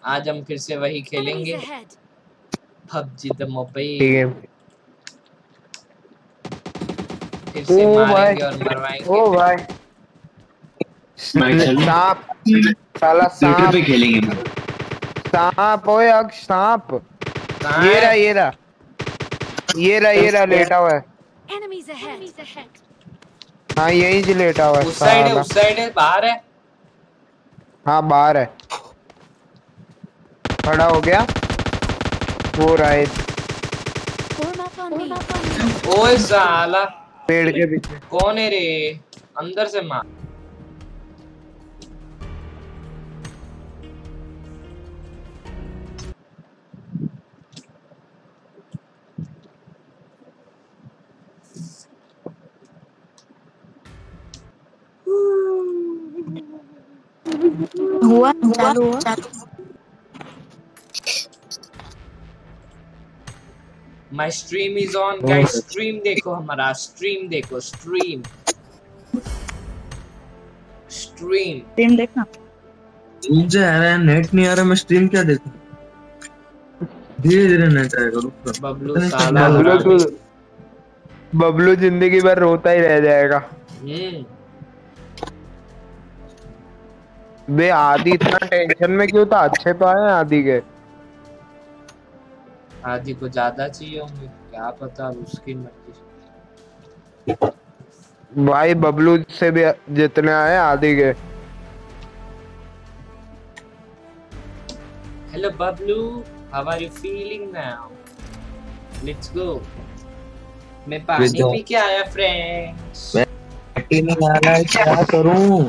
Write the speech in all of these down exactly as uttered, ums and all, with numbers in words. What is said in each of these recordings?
आज हम फिर से वही खेलेंगे पबजी द मोबाइल। फिर से मारेंगे और मरवाएंगे। ओ भाई सांप साला सांप पे खेलेंगे। सांप ओए अग सांप ये रहा ये रहा ये रहा ये रहा लेटा हुआ है। हाँ यहीं से लेटा हुआ है। उस साइड है उस साइड है बाहर है। हाँ बाहर है खड़ा हो गया वो रहा ओए साला पेड़ के पीछे। कौन है रे अंदर से मार। हुआ चालू हुआ। My stream is on guys. Stream देखो हमारा स्ट्रीम देखो स्ट्रीम स्ट्रीम स्ट्रीम देखना। मुझे आ रहा है नेट नहीं आ रहा मैं स्ट्रीम क्या देखूं। धीरे धीरे नेट आएगा रुक। बबलू साला बबलू तो बबलू जिंदगी भर रोता ही रह जाएगा। हम्म बे आदि इतना टेंशन में क्यों था। अच्छे तो आए आदि के। आदि को ज्यादा चाहिए होंगे क्या पता उसकी मर्जी। भाई बबलू से भी जितने आए आदि के। Hello Bablu how are you feeling now let's go. मैं पानी पी के आया फ्रेंड्स। मैं नहीं आ रहा है क्या करूं।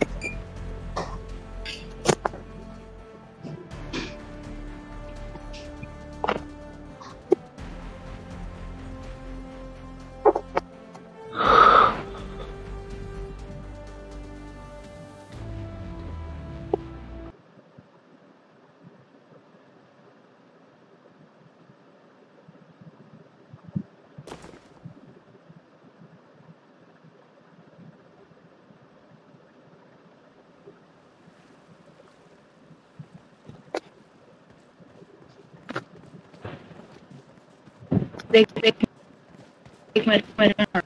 देख देख एक मिनट मिनट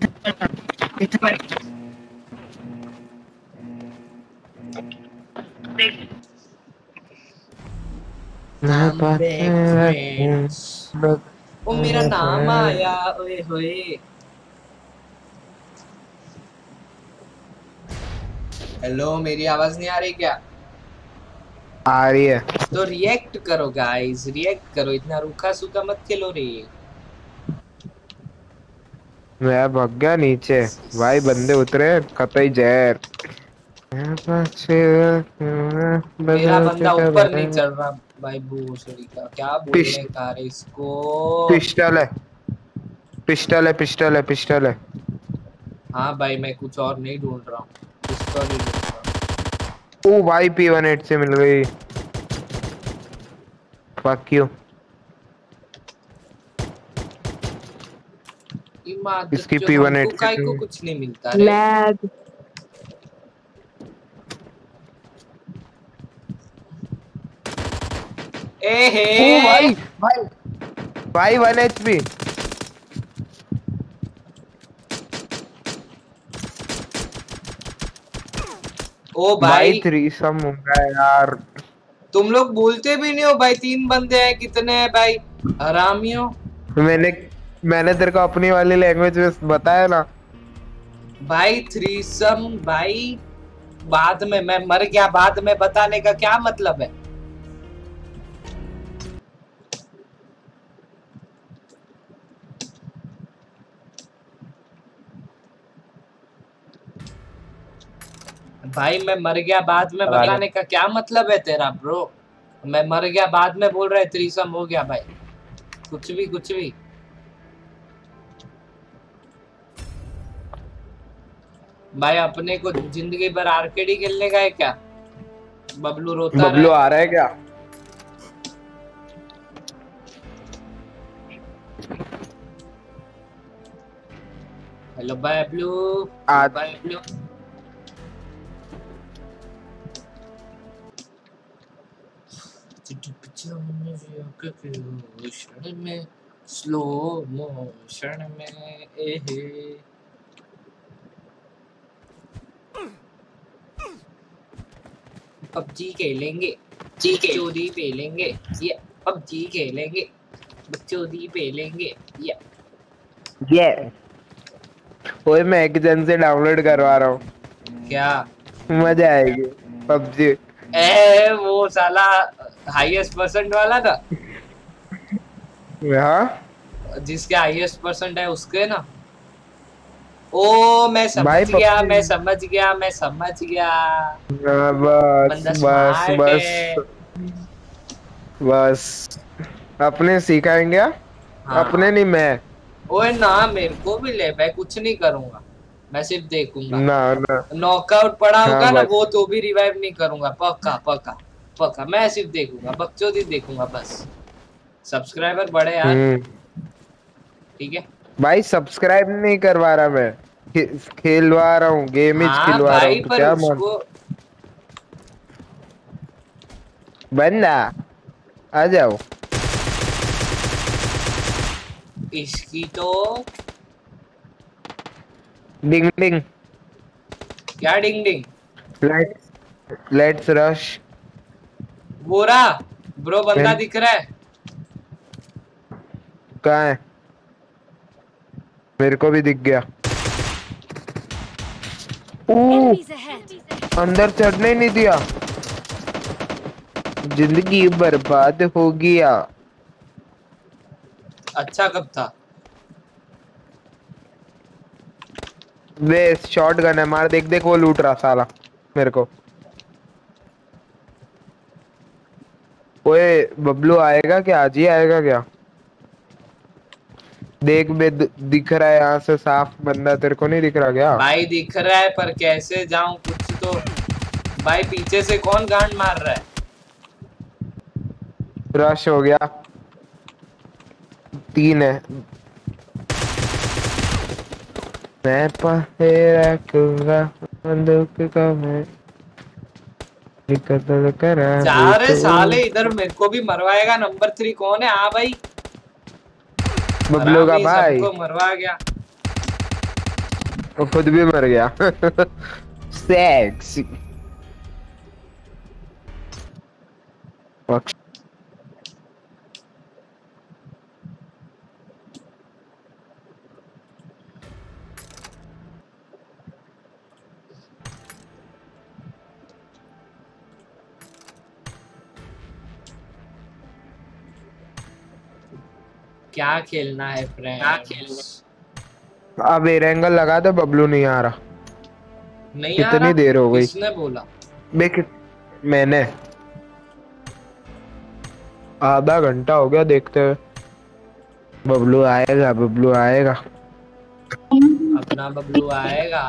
ओ मेरा नाम आया ओए होए। हेलो मेरी आवाज नहीं आ रही क्या। आ रही है तो रिएक्ट करो गाइस रिएक्ट करो इतना रूखा सूखा मत खेलो रे। मैं भाग गया नीचे भाई बंदे उतरे कतई जहर। मेरा बंदा ऊपर नहीं चढ़ रहा भाई भूसड़ी का क्या बोलने का रे इसको। पिस्टल है पिस्टल है पिस्टल है पिस्टल है। हाँ भाई मैं कुछ और नहीं ढूंढ रहा हूँ पिस्टल ही ढूंढ रहा हूँ। ओ भाई पी वन एट से मिल गई। Fuck you. इसकी पी वन एट को कुछ नहीं मिलता रे। लैग ए हे ओ भाई भाई भाई वन एचपी। ओ भाई थ्री सम हो गया यार। तुम लोग बोलते भी नहीं हो भाई तीन बंदे हैं कितने हैं भाई हरामियों। मैंने मैंने तेरे को अपनी वाली लैंग्वेज में बताया ना भाई थ्रीसम भाई बाद में मैं मर गया बाद में बताने का क्या मतलब है। भाई मैं मर गया बाद में बताने का क्या मतलब है तेरा ब्रो। मैं मर गया बाद में बोल रहा है थ्रीसम हो गया भाई कुछ भी कुछ भी। भाई अपने को जिंदगी भर आर्केडी खेलने का है क्या। बबलू रोता बबलू आ रहा है क्या। हेलो बबलू बबलू क्षण में स्लो मोशन में एहे पबजी खेलेंगे जी चोरी पेलेंगे ये पबजी खेलेंगे चोरी पेलेंगे ये ये ओए मैं एक जन से डाउनलोड करवा रहा हूँ क्या मजा आएगी पबजी ए वो साला हाईएस्ट परसेंट वाला था हाँ जिसके हाईएस्ट परसेंट है उसके ना ओ मैं समझ गया मैं समझ गया मैं समझ गया बस बस बस बस अपने सिखाएंगे हाँ। अपने नहीं मैं ओए ना मेरे को भी ले मैं कुछ नहीं करूंगा मैं सिर्फ देखूंगा ना ना नॉकआउट पड़ा होगा हाँ, ना वो तो भी रिवाइव नहीं करूंगा पक्का पक्का पक्का मैं सिर्फ देखूंगा बकचोदी देखूंगा बस सब्सक्राइबर बढ़े यार ठीक है भाई सब्सक्राइब नहीं करवा रहा मैं खे, खेलवा रहा हूँ गेम हाँ, खिलवा रहा हूँ क्या उसको... बंदा आ जाओ इसकी तो डिंग डिंग क्या ding ding let's let's rush बोरा ब्रो बंदा दिख रहा है कहाँ है मेरे को भी दिख गया ओ अंदर चढ़ने ही नहीं दिया जिंदगी बर्बाद हो गया अच्छा कब था वे शॉट गन है मार देख देख वो लूट रहा साला मेरे को ओए बबलू आएगा क्या आज ही आएगा क्या देख बे दिख रहा है यहाँ से साफ बंदा तेरे को नहीं दिख रहा क्या भाई दिख रहा है पर कैसे जाऊं कुछ तो भाई पीछे से कौन गांड मार रहा है रश हो गया तीन है मैं पहेरा रखूंगा बंदूक का मैं कत्ल करा चार साले इधर मेरे को भी मरवाएगा नंबर थ्री कौन है हाँ भाई बबलू का भाई सबको मरवा गया वो खुद भी मर गया सेक्सी क्या खेलना है फ्रेंड्स अब एरेंगल लगा दो बबलू नहीं आ रहा नहीं कितनी आ रहा? देर हो गई किसने बोला देख मैंने आधा घंटा हो गया देखते हुए बबलू आएगा बबलू आएगा अपना बबलू आएगा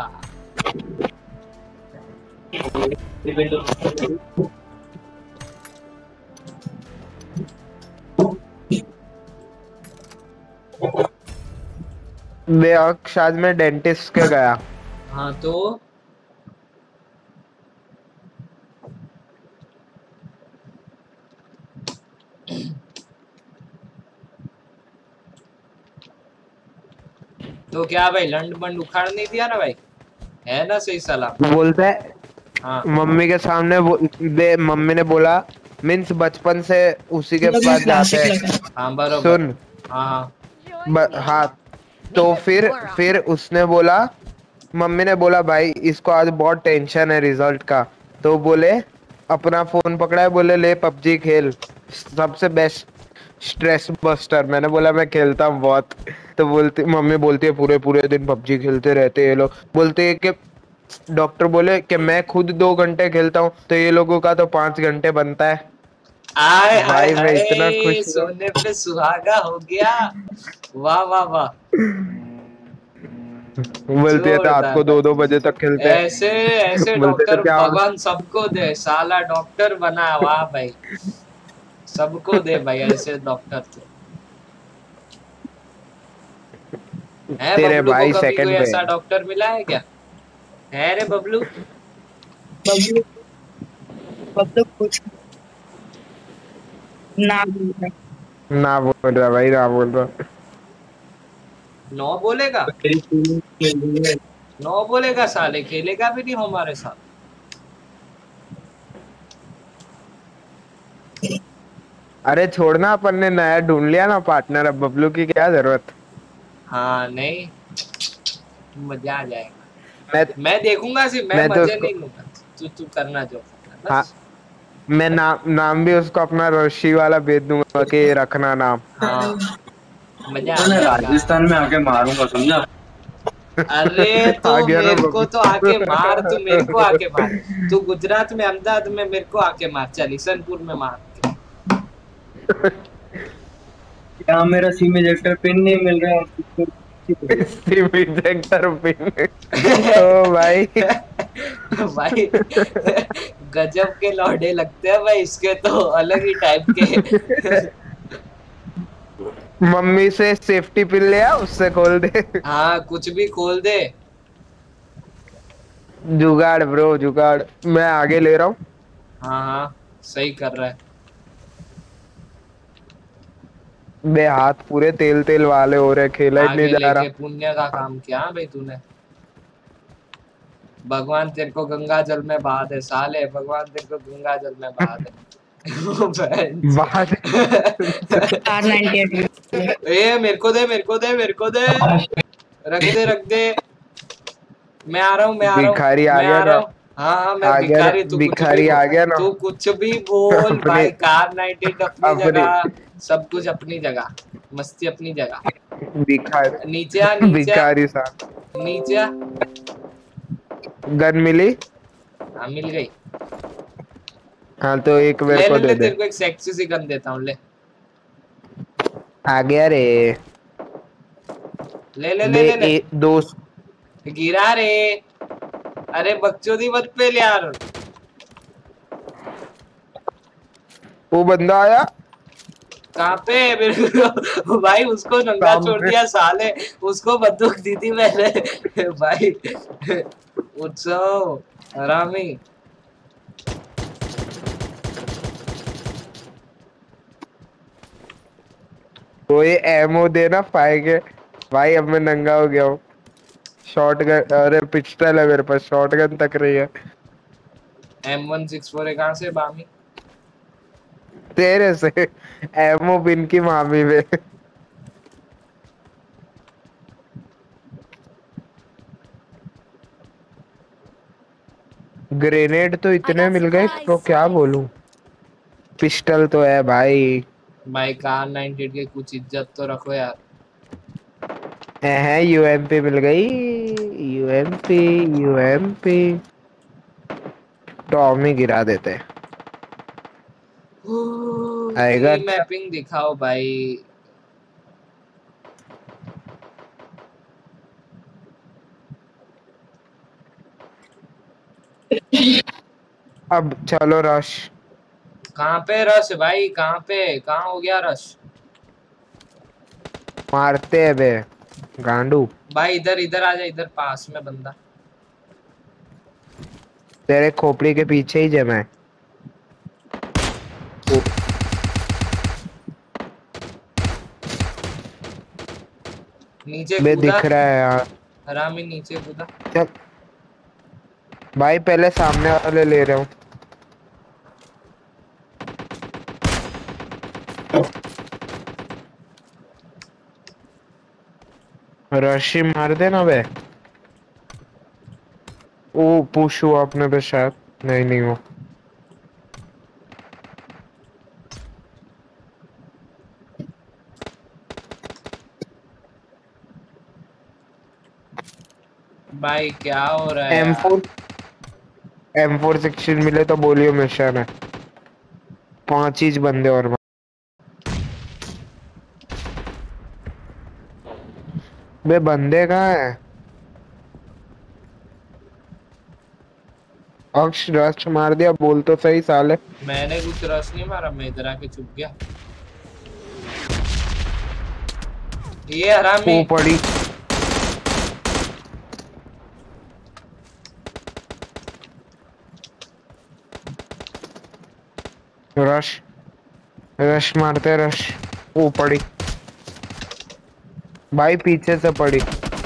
मैं शायद मैं डेंटिस्ट के गया हाँ तो तो क्या भाई लंड बंड उखाड़ नहीं दिया ना भाई है ना सही सलाह बोलता है हाँ मम्मी के सामने दे मम्मी ने बोला मीन्स बचपन से उसी के पास जाते हैं हाँ बरोबर सुन हाँ हाँ तो फिर फिर उसने बोला मम्मी ने बोला भाई इसको आज बहुत टेंशन है रिजल्ट का तो बोले अपना फोन पकड़ा है बोले ले पबजी खेल सबसे बेस्ट स्ट्रेस बस्टर मैंने बोला मैं खेलता हूँ बहुत तो बोलती मम्मी बोलती है पूरे पूरे दिन पबजी खेलते रहते ये लोग बोलते है कि डॉक्टर बोले कि मैं खुद दो घंटे खेलता हूँ तो ये लोगों का तो पांच घंटे बनता है आए भाई आए मैं इतना खुश सोने पे सुहागा हो गया वाह वाह वाह बोलती है रात को दो दो बजे तक खेलते हैं ऐसे ऐसे डॉक्टर भगवान सबको दे साला डॉक्टर बना वाह भाई सबको दे भाई ऐसे डॉक्टर तो है तेरे भाई को सेकंड कोई पे ऐसा डॉक्टर मिला है क्या है रे बबलू बबलू बबलू कुछ ना ना बोल रहा भाई, ना बोल रहा। नौ बोलेगा, मेरी feeling के लिए नौ बोलेगा साले, खेलेगा भी नहीं हमारे साथ। अरे छोड़ना, अपन ने नया ढूंढ लिया ना पार्टनर, अब बबलू की क्या जरूरत। हाँ नहीं, मजा आ जाएगा। मैं मैं देखूंगा सिर्फ, मैं मैं तो मजे उसको, नहीं लूंगा। तू तू करना जो करना है, हाँ, बस। मैं नाम नाम भी उसको अपना रशी वाला भेज दूंगा कि रखना नाम। हाँ, मजा आ तो मैं जाएगा। राजस्थान में आके मारूंगा, समझा। अरे तो आ गया ना मेरे को तो आके मार, तू मेरे को आके मार। बबलू। तू गुजरात में, अहमदाबाद में मेरे को आके मार, चल ईसनपुर में मार के। यहाँ मेरा सिम इजेक्टर पिन नहीं मिल रहा है। SIM injector pin. ओ भाई। भाई गजब के लौड़े लगते हैं भाई इसके तो, अलग ही टाइप के। मम्मी से सेफ्टी पिन ले आ, उससे खोल दे। हाँ कुछ भी खोल दे। जुगाड़ ब्रो, जुगाड़। मैं आगे ले रहा हूँ। हाँ हाँ, सही कर रहा है। बे हाथ पूरे तेल तेल वाले हो रहे, खेला ही नहीं आगे जा लेके रहा। पुण्य का काम किया भाई तूने। भगवान तेरे को गंगा जल में बहा दे साले, भगवान तेरे को गंगा जल में बहा दे। बात। Are ninety eight. ए मेरे को दे, मेरे को दे, मेरे को दे। रख दे, रख दे। मैं आ रहा हूँ, मैं आ रहा हूँ, भिखारी आ मैं गया आ रहा ना, हूँ। हाँ हाँ, मैं आ गया ना, भिखारी, तू कुछ भी भिखारी बोल। आ गया ना। तू कुछ भी बोल अपनी भाई, कार नाइनटी अपनी अपनी जगह, सब कुछ अपनी जगह, मस्ती अपनी जगह। नीचे आ, भिखारी, नीचे आ, भिखारी सा। नीचे आ। गन मिली। हाँ मिल गई। हाँ तो एक मेरे ले को ले दे ले, दे। तेरे को एक सेक्सी सी गन देता हूँ, ले आ गया रे। ले ले ले बे ले ले। ए, दोस्त। गिरा रे। अरे बकचोदी मत पे यार। वो बंदा आया कहाँ पे मेरे को भाई, उसको नंगा छोड़ सामने। दिया साले। उसको बंदूक दी थी मैंने। भाई उत्सव हरामी। तो ये एमओ देना पाएंगे। भाई अब मैं नंगा हो गया हूँ। शॉटगन, अरे पिस्टल है मेरे पास, शॉटगन तक रही है। एम वन सिक्स फोर है कहाँ से बामी? तेरे से। एमओ बिन की मामी में। ग्रेनेड तो इतने मिल गए, तो क्या बोलूं। पिस्टल तो है भाई। भाई कार नाइनटी की कुछ इज्जत तो रखो यार। है यूएमपी मिल गई। UMP, UMP. टॉमी गिरा देते। आएगा की अच्छा। मैपिंग दिखाओ भाई। अब चलो रश। कहाँ पे रश भाई, कहाँ पे, कहाँ हो गया रश? मारते हैं बे गांडू। भाई इधर इधर आ जा, इधर पास में बंदा। तेरे खोपड़ी के पीछे ही जमा है। नीचे बे कूदा, दिख रहा है यार। हरामी नीचे कूदा। चल भाई, पहले सामने वाले ले रहा हूँ। रशी मार देना बे। ओ पुश हुआ अपने पे शायद। नहीं नहीं हो। भाई क्या हो रहा है एम यार? फोर एम फोर सिक्सटीन मिले तो बोलियो मिशन है। पांच ही बंदे और। बे बंदे कहाँ है? अक्ष रश मार दिया, बोल तो सही साले। मैंने कुछ रश नहीं मारा, मैं इधर आके छुप गया। ये हरामी। वो पड़ी। रश। रश मारते रश। वो पड़ी भाई, पीछे से पड़ी।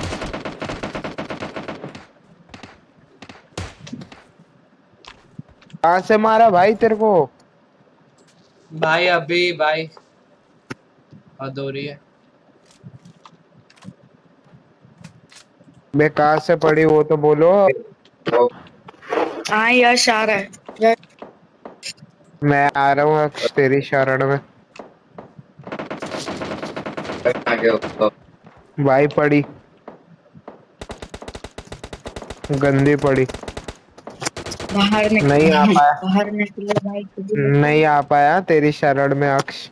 कहाँ से मारा भाई तेरे को? भाई अभी भाई हद हो रही है। बे कहाँ से पड़ी वो तो बोलो। हाँ यश आ रहा है। मैं आ रहा हूँ अक्ष तेरी शरण में। भाई पड़ी, गंदी पड़ी। बाहर निकल, नहीं आ पाया, बाहर निकले भाई। नहीं आ पाया तेरी शरण में अक्ष।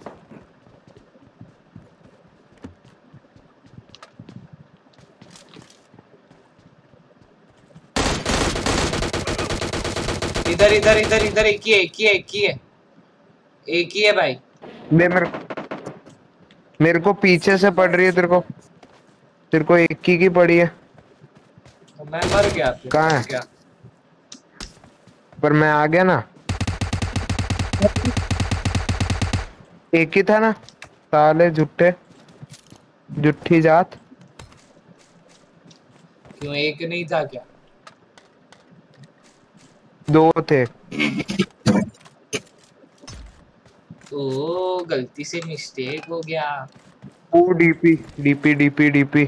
इधर इधर इधर इधर एक ही है, एक ही है, एक ही है, एक ही है भाई। बे मेरे मेरे को पीछे से पड़ रही है तेरे को, तेरे को एक ही की पड़ी है। तो मैं मर गया फिर। कहाँ है? क्या पर मैं आ गया ना। एक ही था ना साले झुट्टे, जुट्ठी जात। क्यों एक नहीं था क्या? दो थे। तो गलती से मिस्टेक हो गया। Oh DP DP DP DP.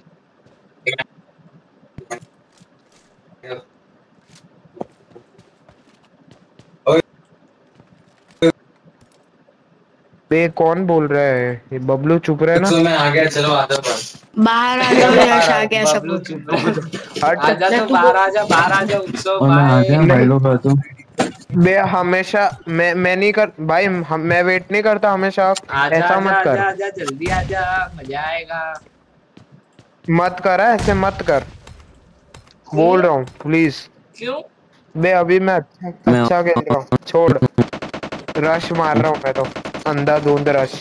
बे कौन बोल रहा है? ये बबलू चुप रहे ना। तो मैं आ गया, चलो आधा पर बाहर आ जाओ, यश आ गया सब बबलू लोग। चुप रहे। हट। आजा तो बाहर आजा, बाहर आजा उत्सव और मैं आ भाई। गया भाई लोग आ तो। बे हमेशा मैं मैं नहीं कर भाई, हम, मैं वेट नहीं करता हमेशा। आजा ऐसा आजा मत कर, आजा आजा जल्दी आजा, मजा आएगा। मत कर, ऐसे मत कर, बोल रहा हूँ प्लीज। क्यों? बे अभी मैं अच्छा मैं अच्छा खेल रहा हूँ, छोड़। रश मार रहा हूँ मैं तो, अंधाधुंध रश।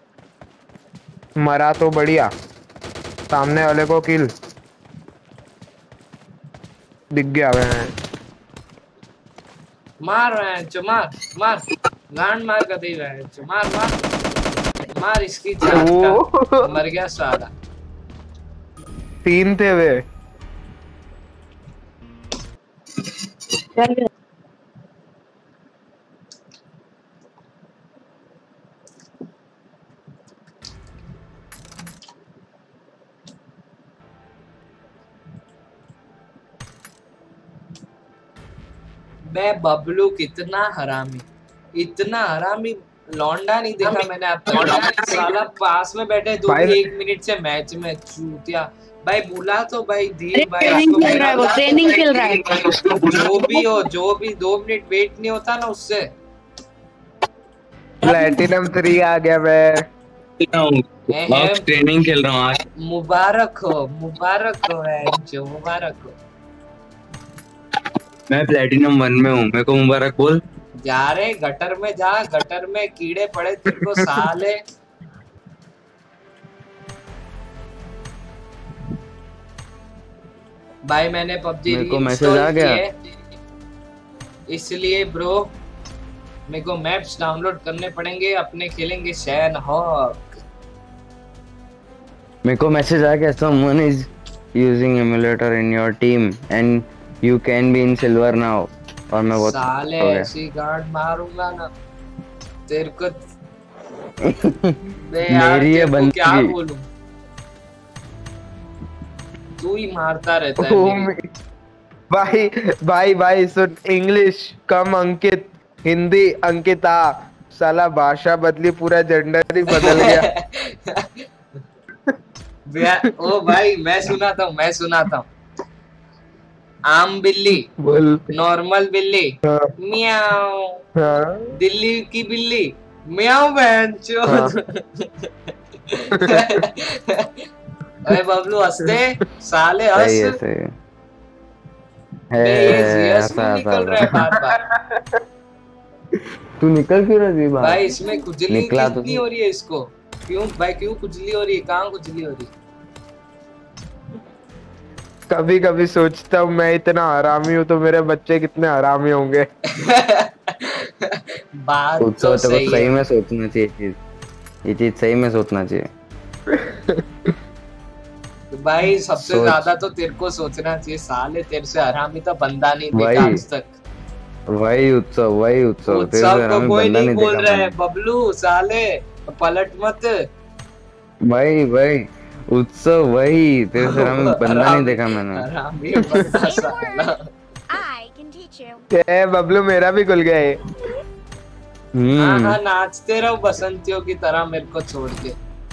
मरा तो बढ़िया, सामने वाले को किल दिख गया। मैं मार रहे हैं चो, मार मार गांड मार कर दे रहे हैं चो, मार मार मार इसकी जान का। मर गया साला। तीन थे वे। चल मैं बबलू कितना हरामी, इतना हरामी लौंडा नहीं देखा मैंने अब तक। साला पास में बैठे दो भाई भी एक मिनट से मैच में चूतिया। भाई बोला तो भाई धीर भाई ट्रेनिंग उसको खेल रहा है वो, ट्रेनिंग खेल रहा है। जो भी हो, जो भी दो मिनट वेट नहीं होता ना उससे। प्लेटिनम थ्री आ गया मैं। अब ट्रेनिंग खेल रहा हूँ आज। मुबारक हो, मुबारक हो है जो, मुबारक हो। मैं प्लेटिनम वन में हूँ, मेरे को मुबारक बोल। जा रे गटर में जा, गटर में कीड़े पड़े तेरे को साले। भाई मैंने पबजी मेरे को मैसेज आ गया, इसलिए ब्रो मेरे को मैप्स डाउनलोड करने पड़ेंगे, अपने खेलेंगे शैन हॉक। मेरे को मैसेज आ गया, someone is using emulator in your team and you can be in silver now। और मैं बहुत साले ऐसी गांड मारूंगा ना तेरे को। बे यार मेरी तेरे को क्या बंदगी। बोलूं, तू ही मारता रहता है मेरी। भाई भाई भाई सुन, इंग्लिश कम अंकित, हिंदी अंकिता। साला भाषा बदली, पूरा जेंडर ही बदल गया। ओ भाई मैं सुनाता हूँ, मैं सुनाता हूँ। आम बिल्ली, बोल। नॉर्मल बिल्ली हाँ, म्याऊ, हाँ, दिल्ली की बिल्ली म्याऊ बहनचो। हाँ। अरे बबलू हंसते साले, सही है, हंस। सही है। बे ये है, यस ऐसा निकल रहा है बार बार। तू निकल क्यों रहा है बाहर? भाई इसमें खुजली निकला तो कितनी तू। हो रही है इसको? क्यों भाई, क्यों खुजली हो रही है? कहाँ खुजली हो रही है? कभी कभी सोचता हूँ मैं इतना हरामी हूँ तो मेरे बच्चे कितने हरामी होंगे। बात उत्सव तो तो सही सही है में सोचना चाहिए चीज, ये चीज सही में सोचना चाहिए भाई। सबसे सोच। ज्यादा तो तेरे को सोचना चाहिए साले, तेरे से हरामी तो बंदा नहीं देखा वही आज तक। वही उत्सव वही उत्सव तेरे उत्सव से को हमें कोई बंदा नहीं नहीं बोल देखा रहा है मैंने। बबलू साले, पलट मत। भाई भाई उत्सव वही तेरे से हमें बंदा नहीं हरामी देखा मैंने। हरामी बंदा साला। I can teach you. ए बबलू मेरा भी खुल गया ये। हाँ हम्म हाँ नाचते रहो बसंतियों की तरह मेरे को छोड़ के।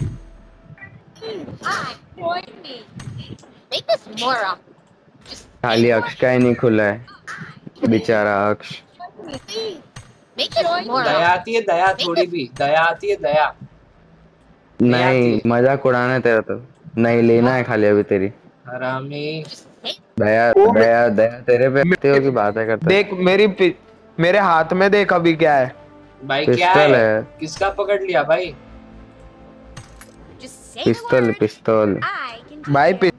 I point me. Make this more up. Just खाली अक्ष का ही नहीं खुला है बेचारा अक्ष। make it more Daya up. आती है दया, थोड़ी भी दया आती है दया। नहीं आती नहीं है। मजाक उड़ाना है तेरा तो, नहीं लेना है खाली अभी तेरी। हरामी। दया ओ मे- दया दया तेरे पे आती हो कि बातें करता है। देख मेरी पि- मेरे हाथ में देख अभी क्या है। भाई क्या पिस्टल है, है। किसका पकड़ लिया भाई? Just say the पिस्तौल word. पिस्तौल I can teach भाई you. पि-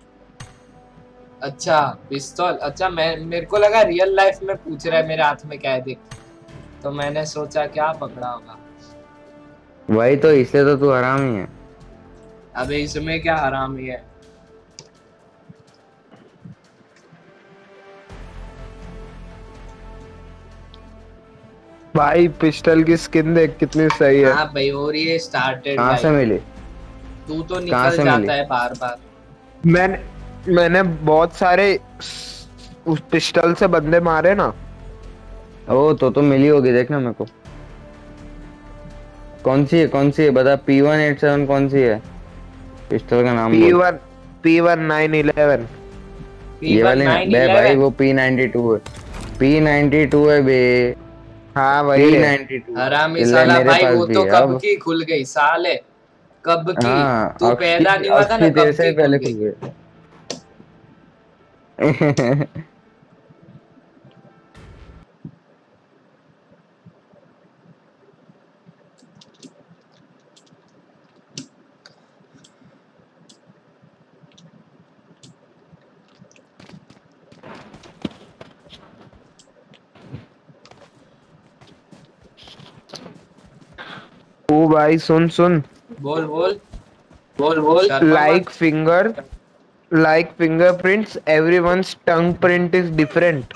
अच्छा पिस्तौल, अच्छा मैं मेरे को लगा रियल लाइफ में पूछ रहा है मेरे हाथ में क्या है देख, तो मैंने सोचा क्या पकड़ा होगा। वही तो, इसलिए तो तू हरामी है। अबे इसमें क्या हरामी है? भाई पिस्टल की स्किन देख कितनी सही है। हाँ भाई और ये स्टार्टेड कहाँ से भाई, मिली? तू तो कहाँ निकल से जाता मिली? है बार बार। मैंने मैंने बहुत सारे उस पिस्टल से बंदे मारे ना। ओ तो तो मिली होगी, देखना मेरे को। कौन सी है कौन सी है बता, पी वन एट सेवन कौन सी है? पिस्टल का नाम पी बोल। One P one nine eleven. ये वाली ना बे भाई, वो पी नाइन्टी टू है, पी नाइन्टी टू है बे। हाँ वही पी है। नाइन्टी टू हरामी साला भाई, वो तो कब की खुल गई साले, कब की। हाँ, तू पैदा नहीं हुआ था ना, कब की खुल गई। ओ भाई सुन सुन। बोल बोल बोल बोल। Like finger like fingerprints everyone's tongue print is different.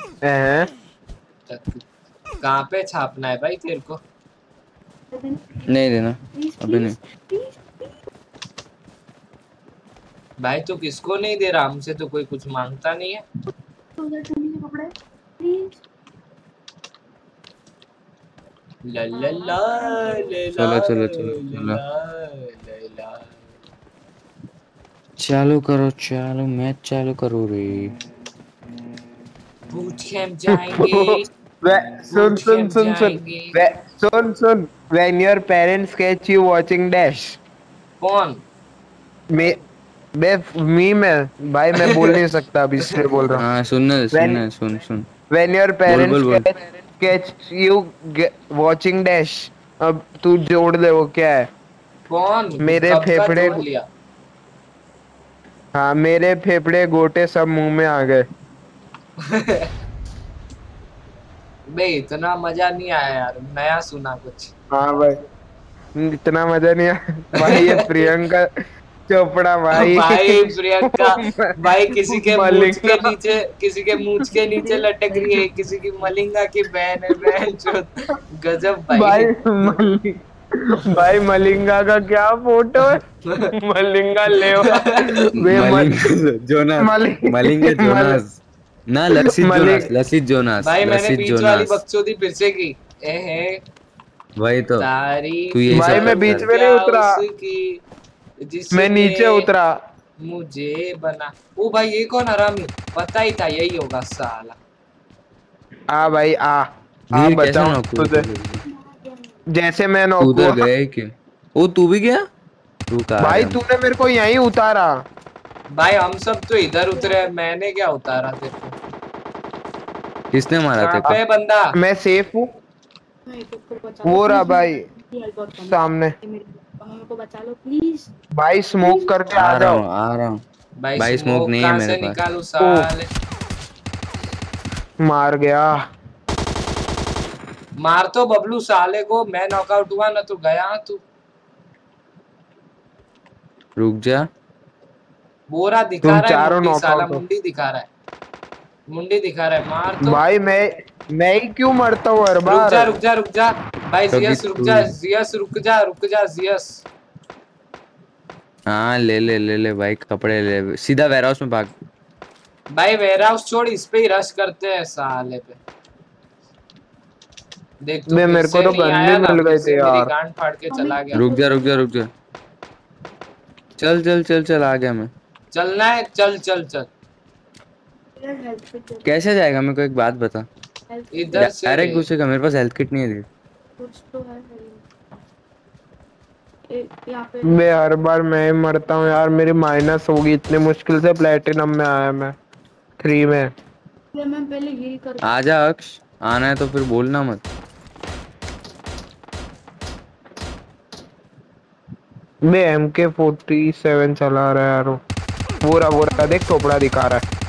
कहाँ पे छापना है भाई तेरे को? नहीं देना अभी नहीं। भाई तू किसको नहीं दे रहा? हमसे तो कोई कुछ मांगता नहीं है। ला ला ला चलो चलो चलो चलो चालू करो, चालू मैच चालू करो रे। बूट कैंप जाएंगे। सुन सुन सुन सुन वे- सुन सुन when your parents catch you watching dash. कौन? मैं मैं मी में भाई मैं बोल नहीं सकता अभी, इसलिए बोल रहा हूँ। हाँ सुनने सुनने सुन सुन When your बोल parents बोल बोल। catch, catch you watching dash, अब तू जोड़ दे वो क्या है। कौन? मेरे कब का फेफड़े जोड़ लिया? हाँ मेरे फेफड़े गोटे सब मुंह में आ गए। बे इतना मजा नहीं आया यार, नया सुना कुछ। हाँ भाई इतना मजा नहीं आया भाई। ये प्रियंका चोपड़ा भाई भाई प्रियंका भाई किसी के मूंछ के मलिंगा। नीचे किसी के मूंछ के नीचे लटक रही है, किसी की मलिंगा की बहन है। बहन जो गजब भाई। भाई मलि- भाई मलिंगा का क्या फोटो है। मलिंगा लेवा वे मल- मलिंगा जोनास मलिंग- मलिंगा जोनास ना लसित मलिंग- जोनास लसित जोनास भाई मैंने लसित बीच वाली जोनास बकचोदी फिर से की। ए है वही तो तारीफ तू यही भाई सब मैं करता बीच है। में नहीं उतरा, उसकी जिसने मैं नीचे उतरा। मुझे बना। ओ भाई ये कौन हरामी? पता ही था यही होगा साला। आ भाई आ आ वीर कैसे बचाओ नॉक हुआ? तुझे जैसे मैं तू नॉक उधर हुआ। गया है क्या? ओ तू भी गया? तू कहाँ भाई है? तूने मेरे को यहीं उतारा। भाई हम सब तो इधर उतरे, मैंने क्या उतारा तेरे को? किसने मारा कहाँ तेरे पे बंदा? मैं सेफ हूँ। वो रहा भाई सामने। को बचा लो प्लीज। भाई स्मोक करके को? आ आ रहा जाओ। हूँ आ रहा हूँ। भाई, भाई स्मोक नहीं है कहाँ मेरे से पास। निकालूं साले? मार गया। मार तो बबलू साले को, मैं नॉकआउट हुआ ना तो गया तू। रुक जा। बोरा दिखा तुम रहा है, चारों मुंडी साला नॉकआउट हो मुंडी दिखा रहा है, मुंडी दिखा रहा है, मार तो। भाई। मैं मैं ही क्यों मरता हूँ हर रुक बार? जा रुक जा रुक जा भाई, कभी जियस रुक तू- जा, जियस रुक जा रुक जा जियस। हाँ ले ले ले ले भाई, कपड़े ले, सीधा वेयरहाउस में भाग। भाई वेयरहाउस छोड़, इस पे ही रश करते हैं साले पे। देख तू मैं फिर मेरे से को तो नहीं गन आया भी ना, मिल फिर गए से थे मेरी यार। गांड फाड़ के चला गया। रुक जा रुक जा रुक जा, चल चल चल चल आ गया मैं। चलना है, चल चल चल। कैसे जाएगा मेरे को एक बात बता। इधर से डायरेक्ट घुसेगा, मेरे पास हेल्थ किट नहीं है। कुछ तो है यहाँ पे। मैं हर बार मैं ही मरता हूँ यार, मेरी माइनस होगी, इतने मुश्किल से प्लेटिनम में आया मैं थ्री में। मैं पहले यही कर। आजा अक्ष, आना है तो फिर बोलना मत। मैं एम के फोर्टी सेवन चला रहा है यार। वो रहा वो रहा, देख टोपड़ा दिखा रहा है।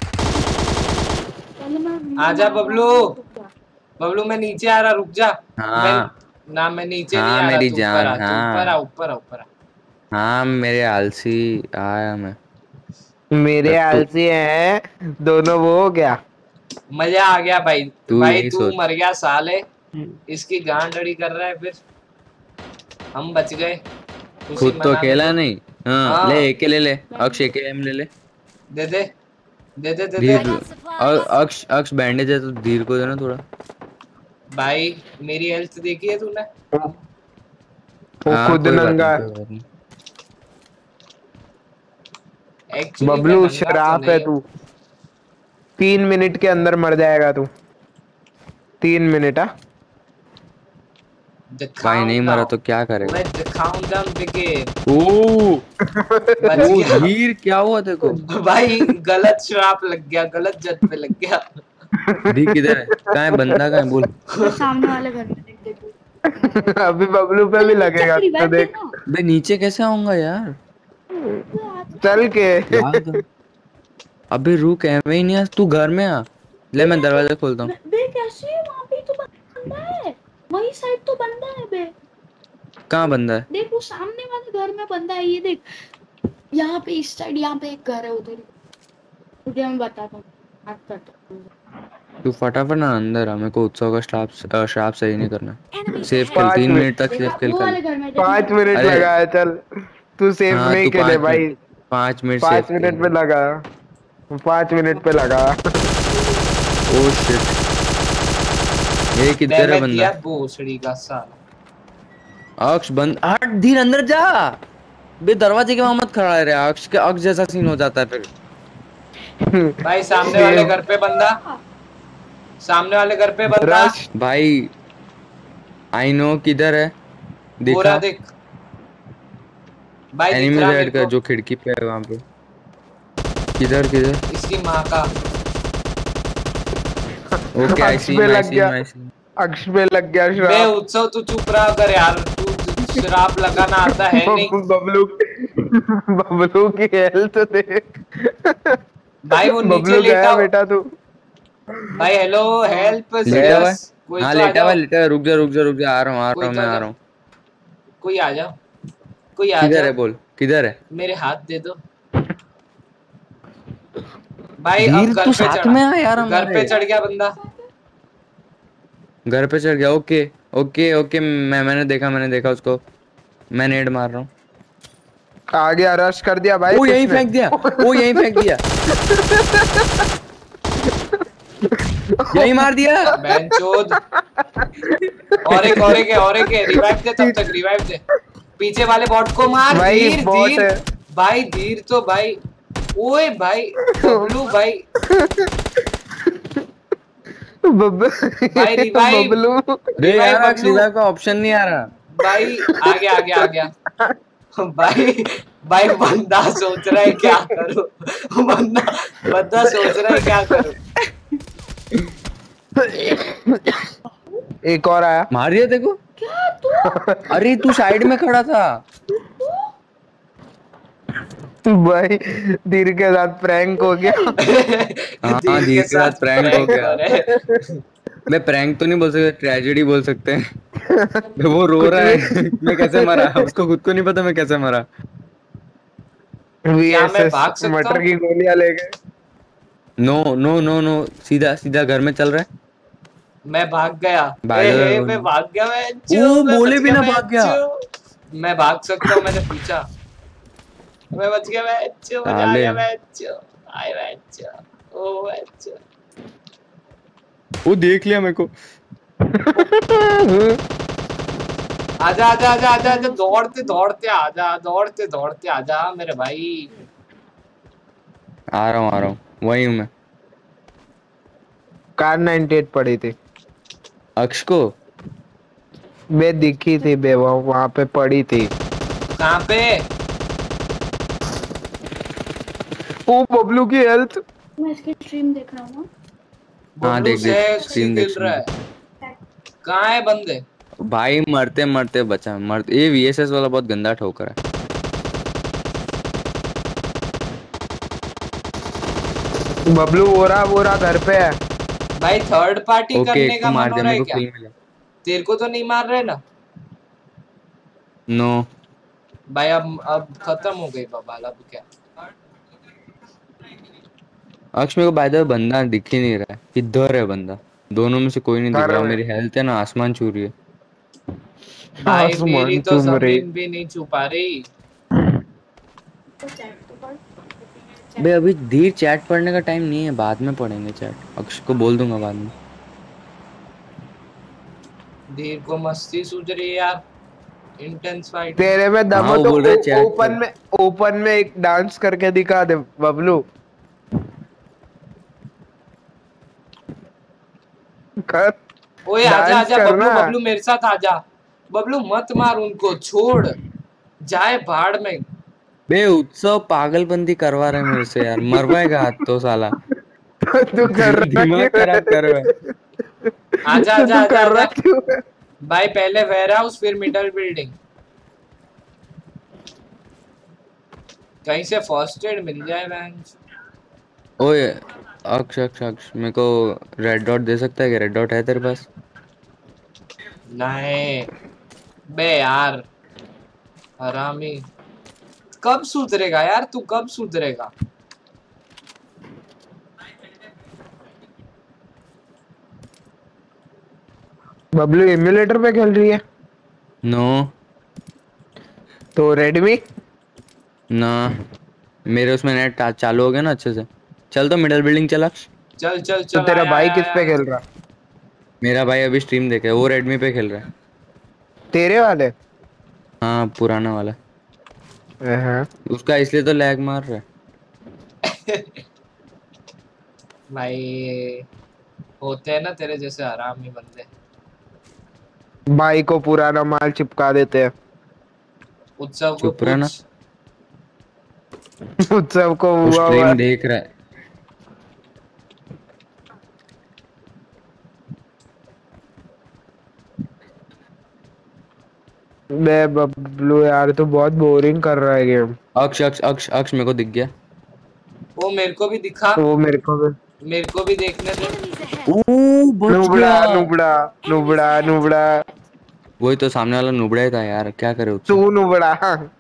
आजा बबलू, बबलू मैं नीचे आ रहा, रुक जा। हाँ मैं, ना मैं नीचे हाँ, नहीं आ रहा, मेरी तू जान, ऊपर आ, तू हाँ। ऊपर आ, ऊपर आ, ऊपर आ। हाँ मेरे आलसी आया मैं। मेरे तू- आलसी हैं दोनों, वो हो गया। मजा आ गया भाई। तू भाई यही तू सोच। मर गया साले, इसकी गांड अड़ी कर रहा है, फिर हम बच गए। खुशी खुद तो मनाने अकेला को। नहीं। हाँ, हाँ। ले एके ले ले, अक्ष एके एम ले ले। दे दे दे दे दे धीर दे। अ- अक्ष अक्ष बैंडेज है तो धीर को देना थोड़ा। भाई मेरी हेल्थ देखी है तूने? वो हाँ, खुद कोई बात नंगा नहीं, है। कोई बात नहीं। एक्चुअली बबलू शराफ है तू, तीन मिनट के अंदर मर जाएगा तू। तीन मिनट आ भाई नहीं मरा तो क्या करेगा। मैं दिखाऊंगा बिके। ओ बच ओ गया। धीर, क्या हुआ तेरे को? भाई गलत श्राप लग गया, गलत जत पे लग गया। धीर किधर है, कहाँ है बंदा, कहाँ है बोल। सामने वाले घर में देख देखो। अभी बबलू पे भी लगेगा तो देख। बे नीचे कैसे आऊंगा यार? चल के यार अबे रुक, एवे ही नहीं आ, तू घर में आ। ले मैं दरवाजा खोलता हूँ। बे कैसे वहाँ पे तो बंदा है, वही साइड तो बंदा है बे। कहाँ बंदा है? देख वो सामने वाले घर में बंदा है, ये देख यहाँ पे इस साइड, यहाँ पे एक घर है उधर। तुझे मैं बताता हूँ, बात करता हूँ। तू फटाफट ना अंदर आ, मेरे को उत्सव का श्राप श्राप सही नहीं करना। सेफ खेल, पाँच तीन मिनट- मिनट तक सेफ खेल वो कर। वाले घर में पाँच मिनट अरे- लगा है, चल तू सेफ हाँ, नहीं तू खेले पाँच भाई। मिनट- पाँच मिनट पाँच सेफ मिनट खेल। पे लगा, पाँच मिनट पे लगा। ओ शिट, ये किधर है डैमेज बंदा? दिया भोसड़ी का साला। अक्ष बंद, हट धीर अंदर जा बे, दरवाजे के वहां मत खड़ा रहे। अक्ष के अक्ष जैसा सीन हो जाता है फिर। भाई सामने वाले घर पे बंदा, सामने वाले घर पे बंदा। रश भाई आई नो किधर है, पूरा दिखा। देख भाई, दिख एनिमी रहा रेड मेरे का को। जो खिड़की पे है वहां पे। किधर किधर? इसकी माँ का। ओके आई अक्ष सी पे आई लग सी गया। आई सी। अक्ष पे लग गया बे श्राप। उत्सव तू चुप रहा कर यार, तू शराब लगाना आता है नहीं। बबलू बबलू की हेल्थ देख। भाई वो नीचे बबलू लेटा गया हो- बेटा तू। भाई हेलो हेल्प लेटा हुआ है? कोई हाँ तो आ लेटा हुआ जाओ, है, लेटा हुआ है। रुक जा रुक जा रुक जा, आ रहा हूँ आ कोई रहा हूँ तो मैं आ आ जाओ। रहा हूँ। कोई आ जाओ, कोई आ किधर है जाओ, बोल, किधर है? मेरे हाथ दे दो भाई। धीर, अब घर तू पे साथ चढ़ा, में आ यार घर हमारे। पे चढ़ गया बंदा। घर पे चढ़ गया, ओके ओके ओके। मैं मैंने देखा मैंने देखा उसको, मैं नेड मार रहा हूँ। आ गया, रश कर दिया भाई। वो यहीं उसने। फेंक दिया, वो यहीं फेंक दिया, यहीं मार दिया। बेंचोद। और एक और एक है, और एक है, रिवाइव दे तब तक, रिवाइव दे। पीछे वाले बॉट को मार। भाई, धीर बॉट धीर है। भाई, धीर तो भाई। ओए भाई बबलू भाई, बब- भाई रिवाइव, बबलू दे रिवाइव यार, बबलू। रिवाइव का ऑप्शन नहीं आ रहा। भाई आ गया आ गया आ गया। भाई भाई बंदा सोच रहा है क्या करूं, बंदा बंदा सोच रहा है क्या करूं। एक और आया। मार दिया देखो। क्या तू? अरे तू साइड में खड़ा था। भाई धीर के साथ प्रैंक हो गया। हाँ धीर के साथ प्रैंक हो गया। मैं प्रैंक तो नहीं बोल सकता, ट्रेजेडी बोल सकते हैं। वो रो कुछ रहा भी। है। मैं कैसे मरा, उसको खुद को नहीं पता मैं कैसे मरा। क्या मैं वीएसएस भाग सकता मटर हूँ? की गोलियां ले गए। नो नो नो नो, सीधा सीधा घर में चल रहा है। मैं भाग गया। बाय ए द हे वे, मैं भाग गया, मैं ओ अच्छू, मैं बोले बच गया, बिना मैं भाग गया। अच्छू। मैं भाग सकता हूँ, मैंने पूछा। मैं बच गया, मैं अच्छू, मजा आ साले, गया, मैं अच्छू। आए मैं अच्छू, ओ मैं अच्छू। वो देख लिया मेरे को। आजा आजा आजा आजा आजा, दौड़ते दौड़ते आजा, दौड़ते दौड़ते आजा मेरे भाई। आ रहा हूँ आ रहा हूँ, वही हूँ मैं। कार नाइंटी एट पड़ी थी। अक्ष को बे दिखी थी बे, वो वहां पे पड़ी थी। कहाँ पे? ओ बबलू की हेल्थ। मैं इसकी स्ट्रीम देख रहा हूँ हाँ बबलू देख देख, सेक्सी स्क्रीन देख खेल रहा स्क्रीन है। कहाँ है बंदे? भाई मरते मरते बचा, मरते। ये वीएसएस वाला बहुत गंदा ठोकर है। बबलू वो रहा वो रहा घर पे है। भाई थर्ड पार्टी ओके, करने एक को का मन मार हो दिया, रहा है मेरे को क्या? किल मिला। तेरे को तो नहीं मार रहे ना? नो। भाई अब अब खत्म हो गई बवाल, अब क्या? अक्ष मेरे को बाय द वे बंदा दिख ही नहीं रहा है, किधर है बंदा? दोनों में से कोई नहीं दिख घर रहा। में। मेरी हेल्थ है ना आसमान छू रही है। भाई मेरी आसमान तो चूम रही। जमीन भी नहीं छू पा रही। तो चैट तो पढ़। बे अभी धीर चैट पढ़ने का टाइम नहीं है, बाद में पढ़ेंगे चैट। अक्ष को बोल दूंगा बाद में। धीर को मस्ती सूझ रही है यार, इंटेंस फाइट में। तेरे में दम हाँ हो वो तो बोल रहा है चैट ओपन पढ़। में ओपन में एक डांस करके दिखा दे बबलू। कर। ओए आजा डांस आजा करना। बबलू, बबलू मेरे साथ आजा। बबलू मत मार उनको, छोड़ जाए भाड़ में। बे उत्सव पागलपंती करवा रहा है मेरे से यार, मरवाएगा आज तो साला। तू कर रहा दिमाग क्यों खराब कर रहा है। है? आजा तो आजा तू आजा कर रहा आजा। क्यों है? भाई पहले वेयर हाउस फिर मिडल बिल्डिंग। कहीं से फर्स्ट एड मिल जाए बैंक। ओए अक्ष अक्ष अक्ष, मेरे को रेड डॉट दे सकता है क्या? रेड डॉट है तेरे पास? नहीं बे यार, हरामी। कब सुधरेगा यार तू, कब सुधरेगा? बबलू एमुलेटर पे खेल रही है नो। तो रेडमी। ना, मेरे उसमें नेट चालू हो गया ना अच्छे से। चल तो मिडल बिल्डिंग चल अक्ष। चल चल तो चल, तेरा आया भाई आया किस पे आया। खेल रहा? मेरा भाई अभी स्ट्रीम देखे, वो रेडमी पे खेल रहा है। तेरे वाले। हाँ पुराना वाला। हाँ। उसका इसलिए तो लैग मार रहा है। भाई होते हैं ना तेरे जैसे हरामी बंदे। भाई को पुराना माल चिपका देते हैं। उत्सव को चुप रहा ना, पूछ। उत्सव को वो हुआ हुआ स्ट्रीम देख रहा है। बे बबलू यार तू बहुत बोरिंग कर रहा है गेम। अक्ष अक्ष अक्ष अक्ष मेरे को दिख गया। वो मेरे को भी दिखा, वो मेरे को भी। मेरे को भी देखने दे। ओ बच नुबड़ा गया। नुबड़ा नुबड़ा नुबड़ा। वही तो, सामने वाला नुबड़ा ही था यार, क्या करे तू उससे। नुबड़ा।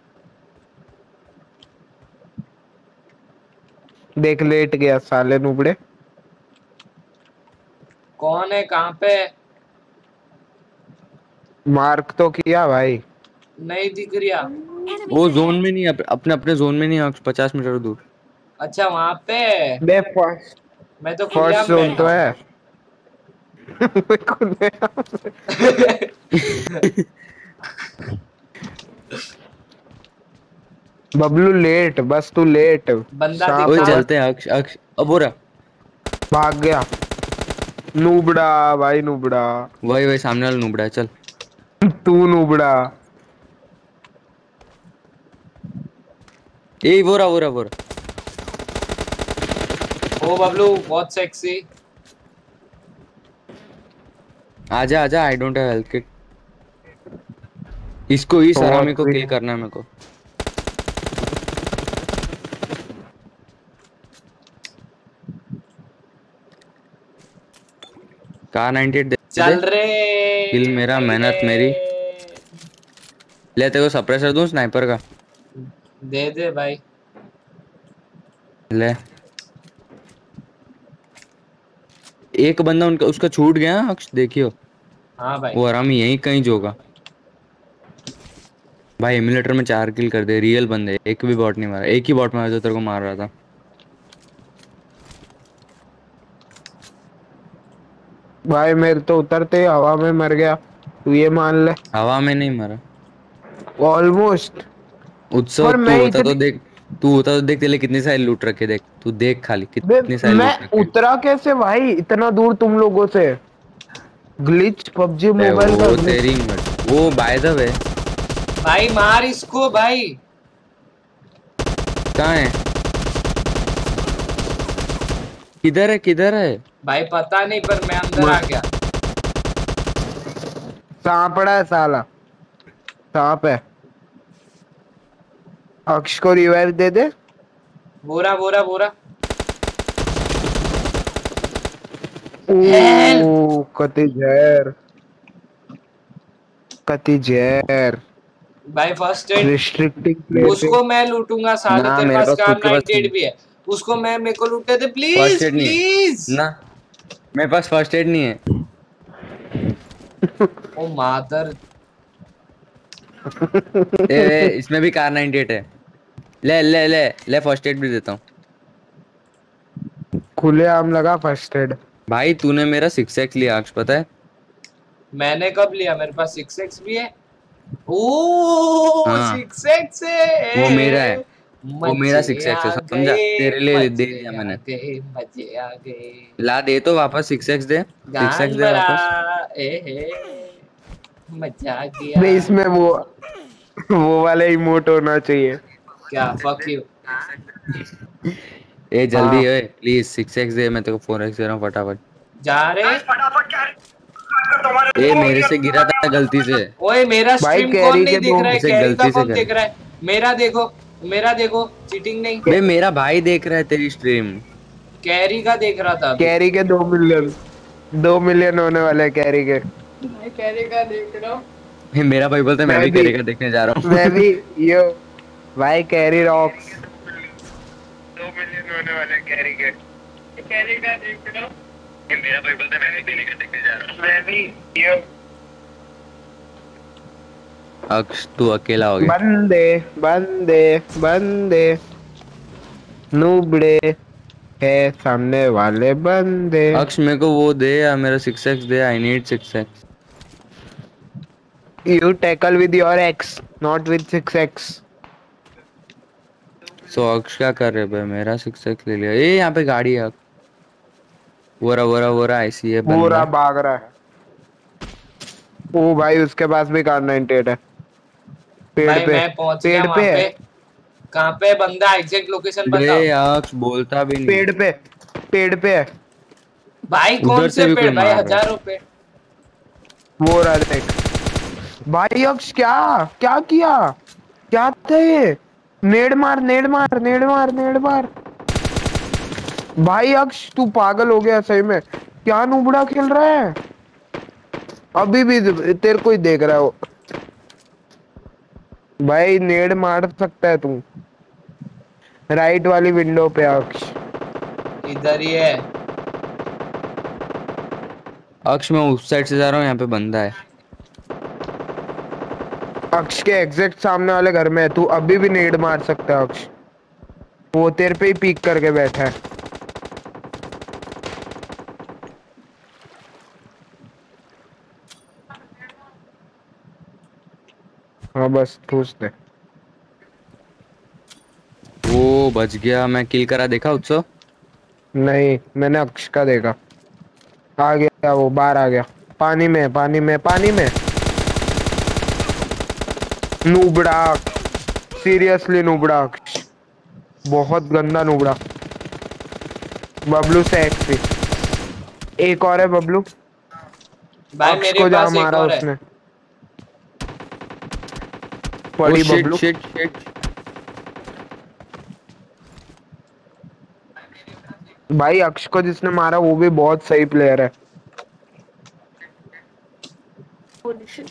देख लेट गया साले नुबड़े। कौन है, कहाँ पे? मार्क तो किया भाई। नहीं दिख रिया। वो जोन में नहीं, अप, अपने अपने जोन में नहीं अक्ष, पचास मीटर दूर। अच्छा वहां पे। बे फर्स्ट मैं तो खुले फर्स्ट में जोन बैठा तो हूँ। है। बबलू लेट, बस तू लेट। बंदा सांप ओए दिखा। हुआ। चलते हैं अक्ष अक्ष, अब हो रहा। भाग गया। नुबड़ा भाई नुबड़ा। वही वही सामने वाला नुबड़ा है, चल। तू नुबड़ा। ए वो रहा वो रहा वो रहा। ओ बबलू बहुत सेक्सी। आजा आजा, I don't have health kit. इसको इस हरामी को किल करना है मेरे को। कार नाइंटी एट दे चल दे। रे किल मेरा, मेहनत मेरी। ले तेरे को सप्रेसर दूं स्नाइपर का? दे दे भाई। ले एक बंदा उनका उसका छूट गया अक्ष, देखियो। हाँ भाई। वो आराम यहीं कहीं जोगा भाई। एमुलेटर में चार किल कर दे, रियल बंदे, एक भी बॉट नहीं मारा। एक ही बॉट मारा जो तेरे को मार रहा था। भाई मेरे तो उतरते ही हवा में मर गया, तू ये मान ले। हवा में नहीं मरा ऑलमोस्ट। उत्सव। पर तू मैं होता तो इतनी देख, तू होता तो देख, तेरे लिए कितनी सारी लूट रखे, देख तू देख खाली बे, कितनी सारी मैं लूट रखे। उतरा कैसे भाई इतना दूर तुम लोगों से? ग्लिच, पबजी ए, मोबाइल का वो ग्लिच। तेरी मर्जी। वो बाय द वे भाई मार इसको भाई। कहाँ है? किधर है, किधर है? भाई पता नहीं, पर मैं अंदर आ गया। सांपड़ा है साला, सांप है। अक्ष को रिवाइव दे दे। बोरा बोरा बोरा। ओ कति जहर, कति जहर। भाई फर्स्ट एड रिस्ट्रिक्टिंग उसको मैं लूटूंगा साले। ना तेरे मेरे पास पास कार खुद के पास नाइंटी एट भी है, उसको मैं मेरे को लूटे थे। फर्स्ट प्लीज एड नहीं है प्लीज। ना, मेरे पास फर्स्ट एड नहीं है। ओ मादर। ए, ए, इसमें भी कार नाइंटी एट है। ले ले ले ले, फर्स्ट एड भी देता हूँ। खुले आम लगा फर्स्ट एड। भाई तूने मेरा सिक्स एक्स लिया अक्ष, पता है? मैंने कब लिया? मेरे पास सिक्स एक्स भी है। ओ हाँ सिक्स एक्स है। वो मेरा है, वो मेरा सिक्स मजे एक्स है, आ समझा? गए तेरे लिए दे मजे दिया आ मैंने। गए मजे आ गए। ला दे तो वापस सिक्स एक्स दे, सिक्स गान एक्स दे बरा वापस। ए हे मजा आ गया। बे इसमें वो वो वाला इमोट होना चाहिए। क्या? Fuck you. ए जल्दी हाँ है प्लीज, सिक्स एक्स दे, मैं तेरे को फोर एक्स दे रहा हूँ फटाफट। जा रहे। ए मेरे से गिरा था गलती से। ओए मेरा भाई स्ट्रीम कौन कैरी नहीं के दिख दो रहा है? इसे कैरी का गलती से कौन कर। दिख रहा है? मेरा देखो, मेरा देखो, चीटिंग नहीं। बे मेरा भाई देख रहा है तेरी स्ट्रीम। कैरी का देख रहा था अभी। कैरी के दो मिलियन, दो मिलियन होने वाले हैं कैरी के। मैं कैरी का देख रहा हूँ। हे, मेरा भाई बोलता है मैं मैं भी भी करेगा देखने जा रहा हूँ। मैं भी यो भाई कैरी रॉक्स। दो मिलियन होने वाले हैं कैरी के। कैरी का देख रहा हूँ। मेरा भाई बोलता है मैं भी करेगा देखने जा रहा हूँ। मैं भी यो। अक्ष तू अकेला हो गया। बंदे बंदे बंदे नूबड़े है सामने वाले बंदे। अक्ष मेरे को वो दे यार, मेरा सिक्स एक्स दे, I need six x. You tackle with your ex, not with six x. So अक्ष क्या कर रहे भाई? मेरा सिक्स एक्स ले लिया। ए यहाँ पे गाड़ी है। वोरा वोरा वोरा ऐसी है पूरा बंदा। भाग रहा है। ओ भाई उसके पास भी कार नाइंटी एट है। पेड़ भाई पे, मैं पहुंच गया पेड़ वहां पे पे। है। कहाँ पे बंदा? एग्जैक्ट लोकेशन बे बताओ। अक्ष बोलता भी नहीं। पेड़ पे, पेड़ पे है। भाई कौन उधर से से भी पेड़ कोई भाई? मार रहा है। हजारों पेड़। वो रहा देख। भाई अक्ष क्या क्या किया? क्या था ये? नेड मार नेड मार नेड मार नेड मार। भाई अक्ष तू पागल हो गया सही में। क्या नुबड़ा खेल रहा है? अभी भी तेरे को ही देख रहा है वो। भाई नेड मार सकता है तू। राइट वाली विंडो पे अक्ष। इधर ही है। अक्ष मैं उस साइड से जा रहा हूँ, यहाँ पे बंदा है। अक्ष के एग्जैक्ट सामने वाले घर में है। तू अभी भी नेड मार सकता है अक्ष। वो तेरे पे ही पीक करके बैठा है। हाँ बस ठूस दे। वो बच गया। मैं किल करा, देखा उत्सव? नहीं मैंने अक्ष का देखा। आ गया वो, बाहर आ गया। पानी में पानी में पानी में। नूबड़ा, सीरियसली नूबड़ा अक्ष, बहुत गंदा नूबड़ा। बबलू से एक्स भी। एक और है बबलू। भाई अक्ष मेरे को जहाँ पास एक मारा और है। उसने। ओ पड़ी शिट बबलू। Shit shit. भाई अक्ष को जिसने मारा वो भी बहुत सही प्लेयर है। Holy shit.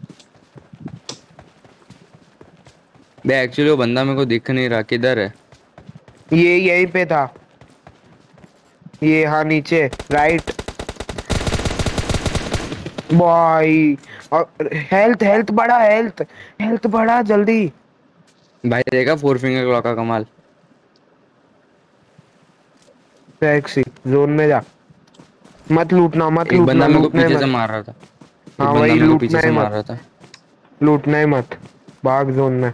बे एक्चुअली वो बंदा मेरे को दिख नहीं रहा, किधर है? ये यहीं पे था, ये हाँ नीचे राइट भाई। और हेल्थ हेल्थ बढ़ा, हेल्थ हेल्थ बढ़ा जल्दी। भाई देखा फोर फिंगर क्लॉक का कमाल। टैक्सी जोन में जा, मत लूटना मत एक बंदा लूटना, मेरे को लूटना ही पीछे से मत। मार रहा था, हाँ एक बंदा वही, मेरे को पीछे लूटना से ही मार मत, रहा था। लूटना ही मत, भाग जोन में।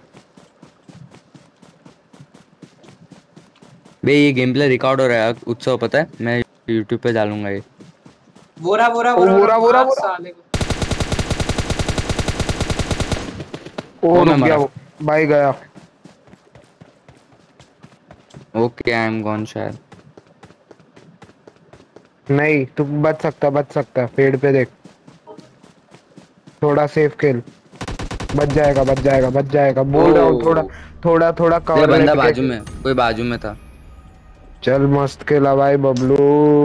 बे ये गेम प्ले रिकॉर्ड हो रहा है उत्सव, पता है? मैं यूट्यूब पे डालूंगा ये। बोरा बोरा ओ बोरा बोरा बोरा बोरा मार बोरा, साले को। ओ वो मैं रुक गया मरा। वो, भाई गया। ओके आई एम गॉन शायद। नहीं तू बच सकता, बच सकता, पेड़ पे देख, थोड़ा सेफ खेल, बच जाएगा बच जाएगा बच जाएगा, बोल रहा हूँ थोड़ा ओ थोड़ा थोड़ा ये कवर बंदा लेके बाजू खेल। में, कोई बाजू में था। चल मस्त खेला भाई बबलू।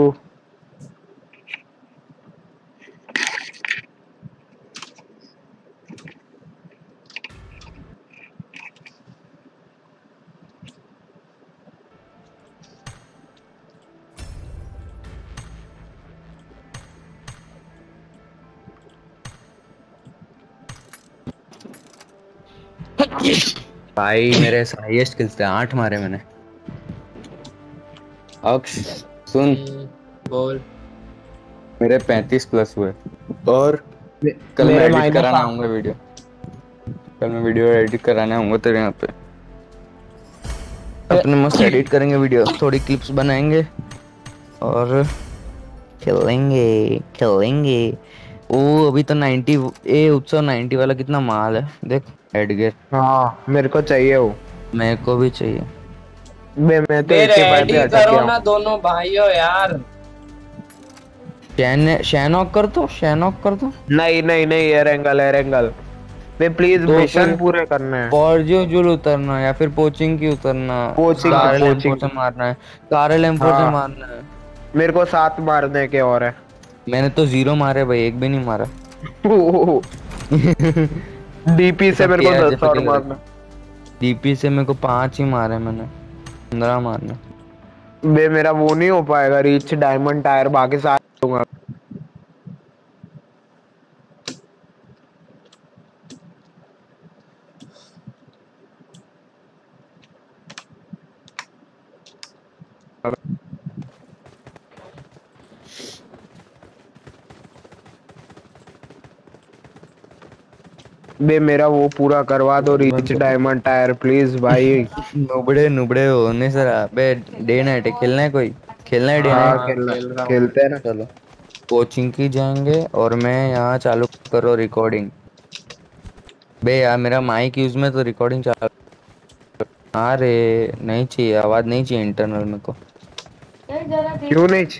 भाई मेरे हाईएस्ट किल्स थे, आठ मारे मैंने। अक्ष सुन, हम्म, बोल। मेरे पैंतीस प्लस हुए। और मे- कल मैं मेरे एडिट माइनस कराने सात। आऊंगा वीडियो, कल मैं वीडियो एडिट कराने आऊंगा तेरे यहाँ पे। अपने मस्त एडिट करेंगे वीडियो, थोड़ी क्लिप्स बनाएंगे और खेलेंगे खेलेंगे। ओ अभी तो नाइंटी, ए उत्सव नाइंटी वाला कितना माल है देख, एडगर। हाँ मेरे को चाहिए वो। मेरे को भी चाहिए। बे मैं तो बे ए के फाइव पे रेडी अटक करो गया ना हूँ। दोनों भाइयों यार। शैन शैनॉक कर दो, शैनॉक कर दो। नहीं नहीं नहीं, एयर एंगल एयर एंगल, बे प्लीज तो मिशन फिर पूरे करने हैं। फॉर्जियो जुल उतरना या फिर पोचिंग की उतरना। कोचिंग की कारल एम फोर कोचिंग से की। मारना है, कारल एम फोर से हाँ मारना है। मेरे को सात मारने के और है। मैंने तो जीरो मारे भाई, एक भी नहीं मारा। डीपी से सब मेरे के को आर दस पे और खेल रहे। मारना। डीपी से मेरे को पांच ही मारे मैंने, पंद्रह मारने। बे मेरा वो नहीं हो पाएगा रीच डायमंड टायर, बाकी साथ दूंगा। बे मेरा वो पूरा करवा दो, रीच डायमंड टायर प्लीज भाई। नुबड़े नुबड़े होने से बे। डे नाइट है, खेलना है कोई? खेलना है डे हाँ नाइट? हाँ खेलना, खेल रहा हूँ। खेलते हैं ना। चलो कोचिंग की जाएंगे और मैं यहाँ चालू करो रिकॉर्डिंग। बे यार मेरा माइक यूज में तो रिकॉर्डिंग चालू। अरे नहीं चाहिए, आवाज नहीं चाहिए इंटरनल मेरे को। ये जरा देख। क्यों नहीं?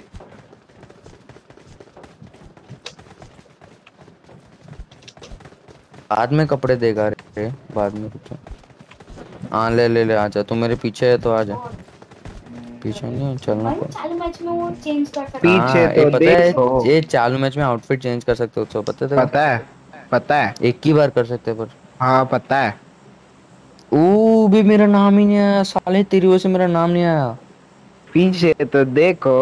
बाद में कपड़े देगा रे, बाद में कुछ। हाँ ले ले ले, आजा तू मेरे पीछे है तो आजा। पीछे नहीं है, चलना भाई पड़े। चालू मैच में वो चेंज कर सकते हैं। पीछे हाँ ये तो पता है, देखो। ये चालू मैच में आउटफिट चेंज कर सकते हो तो पता है तेरे पता है, पता है। को? एक ही बार कर सकते हैं पर। हाँ पता है। ओ भी मेरा नाम ही नहीं आया साले, तेरी वजह से मेरा नाम नहीं आया। पीछे तो देखो।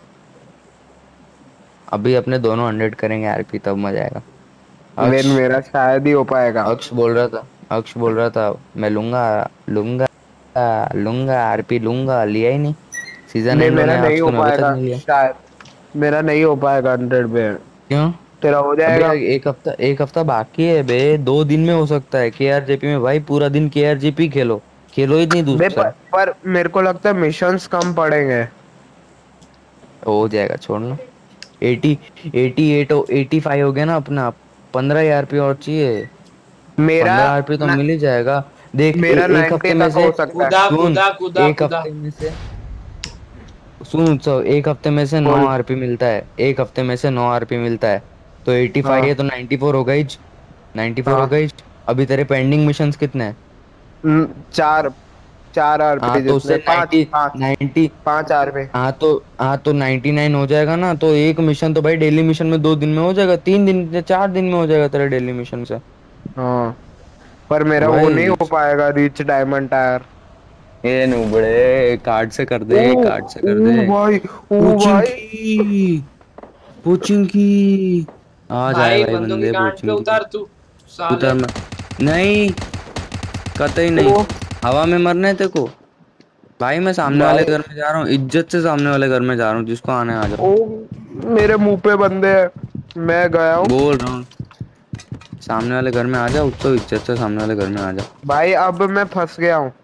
अभी अपने दोनों हंड्रेड करेंगे आरपी, तब मजा आएगा। वेन अक्ष, मेरा शायद ही हो पाएगा। अक्ष बोल रहा था, अक्ष बोल रहा था मैं लूंगा लूंगा लूंगा आरपी लूंगा, लिया ही नहीं। सीजन बे एंड मेरा होने नहीं अक्ष हो तूने अभी तक पाएगा नहीं लिया। शायद, मेरा नहीं हो पाएगा हंड्रेड पे। क्यों? तेरा हो अबे जाएगा। एक हफ्ता, एक हफ्ता बाकी है बे, दो दिन में हो सकता है। केआरजेपी में भाई पूरा दिन केआरजेपी खेलो, खेलो ही नहीं बे पर, दूसरा। पर मेरे को लगता है मिशंस कम पड़ेंगे। हो जाएगा छोड़ना। Eighty eighty eight eighty five हो गया ना अपना। पंद्रह आरपी और चाहिए। मेरा पंद्रह आरपी तो न, मिल ही जाएगा। देख ए, मेरा एक नाइन्टी हफ्ते में तक से हो सकता है। कूदा सुन, कूदा कूदा एक कूदा। हफ्ते में से सुन उत्सव, एक हफ्ते में से नौ बोल। आरपी मिलता है, एक हफ्ते में से नौ आरपी मिलता है। तो एटी फाइव है हाँ तो नाइन्टी फोर हो गई, नाइन्टी फोर हो हाँ। गई। अभी तेरे पेंडिंग मिशंस कितने हैं? न, चार। चार आरपी हाँ तो उससे जितने, पाँच नाइन्टी पाँच नाइन्टी पाँच आरपी। हाँ तो हाँ तो नाइन्टी नाइन हो जाएगा ना, तो एक मिशन तो भाई डेली मिशन में दो दिन में हो जाएगा, तीन दिन या चार दिन में हो जाएगा तेरे डेली मिशन से। हाँ पर तो मेरा वो नहीं भाई हो पाएगा रीच डायमंड टायर। ये नुबड़े कार्ड से कर ओ दे, कार्ड से कर ओ दे। भाई, ओ भाई। पोचिंकी पोचिंकी आ जाए भाई भाई बंदों की बंदे गांड पे पोचिंकी। उतार तू साले। उतर मैं नहीं, कतई नहीं। ओ हवा में मरना है तेरे को भाई। मैं सामने वाले भाई, घर में जा रहा हूँ, इज्जत से सामने वाले घर में जा रहा हूँ, जिसको आने आ जाओ। ओ मेरे मुंह पे बंदे हैं, मैं गया हूँ। बोल रहा हूँ सामने वाले घर में आ जा, उत्सव इज्जत से सामने वाले घर में आ जा। भाई अब मैं फंस गया हूँ।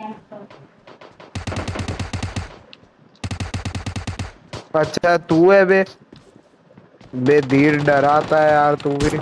अच्छा तू है बे, बे धीर डराता है यार तू भी।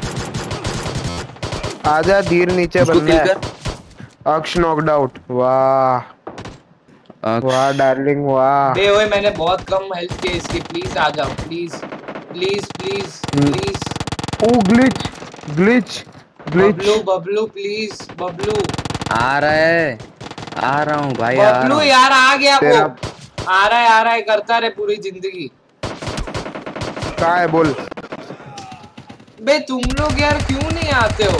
आजा धीर, नीचे उसको बंदा किल है। कर। अक्ष नॉकड आउट, वाह अक्ष वाह डार्लिंग वाह। बे ओए मैंने बहुत कम हेल्थ के इसकी, प्लीज आ जाओ please please please please. Oh glitch glitch glitch. Bablu Bablu please Bablu. आ रहा है, आ रहा हूँ भाई, आ रहा बबलू हूँ। यार आ गया वो। तेरा आ रहा है आ रहा है करता रहे पूरी जिंदगी। कहाँ है बोल। बे तुम लोग यार क्यों नहीं आते हो?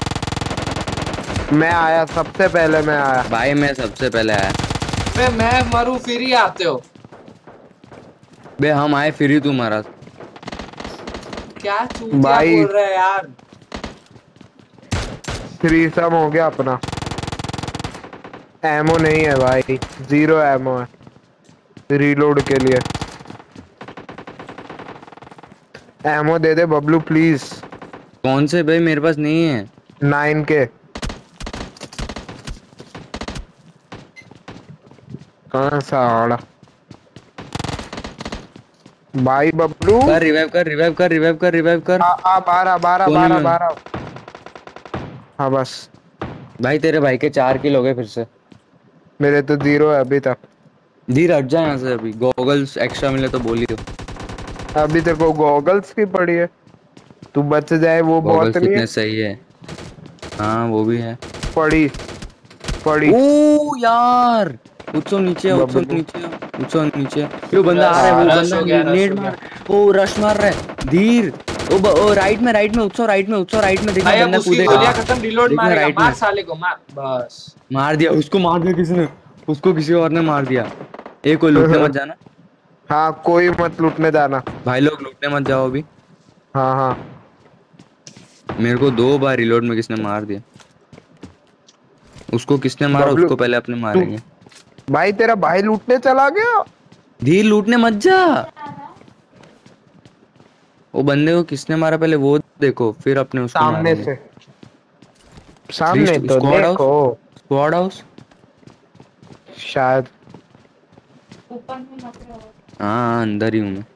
मैं आया सबसे पहले, मैं आया भाई मैं सबसे पहले आया। बे मैं मरूं फिर ही आते हो। बे हम आए फिर ही तू मरा। क्या चूतिया भाई। बोल रहा है यार। थ्रीसम हो गया अपना। एमो नहीं है भाई, जीरो एमो है रीलोड के लिए। एमो दे दे बबलू प्लीज। कौन से भाई, मेरे पास नहीं है। नाइन के कहाँ सा आड़ा भाई बबलू। कर रिवाइव कर, रिवाइव कर, रिवाइव कर, रिवाइव कर। आ आ बारह बारह कोने बारह में बारह। हाँ बस। भाई तेरे भाई के चार किल हो गए फिर से। मेरे तो जीरो है अभी तक। धीर हट जा यहाँ से, अभी गॉगल्स एक्स्ट्रा मिले तो बोलियो। अभी तेरे को गॉगल्स की पड़ी है, तू बच जाए वो बहुत गॉगल्स नहीं है। कितने सही है। हाँ वो भी है। पड़ी पड़ी ओ यार, उत्सव नीचे है, उत्सव बबलू। नीचे है, उत्सव नीचे है। ये बंदा आ रहा है, हाँ, वो रश बंदा हो गया, ने- रश नेड हो गया। मार। ओ रश मार रहा है धीर। ओ, ब- ओ राइट में, राइट में उत्सव, राइट में उत्सव, राइट में देखना भाई अब बंदा उसकी कूदेगा। गोलियां खत्म, रिलोड देखना मारेगा, राइट मार में। साले को मार बस। मार दिया उसको, मार दिया किसने, उसको किसी और ने मार दिया। ए कोई लूटने मत जाना हाँ कोई मत लूटने जाना। भाई, लोग लूटने मत जाओ अभी। हाँ हाँ मेरे को दो बार रिलोड में किसने मार दिया। उसको किसने मारा, बबलू उसको पहले अपने तू, मारेंगे। भाई तेरा भाई लूटने चला गया। धीर लूटने मत जा। वो बंदे को किसने मारा पहले वो देखो, फिर अपने उसको सामने मारेंगे। से, थ्री सामने तो स्क्वाड हाउस, देखो स्क्वाड हाउस। शायद। हाँ अंदर ही हूँ मैं।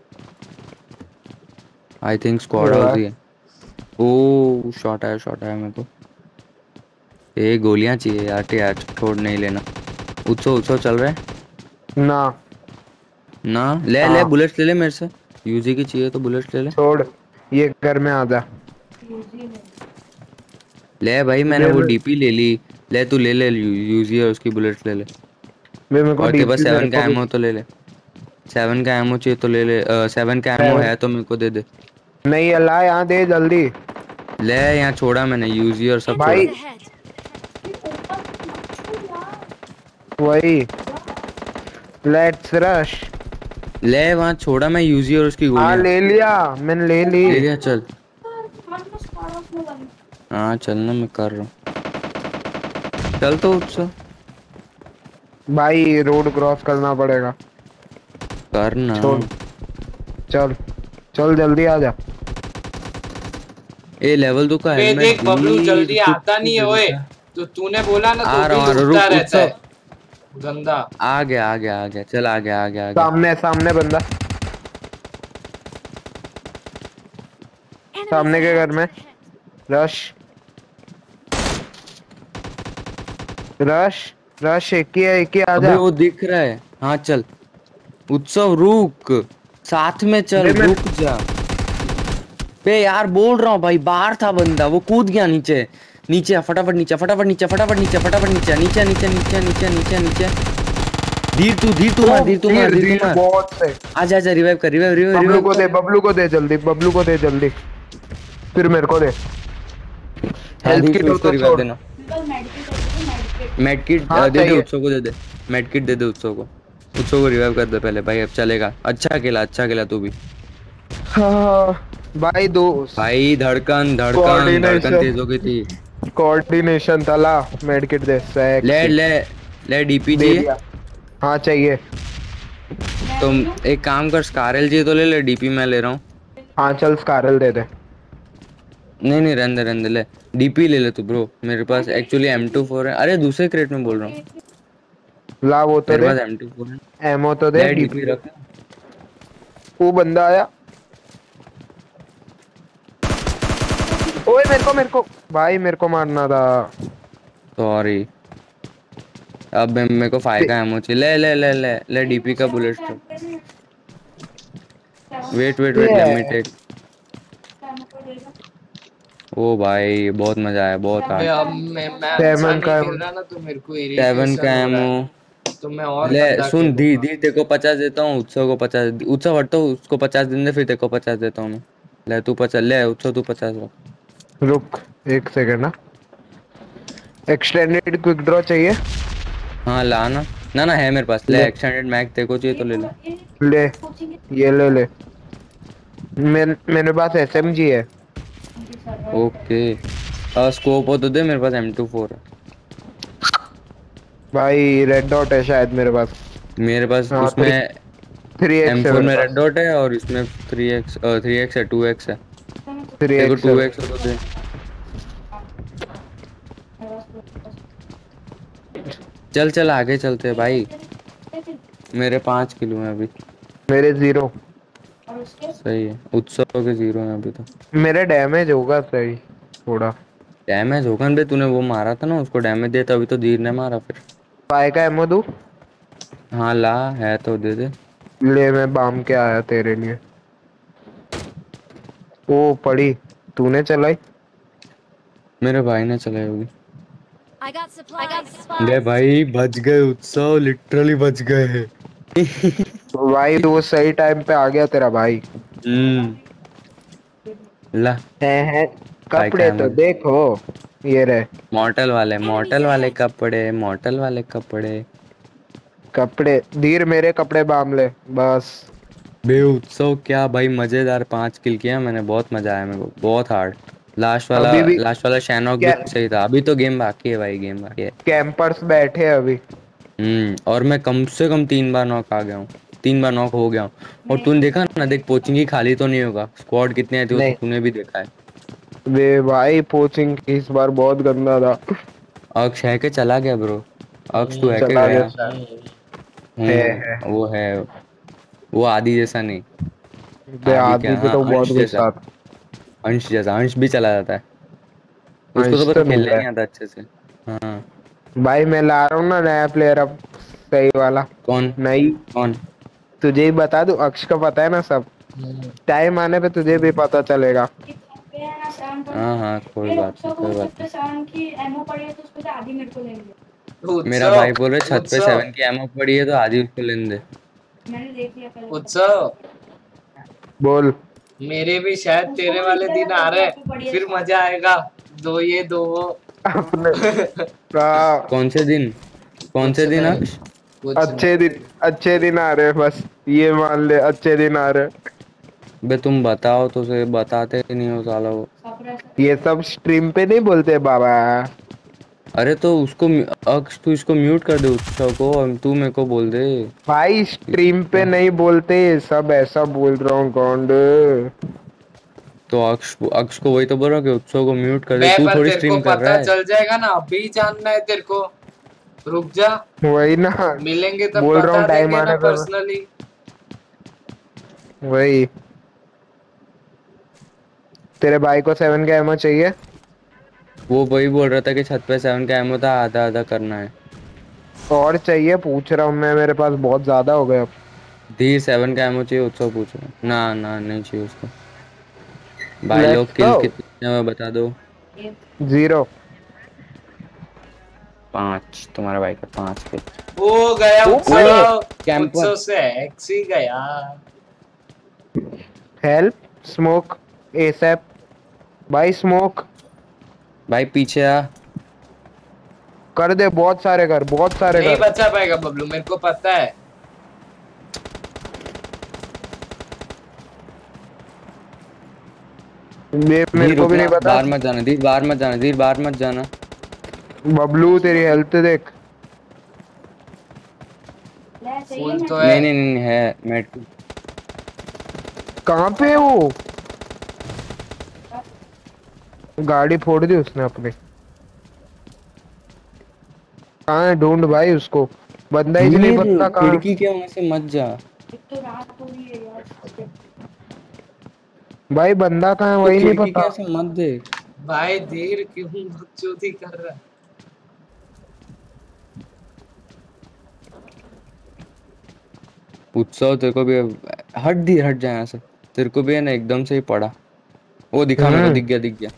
आई थिंक स्क्वाड हाउस ही है। ओ शॉट आया, शॉट आया मेरे को। ए गोलियां चाहिए यार, यार छोड़ नहीं लेना। उत्सव उत्सव चल रहा है ना ना। ले ले हाँ बुलेट्स ले ले मेरे से, यूजी की चाहिए तो बुलेट्स ले ले। छोड़, ये घर में आ जा। ले भाई मैंने ले वो ले, डीपी ले ली। ले तू ले ले यूजी और उसकी बुलेट्स ले ले। बे मेरे को और तेरे पास डीपी मेरे सेवन का को भी एमो तो ले ले। सेवन का एमो चाहिए तो ले ले। सेवन का एमो सेवन है तो मेरे को दे दे। नहीं अल्लाह यहाँ दे जल्दी। ले यहाँ छोड़ा मैंने, यूजी और सब छोड़ा। भाई वही लेट्स रश। ले वहाँ छोड़ा मैं यूजी और उसकी हाँ गोलियां। ले लिया मैंने, ले ली। ले लिया चल। हाँ चलना मैं कर रहा हूँ, चल तो उत्सव भाई रोड क्रॉस करना पड़ेगा। करना। छोड़, चल चल जल्दी आ जा। ए लेवल दो का बे हेलमेट देख बबलू जल्दी आता नहीं है ओए, तो तूने बोला ना आ तो रहा भी हूँ, लूटता रुक रहता है उत्सव। गंदा। आ गया आ गया आ गया, चल आ गया आ गया आ गया। सामने सामने बंदा, सामने के घर में। रश रश रश, एक ही है, एक ही आ अबे जा। वो दिख रहा है। हाँ चल उत्सव रुक, साथ में चल, अबे मैं- रुक जा। बे यार बोल रहा हूँ भाई, बाहर था बंदा, वो कूद गया नीचे। नीचे आ, फटाफट नीचे फटाफट नीचे फटाफट नीचे फटाफट नीचे नीचे नीचे नीचे नीचे नीचे नीचे धीर तू धीर तू मार धीर तू मार धीर तू मार बहुत सही। आजा आजा रिवाइव कर रिवाइव रिवाइव बबलू रिवाइव को दे बबलू को दे जल्दी बबलू को दे जल्दी फिर मेरे को दे हेल्थ किट उसको तो रिवाइव छोड़। देना मेडिकेट मेडकिट हाँ, दे दे चाहिए। उत्सव को दे दे मेडकिट दे दे उत्सव को उत्सव को रिवाइव कर दे पहले भाई अब चलेगा अच्छा खेला अच्छा खेला तू भी हाँ, भाई दो भाई धड़कन धड़कन Coordination. धड़कन तेज हो गई थी कोऑर्डिनेशन तला मेडिकेट दे ले sexy। ले ले डीपी दे चाहिए दिया। हाँ चाहिए। तुम एक काम कर स्कारल चाहिए तो ले ले डीपी मैं ले रहा हूँ हाँ चल स्कारल दे दे। नहीं नहीं रहने दे रहने दे ले डीपी ले ले तू ब्रो मेरे पास एक्चुअली एम टू फोर है अरे दूसरे क्रेट में बोल रहा हूँ ला वो तो मेरे दे पास एम टू फोर है एमो तो दे ले डीपी डीपी रख वो बंदा आया। ओए मेरे को मेरे को भाई मेरे को मारना था। सॉरी अब मैं- मेरे को फाइव का एमो चाहिए ले ले ले ले ले डीपी का बुलेट तो wait wait wait let me take ओ भाई बहुत मजा आया बहुत अबे हार्ड अब मैं मैं अच्छा सेवन नहीं का खेल रहा ना तो मेरे को सेवन इरिटेशन का हो रहा एमो है तो मैं और ले गंदा सुन धी खेलूंगा। धी तेरे को पचास देता हूँ उत्सव को पचास उत्सव हटता हूँ उसको पचास दिन दे फिर तेरे को पचास देता हूँ मैं ले तू पचास ले उत्सव तू पचास रख रुक एक सेकंड ना एक्सटेंडेड क्विक ड्रॉ चाहिए। हाँ ला ना ना ना है मेरे पास ले ले। एक्सटेंडेड मैग तेरे को चाहिए तो ले ले ले ये ले ले मेरे मेरे पास एसएमजी है। ओके स्कोप हो तो दे मेरे पास एम टू फोर है भाई रेड डॉट है शायद मेरे पास। मेरे पास हाँ, उसमें थ्री एम एक्स फोर है में रेड डॉट है और इसमें थ्री एक्स थ्री एक्स है टू एक्स है थ्री तेरे को एक्स टू एक्स हो तो दे चल चल आगे चलते हैं भाई मेरे पाँच किलो हैं अभी मेरे जीरो। सही है उत्सव के जीरो हैं अभी तो मेरे डैमेज होगा सही थोड़ा। डैमेज होगा बे तूने वो मारा था ना उसको डैमेज दिया था अभी तो धीर ने मारा फिर पाए का एमो दूं? हाँ ला है तो दे दे ले मैं बाम के आया तेरे लिए। ओ पड़ी तूने चलाई। मेरे भाई ने चलाई होगी I got supplies. I got supplies. ले भाई बच गए उत्सव लिटरली बच गए तो भाई वो सही टाइम पे आ गया तेरा भाई। हम्म ला है है भाई कपड़े का तो एमो देखो ये रहे मॉर्टल वाले मॉर्टल वाले कपड़े मॉर्टल वाले कपड़े कपड़े। धीर मेरे कपड़े बाम ले बस। बे उत्सव क्या भाई मजेदार पांच किल किया मैंने बहुत मजा आया मेरे को बहुत हार्ड लास्ट वाला अभी भी लास्ट वाला शैनॉक क्या भी सही था अभी तो गेम बाकी है भाई गेम बाकी है कैंपर्स बैठे हैं अभी। हम्म और मैं कम से कम तीन बार नॉक आ गया हूँ तीन बार नॉक हो गया हूँ और तूने देखा ना देख पोचिंग ही खाली तो नहीं होगा स्क्वाड कितने आए थे वो नहीं तो तूने भी देखा है वे भाई पोचिंग इस बार बहुत गंदा था। अक्ष है के चला गया ब्रो अक्ष तू है के चला गया गया शायद। हम्म है, है। वो है वो आदि जैसा नहीं बे आदि आदि क्या पे हाँ तो अंश बहुत जैसा गुस्सा था। अंश जैसा अंश भी चला जाता है उसको तो अंश पता तो नहीं खेलने है नहीं आता अच्छे से हाँ भाई मैं ला रहा हूँ ना नया प्लेयर अब सही वाला। कौन नहीं कौन तुझे ही बता दूं अक्ष का पता है ना सब। टाइम आने पे तुझे भी पता चलेगा। हाँ हाँ कोई बात नहीं कोई बात नहीं मेरा उत्सव भाई बोल रहे छत पे उत्सव सेवन की एमओ पड़ी है तो आदि उसको लेने दे उत्सव बोल मेरे भी शायद तेरे वाले दिन आ रहे हैं फिर मजा आएगा दो ये दो वो अपने हाँ, कौन से दिन कौन से कुछ दिन नहीं, अक्ष कुछ अच्छे दिन अच्छे दिन आ रहे हैं बस ये मान ले अच्छे दिन आ रहे हैं। बे तुम बताओ तो सही बताते ही नहीं हो साला वो ये सब स्ट्रीम पे नहीं बोलते बाबा। अरे तो उसको म्यू- अक्ष तू इसको म्यूट कर दे उत्सव को और तू मेरे को बोल दे भाई स्ट्रीम पे नहीं बोलते सब ऐसा बोल रहा हूँ गॉन्ड। तो अक्ष अक्ष को वही तो बोल रहा हूँ कि उत्सव को म्यूट कर दे मैं तू पर थोड़ी तेरे को स्ट्रीम कर रहा पता है चल जाएगा ना अभी जानना है तेरे को रुक जा वही ना मिलेंगे तब बोल रहा बता हूँ टाइम देंगे ना आने पे पर्सनली वही। तेरे भाई को सेवन का एमओ चाहिए। वो वही बोल रहा था कि छत पे सेवन का एमओ था आधा आधा करना है और चाहिए पूछ रहा हूँ मैं मेरे पास बहुत ज्यादा हो गया। धी सेवन का एमओ चाहिए उत्सव पूछ रहा है। ना ना नहीं चाहिए उसको भाई लोग Let's किल go. कितने में बता दो जीरो पांच, तुम्हारे भाई का पांच पे। ओ गया उत्सव, कैंपर। उत्सव से एक्स ही गया। हेल्प स्मोक एसएप भाई स्मोक भाई पीछे आ। कर दे, बहुत सारे कर, बहुत सारे नहीं कर। बचा पाएगा बबलू, मेरे को पता है। ये मेरे धीर को भी रुकना, नहीं पता। बाहर मत जाना, धीर बाहर मत जाना, धीर बाहर मत जाना। बबलू तेरी हेल्थ देख। फूल तो है। नहीं नहीं नहीं है मेट। कहाँ पे है वो? गाड़ी फोड़ दी उसने अपनी। कहाँ है? ढूंढ भाई उसको, बंदा ही नहीं धीर पता कहाँ है। खिड़की के वहां से मत जा। भाई बंदा कहाँ है तो वही नहीं खिड़की पता। के से मत देख। भाई धीर क्यों बकचोदी कर रहा है? उत्सव तेरे को भी हट, धीर हट जाए यहाँ से। तेरे को भी है ना एकदम से ही पड़ा। वो दिखा मेरे को, हम्म दिख गया दिख गया।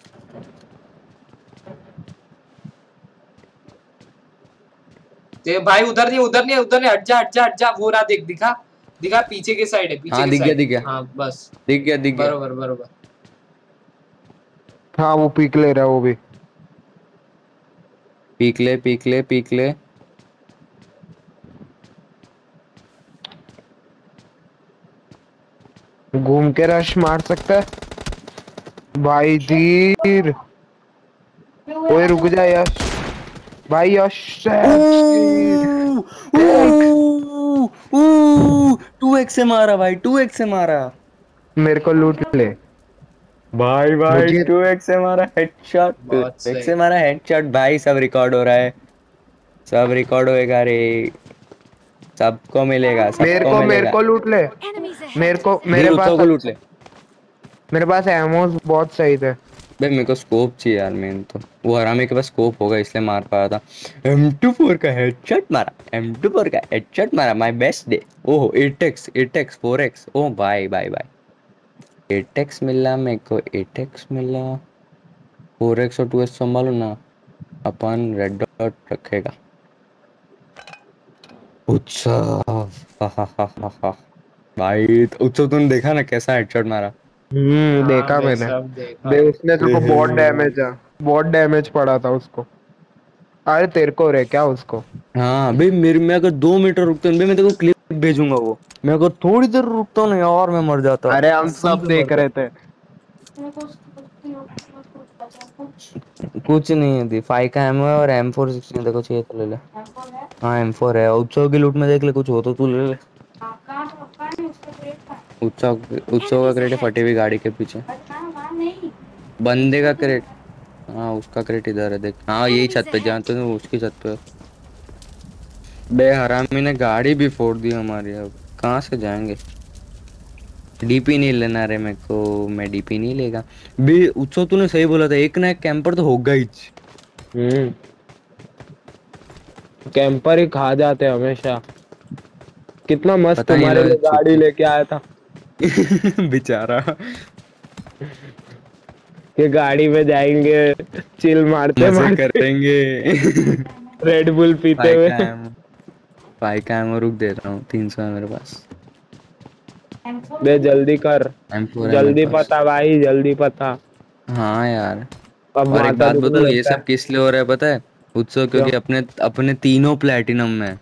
ते भाई उधर नहीं, उधर नहीं, उधर नहीं, हट जा, हट जा, हट जा। वो रहा, देख, दिखा, दिखा, पीछे के साइड है, पीछे हाँ के दिख गया साइड। दिख गया हाँ बस, दिख गया दिख गया। बरोबर बरोबर। हाँ वो पीक ले रहा है वो भी। पीक ले पीक ले पीक ले। घूम के रश मार सकता है भाई धीर। ओए रुक जा यश भाई, यश टू एक्स से मारा भाई, टू एक्स से मारा। मेरे को लूट ले भाई भाई मुझे। टू एक्स से मारा हेडशॉट, टू बहुत एक्स सही। से मारा हेडशॉट भाई। सब रिकॉर्ड हो रहा है, सब रिकॉर्ड होएगा रे। सबको मिलेगा, मेरे सबको को मेरे मिलेगा। को लूट ले। Enemies मेरे ahead. को धीर मेरे उत्सव पास को लूट ले। मेरे पास एमोस बहुत सही थे। भाई मेरे को स्कोप चाहिए यार, मेन तो वो हरामी के पास स्कोप होगा इसलिए मार पाया था। एम टू फोर का हेडशॉट मारा, एम टू फोर का हेडशॉट मारा, माय बेस्ट डे। ओहो eight x, eight x, four x. ओह भाई भाई भाई, एट एक्स मिला मेरे को, एट एक्स मिला। फोर एक्स और टू एक्स संभालो ना, अपन रेड डॉट रखेगा। उत्सव भाई तो उत्सव तूने देखा ना कैसा हेडशॉट मारा। हम्म हाँ देखा बे, मैंने। सब देखा बे है। उसने तेरे को बहुत डैमेज है, बहुत डैमेज पड़ा था उसको। अरे तेरे को रे क्या उसको? हाँ भाई मेरे, मैं अगर दो मीटर रुकता हूँ भाई, मैं तेरे को क्लिप भेजूंगा वो। मैं अगर थोड़ी देर रुकता हूँ ना यार, मैं मर जाता, अरे हम कसम सब से मर देख रहे जाता। थे। कुछ नहीं है दी, फाइव का एमओ है और एम फोर सिक्सटीन देखो चाहिए तो ले ले। हाँ एम फोर है, उत्सव की लूट में देख ले, कुछ हो तो तू ले ले। उत्सव उत्सव का Enemies क्रेट है ahead. फटी हुई गाड़ी के पीछे। बंदे का क्रेट, हाँ उसका क्रेट इधर है देख। हाँ यही Enemies छत पे, जहाँ ahead. तो उसकी छत पे। बे हरामी ने गाड़ी भी फोड़ दी हमारी, अब कहाँ से जाएंगे। डीपी नहीं लेना रे मेरे को, मैं डीपी नहीं लेगा। बे उत्सव तूने सही बोला था, एक ना एक कैंपर तो होगा ही। हम्म कैंपर ही खा जाते हैं हमेशा। कितना मस्त पता नहीं तुम्हारे लगा लिए गाड़ी छुट्टी। लेके आया था बेचारा। कि गाड़ी में जाएंगे चिल मारते मजे मारते, करेंगे। रेड बुल पीते भाई हुए। का है, भाई का है, मैं रुक दे रहा हूँ, तीन सौ है मेरे पास। बे जल्दी कर, एम फोर है मेरे जल्दी पास। पता भाई, जल्दी पता। हाँ यार। अब और एक माथा बात दुखने बताऊँ, ये लगता है। सब किस लिए हो रहा है पता है? उत्सव क्यों? क्योंकि अपने अपने तीनों प्लेटिनम में।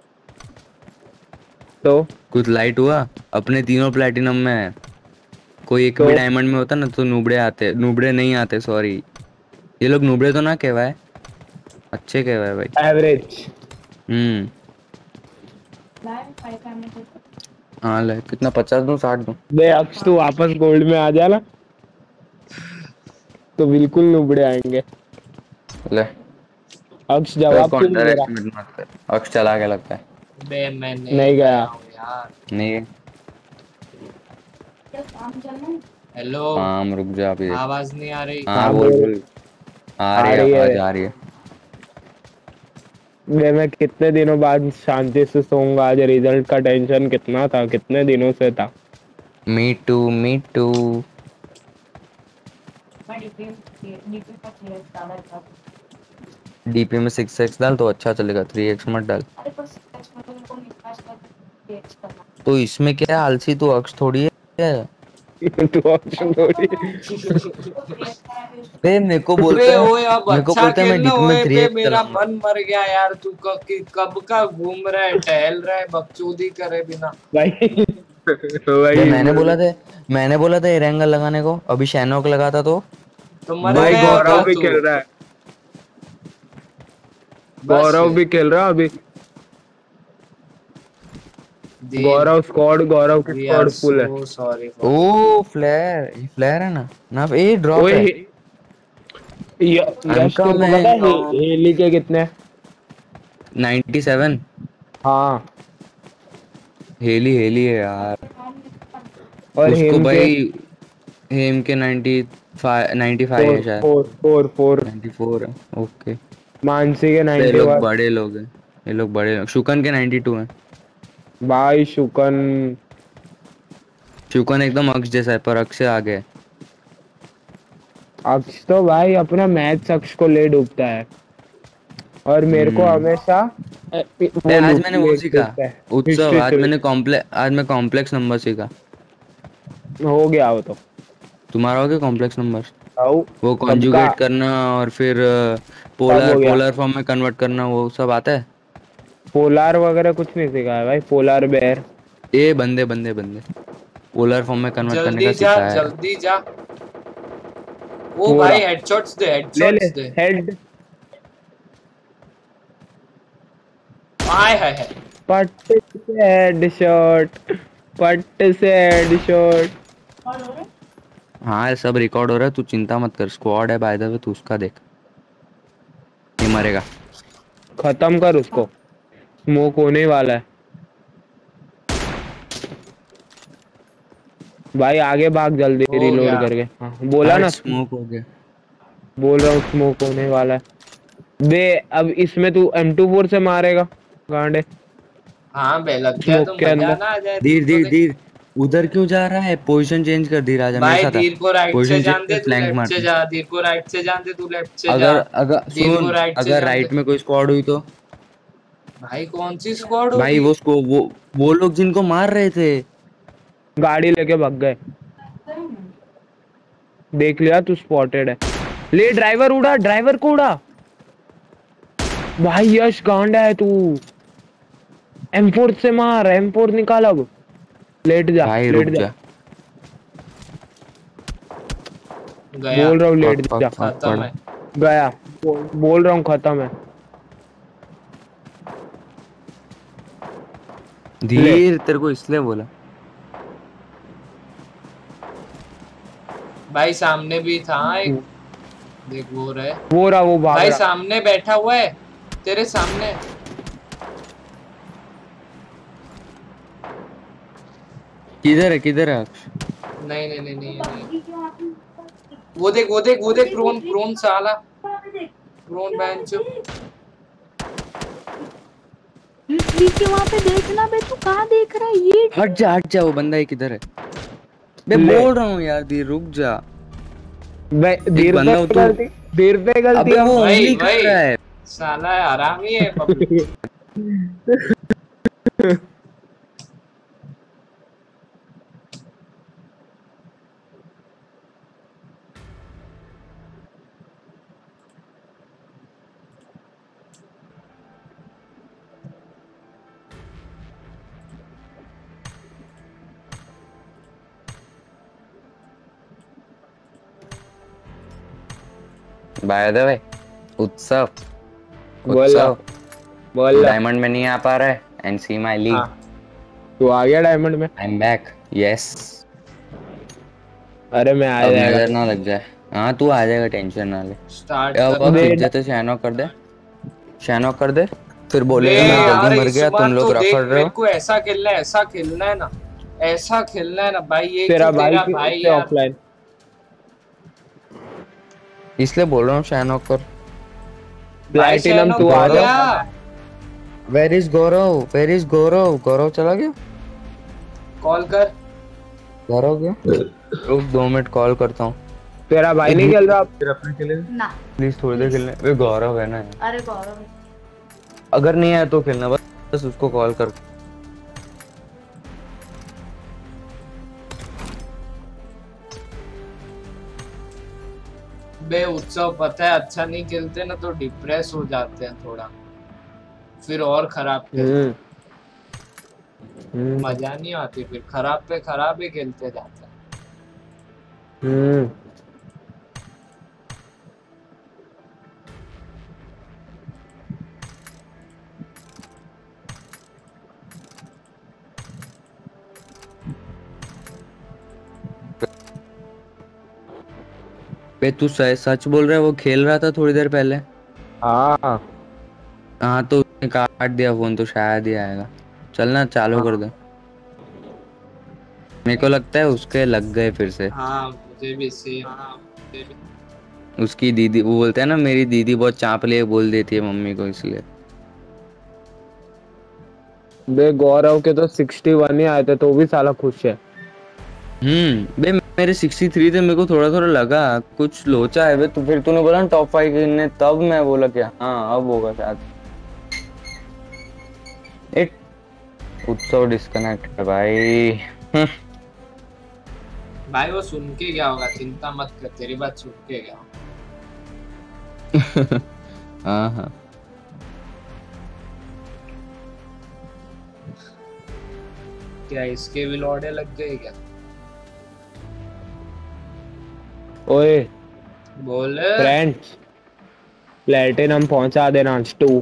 तो कुछ लाइट हुआ, अपने तीनों प्लेटिनम में है। कोई एक भी तो डायमंड में होता ना तो नुबड़े आते, नुबड़े नहीं आते सॉरी। ये लोग नुबड़े तो ना कहवाए, अच्छे कहवाए भाई। एवरेज। हम्म। हाँ ले, कितना पचास दूं साठ दूं? बे अक्स तू वापस गोल्ड में आ जाना तो बिल्कुल नुबड़े आएंगे। ले, अक्स कोई जवाब को क्यों नहीं अंडर दे रहा? एस्टिमेट मत कर, अक्ष चला के लगता है। बे मैं नहीं नहीं गया। गया हूँ यार। नहीं। हेलो, काम रुक जा अभी। आवाज नहीं आ रही। हाँ हाँ बोल बोल। बोल। आ आ रही है रही है। आवाज, आ रही है। बे मैं कितने दिनों बाद शांति से सोऊंगा, आज रिजल्ट का टेंशन कितना था, कितने दिनों से था। Me too me too. DP में सिक्स एक्स डाल तो अच्छा चलेगा, थ्री एक्स मत डाल। अरे पर six में तो मेरे को निकास का three x करना। तो इसमें क्या है, आलसी तो अक्ष थोड़ी है। तू ऑप्शन थोड़ी। बे मेरे को बे बोलता है, ओए अब मेरे को अच्छा बोलता है मैं खेलना डीपी में ओए थ्री बे, एक्स मेरा चलाऊंगा। मन मर गया यार। तू क- कि- कब का घूम रहा है, टहल रहा है, बकचोदी करे बिना। भाई बे भाई मैंने बोला था, मैंने बोला था एरेंगल लगाने को, अभी शैनोक लगाता तो तो मर भाई गया गौरव क्या भी तू? खेल रहा है, बस गौरव फिर भी खेल रहा है अभी। देव, गौरव स्क्वाड, गौरव की वी आर स्क्वाड फुल है। So sorry for. ओ फ्लेयर, ये फ्लेयर है ना ना ये ड्रॉप ओए है। य- यश तेरे को पता है हे- हेली के कितने? Ninety seven. हाँ, हेली हेली है यार। और उसको हेम के भाई हेम के ninety five ninety five four है शायद, four four four ninety four है। ओके, मानसी के ये नाइन्टी लोग वन। बड़े लोग हैं, ये लोग बड़े लोग। शुकन के नाइंटी टू है। भाई शुकन, शुकन एकदम अक्ष जैसा है, पर अक्ष से आगे है। अक्ष तो भाई अपना मैच अक्ष को ले डूबता है, और मेरे को हम्म। हमेशा अ, वो ए, आज लू- मैंने वो ले सीखा, डूबता है। उत्सव। हिस्ट्री आज से मैंने कॉम्प्लेक्स आज मैं कॉम्प्लेक्स नंबर सीखा। हो गया वो तो। तुम्हारा हो गया कॉम्प्लेक्स नंबर? आओ वो सबका कॉन्जुगेट करना और फिर सब पोलर हो गया। पोलर फॉर्म में कन्वर्ट करना, वो सब आता है। पोलार वगैरह कुछ नहीं सिखाया भाई, पोलार बेयर। ए बंदे बंदे बंदे पोलर फॉर्म में कन्वर्ट करने जल्दी का जा, सिखाया है। जल्दी जा। ओ पूरा भाई हेडशॉट्स दे, ले ले हेडशॉट्स दे। हेड, आय हाय हाय। पट से हेडशॉट, पट से हेडशॉट। हाँ ये सब रिकॉर्ड हो रहा है, तू चिंता मत कर। स्क्वाड है बाय द वे, तू उसका देख, ये मरेगा। खत्म कर उसको, स्मोक होने ही वाला है भाई। आगे भाग जल्दी हो रिलोड गया। करके। हाँ, बोला ना, स्मोक हो गया। बोल रहा हूँ स्मोक होने वाला है बे। अब इसमें तू एम टू फोर से मारेगा गांडे, हाँ बे, लग गया स्मोक तो के मजा अंदर। ना आ जाए। धीर तो धीर देख धीर, उधर क्यों जा रहा है? पोजीशन चेंज कर, धीर आजा मेरे भाई, साथ आ। धीर को राइट से पोजीशन जान चेंज दे, कर, तू फ्लैंक लेफ्ट से मारते। जा। धीर को राइट से जान दे, तू लेफ्ट से जा। अगर अगर धीर को सुन, राइट से अगर जान राइट दे। में कोई स्क्वाड हुई तो भाई कौन सी स्क्वाड भाई, होगी? वो स्को वो वो लोग जिनको मार रहे थे। गाड़ी लेके भाग गए, देख लिया तू, स्पॉटेड है। ले ड्राइवर उड़ा, ड्राइवर को उड़ा भाई। यश गांडा है तू, एम फोर से मार, एम फोर निकाल अब। लेट जा, भाई लेट रुक जा, जा। गया, बोल रहा हूँ लेट पक पक जा। पक खत्म पड़। है। गया, बोल बोल रहा हूँ खत्म है। धीर, तेरे को इसलिए बोला। भाई सामने भी था एक, देख वो रहे। वो रहा, वो भाग भाई रहा। सामने बैठा हुआ है, तेरे सामने। किधर है, किधर है अक्ष? नहीं नहीं नहीं नहीं, नहीं। वो देख, वो देख, वो देख, प्रोन प्रोन साला, प्रोन बेंचो। नीचे वहाँ पे देखना बे, तू कहाँ देख रहा है? ये हट जा हट जा, वो बंदा ही किधर है? मैं ले। बोल रहा हूँ यार, धीर रुक जा। बे- देर बंदा पे तू- गलती, देर पे गलती। अबे वो वही उंगली कर वही रहा है। साला हरामी है बबलू। बाय द वे उत्सव, बोला उत्सव बोला। डायमंड में नहीं आ पा रहा है, एंड सी माय लीग। हाँ, तू आ गया डायमंड में? I am back, yes. अरे मैं आ अब जाएगा। नजर ना लग जाए। हाँ तू आ जाएगा, टेंशन ना ले। स्टार्ट अब कर अब दे। खिंच जाते, शैनॉक कर दे, शैनॉक कर दे, फिर बोलेगा बे मैं यार, जल्दी मर गया, इस बार तुम लोग तो देख, रफड़ रहे मेरे हो। को ऐसा खेलना है, ऐसा खेलना है ना, ऐसा खेलना है ना भाई। ये तेरा क्यों भाई तेरा की भाई से यार। ऑफलाइन। इसलिए बोल रहा हूँ शैनॉक कर। भाई प्लैटिनम शैनो तू आ कर जा। गया। Where is Gaurav, where is Gaurav? Gaurav चला गया? कॉल कर। गौरव गया? रुक दो मिनट, कॉल करता हूँ। तेरा भाई नहीं खेल रहा अब? फिर अपने के लिए ना प्लीज थोड़ी देर खेलने। वे गौरव है ना यार। अरे गौरव अगर नहीं आया तो खेलना, बस बस उसको कॉल कर। बे उत्सव पता है अच्छा नहीं खेलते ना तो डिप्रेस हो जाते हैं थोड़ा, फिर और खराब खेलते हम्म हैं। हम्म मजा नहीं आती, फिर खराब पे खराब ही खेलते जाते हैं। हम्म बे तू सच सच बोल रहा है, वो खेल रहा था थोड़ी देर पहले। हाँ हाँ तो उसने काट दिया फोन, तो शायद ही आएगा। चलना चालू कर दे। मेरे को लगता है उसके लग गए फिर से। हाँ मुझे भी सेम। उसकी दीदी, वो बोलते हैं ना मेरी दीदी बहुत चांपले बोल देती है मम्मी को, इसलिए। बे गौरव के तो सिक्सटी वन ही आए थे तो भी साला खुश है। हम्म बे मेरे सिक्सटी थ्री थे, मेरे को थोड़ा थोड़ा लगा कुछ लोचा है बे। तो फिर तूने बोला टॉप फाइव गिनने, तब मैं बोला कि हाँ अब होगा शायद। एक उत्सव डिस्कनेक्ट है भाई। हम्म, भाई वो सुन के क्या होगा, चिंता मत कर, तेरी बात सुन के क्या होगा। हाँ हाँ। क्या इसके भी लौड़े लग गए क्या? ओए बोल। फ्रेंड्स, प्लेटिनम पहुंचा देना टू।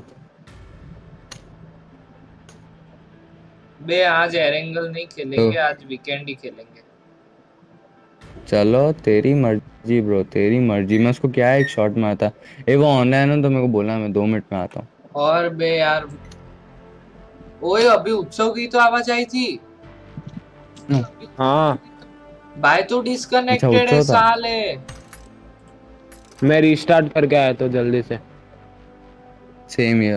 बे आज एरेंगल नहीं खेलेंगे, आज वीकेंड ही खेलेंगे। चलो तेरी मर्जी ब्रो, तेरी मर्जी। मैं उसको क्या एक शॉट में आता। ए वो ऑनलाइन है तो मेरे को बोला, मैं दो मिनट में आता हूँ। और बे यार, ओए अभी उत्सव की तो आवाज आई थी। हाँ भाई तू अच्छा डिस्कनेक्टेड है उत्सव था। साले। मैं रीस्टार्ट करके आया तो जल्दी से। Same year.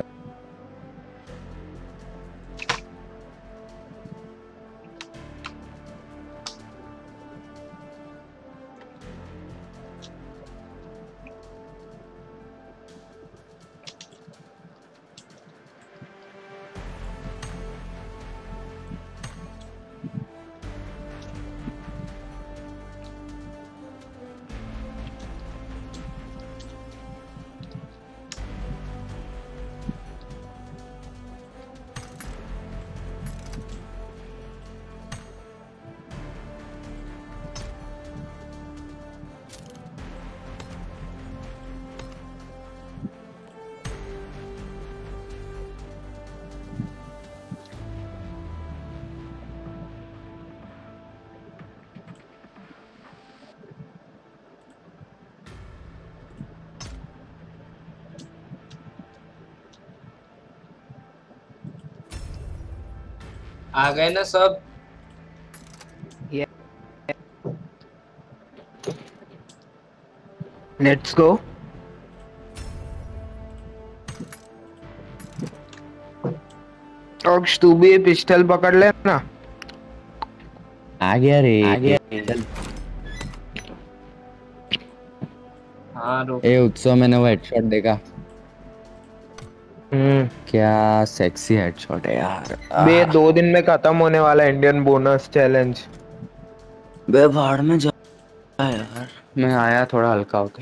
आ गए ना सब। Let's go. और तू भी पिस्टल पकड़ ले ना। आ गया रे। आ गया। चल। हाँ रुक। ए उत्सव, मैंने वो हेडशॉट देखा। हम्म क्या सेक्सी हेडशॉट है यार। बे आह, दो दिन में खत्म होने वाला इंडियन बोनस चैलेंज। बे भाड़ में जा यार। मैं आया थोड़ा हल्का होके।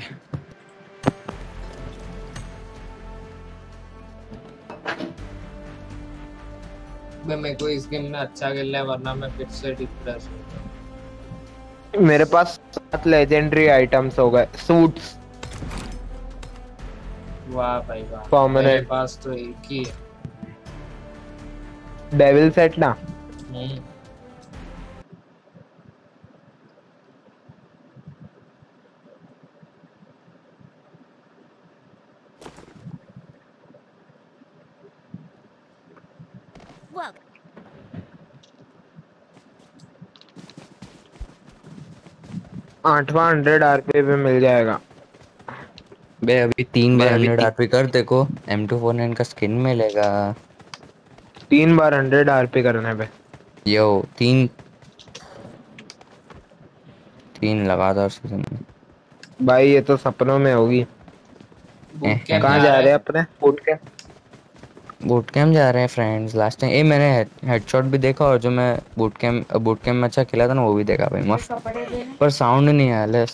बे मेरे को इस गेम में अच्छा खेलना है, वरना मैं फिर से डिप्रेस हो जाऊँ। मेरे पास सात लेजेंडरी आइटम्स हो गए। सूट्स वाह भाई वाह, Permanent. मेरे पास तो एक ही है। डेविल सेट ना। हम्म। Welcome. आठवां हंड्रेड आरपी पे मिल जाएगा। बे अभी तीन बार बे अभी हंड्रेड ती, आरपी कर, देखो एम टू फोर नाइन का स्किन मिलेगा। तीन बार हंड्रेड आरपी करने पे। यो तीन तीन लगातार सीजन में। भाई ये तो सपनों में होगी। बूट कैंप कहाँ जा जा रहा रहे है। हैं अपने बूट के? बूट कैंप जा रहे हैं फ्रेंड्स। लास्ट टाइम ए मैंने हेडशॉट भी देखा और जो मैं बूट कैंप बूट कैंप में अच्छा खेला था ना वो भी देखा भाई मस्त। कपड़े देने पर साउंड नहीं आया ले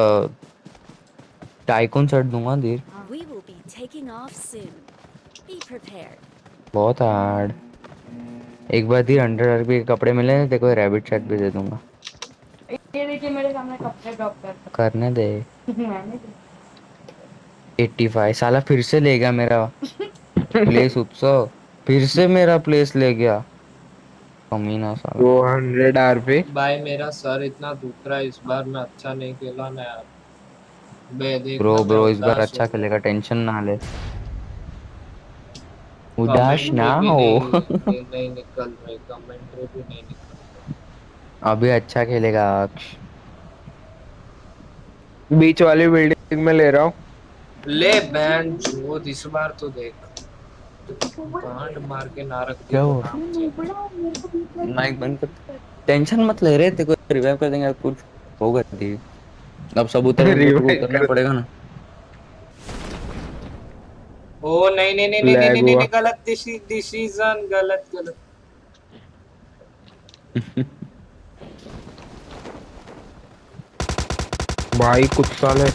टाइकून शर्ट दूंगा धीर। We will be taking off soon. Be prepared. बहुत हार्ड। एक बार धीर अंडर भी कपड़े मिले देखो रैबिट शर्ट भी दे दूंगा। ये देखिए मेरे सामने कपड़े ड्रॉप कर करने दे। मैंने पचासी साला फिर से ले गया मेरा प्लेस उत्सव। फिर से मेरा प्लेस ले गया कमीना साला। दो हंड्रेड आरपी। भाई मेरा सर इतना दुख रहा है, इस बार मैं अच्छा नहीं खेला ना यार। बे देखना ब्रो मैं ब्रो इस बार उदास अच्छा हूँ। खेलेगा टेंशन ना ले। उदास कमेंट्री ना भी हो। नहीं, नहीं नहीं निकल रही, कमेंट्री भी नहीं निकल अभी अच्छा खेलेगा अक्ष। बीच वाली बिल्डिंग में ले रहा हूँ। रही। ले बैंड चोद, इस बार तो देख कांड मार के ना रख दी क्या तो हुआ? नाम नहीं चेंज। बड़ा मेरे को बीच में माइक बंद कर। टेंशन मत ले रहे तेरे को रिवाइव कर देंगे कुछ होगा दी। अब सब उतर रिवाइव उतरना कर पड़ेगा ना। ओ नहीं नहीं नहीं नहीं नहीं लैग नहीं हुआ। नहीं, गलत डिसीजन, गलत गलत। भाई कुछ साले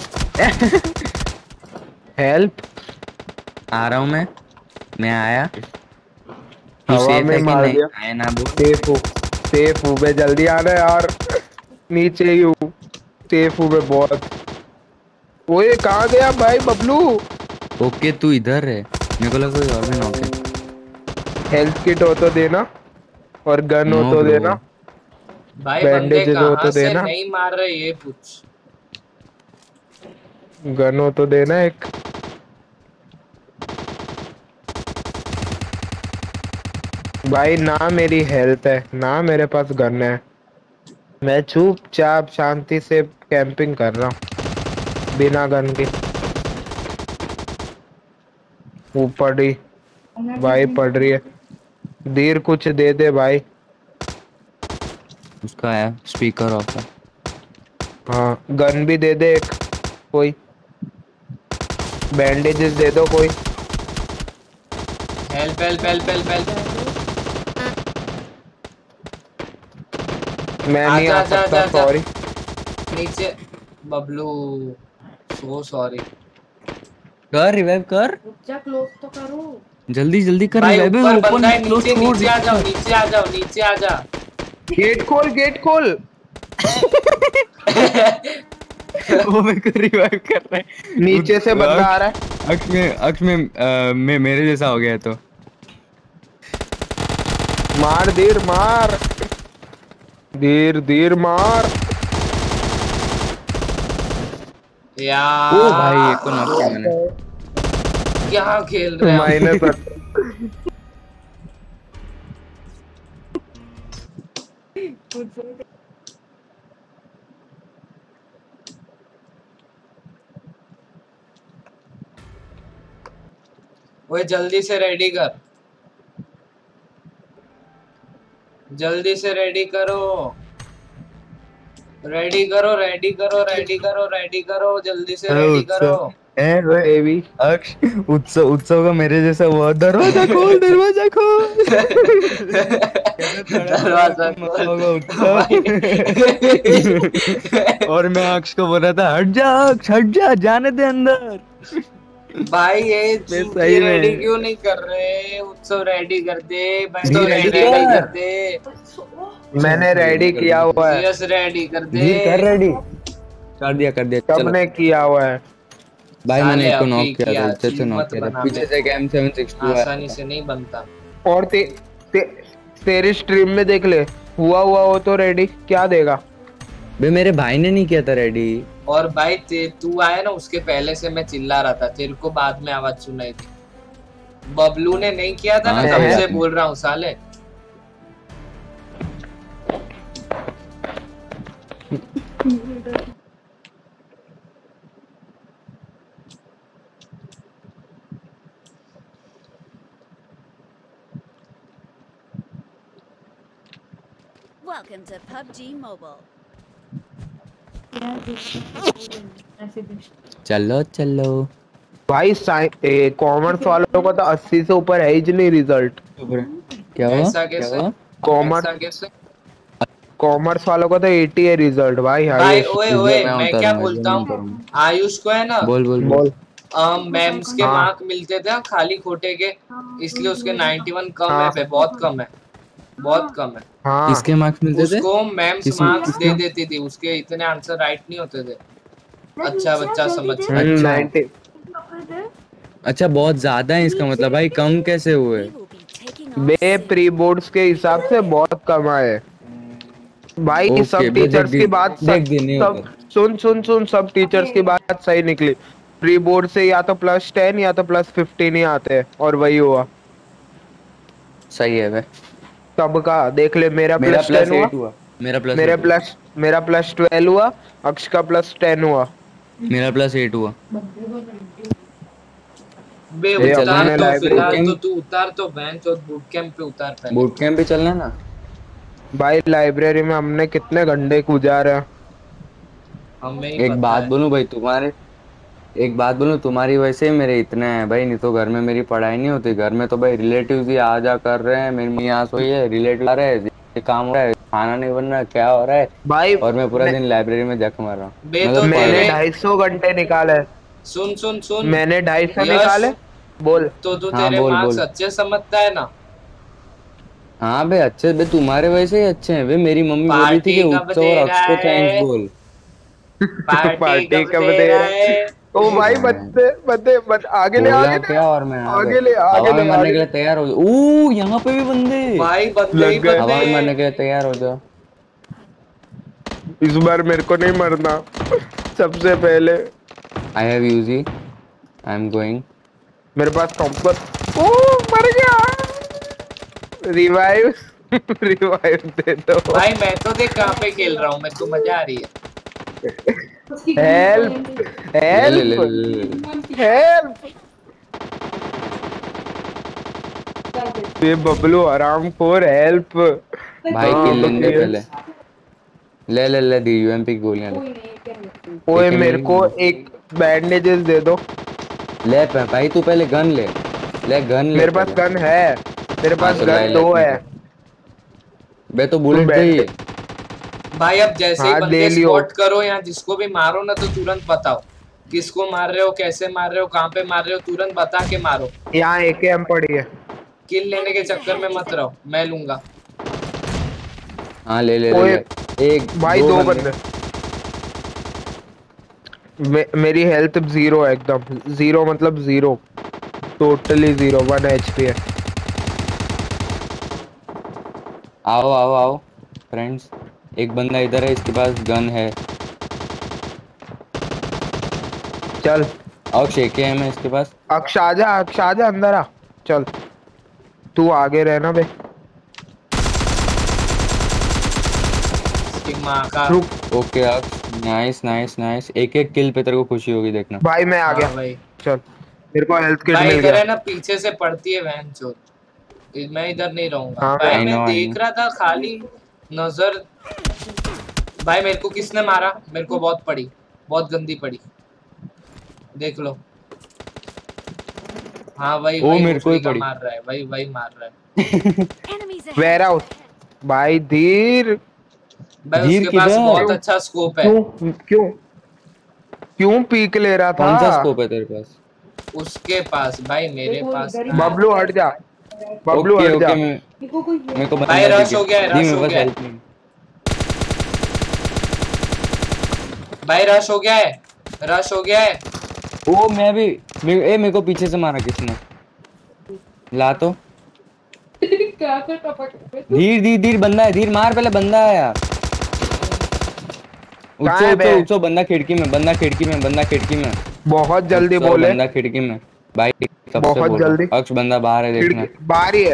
हेल्प। आ रहा हूँ मैं मैं आया। तू हवा सेफ में है कि मार नहीं दिया। आए ना बोल। सेफ हूँ, सेफ हूँ बे, जल्दी आना यार। नीचे ही हूँ, सेफ हूँ बे बहुत। ओए कहाँ गया भाई बबलू? ओके तू इधर है मेरे को लगा कोई और भी नॉक है। हेल्थ किट हो तो देना और गन हो नो तो ब्रो। देना। भाई बंदे बैंडेजेस हो कहाँ तो से देना। नहीं मार रहे ये पूछ। गन हो तो देना एक। भाई ना मेरी हेल्थ है ना मेरे पास गन है। मैं चुपचाप शांति से कैंपिंग कर रहा हूँ बिना गन के। वो पड़ी भाई, पड़ रही है। धीर कुछ दे दे भाई। उसका है स्पीकर ऑफ है। हाँ गन भी दे दे एक कोई। बैंडेजेस दे दो कोई। Help help help help help. मैं नहीं आजा आ आजा सकता, आजा आजा। सॉरी। नीचे बबलू, सो सॉरी। कर रिवाइव कर जा क्लोज तो करो। जल्दी जल्दी कर भाई रिवाइव। ऊपर ओपन बंदा है, क्लोज नीचे छोड़ नीचे आ जाओ, नीचे आ जाओ, नीचे आ जा। गेट खोल, गेट खोल। वो मेरे को रिवाइव कर रहा है। नीचे से बंदा आ रहा है। अक्ष में अक्ष में अ, में मेरे जैसा हो गया है तो मार धीर, मार धीर, धीर मार। यार ओ भाई एक को नॉक किया मैंने। क्या खेल रहे हैं हम? माइनस ओए जल्दी से रेडी कर, जल्दी से रेडी करो, रेडी करो, रेडी करो, रेडी करो, रेडी करो, जल्दी से रेडी करो। ए वे देवी। अक्ष उत्सव उत्सव का मेरे जैसा हुआ। दरवाजा खोल दरवाजा खोल। दरवाजा खोल होगा भाई। उत्सव। और मैं अक्ष को बोल रहा था हट जा अक्ष हट जा जाने दे अंदर। भाई ये मैं चूती सही में- रेडी क्यों नहीं कर रहे? उत्सव रेडी कर दे, जी, बंदो ready रेडी कर। कर दे, मैंने रेडी किया हुआ है। यस रेडी कर दे। जी कर रेडी कर दिया कर दिया चलो। सबने किया हुआ है। भाई मैंने साले एक को अभी नॉक किया था किया, अच्छे से चीज नॉक मत किया था बना पीछे मेरे से को। कैम सेवन सिक्स टू आसानी से नहीं बनता। और ते, ते, तेरी स्ट्रीम में देख ले, हुआ हुआ हो तो रेडी क्या देगा। बे मेरे भाई ने नहीं किया था रेडी। और भाई ते तू आया ना उसके पहले से मैं चिल्ला रहा था, तेरे को बाद में आवाज सुनाई थी। बबलू ने नहीं किया था ना, हाँ, तब है। से बोल रहा हूँ साले। Welcome to P U B G Mobile. चलो चलो भाई कॉमर्स वालों को तो अस्सी से ऊपर है ही नहीं रिजल्ट। क्या हुआ ऐसा कैसे? कॉमर्स ऐसा कैसे? कॉमर्स वालों को तो अस्सी है रिजल्ट भाई भाई हाईएस्ट। ओए इस बार ओए मैं मैं क्या उतारूंगा, इस बोलता बार मैं हूँ, उतारूंगा। आयुष को है ना बोल बोल बोल। मैम्स के हाँ। मार्क मिलते थे खाली खोटे के, इसलिए उसके इक्यानवे कम हाँ। है बे, बहुत कम है, बहुत कम है। हाँ किसके मार्क्स मिलते थे? उसको मैम्स किस- मार्क्स दे किसके? देती थी, उसके इतने आंसर राइट नहीं होते थे। अच्छा बच्चा समझ के। हम्म, अच्छा। नाइंटी। अच्छा बहुत ज्यादा है इसका मतलब, भाई कम कैसे हुए? We will be taking off बे soon. प्री बोर्ड्स के हिसाब से बहुत कम आए भाई। ओके, सब बे देख टीचर्स की बात देख देख सच, दे नहीं सब होता। सुन सुन सुन सब टीचर्स की बात सही निकली। प्री बोर्ड से या तो प्लस टेन या तो प्लस फिफ्टीन ही आते हैं और वही हुआ सही है बे। सबका। देख ले मेरा मेरा प्लस प्लस टेन हुआ, एट हुआ मेरा प्लस मेरे एट हुआ प्लस मेरा प्लस ट्वेल्व हुआ, अक्ष का प्लस टेन हुआ। मेरा प्लस एट हुआ। बे ये उतार अपने तो लाइब्रेरी फिलहाल तो कैंप तू उतार तो बेंच और बूट कैंप पे उतार पहले। बूट कैंप भी चलना ना। भाई लाइब्रेरी में हमने कितने घंटे गुजारे हैं। हमें ही एक पता बात है। बोलूं भाई तुम्हारे एक बात बोलूं तुम्हारी वजह से ही मेरे इतने हैं भाई, नहीं तो घर में मेरी पढ़ाई नहीं होती। घर में तो भाई रिलेटिव्स ही आ जा कर रहे हैं, मेरी मम्मी यहाँ सोई है, रिलेटिव आ रहे हैं, ये काम हो रहा है, खाना नहीं बन रहा, क्या हो रहा है, भाई और मैं पूरा मैं, दिन लाइब्रेरी में जख मार रहा हूँ। बे तो मतलब पढ़ मैंने तेरे ढाई सौ घंटे निकाले। सुन सुन सुन मैंने ढाई सौ यश, निकाले। बोल। तो तू हाँ तेरे बोल मार्क्स बोल। अच्छे समझता है ना। हाँ बे अच्छे बे, तुम्हारे वजह से ही अच्छे हैं बे। मेरी मम्मी बोल रही थी कि पार्टी कब उत्सव दे और अक्ष रहा को थैंक्स है? बोल। पार्टी पार्टी कब कब दे दे रहा रहा है? है? ओ भाई बंदे बंदे बंदे आगे ले बोला आगे ले क्या, और मैं आ आगे गए। ले आगे हवा में ले मरने आगे के लिए ले। तैयार हो जाओ। ओ यहाँ पे भी बंदे। भाई बंदे ही लग गए। बंदे हवा में हैं। मरने के लिए तैयार हो जाओ। इस बार मेरे को नहीं मरना सबसे पहले। I have used, I am going. मेरे पास टॉपर। ओ मर गया। रिवाइव रिवाइव दे दो। भाई मैं तो देख कहाँ पे खेल रहा हूँ, मेरे को मजा आ रही है। हेल्प ले ले ले हेल्प ले ले ले। हेल्प। ये बबलू आराम खोर हेल्प। भाई हाँ किल तो लेने दे clear। पहले। ले ले ले दी यूएमपी की गोलियां ले। ओए एक मेरे को मिली। एक बैंडेजेस दे दो। ले पे- भाई तू पहले गन ले। ले गन ले मेरे पास पहले। गन है, मेरे हाँ पास तो ले गन ले दो अपने है। को। बे तो तुम बुलेट दे बैंड ये। भाई अब जैसे ही हाँ दे बंदे लियो। स्पॉट करो या जिसको भी मारो ना, तो तुरंत बताओ किसको मार रहे हो, कैसे मार रहे हो, कहाँ पे मार रहे हो, तुरंत बता के मारो। यहाँ ए के एम पड़ी है। किल लेने के चक्कर में मत रहो, मैं लूंगा। हाँ ले ले ले ओए ले। एक भाई दो दो बंदे। बंदे। मे, मेरी हेल्थ जीरो है एकदम जीरो, मतलब zero, totally zero. One HP है। आओ आओ आओ फ्रेंड्स, एक बंदा इधर है, इसके पास गन है। चल और शेके है मैं इसके पास। अक्ष आजा, अक्ष आजा अंदर आ। चल तू आगे रहना बे। इसकी माँ का। रुक ओके अक्ष, नाइस नाइस नाइस। एक एक किल पे तेरे को खुशी होगी देखना। भाई मैं आ हाँ गया। भाई। चल मेरे को हेल्थ किट भाई मिल इधर गया। है ना, पीछे से पड़ती है वैन चोर, मैं इधर नहीं रहूंगा। हाँ, भाई I मैं know, I देख know. रहा था खाली नजर। भाई मेरे को किसने मारा, मेरे को बहुत पड़ी, बहुत गंदी पड़ी, देख लो। हाँ वही ओ, वही मेरे को ही भोसड़ी का पड़ी। मार रहा है, वही वही मार रहा है। Enemies ahead. Warehouse. भाई धीर भाई धीर उसके पास किधर? बहुत अच्छा स्कोप है। क्यों क्यों क्यों पीक ले रहा था? कौन सा स्कोप है तेरे पास? उसके पास भाई, मेरे पास कहाँ है? बबलू हट जा, बबलू ओके हट जा। ओके, मैं मेरे को भाई बंदा रश दिखे। हो गया है, दी रश मेरे हो पास गया है। हेल्प नहीं। भाई रश हो गया है, रश हो गया है। ओ मैं भी मेरे, ए मेरे को पीछे से मारा किसने। ला तो धीर धीर धीर, बंदा है, धीर मार पहले, बंदा है यार। कहाँ है उच्चो बे? उच्चो उच्चो, बंदा खिड़की में, बंदा खिड़की में, बंदा खिड़की में। बहुत जल्दी उच्चो, बोले। बंदा खिड़की में। भाई सबसे बहुत बोल रहा हूँ। जल्दी। अक्ष बंदा बाहर है, देखना। खिड़की बाहर ही है।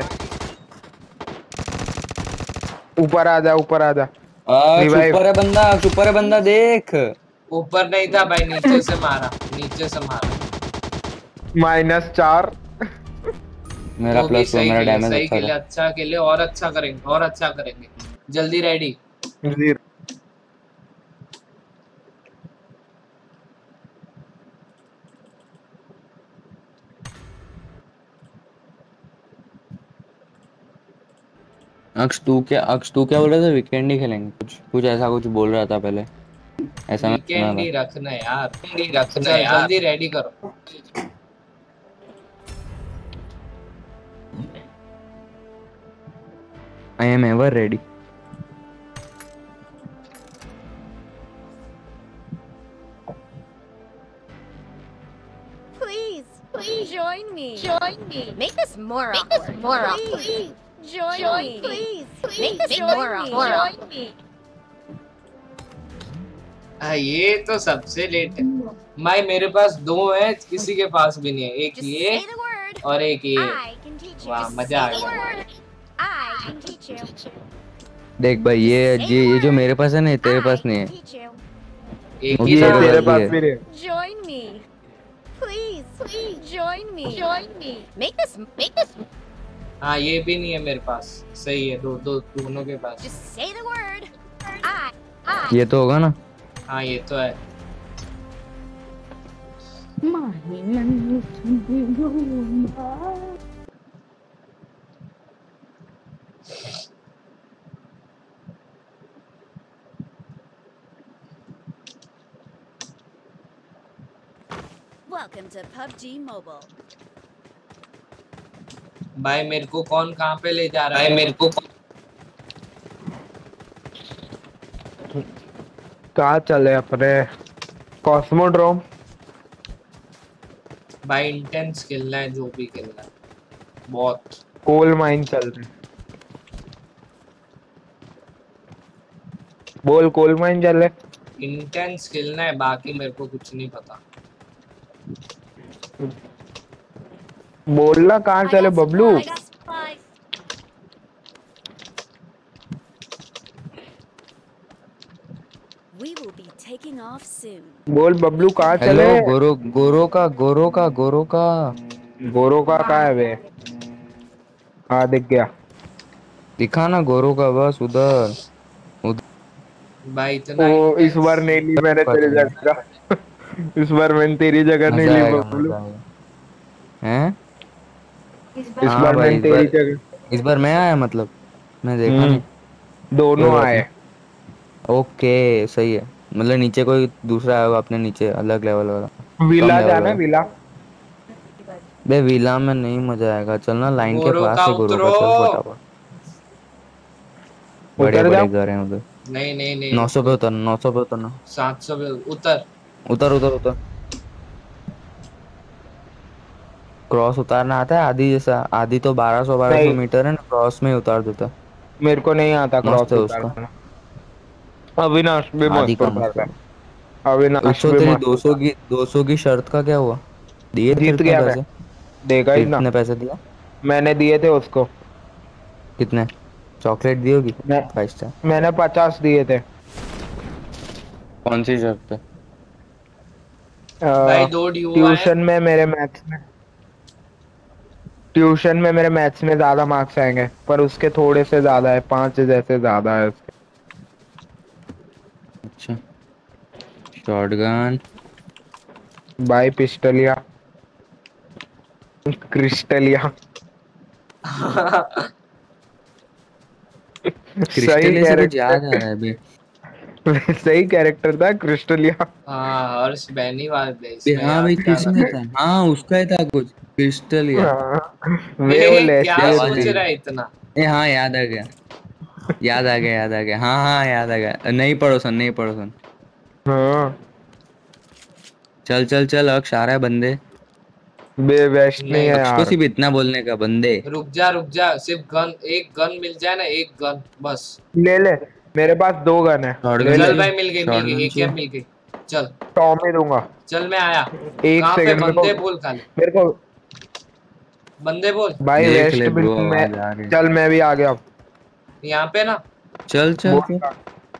ऊपर आ जा, ऊपर आ जा। अक्ष रिवाइव। ऊपर है बंदा, अक्ष ऊपर है बंदा, देख। ऊपर नहीं था भाई, नीचे से मारा, नीचे से मारा। माइनस चार। मेरा वो भी प्लस हुआ, सही मेरा खेले, डैमेज सही अच्छा खेले, था। अच्छा खेले, और अच्छा करेंगे, और अच्छा करेंगे। जल्दी रेडी। जीरो। अक्ष तू क्या अक्ष तू क्या बोल रहा था? वीकेंड ही खेलेंगे कुछ कुछ ऐसा कुछ बोल रहा था पहले, ऐसा मैं सुना वीकेंड था। ही रखना है यार, वीकेंड ही रखना है यार। जल्दी रेडी करो। I am ever ready. Please, please join me. Join me. Make this more Make awkward. this more awkward. Please. Join, Join me. Please. Please, Make this join more me. awkward. Join me. हाँ, ये तो सबसे late है। माई मेरे पास दो है, किसी के पास भी नहीं है। एक Just ये say the word. और एक ये। I can teach you. वाह, Just मजा आ say the गया। word. I can teach you. देख भाई ये ये ये जो मेरे पास है ना, ये तेरे पास I नहीं can है। teach you. एक वो ही ये ना। तेरे भी पास है। भी नहीं। Join me. Please, please join me. Join me. Make this. Make this. हाँ, ये भी नहीं है मेरे पास। सही है, दो दो दोनों के पास। Just say the word. I. I. ये तो होगा ना? हाँ, ये तो है। Welcome to P U B G Mobile. भाई मेरे को कौन कहाँ पे ले जा रहा है? मेरे को कहाँ चले अपने? कॉस्मोड्रोम। भाई इंटेंस खेलना है, जो भी खेलना है बहुत। कोल माइन चल रहे। बोल कोल माइन चल रहे। इंटेंस खेलना है, बाकी मेरे को कुछ नहीं पता। बोलना कहाँ I चले got Bablu? supplies. I got supplies. We will be taking off soon. बोल बबलू कहाँ हेलो चले? गोरो गोरो का गोरो का गोरो का गोरो का कहाँ है बे? हाँ दिख गया। दिखा ना गोरो का, बस उधर उधर। भाई इतना वो इस intense। बार नहीं ली मैंने तेरी जगह। इस बार मैंने तेरी जगह नहीं मजा ली आएगा बबलू। मजा आएगा। हैं? इस हाँ बार भाई मैंने इस तेरी बार जगह। इस बार मैं आया, मतलब मैं देखा हम्म, नहीं। दोनों कोई बात आए। नहीं। ओके सही है, मतलब नीचे कोई दूसरा आएगा अपने नीचे, अलग लेवल वाला, कम विला लेवल जाना वाला। विला। बे विला में नहीं मजा आएगा, चलना लाइन के गोरो पास का है गोरो उतरो। का, चल फटाफट। बड़े उतर बड़े जाओ। घर हैं उधर। नहीं नहीं नहीं, नौ सौ पे उतरना, नौ सौ पे उतरना। सात सौ पे उतर। उतर उतर उतर। क्रॉस उतारना आता है आधी जैसा? आधी तो बारह सौ बारह सौ नहीं मीटर है ना, क्रॉस में ही उतार देता। मेरे को नहीं आता मस्त क्रॉस है उसका। उतारना। अविनाश भी आधी मस्त कहाँ उतारता से? है। अविनाश उसको भी तेरी मस्त दो सौ उतारता की दो सौ की शर्त का क्या हुआ? दिए फिर जीत इतने गया मैं। पैसे? देगा ही ना। कितने पैसे दिया? मैंने दिए थे उसको। कितने? चॉकलेट दी होगी मैं फाइव स्टार। मैंने पचास दिए थे। कौन सी शर्त पे? भाई दो ड्यू आए। ट्यूशन में मेरे मैथ्स में ट्यूशन में मेरे मैथ्स में ज्यादा मार्क्स आएंगे, पर उसके थोड़े से ज्यादा है, पांच जैसे ज्यादा है उसके। अच्छा शॉटगन। भाई पिस्टलिया क्रिस्टलिया। सही क्रिस्टल से कुछ याद आ रहा कैरेक्टर। है बे। सही कैरेक्टर था क्रिस्टलिया। हाँ, हर्ष बेनीवाल थे बे इसमें, हाँ याद भाई डाला। किसमें था? हाँ उसका ही था कुछ, क्रिस्टल या हाँ, वे वो ए, क्या क्या लेस्ले आवाज सोच आई? थी। रहा है इतना? ए हाँ याद आ गया, याद आ गया याद आ गया। हाँ हाँ याद आ गया। नहीं पड़ोसन नहीं पड़ोसन। हाँ चल चल चल, अक्ष आ रहा है बंदे। बे वेस्ट नहीं है नहीं, अक्ष को यार। सिर्फ इतना बोलने का, बंदे। रुक जा रुक जा, सिर्फ गन, एक गन मिल जाए ना, एक गन बस। ले ले, मेरे पास दो गन है। ले शॉटगन ले। चल चाहिए, भाई, मिल गई मिल गई, शॉटगन एक एम चाहिए। मिल गई। चल टॉमी दूंगा। चल, मैं आया। एक कहाँ पे सेकंड मेरे को बंदे बोल खाली, मेरे को बंदे बोल। भाई देख वेस्ट ले बिल ब्रो, में। आवाज आ रही है। चल मैं भी आ गया। यहाँ पे ना। चल चल चल। बोल।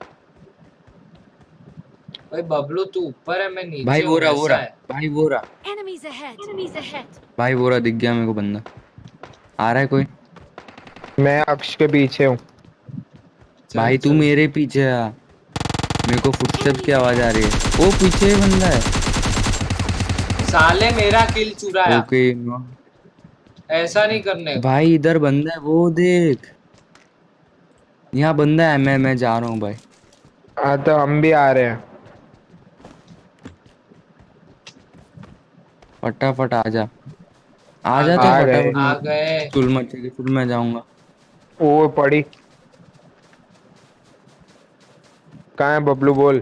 भाई बबलू तू ऊपर है, मैं भाई नीचे वो हूँ, रहा वो ऐसा रहा है। भाई वो रहा Enemies ahead. Enemies ahead. भाई वो रहा, दिख गया मेरे को बंदा। आ रहा है कोई? मैं अक्ष के पीछे हूँ। चल भाई तू चल। मेरे पीछे आ, मेरे को फुटस्टेप्स की आवाज आ रही है। ओ पीछे ही बंदा है। साले मेरा किल चुराया। ओके ऐसा नहीं करने का। भाई इधर बंदा है, वो देख। यहाँ बंदा है, मैं मैं जा रहा हूँ भाई। हाँ तो हम भी आ रहे हैं। फटाफट आ जा, आ आ जा तो गए आ गए। फटाफट। आ मैं गए। चुल मचे की चुल मैं जाऊंगा। वो पड़ी। कहाँ है बबलू बोल।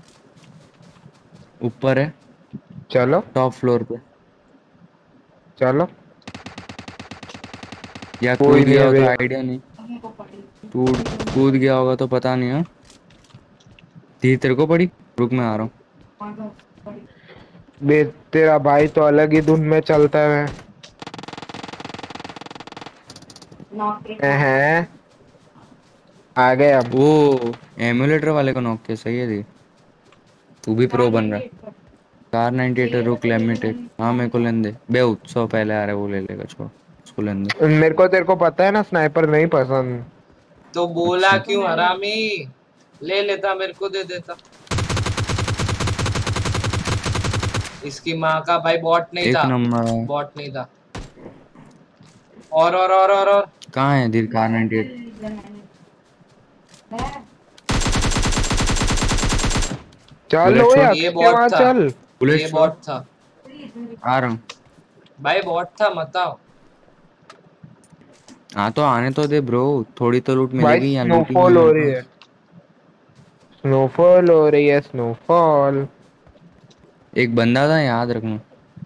ऊपर है, चलो टॉप फ्लोर पे। चलो। या कोई कूद नहीं गया है हो तो भैया। आइडिया नहीं। कूद कूद गया होगा तो पता नहीं है। धी तेरे को पड़ी, रुक मैं आ रहा हूँ। बे तेरा भाई तो अलग ही धुन में चलता है। हैं आ गए हम। ओ एमुलेटर वाले को नॉक किया, सही है दी। तू भी प्रो बन रहा है। कार नाइनटी एट रुक लेमिटेड। हाँ मेरे को लेने दे बे, उत्सव पहले आ रहा है, वो ले लेगा, छोड़ उसको लेने दे। मेरे को तेरे को पता है ना स्नाइपर नहीं पसंद। तो बोला अच्छा क्यों हरामी? ले लेता, मेरे को दे देता। इसकी माँ का भाई बॉट नहीं एक था, नंबर है। बॉट नहीं था। और और और और और कहाँ है धीर कार नाइनटी एट? चल बुलेट लो शॉट, या ये के बॉट वहां था, चल। बुलेट ये शॉट। बॉट था आ रहा हूँ। भाई, बॉट था, मत आओ। हाँ तो आने तो दे ब्रो, थोड़ी तो लूट भाई मिलेगी, यहाँ लूट ही नहीं है स्नोफॉल मेरे हो रही है। पास। स्नोफॉल हो रही है स्नोफॉल। एक बंदा था, याद रखना।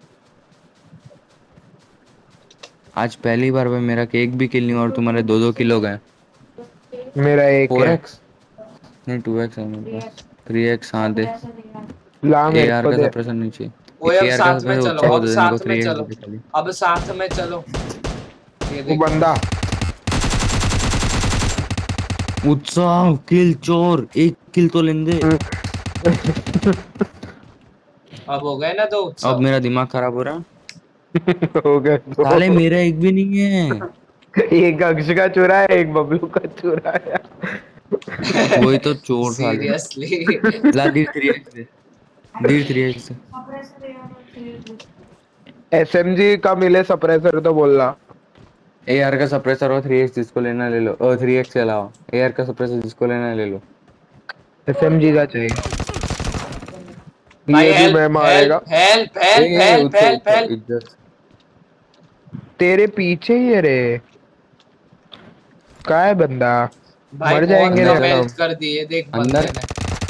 आज पहली बार भाई मेरा केक भी किल नहीं हुआ और तुम्हारे दो दो किलो गए। मेरा एक फोर है। एक्स नहीं, टू एक्स है मेरे पास। थ्री एक्स हाँ दे। ला ए मेरे आर को का दे। सप्रेसर नहीं ओए चाहिए। अब ए आर का साथ में सप्रेसर चलो, अच्छा को अब दे दे, मेरे को साथ में थ्री एक्स चलो, दे खाली। अब साथ में चलो। ये वो देखो, बंदा। उत्साह किल चोर, एक किल तो लेने दे। अब हो गए ना दो अब उत्सव। मेरा दिमाग खराब हो रहा है। हो गए साले दो। मेरा एक भी नहीं है। एक अक्ष का चुरा है, एक बबलू का चुरा है। वही तो चोर साले। सीरियसली। ला दी थ्री एक्स दे, दी थ्री एक्स दे। एसएमजी का मिले सप्रेसर तो बोल रहा। ए आर का सप्रेसर और थ्री एक्स जिसको लेना ले लो, और थ्री एक्स के अलावा ए आर का सप्रेसर जिसको लेना ले लो। एसएमजी का चाहिए। भाई ये भी हेल्प मैं हेल्प मारेगा। हेल्प ए हेल्प ए help Utsav help Utsav help. इज्जत। तेरे पीछे ही है रे। का है बंदा। भाई मर बहुत जाएंगे रे कम हम। हेल्थ कर दिए देख अंदर बंदे ने।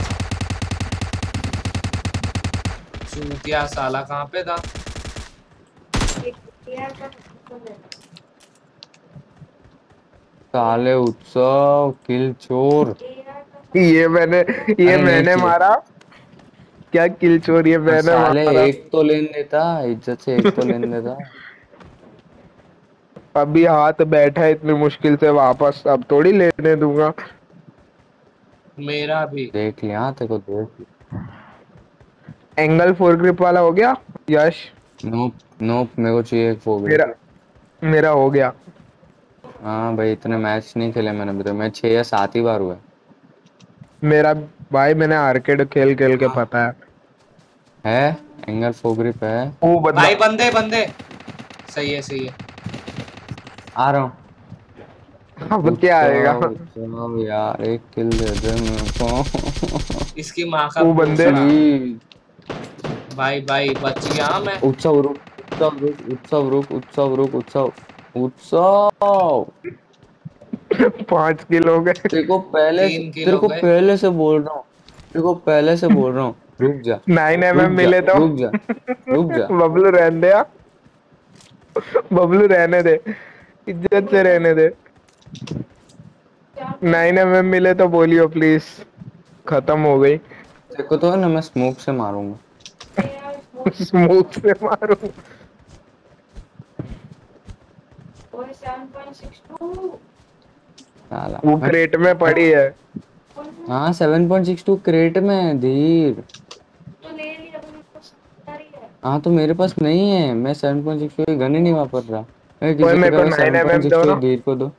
चूतिया साला कहाँ पे था? साले उत्सव किल चोर। ये मैंने ये अरे नहीं मैंने चाहिए। मारा। क्या किल चोर, ये हाँ, मैंने साले मारा। एक तो लेन देता, इज्जत से एक तो लेन देता। अभी हाथ बैठा है इतनी मुश्किल से वापस, अब थोड़ी लेने दूंगा। मेरा भी। देख लिया तेरे को, देख लिया। एंगल फोर ग्रिप वाला हो गया यश। नोप नोप, मेरे को चाहिए एक फोर ग्रिप। मेरा मेरा हो गया। हाँ भाई, इतने मैच नहीं खेले मैंने अभी तक, मैं छह या सात ही बार हुए। मेरा भाई मैंने आर्केड खेल खेल के पता है। है एंगल फोर ग्रिप है। वो बंदा। भाई बंदे बंदे। सही है सही है। आ रहा हूँ। अब क्या आएगा। उत्सव उत्सव यार, एक किल दे दे मेरे को। इसकी माँ का वो बंदे। पोसड़ा। प्लीज। भाई भाई बच गया मैं। उत्सव रुक, उत्सव रुक, उत्सव रुक, उत्सव रुक, उत्सव उत्सव। पांच किल हो गए। तीन नाइन तेरे को पहले से किल तेरे हो को गए। पहले से बोल रहा हूँ, तेरे को पहले से बोल रहा हूँ, रुक जा, एम एम रुक जा, मिले तो। रुक जा, रुक जा। बबलू रहने दे यार। बबलू रहने दे। इज्जत से रहने दे। नाइन एम एम मिले तो बोलियो प्लीज। खत्म हो गई। तेरे को तो है ना, मैं स्मोक से मारूंगा। स्मोक से मारू। साला वो हट क्रेट में हट। पड़ी है। हाँ seven point six two crate में है, धीर। हाँ तो मेरे पास नहीं है, मैं seven point six two gun ही नहीं वापर रहा। अरे कोई किसी मेरे का को भाई nine seven M point M six दो टू ना। धीर को दो।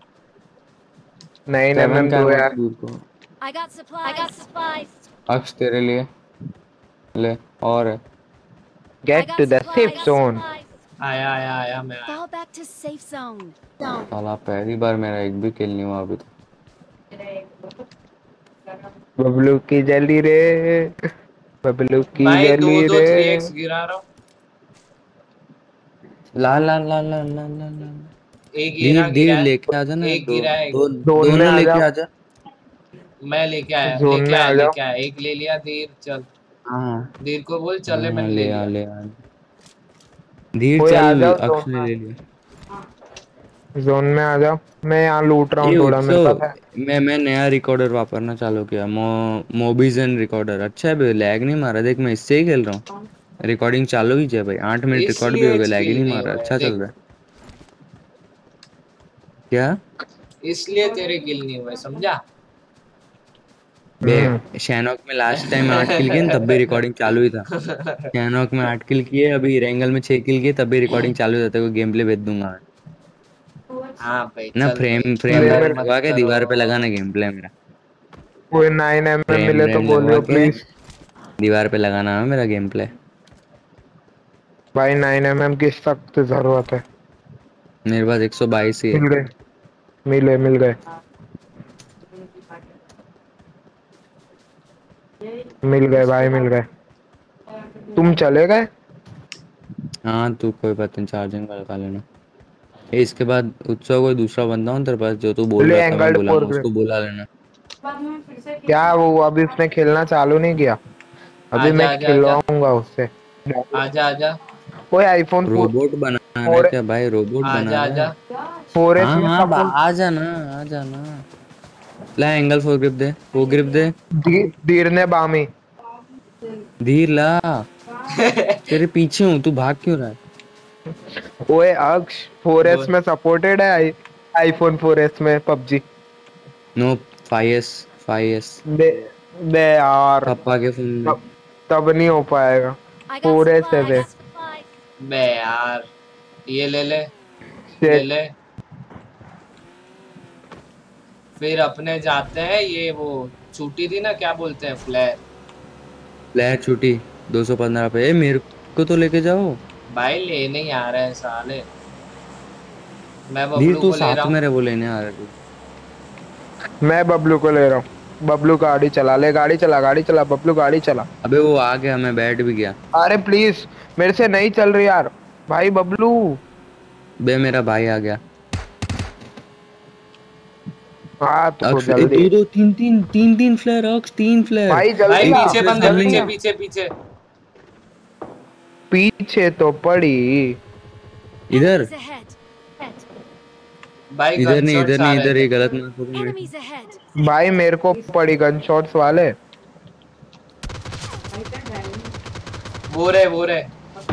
नाइन एम सेवन एम का दो है यार। धीर को। I got supplies. I got supplies. अक्ष तेरे लिए ले। और है। I get got to the I safe supplies. got zone. supplies. आया आया आया मैं आया। Fall back to safe zone. Down. साला पहली बार मेरा एक भी किल नहीं हुआ अभी तक। बबलू की जली रे, बबलू की भाई दो जली दो रे। थ्री एक्स गिरा रहा हूँ। ला ला ला ला ला ला ला एक धीर गिरा गिरा धीर है, लेके आजा ना, एक दो गिरा है। दो जोन में दोनों आ लेके जाओ, आजा। मैं लेके आया, जोन लेके में आया आ जाओ। लेके आया एक ले लिया। धीर चल, हाँ धीर को बोल चले, हाँ मैंने ले ले आ लिया। ले आ धीर कोई आ चल, जाओ जोन अक्ष ने ले लिया। में, जोन में आ जाओ। मैं यहाँ लूट रहा ये हूँ थोड़ा, मेरे पास उत्सव, है। मैं मैं नया रिकॉर्डर वापरना चालू किया, मो मोबिजन रिकॉर्डर। अच्छा है बे, लैग नहीं मारा, देख मैं इससे ही खेल रहा हूँ। रिकॉर्डिंग चालू ही है भाई, आठ मिनट रिकॉर्ड भी हो इसलिए गया, लैग ही स्किल नहीं नहीं मारा, हुआ है अच्छा चल देख, रहा है। क्या इसलिए तेरे किल नहीं हुए, समझा? बे, हम्म। शैनॉक में लास्ट टाइम आठ किल किए न, तब भी रिकॉर्डिंग चालू ही था। शैनॉक में आठ किल किए, अभी रेंगल में छह किल किए, तब भी रिकॉर्डिंग चालू रहता है। कोई गेम प्ले भेज दूंगा मैं हाँ भाई ना, चल भाई, फ्रेम फ्रेम ले कलर रेट मेरे, मत लगवा के करो। दीवार पे लगाना गेम प्ले मेरा। कोई नाइन एम एम फ्रेम मिले तो रेट लगवा बोलियो के प्लीज। दीवार पे लगाना है मेरा गेम प्ले। भाई नाइन एम एम की सख्त जरूरत है। मेरे पास एक सौ बाईस ही है। मिल गए, मिले मिल गए, मिल गए भाई, मिल गए। तुम चले गए? हाँ तू कोई बात नहीं, चार्जिंग का लगा लेना। ए, इसके बाद उत्सव कोई दूसरा बंदा हो तेरे पास जो तू बोल ले रहा था, मैं एंगल्ड बोला फोर मैं ग्रिप। उसको बुला लेना। क्या वो अभी उसने खेलना चालू नहीं किया, अभी आजा मैं आजा आजा खिलवाऊंगा उससे। आजा आजा कोई आईफोन रोबोट बना रहा है फोर क्या भाई, रोबोट बना आजा रहा आजा। है? फोर एस हाँ में हाँ बा- सपोर्ट। आ जाना, आ जाना। ला एंगल फोर ग्रिप दे, वो ग्रिप दे। धीर ने बामी। धीर ला, तेरे पीछे हूँ, तू भाग क्यों रहा है? ओए अक्ष, फोर एस बोल। में सपोर्टेड है आई, आईफोन फोर एस में PUBG. No, five S five S दे दे यार, पापा के फोन में। तब तब नहीं हो पाएगा। I got फोर एस है supplies. बे। बे यार, ये ले ले, ले Shit. ले। फिर अपने जाते हैं, ये वो छूटी थी ना, क्या बोलते हैं, फ्लैर। फ्लैर छुट्टी दो सौ पंद्रह पे। ए, मेरे को तो लेके जाओ। भाई लेने ही आ रहे हैं साले, मैं धीर बबलू तू को ले रहा साथ में हूँ। रहे, वो लेने आ रहा है तू। मैं बबलू को ले रहा हूँ। बबलू गाड़ी चला ले, गाड़ी चला, गाड़ी चला बबलू, गाड़ी चला। अबे वो आ गया, मैं बैठ भी गया। अरे प्लीज, मेरे से नहीं चल रही यार भाई बबलू। बे मेरा भाई आ गया। हाँ तो अक्ष, ए, जल्दी दो दो तीन तीन तीन तीन फ्लेयर अक्ष, तीन फ्लेयर। भाई, भाई जल्दी एक आ। पीछे दूसरे बंदे, सामने पीछे ही। पीछे पीछे। पीछे तो पड़ी। इधर Enemies ahead. भाई इधर नहीं, गनशॉट्स इधर आ नहीं, रहे इधर थे। ही गलत मत पकड़। Enemies ahead. भाई मेरे को पड़ी गन शॉट्स वाले। वो रहे वो रहे।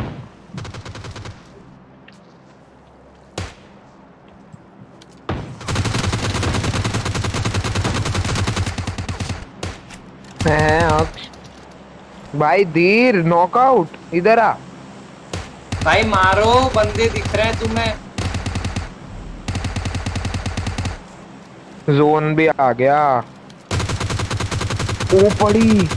हैं अक्ष भाई, धीर नॉकआउट, इधर आ। भाई मारो, बंदे दिख रहे हैं तुम्हें। जोन भी आ गया। ओ पड़ी।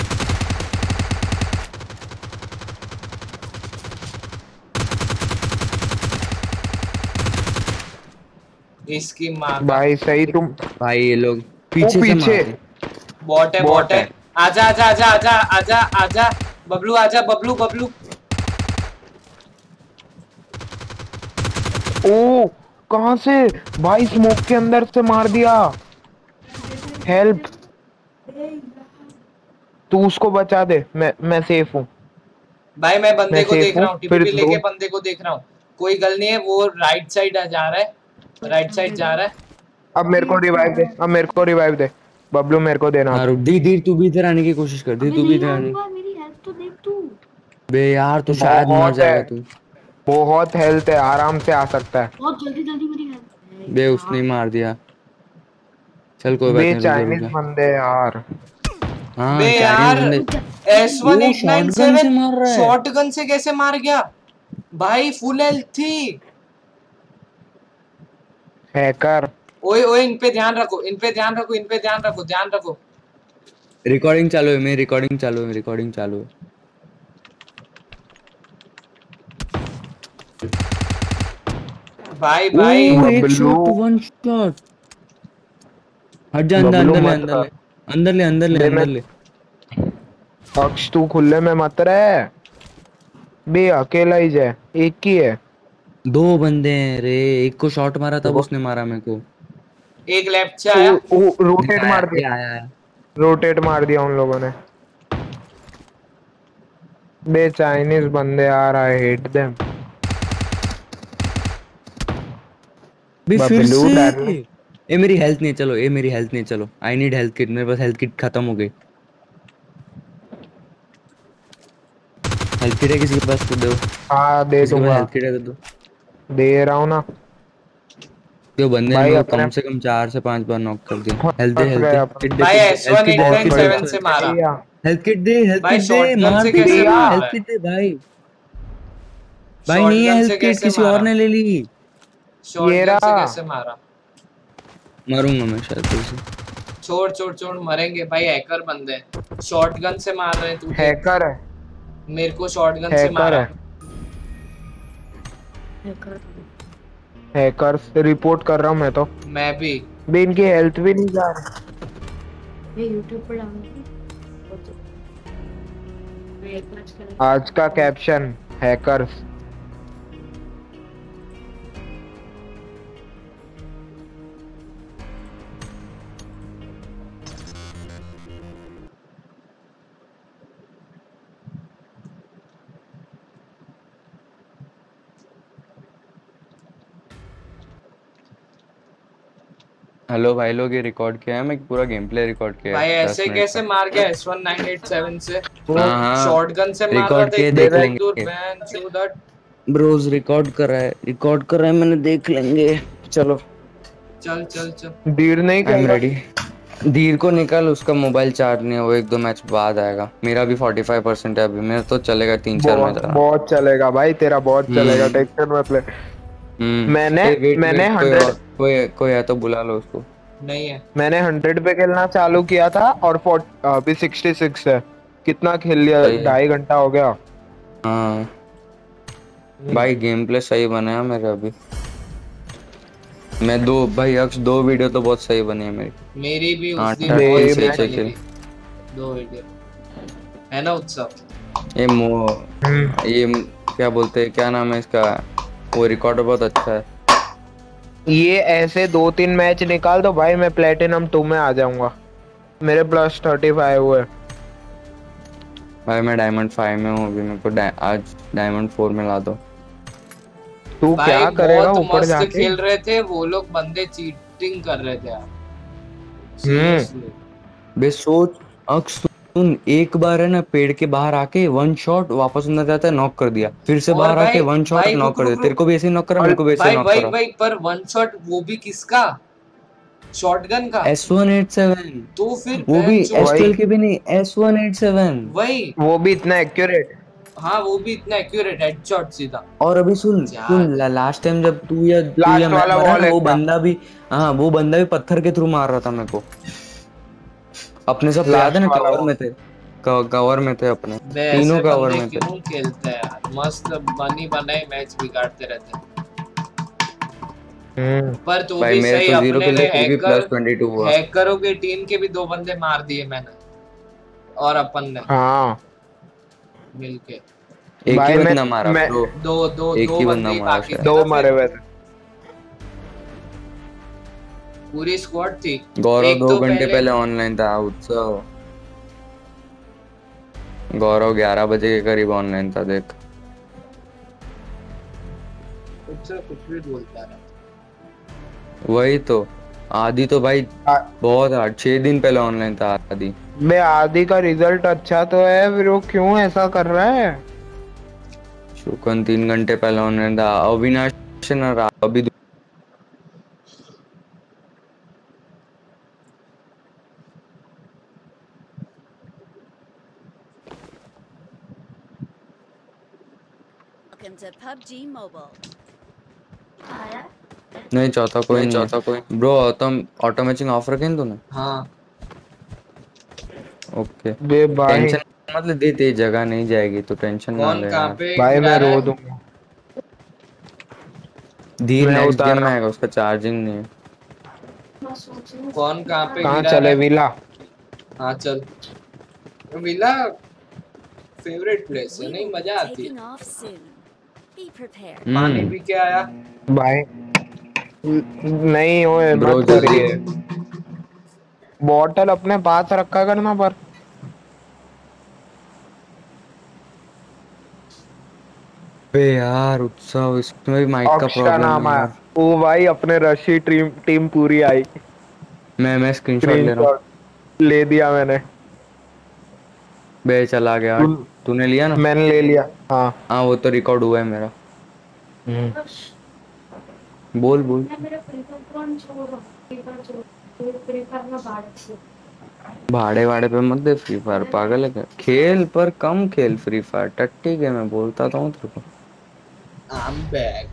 इसकी माँ का भाई सही तुम। भाई ये लोग पीछे से पीछे। मार रहे। बॉट है, बॉट बॉट है। है। आजा आजा आजा आजा आजा आजा बबलू, आजा बबलू बबलू। ओ कहां से भाई, स्मोक के अंदर से मार दिया। हेल्प, तू उसको बचा दे, मैं मैं सेफ हूँ। भाई मैं बंदे मैं को सेफ देख हूँ, रहा हूँ, फिर टीपीपी दो। लेके बंदे को देख रहा हूँ। कोई गल नहीं है, वो राइट साइड जा रहा है, राइट साइड जा रहा है। अब मेरे को रिवाइव दे, अब मेरे को रिवाइव दे बबलू, मेरे को देना। हाँ रुक, दी दी तू भी इधर आने की कोशिश कर, दी अबे तू भी नहीं इधर आने। आऊंगा, मेरी हेल्थ तो देख तू। बे यार तो शायद मर बहुत जाएगा है, तू। बहुत हेल्थ है, आराम से आ सकता है। बहुत जल्दी जल्दी मेरी हेल्थ। बे उसने ही मार दिया। चल कोई बात बे नहीं, रुक जा रुक चाइनीज जा। बंदे यार। हाँ बे चाइनीज यार, बंदे। एस वन वो एट नाइन शॉटगन से सेवन मार रहा है। शॉटगन से कैसे मार गया भाई? फुल हेल्थ थी। हैकर। ओए ओए, इन पे ध्यान रखो, इन पे ध्यान रखो, इन पे ध्यान रखो, ध्यान रखो। रिकॉर्डिंग चालू है, मेरी रिकॉर्डिंग चालू है, रिकॉर्डिंग चालू है। भाई भाई ओ, एक बबलू। Shot, one shot. हट जा, अंदर बबलू अंदर ले, मत अंदर ले, कर। अंदर ले, अंदर ले, बे अंदर मैं ले। अक्ष तू खुले में मत रहे बे, अकेला ही जाए, एक ही है। दो बंदे हैं रे, एक को शॉट मारा तब देखो उसने मारा मेरे को। एक लेफ्ट से वो आया। वो देख रोटेट आया, मार ये दिया, आया आया। रोटेट मार दिया उन लोगों ने। बे चाइनीज बंदे आ रहा है, हेट देम। भी फिर बबलू से। डार्लिंग। ए मेरी हेल्थ नहीं, चलो, ए मेरी हेल्थ नहीं, चलो, आई नीड हेल्थ किट, मेरे पास हेल्थ किट खत्म हो गई। हेल्थ किट है किसी के पास तो दो। हाँ दे किसी के पास दूंगा, हेल्थ किट है तो दो। दे रहा हूँ ना जो बंदे ने भाई मेरे को अपने। कम से कम चार से पांच बार नॉक कर दिया। हेल्थ दे, फंस हेल्थ गए दे, अपन। किट दे, भाई किट दे, एस हेल्थ वन किट दे, एक हेल्थ पॉइंट किट बहुत दे, सेवन बढ़िया से बच्चों। मारा। दिया हेल्थ किट दे, हेल्थ भाई किट दे, शॉटगन मार से दे, कैसे दिया मार रहा हेल्थ है? किट दे भाई। भाई नहीं है शॉटगन हेल्थ से किट, कैसे किसी और मारा? ने ले ली। ये शॉटगन से रहा। कैसे मारा? मरूंगा मैं शायद फिर से। छोड़ छोड़ छोड़, मरेंगे भाई, हैकर बंदे हैं। शॉटगन से मार रहे हैं, तू देख। हैकर है, मेरे को शॉटगन से हैकर मारा। है, हैकर से रिपोर्ट कर रहा हूँ मैं तो। मैं भी। बे इनकी हेल्थ भी नहीं जा रही। ये यूट्यूब पर डालूंगी। मैं एक मैच खेला। आज का कैप्शन हैकर्स। हेलो भाई लोग, ये रिकॉर्ड किया है, मैं पूरा गेम प्ले रिकॉर्ड किया भाई है दस ऐसे मिनट कैसे का। मार गया S one nine eight seven से? हाँ हाँ, शॉटगन से मार रहा रिकॉर्ड था किए, इतने देख दूर दूर, लेंगे। बहन चोदट। ब्रोज रिकॉर्ड कर रहा है, रिकॉर्ड कर रहा है, मैंने देख लेंगे। चलो, चल चल चल। धीर नहीं आई एम खेल रहा। रेडी। धीर को निकाल, उसका मोबाइल चार्ज नहीं है, वो एक दो मैच बाद आएगा। मेरा भी फोर्टी फाइव परसेंट है अभी, मेरा तो चलेगा तीन चार मैच बहुत आराम। बहुत चलेगा भाई, तेरा बहुत चलेगा, हम्म टेंशन मत ले। हम्म। मैंने ए वेट मैंने वेट, कोई हंड्रेड और, कोई कोई है तो बुला लो उसको। नहीं है। मैंने हंड्रेड पे खेलना चालू किया था और फोर अभी सिक्सटी सिक्स है। कितना खेल लिया, सही है। ढाई घंटा हो गया। हाँ भाई, गेम प्ले सही बना है मेरा अभी। मैं दो भाई अक्ष, दो वीडियो तो बहुत सही बनी है मेरी। मेरी भी उस आठ दिन आठ बहुत किल, सही छह छह बनी किल। थी। दो वीडियो है ना उत्सव। ये मो हम्म। ये क्या बोलते हैं, क्या नाम है इसका, वो रिकॉर्ड बहुत अच्छा है। ये ऐसे दो तीन मैच निकाल दो भाई, मैं प्लेटिनम टू में आ जाऊंगा। मेरे प्लस थर्टी फाइव हुए। भाई मैं डायमंड फाइव में हूँ अभी, मेरे को डा, आज डायमंड फोर में ला दो। तू भाई क्या करेगा बहुत ऊपर मस्त जाके? खेल रहे थे वो लोग, बंदे चीटिंग कर रहे थे यार। हम्म। Seriously। बे सोच, अक्ष सुन, एक बार है ना पेड़ के बाहर आके वन शॉट वापस अंदर जाता है, नॉक कर दिया, फिर से और बाहर भाई आके वन शॉट भाई नॉक रुक कर रुक दिया। तेरे रुक। को भी ऐसे ही नॉक करा, और मेरे को भी ऐसे भाई नॉक भाई करा। भाई पर वन शॉट वो भी किसका? शॉटगन का। एस वन एट सेवन, तो फिर वो भी बहन एस चोद। वही, ट्वेल्व के भी नहीं, एस वन एट सेवन। वही। वो भी इतना एक्यूरेट। हाँ वो भी इतना एक्यूरेट हेडशॉट सीधा। और अभी सुन यार सुन, लास्ट टाइम जब तू या तू या लास्ट मैं वाला मरा वॉल ना, वो एक था, बंदा भी, हाँ वो बंदा भी पत्थर के थ्रू मार रहा था मेरे को। अपने सब याद है लास्ट ना, वाला कवर वॉल। में थे, कवर में थे अपने, बे तीनों ऐसे कवर बंदे में थे। क्यों खेलते हैं यार? मस्त बनी बनाई मैच बिगाड़ते रहते हैं। हम्म। पर तो भाई भी मेरे सही, तो जीरो अपने किल ने थे, फिर भी हैकर प्लस ट्वेंटी टू हुआ। हैकरों की टीम के भी दो बंदे मार दिए मैंने और अपन ने हाँ मिलके। एक ही भाई मैं बंदा मारा मैं ब्रो, दो दो एक दो ही बंदे बंदा ही मारा बाकी थे शायद। दो ना मारे फिर। हुए थे। पूरी स्क्वाड थी। गौरव एक दो तो घंटे पहले पहले ऑनलाइन था। उत्सव, गौरव ग्यारह बजे के करीब ऑनलाइन था, देख। कुछ कुछ भी बोलता रहा। वही तो, आदि तो भाई आ- बहुत हार्ड, छह दिन पहले ऑनलाइन था आदि। बे आदि का रिजल्ट अच्छा तो है, फिर वो क्यों ऐसा कर रहा है? शुकन तीन घंटे पहले ऑनलाइन था। अविनाश ने रा- अभी Welcome to P U B G Mobile. नहीं, चौथा कोई नहीं, चौथा कोई ब्रो। तुम ऑटो मैचिंग ऑफ रखे हैं तूने? हाँ ओके, बे भाई, टेंशन मतलब दे, तेरी जगह नहीं जाएगी तो टेंशन ना कौन ले कहाँ यार। पे भाई गिरा मैं रहा रो है? दूंगा। धीर मैं नेक्स्ट उतार गेम में रहा आएगा, उसका चार्जिंग नहीं है। कौन कहाँ पे कहाँ गिरा चले? है? विला। हाँ चल, विला फेवरेट प्लेस है, We नहीं will be मजा आती है। taking off soon. Be prepared. पानी हम्म पी के आया। भाई नहीं ओए ब्रो मत जल्दी। करिए। बॉटल अपने पास रखा करना पर। बे यार उत्सव, इसमें भी माइक का अक्ष का प्रॉब्लम नाम है आया। यार। ओ भाई अपने रशी टीम टीम पूरी आई। मैं मैं स्क्रीनशॉट ले रहा हूँ। स्क्रीनशॉट ले दिया मैंने। बे चला गया। तू तूने लिया ना? मैंने ले लिया। हाँ। हाँ वो तो रिकॉर्ड हुआ है मेरा। हम्म। बोल बोल। भाड़े वाड़े पे मत दे फ्री फायर, पागल है क्या? खेल पर कम खेल फ्री फायर, टट्टी के मैं बोलता तो हूँ तेरे को। I'm back।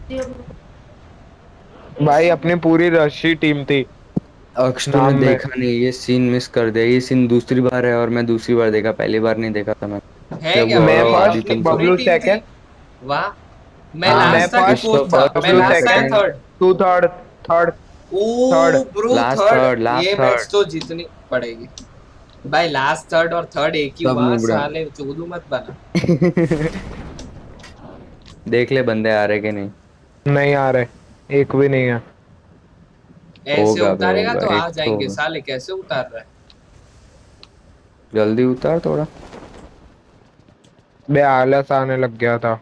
भाई अपनी पूरी रशी टीम थी अक्ष तूने नाम में। देखा नहीं, ये सीन मिस कर दिया। ये सीन दूसरी बार है और मैं दूसरी बार देखा, पहली बार नहीं देखा था मैं। है जब क्या? वो मैं भाई आदि फर्स्ट, अपनी तुम पूरी बबलू टीम थी। सेकंड। वाह। मैं हाँ मैं लास्ट था कि फर्स्ट, फोर्थ विश्व था? मैं फर्स्ट, बबलू मैं लास्ट था या सेकंड, सेकंड। थर्ड? तू थर्ड। थर्ड। थर्ड। ओ bro last third. Third, last ये मैच थर्ड। तो जीतनी पड़ेगी भाई। लास्ट थर्ड और थर्ड एक ही सब हुआ, नुबड़ा। साले चोदू मत बना। देख ले बंदे आ रहे कि नहीं। नहीं आ रहे, एक भी नहीं है। ऐसे होगा बे उतारेगा होगा, तो एक आ तो जाएंगे होगा। साले, कैसे उतार रहा है? जल्दी उतार थोड़ा। बे आलस आने लग गया था।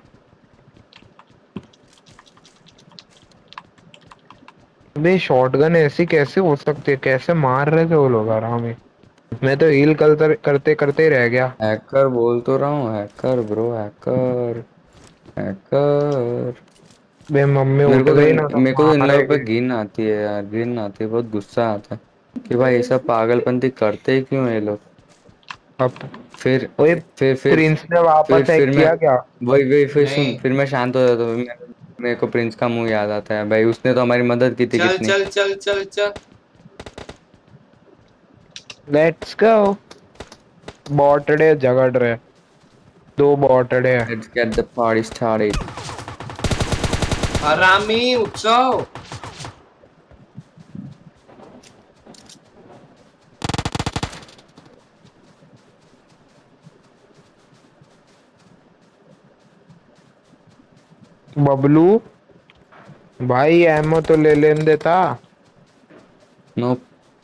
बे शॉटगन ऐसी कैसे हो सकती है? कैसे मार रहे थे वो लोग आराम ही। मैं तो हील करते करते करते ही रह गया। हैकर बोल तो रहा हूँ, हैकर ब्रो, हैकर हैकर। बे मम्मी मेरे उठ को तो गई इन, ना तो मेरे को तो इन लोगों पे मारेगी। घिन आती है यार, घिन आती है, बहुत गुस्सा आता है कि भाई ये सब पागलपंती करते ही क्यों है ये लोग। अब फिर वही फिर फिर प्रिंस ने फिर वापस हैक फिर मैं किया क्या? वही वही फिर सुन, नहीं। फिर मैं शांत हो जाता हूँ। मेरे मेरे को प्रिंस का मुंह याद आता है भाई, उसने तो हमारी मदद की थी चल कितनी। चल चल चल चल। Let's go. बॉटड़े झगड़ रहे, दो बॉटड़े हैं। Let's get the party started. हरामी उत्सव। बबलू भाई एमो तो ले लेने देता। नो।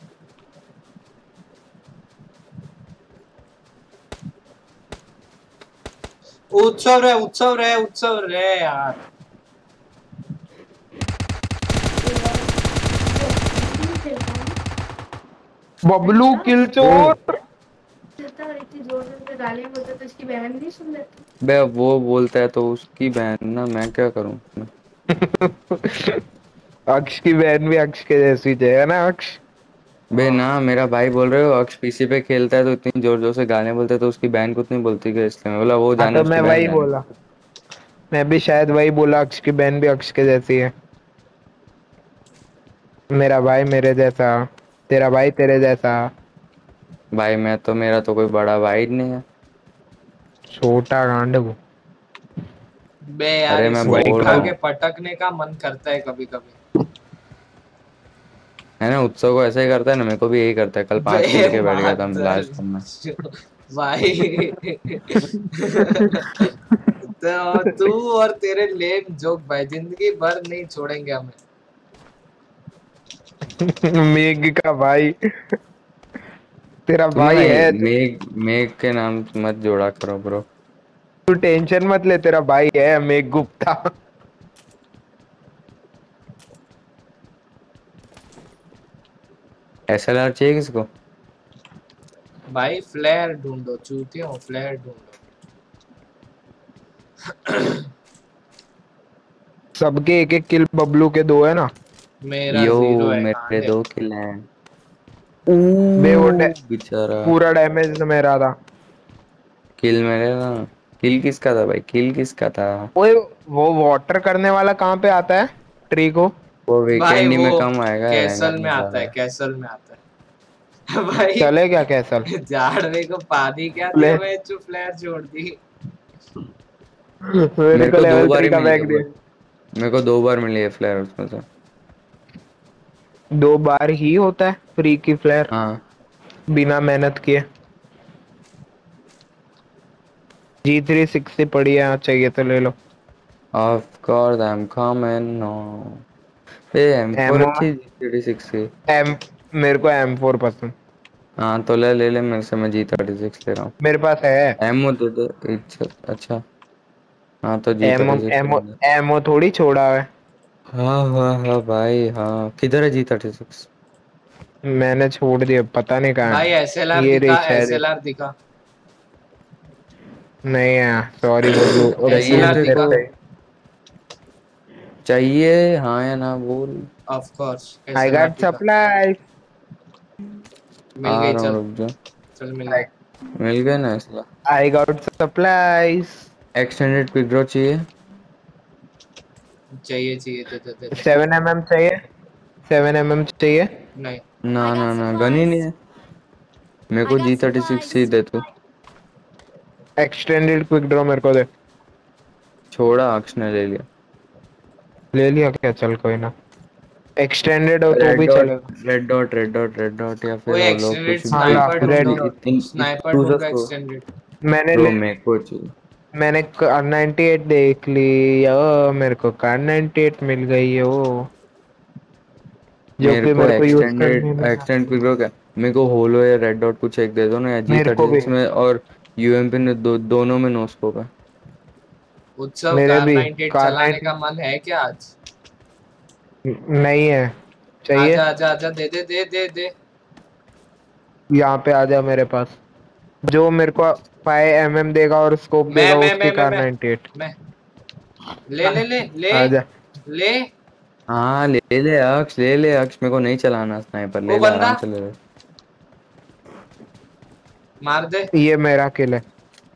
उत्सव रे उत्सव रे उत्सव रे यार। बबलू किल चोर। बे अब वो बोलता है तो उसकी बहन ना, मैं क्या करूं। अक्ष की बहन भी अक्ष के जैसी है ना अक्ष? बे ना, मेरा भाई बोल रहे हो अक्ष पीसी पे खेलता है तो इतनी जोर जोर से गाने बोलते हैं, तो उसकी बहन को उतनी बोलती है, इसलिए मैं बोला वो हाँ जाने तो उसकी मैं बहन वही जाने। बोला। मैं भी शायद वही बोला, अक्ष की बहन भी अक्ष के जैसी है। मेरा भाई मेरे जैसा, तेरा भाई तेरे जैसा। भाई मैं तो, मेरा तो कोई बड़ा भाई नहीं है। छोटा गांड। बे यार अरे मैं इसको बोल उठा रहा के हूँ, पटकने का मन करता है कभी कभी। है ना, उत्सव को ऐसा ही करता है ना, मेरे को भी यही करता है। कल बे पांच किल के बैठ गया था हम मादर लास्ट में। भाई। तो तू और तेरे लेम जोक भाई जिंदगी भर नहीं छोड़ेंगे हमें। मेघ का भाई, तेरा तुम ना भाई है। मेघ, मेघ के नाम मत जोड़ा करो ब्रो। तू टेंशन मत ले, तेरा भाई है मेघ गुप्ता। एसएलआर चाहिए किसको? भाई फ्लेयर ढूंढो, चूतियों फ्लेयर ढूंढो। सबके एक एक किल, बबलू के दो है ना। मेरा यो जीरो है मेरे गांडे। दो किल हैं। बे वो ओ डै- बेचारा। पूरा डैमेज मेरा था। किल मेरे ना। किल किसका था भाई, किल किसका था? ओए वो वाटर करने वाला कहाँ पे आता है ट्री को? वो भाई वीकेंड ही वो में कम आएगा, कैसल में रैंडम आता है, साला। कैसल में आता है। भाई चले क्या कैसल? झाड़वे को पानी क्या ले दिया, मैं चुप फ्लेयर छोड़ दी। मेरे मेरे को को दो लेवल बार थ्री ही का मिली है बैग वो। दिया। मेरे को दो बार मिली है फ्लेयर उसमें से। दो बार ही होता है फ्री की फ्लेयर हाँ बिना मेहनत किए। जी थ्री सिक्सटी पड़ी है, चाहिए तो ले लो। Of course I am coming no. A M four ammo अच्छी जी थर्टी सिक्स की। एम मेरे को एम फोर पसंद। हाँ तो ले ले ले मेरे से, मैं जी थर्टी सिक्स ले रहा हूँ। मेरे पास है एमओ दे दे। अच्छा अच्छा। हाँ तो G ammo thirty six ammo ले ले। एमओ थोड़ी छोड़ा है। हाँ हाँ हाँ भाई हाँ, किधर है जी थर्टी सिक्स? मैंने छोड़ दिया, पता नहीं कहाँ भाई है। एसएलआर ये रही दिखा, शायद। एसएलआर दिखा, नहीं है, सॉरी बबलू, चाहिए ढूंढ एसएलआर तेरे तेरे दिखा। को? पे। चाहिए हाँ या ना बोल। Of course I SLR got दिखा। सप्लाई। मिल आ गई, रहा हूँ, चल रुक जा। चल मिल गई। मिल गए ना इसला। I got supplies. Extended quick draw चाहिए? चाहिए चाहिए, दे दे दे दे। सेवन एम एम चाहिए, सेवन एम एम चाहिए। नहीं। ना I got ना ना गन ही नहीं supplies. है मेरे I को। got जी थर्टी सिक्स ही supplies. दे तू। एक्सटेंडेड क्विक ड्रॉ मेरे को दे। छोड़ा, अक्ष ने ले लिया। ले लिया क्या? चल कोई ना, एक्सटेंडेड हो तो रेड भी डॉट चलेगा। Red dot red dot red dot या फिर ओए वो लोग एक्सटेंडेड कुछ हाँ भी। ला स्नाइपर रेड ढूंढो, डॉट। इन स्नाइपर टू ढूंढो सो एक्सटेंडेड। मैंने ब्रो ले मेरे को चाहिए। मैंने कार नाइनटी एट देख ली। ओ मेरे को कार नाइनटी एट मिल गई है वो, जो मेरे कि को मेरे को यूज एक्सटेंडेड करनी नहीं एक्सटेंड आती। क्विक ड्रॉ क्या, मेरे को होलो या रेड डॉट कुछ एक दे दो ना, या जी मेरे थर्टी को भी, सिक्स में और यूएमपी में दो, दोनों में नो स्कोप है। उत्सव मेरे कार भी नाइनटी एट कार चलाने नाइनटी का मन है क्या आज? नहीं है, चाहिए। आजा आजा आजा, दे दे दे दे दे। यहाँ पे आ जा मेरे पास। जो मेरे को फाइव एम एम देगा और स्कोप मैं देगा मैं उसकी मैं मैं कार मैं नाइनटी एट। मैं ले ले ले ले आ जा। ले। हाँ ले ले अक्ष, ले ले अक्ष, मेरे को नहीं चलाना स्नाइपर, वो ले ले बंदा आराम से ले ले। मार दे। ये मेरा किल है।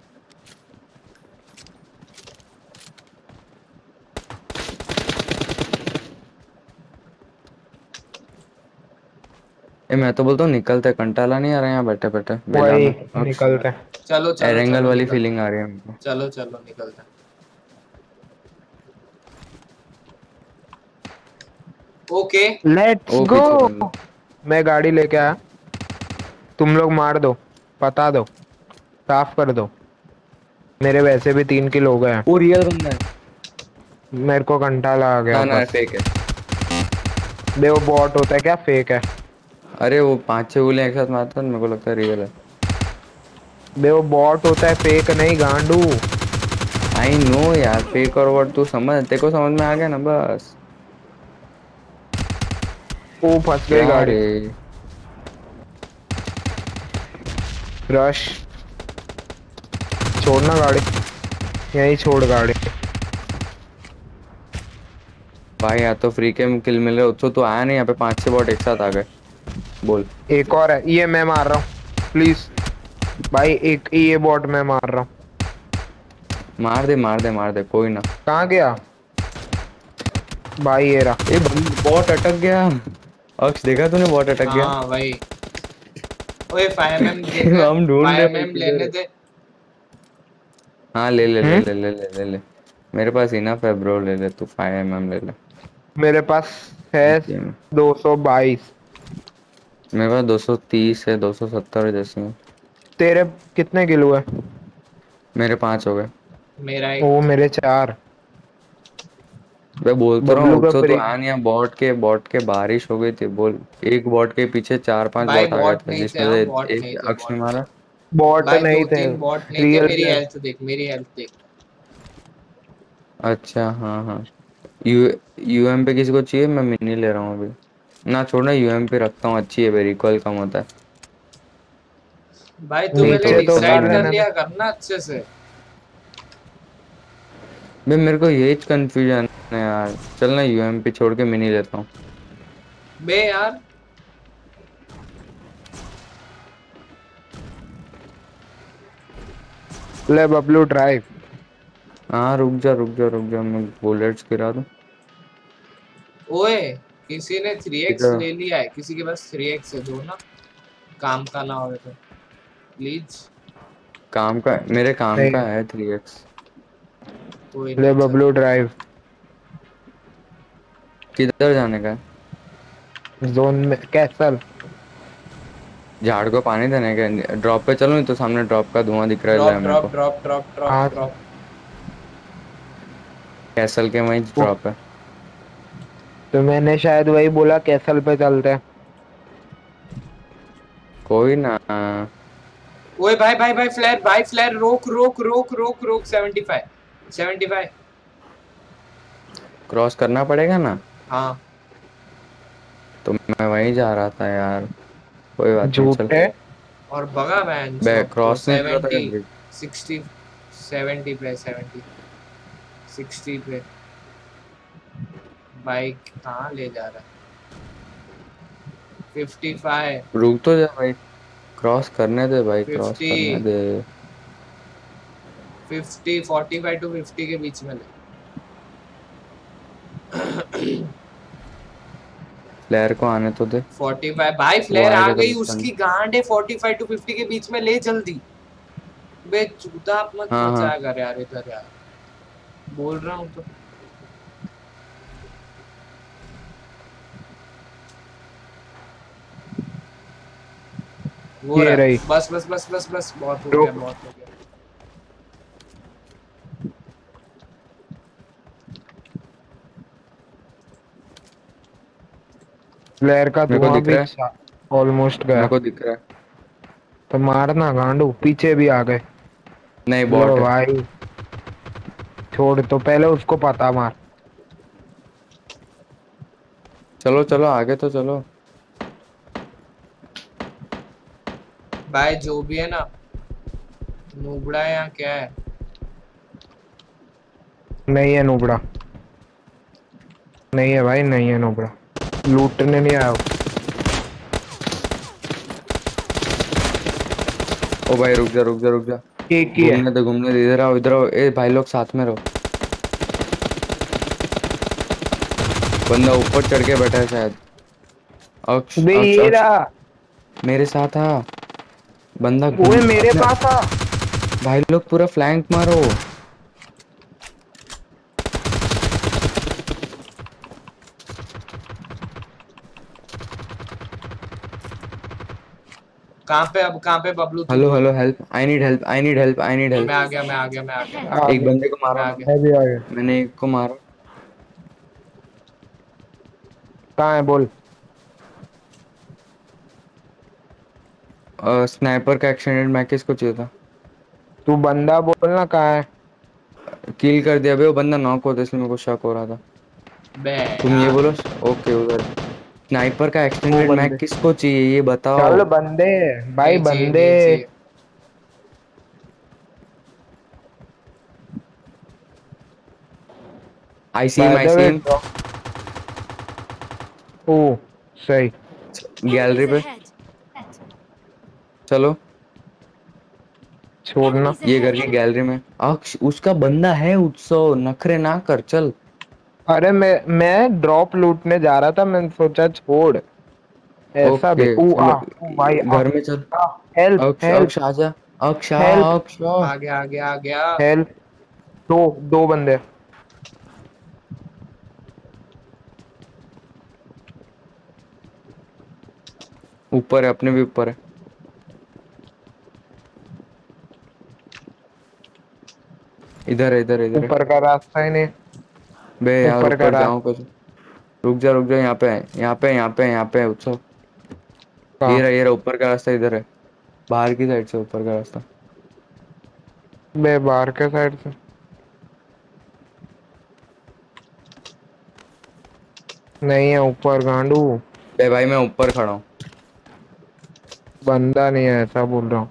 ए मैं तो बोलता हूँ निकलते, कंटाला नहीं आ रहा यहाँ बैठे बैठे बेला वही में अक्ष। निकलते हैं। चलो चलो एरेंगल चलो वाली निकल। फीलिंग आ रही है मेरे चलो चलो निकलता। ओके। लेट्स को। ओ पीछे गो। बंदा। मैं गाड़ी लेके आया, तुम लोग मार दो, पता दो, साफ कर दो। मेरे वैसे भी तीन किल हो गए हैं। ओ रियल बंदा है। मेरे को घंटा आ गया ना ना बस। फेक है। बे वो बॉट होता है क्या, फेक है? अरे वो पांच छह गोलियां एक साथ मारता है, मेरे को लगता है रियल है। बे वो बॉट होता है, फेक नहीं गांडू। आई नो यार, फेक और व्हाट तू समझ, तेरे को समझ में आ गया ना बस। वो फंस गई क्या गाड़ी। रे। रश, छोड़ना गाड़ी, यही छोड़ गाड़ी। भाई या तो फ्री के किल मिल रहे, उत्सव तो आया नहीं यहाँ पे, पांच छह बॉट एक साथ आ गए। बोल। एक और है, ये मैं मार रहा हूँ प्लीज भाई, एक ये बॉट मैं मार रहा हूँ। मार दे मार दे मार दे, कोई ना। कहाँ गया भाई? ये रहा। ए बॉट अटक गया। अक्ष देखा तूने, बॉट अटक गया। हाँ भाई। ओए फाइव एम देखना, हम ढूंढ रहे फाइव भाई एम किधर लेने है। दे। हाँ ले ले ले हम्म ले ले ले ले ले। मेरे पास इनफ है ब्रो, ले ले तू, फाइव एम एम ले ले। मेरे पास है ओके। दो सौ बाईस। मेरे पास दो सौ तीस है, दो सौ सत्तर जैसे में। तेरे कितने किल हुए? मेरे पांच हो गए। मेरा वो एक। मेरे चार। मैं बोल तो रहा हूँ, बबलू का उत्सव तो फ्री। आया नहीं, यहाँ बॉट के बॉट के बारिश हो गई थी बोल। एक बॉट के पीछे चार पांच भाई बॉट आ गए बॉट थे, नहीं थे, जिसमें हम से बॉट नहीं एक थे, अक्ष ने बॉट नहीं मारा। थे। बॉट भाई नहीं दो थे, तीन बॉट नहीं थे। रियल मेरी में। हेल्थ देख, मेरी हेल्थ देख। अच्छा हाँ हाँ। यू यूएम पे किसी को चाहिए? मैं मिनी ले रहा हूँ अभी। ना छोड़ना, यूएम पे रखता हूँ, अच्छी है, मेरी रिकॉइल कम होता है। भाई तू नहीं पहले तो नीचे तो चल उतार डिसाइड कर लेने यूएम। लिया दे। करना अच्छे से। भाई मेरे को यही कंफ्यूजन है यार, चल ना यूएम पे छोड़ के मिनी लेता हूँ। बे यार। ले बबलू ड्राइव। हाँ रुक जा रुक जा रुक जा, मैं बुलेट्स गिरा दूँ। ओए किसी ने थ्री एक्स इधर ले लिया है, किसी के पास थ्री एक्स है, दो ना, काम का ना हो तो प्लीज। काम का, मेरे काम का नहीं, है थ्री एक्स। कोई ले नहीं चल। बबलू ड्राइव। किधर जाने का है? जोन में कैसल। झाड़ को पानी देने के ड्रॉप पे चलो, नहीं तो सामने ड्रॉप का धुआं दिख रहा ड्रॉप है मेरे ड्रॉप को। ड्रॉप ड्रॉप ड्रॉप हाँ ड्रॉप। कैसल के वहीं ड्रॉप है। तो मैंने शायद वही बोला कैसल पे चलते हैं। कोई ना। ओए भाई भाई भाई फ्लेयर भाई फ्लेयर रोक रोक रोक रोक रोक seventy five seventy five. Cross करना पड़ेगा ना। हाँ तो मैं वहीं जा रहा था यार। कोई बात नहीं, चल। झूठ है। और भगा वैन बे सब तो क्रॉस नहीं कर रहा था सेवेंटी यार। सिक्सटी सेवेंटी पे सेवेंटी सिक्सटी पे बाइक कहाँ ले जा रहा है। फिफ्टी फाइव रुक तो जा भाई, क्रॉस करने दे भाई, क्रॉस फिफ्टी करने दे। Fifty forty five two fifty के बीच में ले। फ्लेयर को आने तो दे। फोर्टी फाइव भाई वो फ्लेयर आ आएगा तो गई गुस्सा उसकी नहीं। गांड है। फोर्टी फाइव टू फिफ्टी के बीच में ले जल्दी। बे चूता आप मत हाँ हाँ। मचाया कर यार इधर यार। बोल रहा हूँ तो। वो ये रहा रही। बस बस बस बस बस बहुत हो रुक। गया बहुत हो गया। फ्लेयर का मेरे को धुआं दिख भी रहा है, ऑलमोस्ट मेरे गया। को दिख रहा है। तो मारना गांडू, पीछे भी आ गए। नहीं, लो बॉट है। भाई छोड़, तो पहले उसको पता मार। चलो चलो आगे तो चलो। भाई जो भी है ना नूबड़ा है या क्या है। नहीं है नुबड़ा, नहीं है भाई, नहीं है नुबड़ा। लूटने नहीं आया। ओ भाई रुक जा रुक जा रुक जा। एक ही है। घूमने दे घूमने दे, इधर आओ इधर आओ। ए भाई लोग साथ में रहो। बंदा ऊपर चढ़ के बैठा है शायद। अक्ष बे अक्ष ये अक्ष रहा। मेरे साथ आ। बंदा ओए घूम मेरे अपने- पास आ। भाई लोग पूरा फ्लैंक मारो। कहाँ पे अब कहाँ पे बबलू तू हेलो बोल। Hello help, I need help, I need help, I need मैं आ हेल्प। गया मैं आ गया मैं आ गया आ एक गया। बंदे को मैं मारा आ मैंने। गया। मैं भी आ गया। मैंने एक को मारा। कहाँ है बोल। स्नाइपर का एक्सटेंडेड मैग किसको चाहिए था। तू बंदा बोलना कहाँ है। किल कर दिया बे, वो बंदा नॉक होता इसलिए मेरे को शक हो रहा था। बे तुम ये यार बोलो। ओके उधर। स्नाइपर का वो एक्सटेंडेड मैग बंदे। किसको चाहिए ये बताओ। चल बंदे, भाई नहीं चाहिए बंदे। नहीं चाहिए। I see M by I the see way. M. ओ सही। गैलरी Enemies पे ahead. चलो। छोड़ना। Enemies ये घर ahead. की गैलरी में अक्ष उसका बंदा है उत्सव, नखरे ना कर चल। अरे मैं मैं ड्रॉप लूटने जा रहा था, मैंने सोचा छोड़। ऐसा ओके भी ऊ चलो। आ ऊ भाई आ। घर में चल। हेल्प अक्ष हेल्प अक्ष आजा। अक्ष आ, हेल्प अक्ष आ। आ गया आ गया आ गया। हेल्प। दो दो बंदे। ऊपर है, अपने भी ऊपर है। इधर है इधर है इधर है। ऊपर का रास्ता ही नहीं। बे यार ऊपर का ऊपर जाऊं रास्ता कैसे। रुक जा रुक जा, यहाँ पे है यहाँ पे है, यहाँ पे है, यहाँ पे है उत्सव। ये कहाँ। रहा ये रहा, ऊपर का रास्ता इधर है। बाहर की साइड से ऊपर का रास्ता। बे बाहर के साइड से। नहीं है ऊपर गांडू। बे भाई मैं ऊपर खड़ा हूँ। बंदा नहीं है ऐसा बोल रहा हूँ।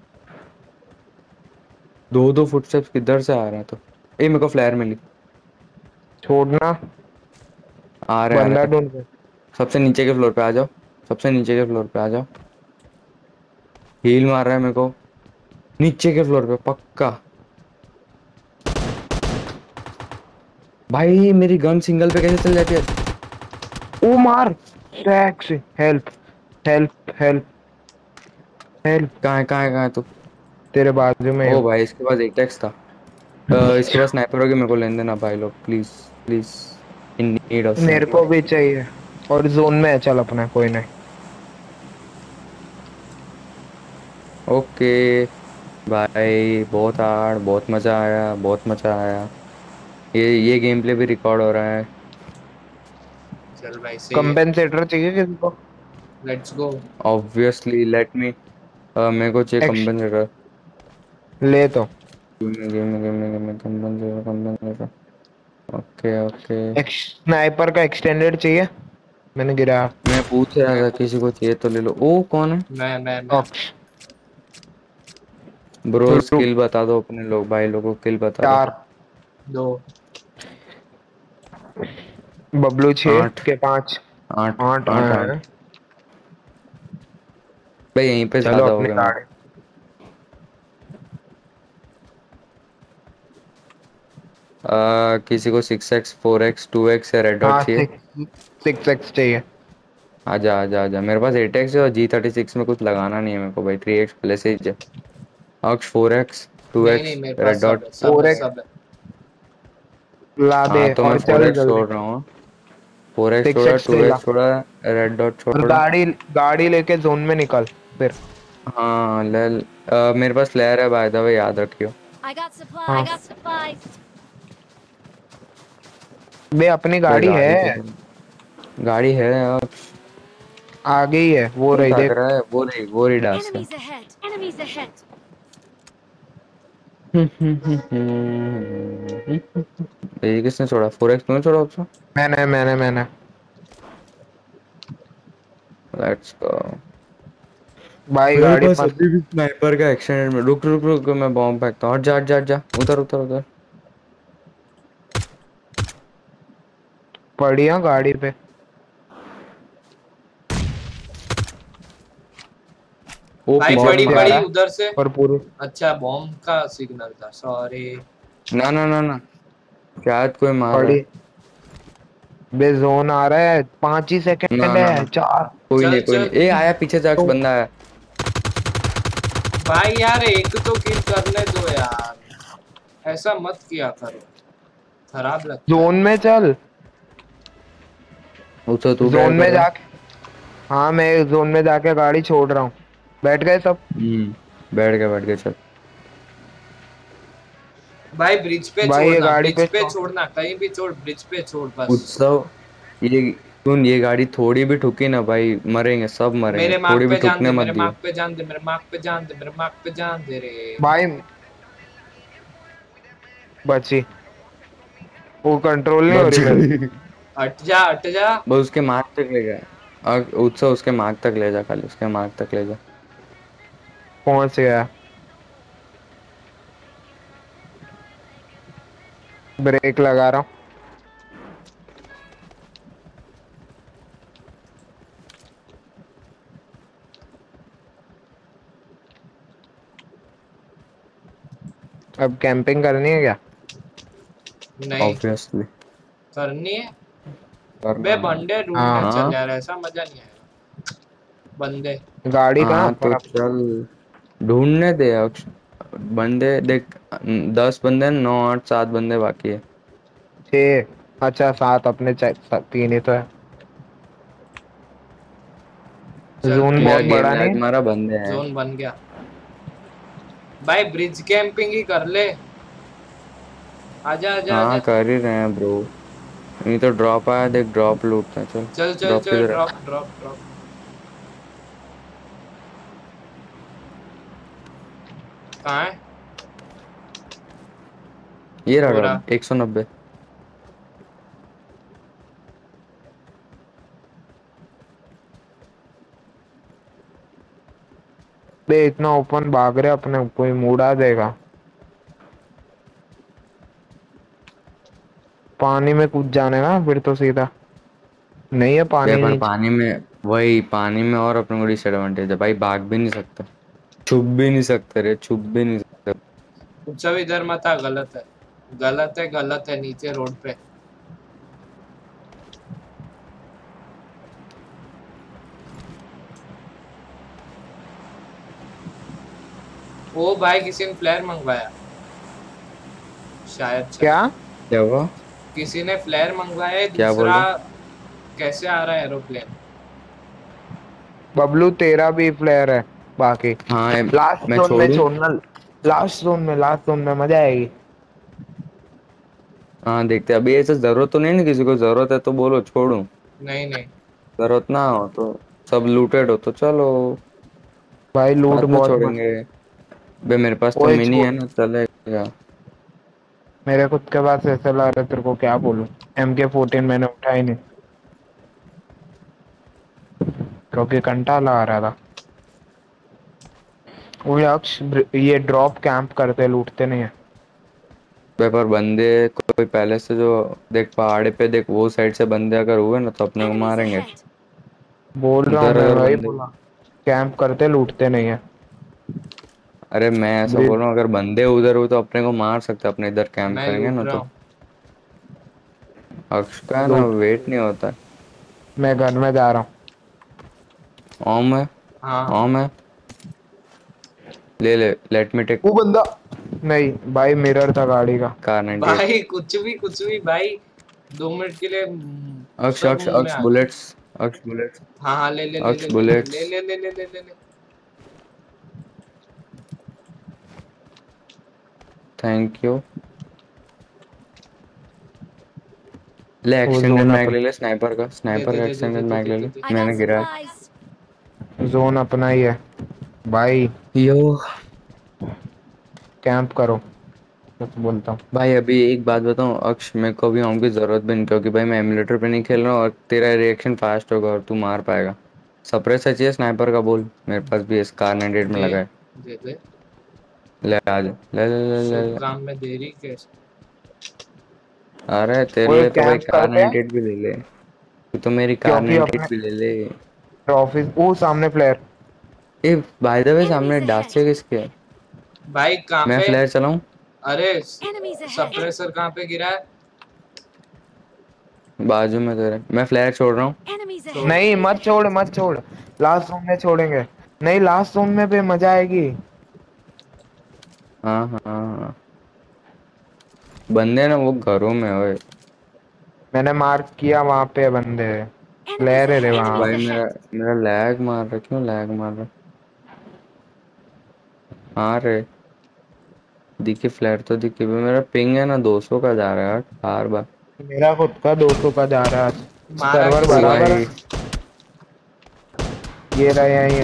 दो दो फुटस्टेप्स किधर से आ रहे हैं तो। ए मेरे को फ्लेयर मिली। छोड़ना। आ रहे आ बंदा रहे। ढूंढ। सबसे नीचे के फ्लोर पे आ जाओ। सबसे नीचे के फ्लोर पे आ जाओ। हील मार रहा है मेरे को। नीचे के फ्लोर पे पक्का। भाई मेरी गन सिंगल पे कैसे चल जाती है। ओ मार। Tax. Help help help help. कहाँ है कहाँ है कहाँ है तू। तेरे बाजू में ही ओ हूँ। भाई इसके पास एटेक्स था। अ, इसके पास स्नाइपर होगी, मेरे को लेने देना भाई लोग, please please. In need of मेरे को स्नाइपर। भी चाहिए। और जोन में है, चल अपना कोई नहीं। ओके भाई, बहुत हार्ड, बहुत मजा आया, बहुत मजा आया। ये ये गेम प्ले भी रिकॉर्ड हो रहा है। चल भाई सही है। कंपेंसेटर चाहिए किसी को? Let's go. Obviously let me, मेरे को चाहिए एक्स कंपनसेटर। ले तो। Give me give me give me give me compensator compensator. Okay okay. एक स्नाइपर का एक्सटेंडेड चाहिए, मैंने गिरा। मैं पूछ रहा मैं था पूछ किसी को चाहिए तो ले लो। ओ कौन है? मैं मैं मैं ऑक्स ब्रो रुक। स्किल बता दो अपने लोग, भाई लोगों को स्किल बता दो। चार। दो। बबलू छः आठ के पाँच। आठ आठ आठ हैं। आठ। भाई यहीं पे चलो ज्यादा हो अपनी गए मेरे। गाड़ी। आ, किसी को six X four X two X या रेड डॉट हाँ चाहिए? सिक्स सिक्स एक्स चाहिए। आजा आजा आजा, मेरे पास एट एक्स है और जी थर्टी सिक्स में कुछ लगाना नहीं है मेरे को भाई, थ्री एक्स पहले से ही है। अक्स फोर एक्स टू नहीं नहीं एक्स मेरे रेड पास सब डॉट। है, सब फोर है, एक्स सब है। ला दे हाँ तो मैं और फोर चल एक्स जल्दी। छोड़ रहा हूँ। फोर एक्स सिक्स छोड़ा, एक्स टू ले ला एक्स छोड़ा, रेड डॉट और छोड़ा। गाड़ी गाड़ी लेके जोन में निकल फिर। हाँ ले आ, मेरे पास फ्लेयर है बाय द वे, याद रखियो। I got supplies. हाँ I got supplies. बे अपनी कोई गाड़ी गाड़ी तो है। दे। गाड़ी है अक्स। आगे ही है वो कौन रही भाग देख। रहा है? वो रही वो रही डांस है। Enemies ahead. Enemies ahead. ये किसने छोड़ा? फोर एक्स तूने छोड़ा उसको? मैंने मैंने मैंने लेट्स गो। भाई मेरे गाड़ी पास मत। अभी भी स्नाइपर का एक्सटेंडेड में, रुक रुक रुक मैं बॉम्ब फेंकता हूँ। हट जा हट जा हट जा, उधर उधर उधर। पड़ी है गाड़ी पे। ओपी भाई बॉट पड़ी सेवन से आ मार। पड़ी रहा है उधर से। और पूरी। अच्छा बॉम्ब का सिग्नल था, सॉरी। ना ना ना ना, शायद कोई मार रहा पड़ी। है। बे जोन आ रहा है, पांच ही ना सेकंड ना ना, है, चार। कोई चल नहीं कोई नहीं। चल। ए आया पीछे से, अक्स तो बंदा है। भाई यार एक तो किल करने दो यार, ऐसा मत किया करो, खराब लगता जोन है। में चल। उसे तू क्या जोन कर में रहा है? जाके। हाँ मैं जोन में जाके गाड़ी छोड़ रहा हूँ। बैठ गए सब। हम्म बैठ गया बैठ गया, चल। भाई ब्रिज पे भाई ये छोड़ना, गाड़ी ब्रिज पे पे छोड़। छोड़ना, कहीं भी छोड़, ब्रिज पे छोड़ बस। उत्सव, ये सुन, ये गाड़ी थोड़ी भी ठुकी ना भाई, मरेंगे सब मरेंगे, मेरे मार्क थोड़ी भी पे जान ठुकने दे, मत मेरे दियो। मार्क पे जान दे, मेरे मार्क पे जान दे, मेरे मार्क पे जान दे रे। भाई बची। वो कंट्रोल नहीं हो बच रही मेरे से। गई। हट जा हट जा। बस उसके मार्ग तक ले गया। अग- उत्सव उसके मार्ग तक ले जा, खाली उसके मार्ग तक ले जा। पहुंच गया। ब्रेक लगा रहा हूँ। अब कैंपिंग करनी है क्या? नहीं ऑब्वियसली करनी है। करना बे है। बंदे ढूंढने हाँ चल हाँ यार, ऐसा मजा नहीं आएगा। बंदे। गाड़ी कहाँ हाँ तो पर? चल, ढूंढने दे अक्ष। बंदे देख, दस बंदे हैं, नौ आठ सात बंदे बाकी है। छः। अच्छा सात अपने चा- सा- तीन ही तो है। चल जोन भैया बहुत ब्रिज। गेम बड़ा नहीं लैग है। मारा, बंदे हैं। जोन बन गया। भाई ब्रिज कैंपिंग ही कर ले। आजा आजा हाँ आजा। कर ही रहे हैं ब्रो। नहीं तो ड्रॉप आया देख, ड्रॉप लूटते हैं, चल। चल चल ड्रॉप चल, किधर है? Drop drop drop. कहाँ है? ये रहा पूरा। ड्रॉप, एक सौ नब्बे। बे इतना ओपन भाग रहे अपने, कोई मुड़ा देगा। पानी में कूद जाने ना फिर तो सीधा। नहीं है ये पानी पर नीचे। पानी में, वही पानी में और अपने को डिसएडवांटेज है भाई, भाग भी नहीं सकते, छुप भी नहीं सकते रे, छुप भी नहीं सकते। सब इधर मत आ, गलत है, गलत है, गलत है, नीचे रोड पे। ओ भाई किसी ने फ्लेयर मंगवाया शायद से। क्या? क्या हुआ? किसी ने फ्लेयर मंगवाया है, क्या बोल दूसरा रहा? कैसे आ रहा है एरोप्लेन? बबलू तेरा भी फ्लेयर है बाकी। हाँ लास्ट मैं जोन में छोड़ू। छोड़ना, लास्ट जोन में लास्ट जोन में मजा आएगी। हाँ देखते अभी, ऐसे जरूरत तो नहीं ना, किसी को जरूरत है तो बोलो छोड़ू, नहीं नहीं जरूरत ना हो तो, सब लूटेड हो तो चलो भाई लूट बाद में बहुत मस्त। छोड़ेंगे। बे मेरे पास तो ओए मिनी छोड़, है ना, चलेगा। मेरे खुद के पास एस एल आर है, तेरे को क्या बोलूं। एम के फोर्टीन मैंने उठाई नहीं क्योंकि कंटाला आ रहा था। वो अक्ष, ये ड्रॉप कैंप करते लूटते नहीं है। पेपर बंदे कोई पहले से जो, देख पहाड़ी पे देख, वो साइड से बंदे अगर हुए ना तो अपने को Enemies मारेंगे। ahead. बोल रहा हूँ उधर मैं, अगर वही बंदे, बोला, कैंप करते लूटते नहीं है। अरे मैं ऐसा बोल ब्रिज, रहा हूँ, अगर बंदे उधर हुए तो अपने को मार सकते, अपने इधर कैंप मैं करेंगे लूट ना रहा तो। हूँ। अक्ष का है ना, लूट। वेट नहीं होता है। मैं घर में जा रहा हूँ। ओम है, हाँ ओम है, ले ले, लेट मी टेक वो बंदा, नहीं भाई मिरर था गाड़ी का। Car ninety eight. भाई कुछ भी कुछ भी भाई, दो मिनट के लिए हम्म, अक्ष सब अक्ष मुंह में अक्ष आ जाए। बुलेट्स, अक्ष बुलेट्स, हाँ हाँ ले ले ले ले अक्ष ले बुलेट्स। ले ले ले ले ले ले ले। Thank you. ले वो एक्सटेंडेड जोन मैग अपन, ले ले, स्नाइपर का, दे स्नाइपर दे का दे दे दे एक्सटेंडेड दे मैग दे ले दे ले, दे। I got मैंने गिरा supplies. जोन अपना ही है भाई। यो। कैंप करो, कुछ बोलता हूँ। भाई अभी एक बात बताऊं अक्ष, मेरे को अभी होम की जरूरत भी नहीं, क्योंकि भाई मैं एमुलेटर पे नहीं खेल रहा हूँ और तेरा रिएक्शन फास्ट होगा और तू मार पाएगा। सप्रेसर चाहिए स्नाइपर का बोल, मेरे पास भी इस कार नाइनटी एट में दे लगा है। दे दे। ले आ जा, ले ले ले ले शुभ ले। काम में देरी कैसे? अरे तेरे वो लिए तो भाई कैंप कार करते हैं नाइनटी एट भी ले ले, तू तो मेरी कार क्योंकि नाइनटी एट अपने भी ले ले। ट्रॉफी, वो सामने फ्लेयर। ए बाय द वे सामने Enemies ahead. डांस किसके है? भाई कहाँ मैं पे? फ्लेयर चलाऊं? अरे Enemies ahead. सप्रेसर कहाँ पे गिरा है? बाजू में तेरे, मैं फ्लेयर छोड़ रहा हूँ। Enemies छोड़। ahead. नहीं मत छोड़ मत छोड़, लास्ट जोन में छोड़ेंगे। नहीं लास्ट जोन में भी मजा आएगी। हाँ हाँ हाँ, बंदे ना वो घरों में ओए। मैंने मार्क किया वहां पे बंदे, Enemies फ्लेयर है रे ahead. वहां। Enemies भाई मेरा ahead. मेरा लैग मार रहा, क्यों लैग मार रहा? हाँ रे, दिखी फ्लैट तो दिखी भी, मेरा पिंग है ना दो सौ का जा रहा है बार बार। मेरा खुद का दो सौ का जा रहा है। मारा सर्वर किसी ओ बराबर भाई, है। ये रहा ये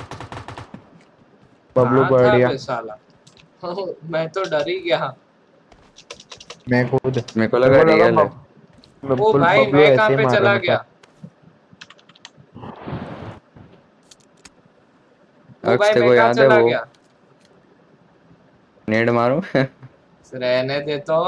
बबलू कहाँ था बढ़िया। बे साला? मैं तो डर ही गया। मैं खुद, मेरे को मेरे लगा को लगा रियल है। बब, ओ बबलू भाई बबलू मैं कहाँ ऐसे ही पे मार रहा चला मेरे गया? पास। ओ अक्ष भाई तेरे मैं को कहाँ याद है चला वो, गया? नेड मारो। रहने दे तो।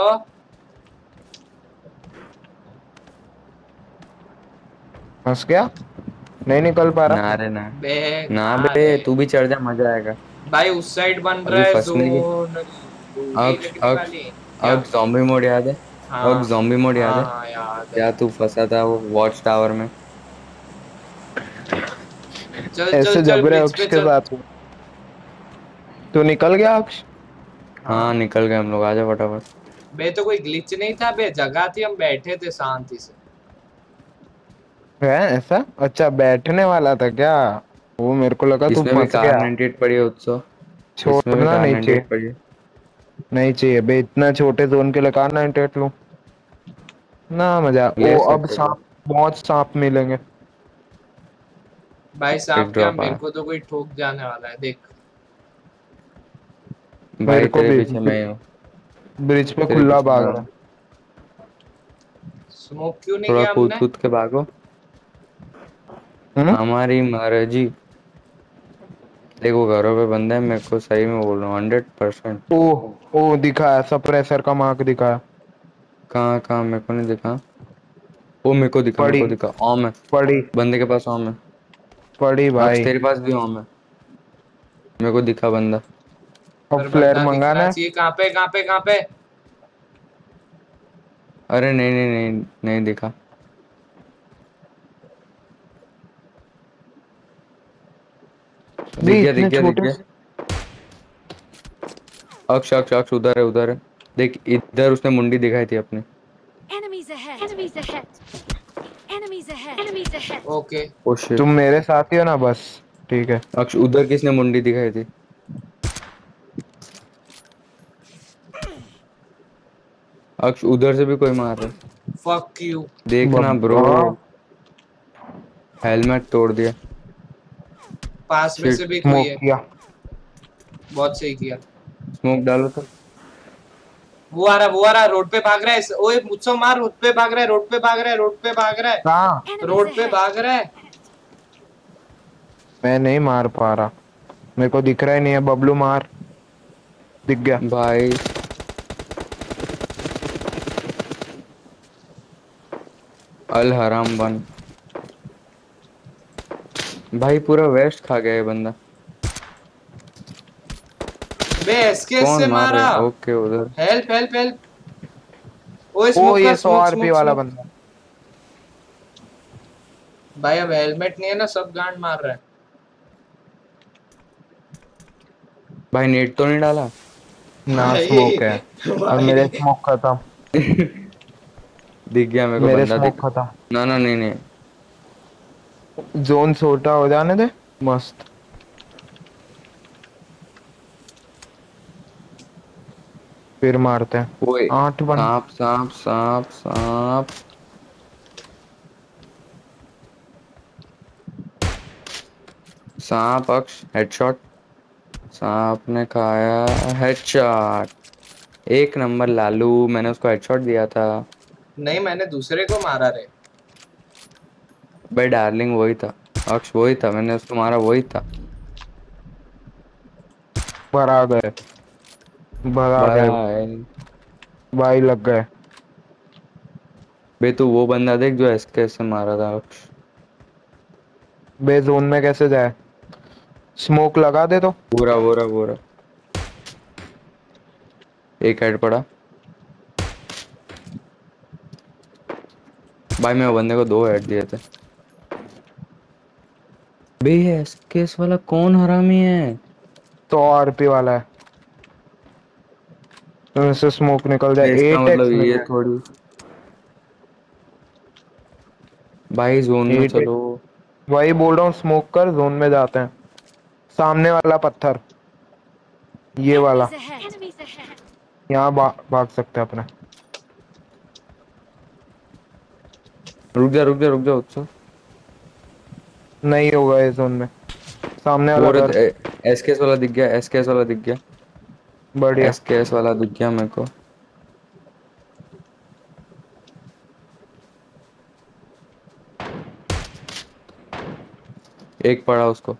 फंस गया, नहीं निकल पा रहा। ना रे ना, बे ना कहाँ बे रे? तू भी चढ़ जा, मजा आएगा। भाई उस साइड बन रहा अभी है फंसने की, जोन, गोली अक्ष लगने अक्ष वाली। क्या? अक्ष जॉम्बी मोड याद है? हाँ अक्ष जॉम्बी मोड याद हाँ है? हाँ याद है। या तू फंसा था वो वॉच टावर में? चल चल ऐसे चल जबरे ब्रिज अक्ष पे के चल। साथ। तू निकल गया अक्ष? हाँ हाँ निकल गए हम लोग, आजा फटाफट। बे तो कोई ग्लिच नहीं था बे, जगह थी, हम बैठे थे शांति से। है ऐसा? अच्छा बैठने वाला था क्या? वो मेरे को लगा तू इसमें भी फंस कार गया। नाइनटी एट पड़ी है उत्सव, इसमें भी छोड़ना कार नहीं नाइनटी चाहिए, एट पड़ी है। नहीं चाहिए बे, इतना छोटे जोन के लिए कहा नाइनटी एट लूं ना। मजा ओ, ले अब सकते थे। सांप, बहुत सांप मिलेंगे। भाई एक साहब क्या, ड्रॉप मेरे आया। को तो कोई ठोक जाने वाला है देख। मेरे भाई को तेरे भी पीछे मैं ही हूँ, ब्रिज पे तेरे खुला पीछे मैं भाग रहा हूँ। है। स्मोक क्यों नहीं थोड़ा किया कूद हमने? कूद के भागो, हम्म? हमारी मर्जी। देखो घरों पे बंदे हैं, मेरे को सही में बोल रहा हूँ, हंड्रेड परसेंट। ओ, ओ दिखा है, सप्रेसर का मार्क दिखा है। कहाँ कहाँ, मेरे को नहीं दिखा। वो मेरे को दिखा, मेरे पड़ी, को दिखा, ओम है। पड़ी, बंदे के पास ओम है। पड़ी अक्ष भाई। तेरे पास भी ओम है, मेरे को दिखा बंदा। अब पर फ्लेयर बंदा मंगाना दिखना है। चाहिए। कहाँ पे कहाँ पे कहाँ पे? अरे नहीं नहीं नहीं नहीं दिखा। भी दिख गया दिख इतने गया दिख छोटे गया। से। अक्ष अक्ष अक्ष उधर है उधर है, देख इधर उसने मुंडी दिखाई थी अपनी। Enemies ahead. Enemies ahead. Enemies ahead. Enemies ahead. Okay oh shit. तुम मेरे साथ ही हो ना, बस ठीक है। अक्ष उधर किसने मुंडी दिखाई थी? अक्ष उधर से भी कोई मार रहा है। Fuck you. देखना ब्रो, हेलमेट तोड़ दिया। पास में Shit. से भी कोई स्मोक है। किया। बहुत सही किया। स्मोक डालो तो। वो आ रहा वो आ रहा रोड पे भाग रहा है। ओए मुझसे मार, रोड पे भाग रहा है, रोड पे भाग रहा है, रोड पे भाग रहा है, कहाँ? Enemies रोड पे ahead. भाग रहा है। मैं नहीं मार पा रहा, मेरे को दिख रहा ही नहीं है। बबलू मार, दिख गया। भाई अल हराम बन। भाई पूरा वेस्ट खा गया ये बंदा। बे एसकेएस कौन से मार रहा मारा। है? ओके उधर। Help help help. ओए ओ स्मोक ये कर, सौ स्मोक आरपी स्मोक वाला स्मोक। बंदा। भाई अब हेलमेट नहीं है ना, सब गांड मार रहा है। भाई नेट तो नहीं डाला? ना भाई स्मोक है और भाई मेरे स्मोक खत्म। दिख गया मेरे को, मेरे बंदा दिख। स्मोक खत्म। ना ना नहीं नहीं। जोन छोटा हो जाने दे, मस्त। फिर मारते हैं। वो आठ बन। सांप सांप सांप सांप। सांप अक्ष हेडशॉट। सांप ने खाया हेडशॉट। एक नंबर लालू, मैंने उसको हेडशॉट दिया था। नहीं मैंने दूसरे को मारा रे। भाई डार्लिंग वही था, अक्ष वही था, मैंने उसको मारा वही था। भरा गए, भरा गए। बड़ा है। भाई लग गए। बे तू वो बंदा देख जो एसके से मारा था अक्ष। बे जोन में कैसे जाए? स्मोक लगा दे तो। पूरा पूरा पूरा। एक हेड पड़ा। भाई मैं वो बंदे को दो हेड दिए थे। बे एसके वाला कौन हरामी है? सौ आरपी वाला है। तो इससे स्मोक निकल जाए। बे इसका एट मतलब एक्स ये मिले। थोड़ी। भाई जोन में एट चलो। एक्स वही बोल रहा हूँ, स्मोक कर, जोन में जाते हैं। सामने वाला पत्थर, ये वाला। Enemies ahead. Enemies ahead. यहाँ भा, भाग सकते हैं अपने। रुक जा रुक जा रुक जा उत्सव। नहीं होगा ये जोन में। सामने वाला वो घर। एसकेएस वाला दिख गया, एसकेएस वाला दिख गया। बढ़िया। एसकेएस वाला दिख गया मेरे को। एक पड़ा उसको।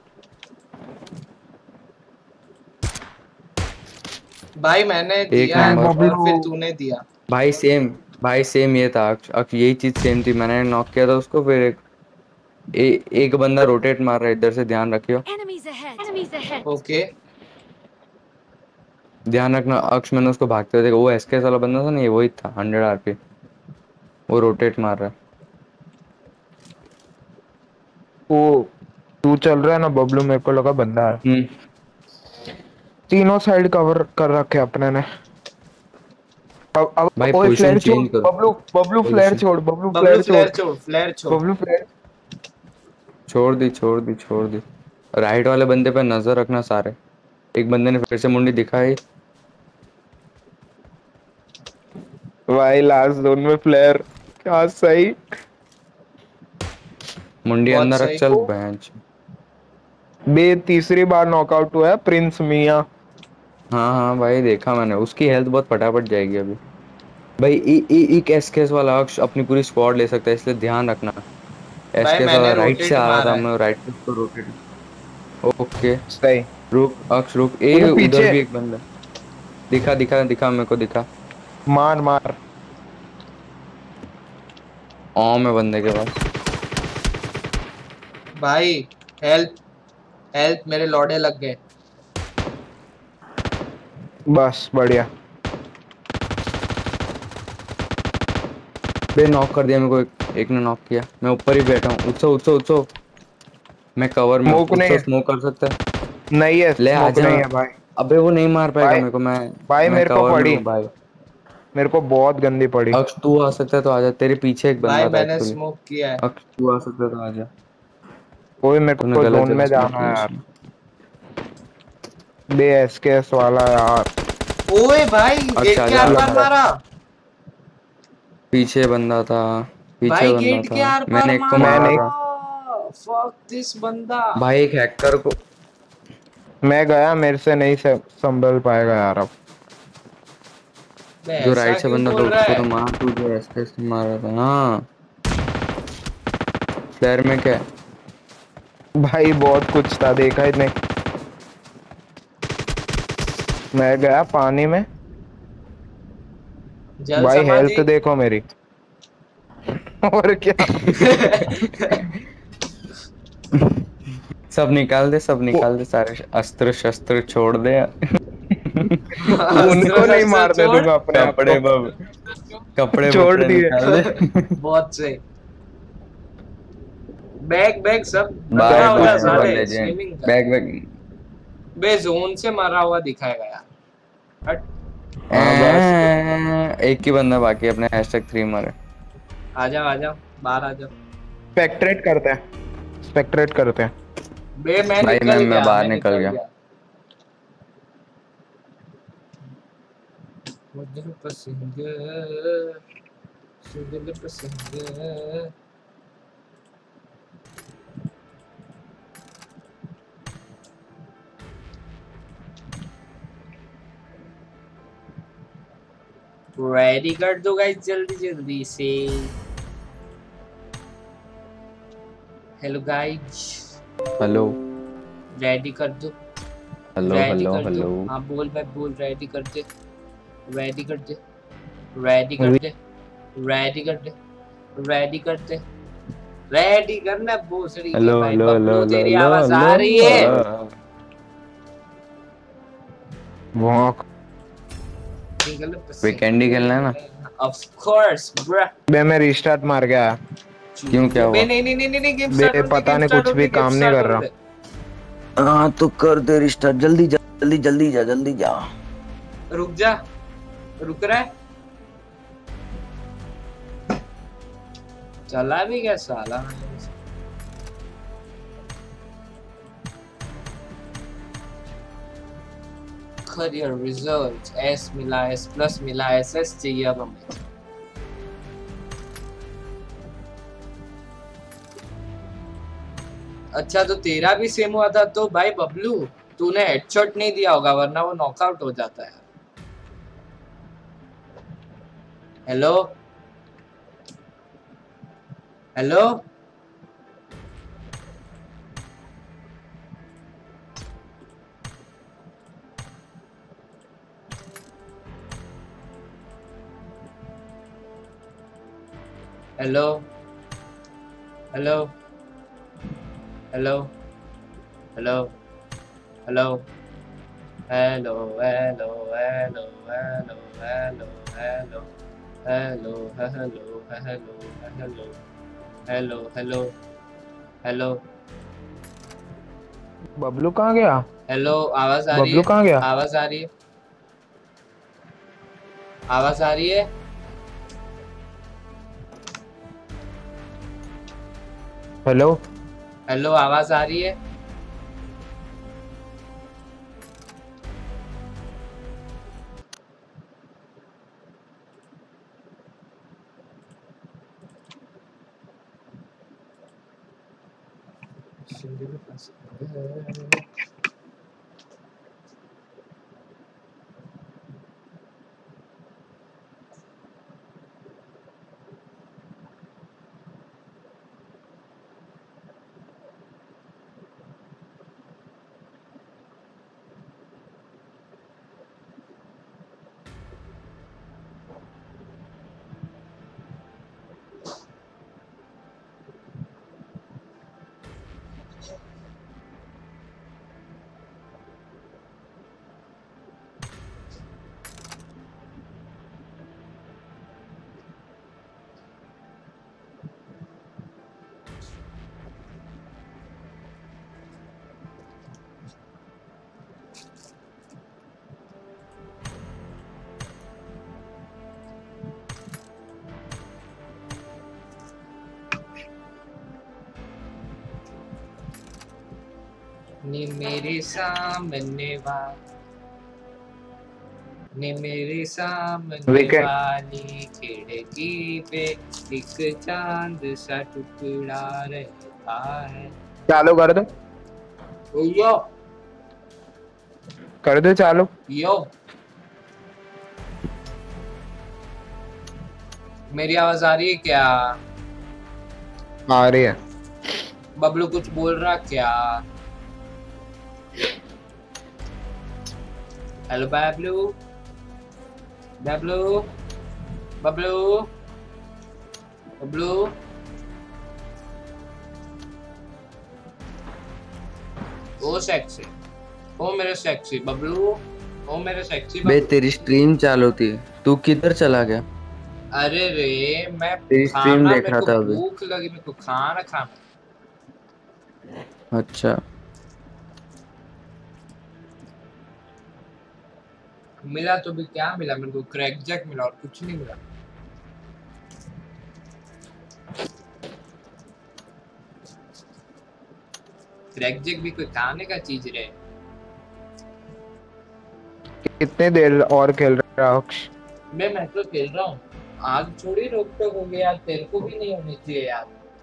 भाई मैंने एक दिया है नंबर। और फिर तूने दिया। भाई सेम, भाई सेम ये था अक्ष, अक्ष यही चीज सेम थी। मैंने नॉक किया था उसको, फिर एक ए, एक बंदा रोटेट मार रहा है इधर से, ध्यान रखियो। Enemies ahead. Enemies ahead. Okay ध्यान रखना अक्ष, मैंने उसको भागते हुए देखा। वो एसकेएस वाला बंदा था ना, ये वही था हंड्रेड आरपी। वो रोटेट मार रहा है। वो तू चल रहा है ना बबलू, मेरे को लगा बंदा है। हम्म। तीनों साइड कवर कर रखे अपने ने। अब अब भाई ओए पोजीशन फ्लेयर छोड़ चेंज करो। बबलू, बबलू फ्लेयर पोजीशन छोड़, बबलू बबलू फ्लेयर छोड़, फ्लेयर छोड़, फ्लेयर छोड़। बबलू फ्लेयर। छोड़ दी छोड़ दी छोड़ दी। राइट वाले बंदे पे नजर रखना सारे। एक बंदे ने फिर से मुंडी दिखाई। भाई लास्ट जोन में फ्लेयर, क्या सही। मुंडी बहुत अंदर रख, सही। चल बेंच। बे तीसरी बार नॉकआउट हुआ है प्रिंस मिया। हाँ हाँ भाई देखा मैंने, उसकी हेल्थ बहुत फटाफट जाएगी अभी। भाई ई ई एक एसकेएस वाला अक्ष अपनी पूरी स्क्वाड ले सकता है, इसलिए ध्यान रखना। भाई एसकेएस वाला मैंने राइट से रोटेट आ रहा था, मारा है। मैं राइट पे उसको रोटेट। ओके। सही। रुक अक्ष रुक, ए वो उधर पीछे। भी एक बंदा। दिखा दिखा दिखा मेरे को दिखा। मार मार। ओ मैं बंदे के पास। भाई हेल्प हेल्प, मेरे लौड़े लग गए। बस बढ़िया। बे नॉक कर दिया मेरे को, एक, एक ने नॉक किया। मैं ऊपर ही बैठा हूँ। उत्सव उत्सव उत्सव, मैं कवर में हूँ। स्मोक नहीं उत्सव है, स्मोक कर सकता है? नहीं है ले स्मोक आजा। नहीं है भाई। अबे वो नहीं मार पाएगा भाई मेरे को, मैं भाई मैं मेरे को कवर में पड़ी। हूँ भाई। मेरे को बहुत गंदी पड़ी। अक्ष तू आ सकता है तो आजा, तेरे पीछे एक भाई बंदा था मैंने एक्चुअली। स्मोक किया है। अक्ष तू आ सकता है तो आजा। कोई मेरे तूने को गलत जोन जगह में स्मोक जाना है किया यार। उसने। बे एसकेएस वाला यार। ओए भाई अच्छा गेट के आजा आर पार आजा। मारा। पीछे बंदा था, पीछे भाई बंदा गेट था। के आर पार मैंने एक को मारा। मैं मारा नहीं, था। फक दिस बंदा। भाई एक हैकर को मैं गया, मेरे से नहीं से- संभल पाएगा यार अब। बे जो ऐसा राइट से क्यों बंदा था बोल रहा उसको है? तो मार, तू जो ऐसे ऐसे मारा था। हाँ फ्लेयर में क्या है? भाई बहुत कुछ था, देखा ही नहीं। मैं गया पानी में। जल भाई हेल्थ समाधि। देखो मेरी। और क्या। सब निकाल दे, सब वो- निकाल दे, सारे अस्त्र शस्त्र छोड़ दे। अस्त्र उनको नहीं शस्त्र मारने छोड़। दूंगा, अपने आप कपड़े को बब कपड़े छोड़ वपड़े दिए। निकाल दे। बहुत सही। बैग बैग सब रखा बाय सब हो जा कुछ बाय तो आवर साले रख। लेजेंड। स्विमिंग कर। Bag bag. बे जोन से मारा हुआ दिखाएगा यार। हट। हाँ बस। एक ही बंदा बाकी है, अपने हैशटैग थ्री मारे। आ जाओ आ जाओ बाहर आ जाओ। स्पेक्ट्रेट करते हैं, स्पेक्ट्रेट करते हैं। बे मैं भाई मैं निकल मैं गया बाहर मैं निकल निकल गया। गया। मुझे पसंद सुदिल पसंद। रेडी कर दो गाइस जल्दी जल्दी से। Hello guys. हेलो रेडी कर दो। हेलो रेडी हेलो कर दो। हेलो। हाँ बोल भाई बोल रेडी कर दे। रेडी कर दे। रेडी कर दे। रेडी कर दे। रेडी कर दे। रेडी करना भोसड़ी के हेलो भाई हेलो हेलो बबलू हेलो तेरी हेलो आवाज आ रही हेलो है। हेलो। वॉक। वीकेंड ही खेलना है ना? Of course bro. बे मैं रिस्टार्ट मार गया। क्यों क्या बे हुआ? नहीं नहीं नहीं नहीं गेम स्टार्ट बे होने दे पता गेम नहीं, स्टार्ट कुछ होने भी दे गेम काम नहीं स्टार्ट कर होने रहा। दे। हाँ तो कर दे रिस्टार्ट, जल्दी जा जल्दी जल्दी जा जल्दी जा। रुक जा। रुक रहा है। चला भी क्या साला। करियर रिजल्ट एस मिला, एस प्लस मिला, एस एस चाहिए अब हमें। अच्छा तो तेरा भी सेम हुआ था तो भाई बबलू तूने हेडशॉट नहीं दिया होगा वरना वो नॉकआउट हो जाता है। Hello hello hello hello hello hello hello hello hello hello hello hello hello hello hello hello hello hello hello Bablu कहाँ गया? हेलो आवाज आ रही बबलू है? कहाँ गया? आवाज आ रही है? आवाज आ रही है? हेलो। हेलो आवाज आ रही है? नी मेरे सामने वा नी मेरे सामने Weekend. वाली खिड़की पे एक चांद सा टुकड़ा रहता है। चालू कर दो यो कर दो चालू। यो मेरी आवाज आ रही है क्या? आ रही है। बबलू कुछ बोल रहा क्या? हेलो बबलू बबलू बबलू बबलू ओ सेक्सी ओ मेरे सेक्सी बबलू ओ मेरे सेक्सी बे बबलू। तेरी स्ट्रीम चालू थी, तू किधर चला गया? अरे रे मैं तेरी स्ट्रीम खाना देख मेरे रहा को था अभी। भूख लगी मेरे को खाना खाना। अच्छा मिला तो भी क्या मिला मेरे को? क्रैक जैक मिला और कुछ नहीं मिला। क्रैक जैक भी कोई खाने का चीज रहे। कितने देर और खेल रहा है अक्ष? मैं मैं तो खेल रहा हूँ। आज थोड़ी रोक टोक हो गई यार, तेरे को भी नहीं होनी चाहिए यार।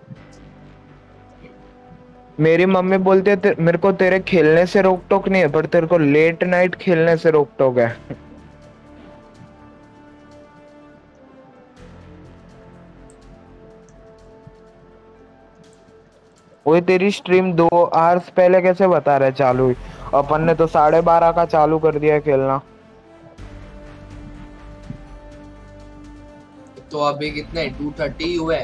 मेरी मम्मी बोलती है ते- मेरे को तेरे खेलने से रोक टोक नहीं है, पर तेरे को लेट नाइट खेलने से रोक टोक है। वही तेरी स्ट्रीम दो आवर्स पहले कैसे बता रहे चालू हुई? अपन ने तो साढ़े बारह का चालू कर दिया खेलना। तो अभी कितने टू थर्टी हुए?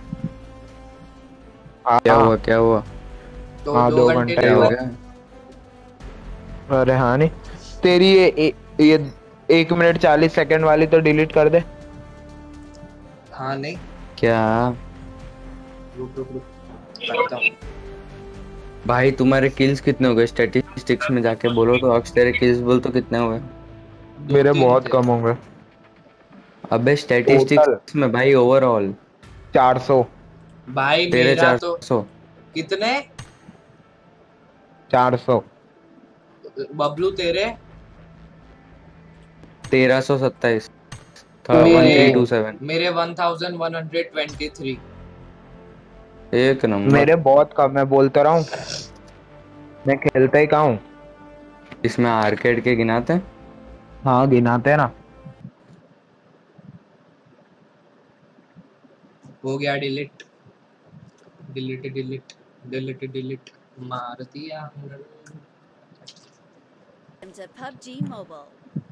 क्या हाँ हुआ क्या हुआ? तो हाँ, दो दो घंटे घंटे क्या नहीं हो हुए? गया? अरे हाँ नहीं, तेरी ये ये, ये एक मिनट चालीस सेकंड वाली तो डिलीट कर दे। हाँ नहीं क्या रुक रुक रुक करता हूँ। भाई तुम्हारे किल्स कितने हो गए? स्टैटिस्टिक्स में जाके बोलो तो। अक्ष तेरे किल्स बोल तो कितने हुए? दो मेरे तीन बहुत थे। कम होंगे। अबे टोटल स्टैटिस्टिक्स में भाई, ओवरऑल चार सौ। भाई तेरे मेरा चार तो सौ कितने? चार सौ। बबलू तेरे? तेरह सौ सत्ताईस था। One three two seven. मेरे one thousand one hundred twenty three. एक नंबर। मेरे बहुत कम है, बोलता रहा हूँ, मैं खेलता ही कहाँ हूँ। इसमें आर्केड के गिनाते हैं? हाँ गिनाते हैं ना। हो गया delete delete delete delete delete मार दिया। to P U B G Mobile.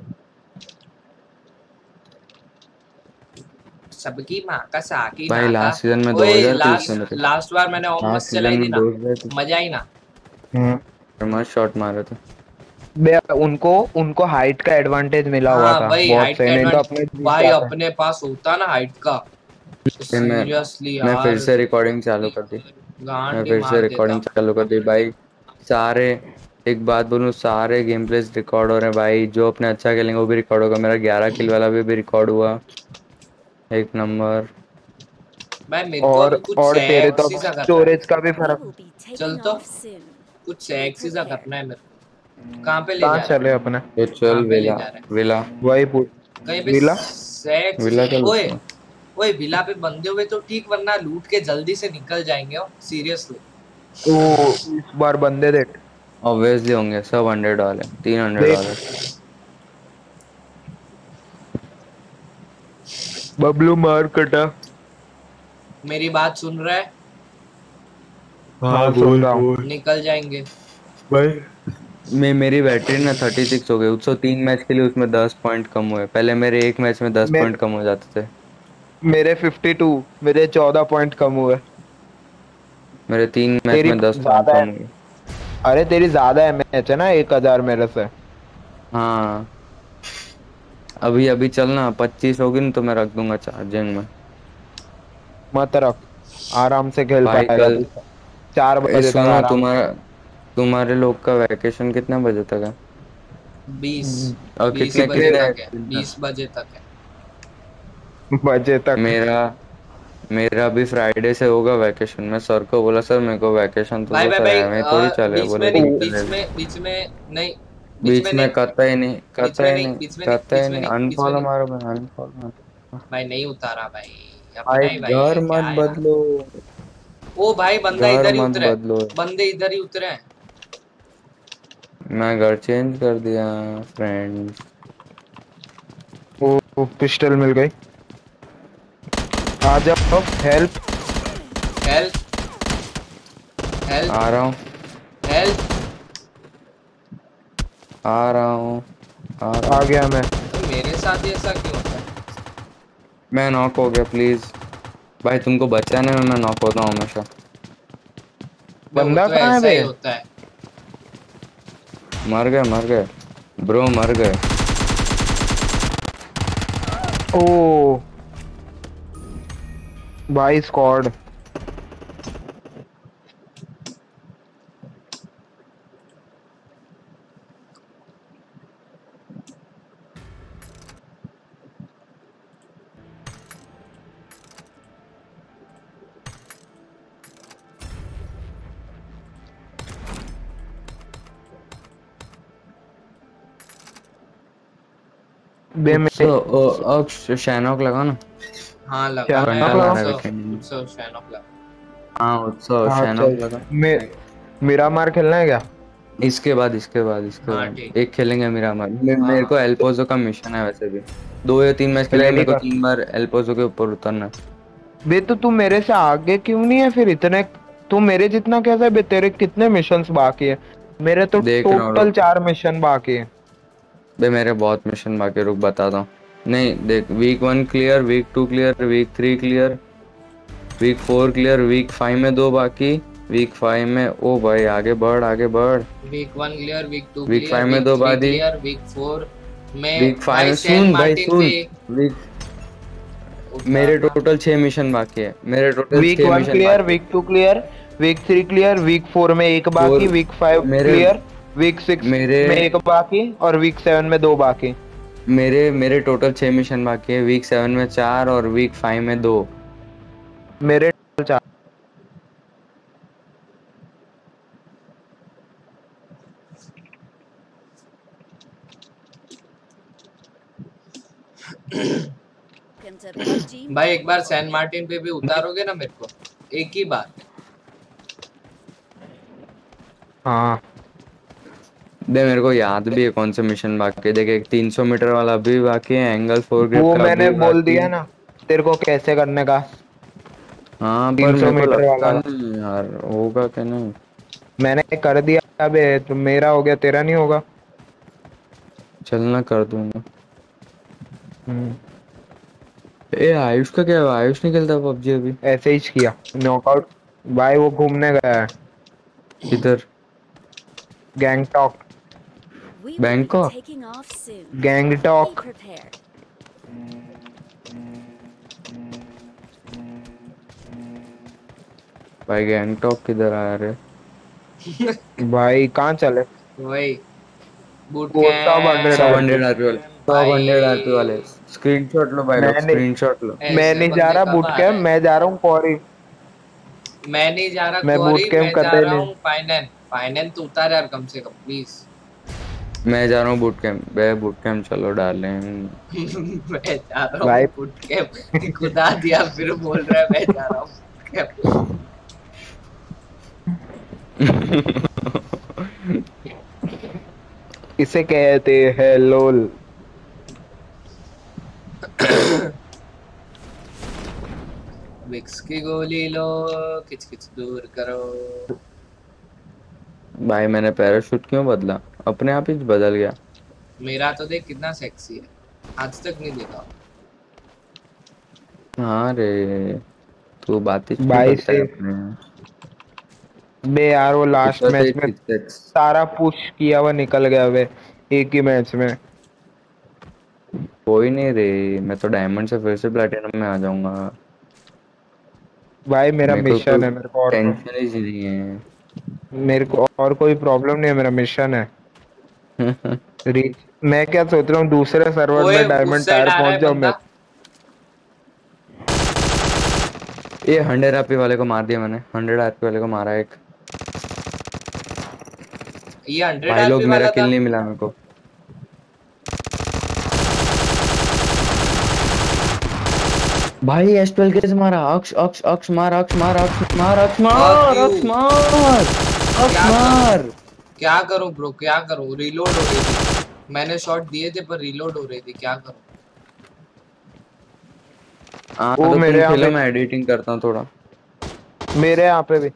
सबकी माँ का साकी भाई नाका। लास्ट सीजन में ओए दो हज़ार किल्स थे लास्ट मेरे। लास्ट बार मैंने लास्ट ऑमस सीजन चलाई थी में ना, दो हज़ार थे। मजा आई ना। हम्म। मस्त शॉट मारे थे। बे उनको उनको हाइट का एडवांटेज मिला हुआ हाँ था भाई बहुत हाइट सही, का नहीं तो एडवांटेज। अपने जीत भाई जाते। अपने पास होता ना हाइट का फिर मैं सीरियसली मैं फिर यार से रिकॉर्डिंग चालू कर दी। मैं गांड ही फिर से मार रिकॉर्डिंग देता। चालू कर दी भाई। सारे, एक बात बोलूं, सारे गेम प्लेस रिकॉर्ड हो रहे हैं भाई। जो अपने अच्छा खेलेंगे वो भी रिकॉर्ड होगा। मेरा ग्यारह किल वाला भी, भी रिकॉर्ड हुआ। एक नंबर। भाई मेरे को और अभी कुछ और तेरे तो सेक्सी सा करना है। स्टोरेज का भी We फर्क। will be चल taking तो off soon. कुछ Be सेक्सी सा prepared. करना है मेरे को। कहाँ पे ले कहाँ जा रहा है? चले अपने? तो कहाँ चल पे ले विला। जा रहा है? विला वही पूछ। कहीं पे विला सेक्सी विला सा। चल ओए उसमें। ओए विला पे बंदे हुए तो ठीक, वरना लूट के जल्दी से निकल जाएंगे। सीरियसली तो इस बार बंदे देख ऑब्वियसली होंगे सब हंड्रेड वाले, तीन हंड्रेड देख, वाले। बबलू मार कटा। मेरी बात सुन रहा है? हाँ सुन रहा हूँ निकल जाएंगे। भाई। मैं मेरी बैटरी ना थर्टी सिक्स हो गई। उसको तीन मैच के लिए उसमें दस पॉइंट कम हुए। पहले मेरे एक मैच में दस पॉइंट मेरे कम हो जाते थे। मेरे बावन, मेरे चौदह पॉइंट कम हुए। मेरे तीन मैच तेरी में दस पॉइंट ज्यादा है। कम हुए। अरे तेरी ज्यादा है मैच है ना, एक हजार मेरे से। हाँ अभी अभी चलना, पच्चीस होगी ना तो मैं रख दूंगा चार्जिंग में। मत रख, आराम से खेल भाई पाएगा कल तू। चार ए, बजे तक सुनो, आराम। तुम्हारा तुम्हारे लोग का वैकेशन कितने बजे तक है? बीस और बीस कितने बजे कितने तक है। बीस बजे तक है। बजे तक। मेरा मेरा भी फ्राइडे से होगा वैकेशन। मैं सर को बोला सर मेरे को वैकेशन तो भाई दो भाई सर, भाई ऐਵੇਂ थोड़ी अ, चले। बीच बोले में नहीं, नहीं बीच चलेगा। में बीच में नहीं, बीच में बीच में नहीं, कतई नहीं, बीच में कतई नहीं, नहीं, बीच में नहीं, कतई बीच में नहीं। नहीं, बीच में अनफॉलो नहीं। मारो भाई, अनफॉलो। भाई नहीं उतारा भाई, अपना भाई ही भाई घर है मत क्या यार। बदलो, ओ भाई बंदा घर इधर ही मत उतरे, बदलो। बंदे इधर ही उतरे हैं। मैं घर चेंज कर दिया फ्रेंड्स। वो पिस्टल मिल गई। आ जाओ, हेल्प। हेल्प हेल्प आ रहा हूँ, हेल्प। आ रहा हूँ, आ रहा आ हूँ। गया मैं। मेरे साथ ही ऐसा क्यों होता है? मैं नॉक हो गया, प्लीज भाई तुमको बचाने में मैं नॉक होता हूँ हमेशा। बे वो बंदा तो कहाँ है ऐसा बे? ही होता है। मर गए, मर गए ब्रो, मर गए। ओ भाई स्क्वाड। बे में उत्सव, ओ, अब शैनॉक लगा ना। हाँ क्या लगाना नॉक यार, बंडल आ रहा है उत्सव वीकेंड। उत्सव शैनॉक लगा। हाँ उत्सव हाँ शैनॉक चल। लगा। मे, मेरा मार खेलना है क्या? इसके बाद, इसके बाद, इसके हाँ ठीक बाद है। एक खेलेंगे मिरामार। मे, हाँ मेरे को हाँ एल्पोजो का मिशन है वैसे भी। दो या तीन मैच खेलेंगे, रेडी मेरे को कर। तीन बार एल्पोजो के ऊपर उतरना है। बे तो तू मेरे से आगे क्यों नहीं है फिर इतने? तू मेरे जितना कैसा है बे? तेरे कितने मिशंस बाकी है? मेरे तो देख रहा हूँ टोटल रुक। चार मिशन बाकी है। बे मेरे बहुत मिशन बाकी है, रुक बताता हूँ। नहीं देख, week one clear, week two clear, week three clear, week four clear, week five में दो बाकी। वीक फाइव में ओ भाई आगे बढ़, आगे बढ़। Week one clear, week two week clear, five में वीक दो थ्री बाकी। क्लियर, वीक फोर में वीक फाइव भाई में सैन सुन भाई मार्टिन पे सुन। वीक मेरे उतारना। टोटल छह मिशन बाकी है, मेरे टोटल वीक छह वन मिशन क्लियर, बाकी है। Week two clear, week three clear, week four में एक बाकी, फोर वीक फाइव मेरे क्लियर, वीक सिक्स मेरे में एक बाकी और वीक सेवन में दो बाकी। मेरे मेरे टोटल छह मिशन बाकी है। वीक सेवन में चार और वीक फाइव में दो। मेरे total चार। Welcome to P U B G भाई एक बार Mobile. सैन मार्टिन पे भी उतारोगे ना मेरे को, एक ही बार। हाँ दे मेरे को याद भी है कौन से मिशन बाकी है। देख, एक तीन सौ मीटर वाला भी बाकी है, एंगल फोर ग्रिप वो का मैंने भी बोल बाकी दिया है। ना तेरे को कैसे करने का। हाँ पर तीन सौ मेरे को मीटर लगता वाला नहीं यार होगा कि नहीं। मैंने कर दिया। अबे तो मेरा हो गया, तेरा नहीं होगा। चलना कर दूंगा। हम्म, ए आयुष का क्या हुआ? आयुष नहीं खेलता पबजी अभी? ऐसे ही किया नॉकआउट। भाई वो घूमने गया है इधर Gangtok. We will be Bangkok. taking off soon. Be Gangtok. prepared. भाई गैंगटॉक किधर आ रहे? भाई कहाँ चले? वही बूट वो सब हंड्रेड सब कैंप। आरपी। हंड्रेड आरपी वाले, सब हंड्रेड आरपी वाले। भाई स्क्रीनशॉट लो भाई लोग, मैं नहीं स्क्रीनशॉट लो। मैं ऐसे नहीं जा बंदे रहा कब बूट आ कैंप, रहे हैं? मैं जा रहा हूँ क्वारी। मैं नहीं जा रहा मैं बूट क्वारी, कैंप मैं जा करता ही रहा नहीं। हूँ फाइनल। फाइनल तो उतार यार कम से कम प्लीज। मैं जा रहा हूँ बूट कैंप, बे बूट कैंप चलो डार्लिंग। मैं जा रहा हूँ भाई बूट कैंप, खुदा दिया फिर बोल रहा है मैं जा रहा हूँ बूट कैंप। इसे कहते हैं लोल। विक्स की गोली लो, किच किच दूर करो। भाई मैंने पैराशूट क्यों बदला? अपने आप ही बदल गया। मेरा तो देख कितना सेक्सी है, आज तक नहीं देखा। हाँ रे, तू बातें क्यों भाई करता है से अपने? बे यार वो लास्ट इतना मैच तेज में सिक्स। सारा पुश किया हुआ निकल गया वे एक ही मैच में। कोई नहीं रे, मैं तो डायमंड से फिर से प्लेटिनम में आ जाऊंगा। भाई मेरा मेरे को कोई मिशन है, मेरे को और को, टेंशन ही नहीं है। मेरे को और कोई प्रॉब्लम नहीं है, मेरा मिशन है रीच। मैं क्या सोच रहा हूँ दूसरे सर्वर ओए में उस डायमंड साइड टायर आ रहा पहुंच है जाऊं मैं। बंदा। ये हंड्रेड आरपी वाले को मार दिया मैंने, हंड्रेड आरपी वाले को मारा एक। ये हंड्रेड भाई लोग आरपी मेरा वाला किल था। नहीं मिला मेरे को। भाई एस ट्वेल्व के से मारा। अक्ष अक्ष अक्ष मार, अक्ष मार, अक्ष मार, अक्ष Fuck मार, you। अक्ष मार, अक्ष क्या करूं मार। क्या करूं ब्रो, क्या करूं? रिलोड हो रही थी, मैंने शॉट दिए थे पर रिलोड हो रही थी, क्या करूं? हाँ वो तो मेरे तुम यहाँ खेलो, पे, मैं एडिटिंग करता हूँ थोड़ा। मेरे यहाँ पे भी।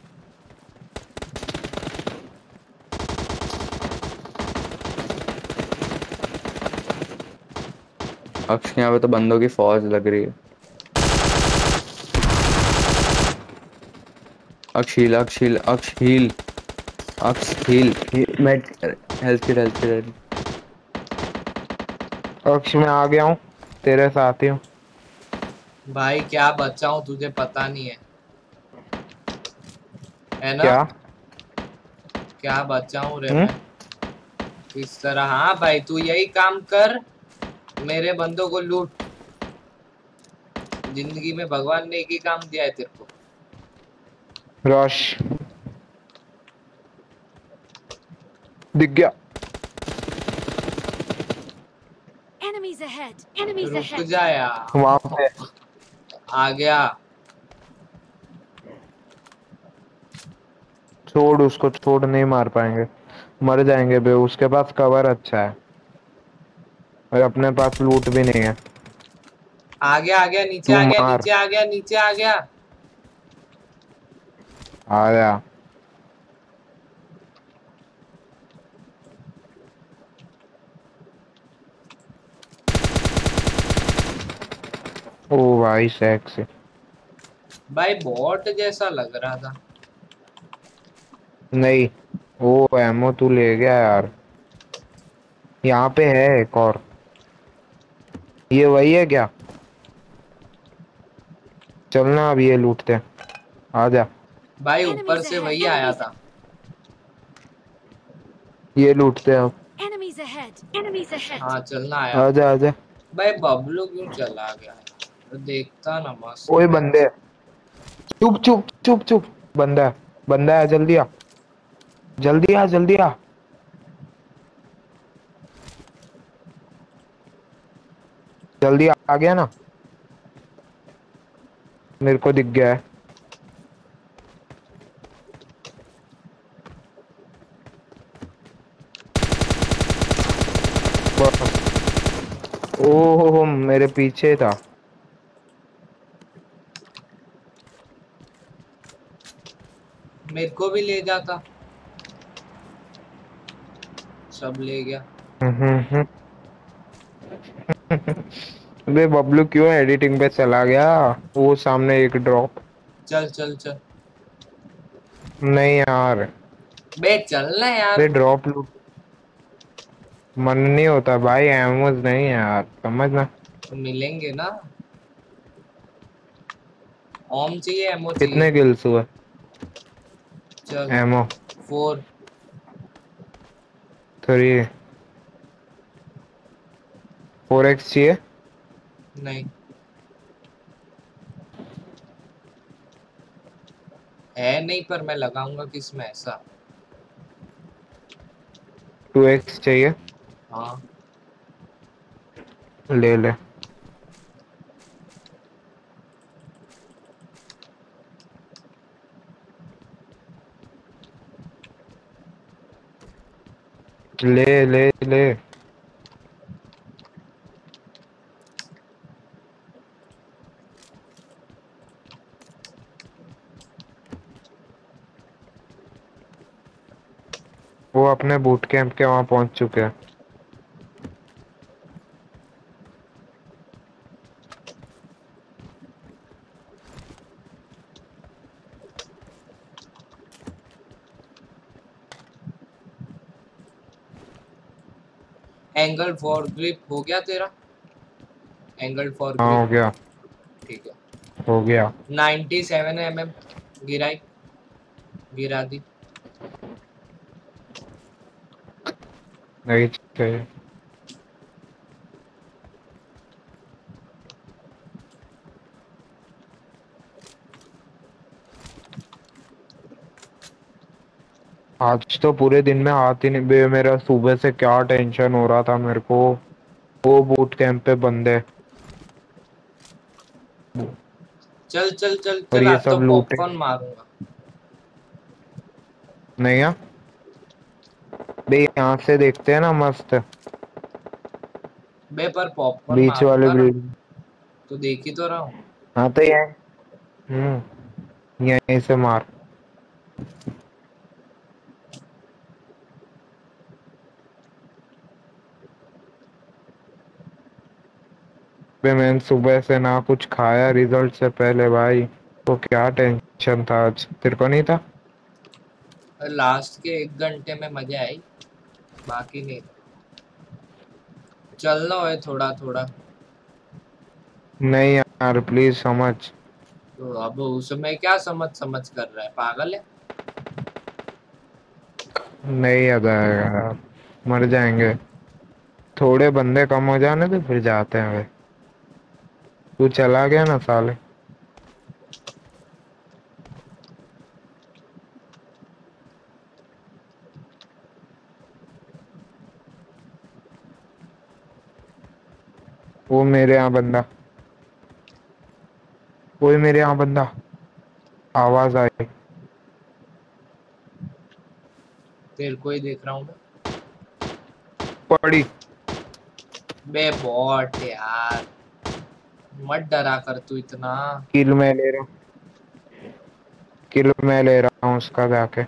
अक्ष के यहाँ पे तो बंदों की फौज लग रही है। अक्ष हील, अक्ष हील, अक्ष हील, अक्ष हील, मैं हेल्थ किट, हेल्थ किट। अक्ष में आ गया हूँ, तेरे साथ ही हूँ। भाई क्या बचाऊं, तुझे पता नहीं है है ना? क्या? क्या बचाऊं रे हम्म? मैं किस तरह? हाँ भाई तू यही काम कर, मेरे बंदों को लूट। जिंदगी में भगवान ने एक ही काम दिया है तेरे को। रश दिख गया। Enemies ahead. Enemies रुक ahead. जा यार। वहां पे आ गया। छोड़ उसको, छोड़, नहीं मार पाएंगे, मर जाएंगे बे। उसके पास कवर अच्छा है और अपने पास लूट भी नहीं है। आ गया आ गया, नीचे तू आ गया, मार। नीचे आ गया, नीचे आ गया। आया। ओ भाई सेक्सी। भाई बॉट जैसा लग रहा था। नहीं, वो एमो तू ले गया यार। यहाँ पे है एक और। ये वही है क्या? चलना अब ये लूटते हैं। आजा, भाई ऊपर Enemies से ahead. वही आया Enemies. था। ये लूटते हैं अब। Enemies ahead. Enemies ahead. हाँ चलना आया। आजा आजा। भाई बबलू क्यों चला गया? तो देखता ना मस्त ओए मैच। बंदे, चुप चुप चुप चुप। बंदा है, बंदा है, जल्दी आ, जल्दी आ, जल्दी आ। जल्दी आ, आ गया ना? मेरे को दिख गया है। बस। ओह मेरे पीछे था। मेरे को भी ले जाता, सब ले गया। हम्म हम्म। अबे बबलू क्यों एडिटिंग पे चला गया? वो सामने एक ड्रॉप। चल चल चल। नहीं यार, बे चलना बे यार। ड्रॉप लूट मन नहीं होता भाई, एमोज नहीं है यार, समझना। तो मिलेंगे ना। ओम चाहिए, एमओ चाहिए। कितने किल्स हुए? चल। Ammo four. Three. Four X चाहिए? नहीं है नहीं, पर मैं लगाऊंगा किसमें ऐसा। टू एक्स चाहिए? हाँ ले ले। ले ले ले। वो अपने बूट कैंप के वहां पहुंच चुके हैं। एंगल फॉर ग्रिप हो गया तेरा? एंगल फॉर हाँ ग्रिप हो गया, ठीक है। हो गया। नाइंटी सेवन एम एम गिराई, गिरा दी। नहीं चाहिए। आज तो पूरे दिन में हाथ ही नहीं बे, मेरा सुबह से क्या टेंशन हो रहा था मेरे को। वो बूट कैंप पे बंदे चल चल चल और चल, ये आज तो सब लूटे। पॉपकॉर्न मारूंगा। नहीं यार बे, यहाँ से देखते हैं ना मस्त बे पर पॉपकॉर्न बीच वाले मारूंगा ना, बिल्डिंग। तो देख ही तो रहा हूँ। हाँ तो ये हम्म यहीं से मार। बे मैंने सुबह से ना कुछ खाया रिजल्ट से पहले भाई, तो क्या टेंशन था आज, तेरे को नहीं था? लास्ट के एक घंटे में मजा आई, बाकी नहीं। चलना है थोड़ा थोड़ा। नहीं यार प्लीज समझ। तो अब उसमें क्या समझ समझ कर रहा है, पागल है। नहीं आ जाएगा यार, मर जाएंगे। थोड़े बंदे कम हो जाने तो फिर जाते हैं वे। तू चला गया ना साले। वो मेरे यहाँ बंदा, कोई मेरे यहाँ बंदा, आवाज आई। तेरे को ही देख रहा हूँ मैं। पड़ी। बे बॉट यार, मत डरा कर तू इतना। किल मैं ले रहा हूँ, किल मैं ले रहा हूँ उसका जाके।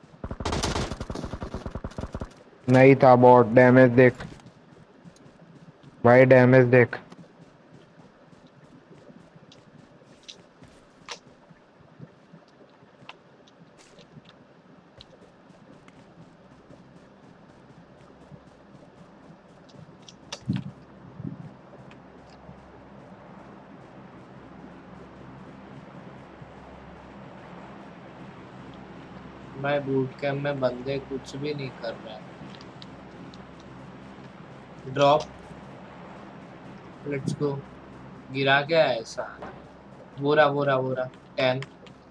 नहीं था बॉट, डैमेज देख भाई, डैमेज देख। मैं बूट कैम्प में बंदे कुछ भी नहीं कर रहे हैं। Drop, let's go. गिरा क्या है ऐसा? बोरा बोरा बोरा टेन।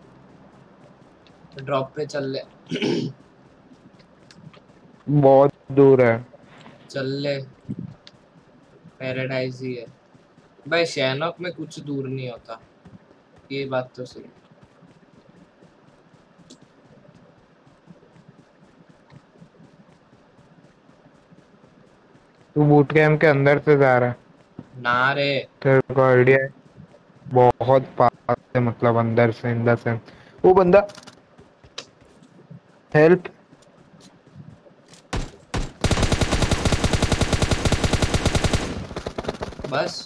ड्रॉप पे चल ले। बहुत दूर है। चल ले, पैराडाइज ही है भाई। शहनॉक में कुछ दूर नहीं होता, ये बात तो सही। तू बूट कैंप के अंदर से जा रहा है? ना रे। तेरे को आइडिया है? बहुत पास है, मतलब अंदर से, इन द सेंस। वो बंदा, हेल्प। बस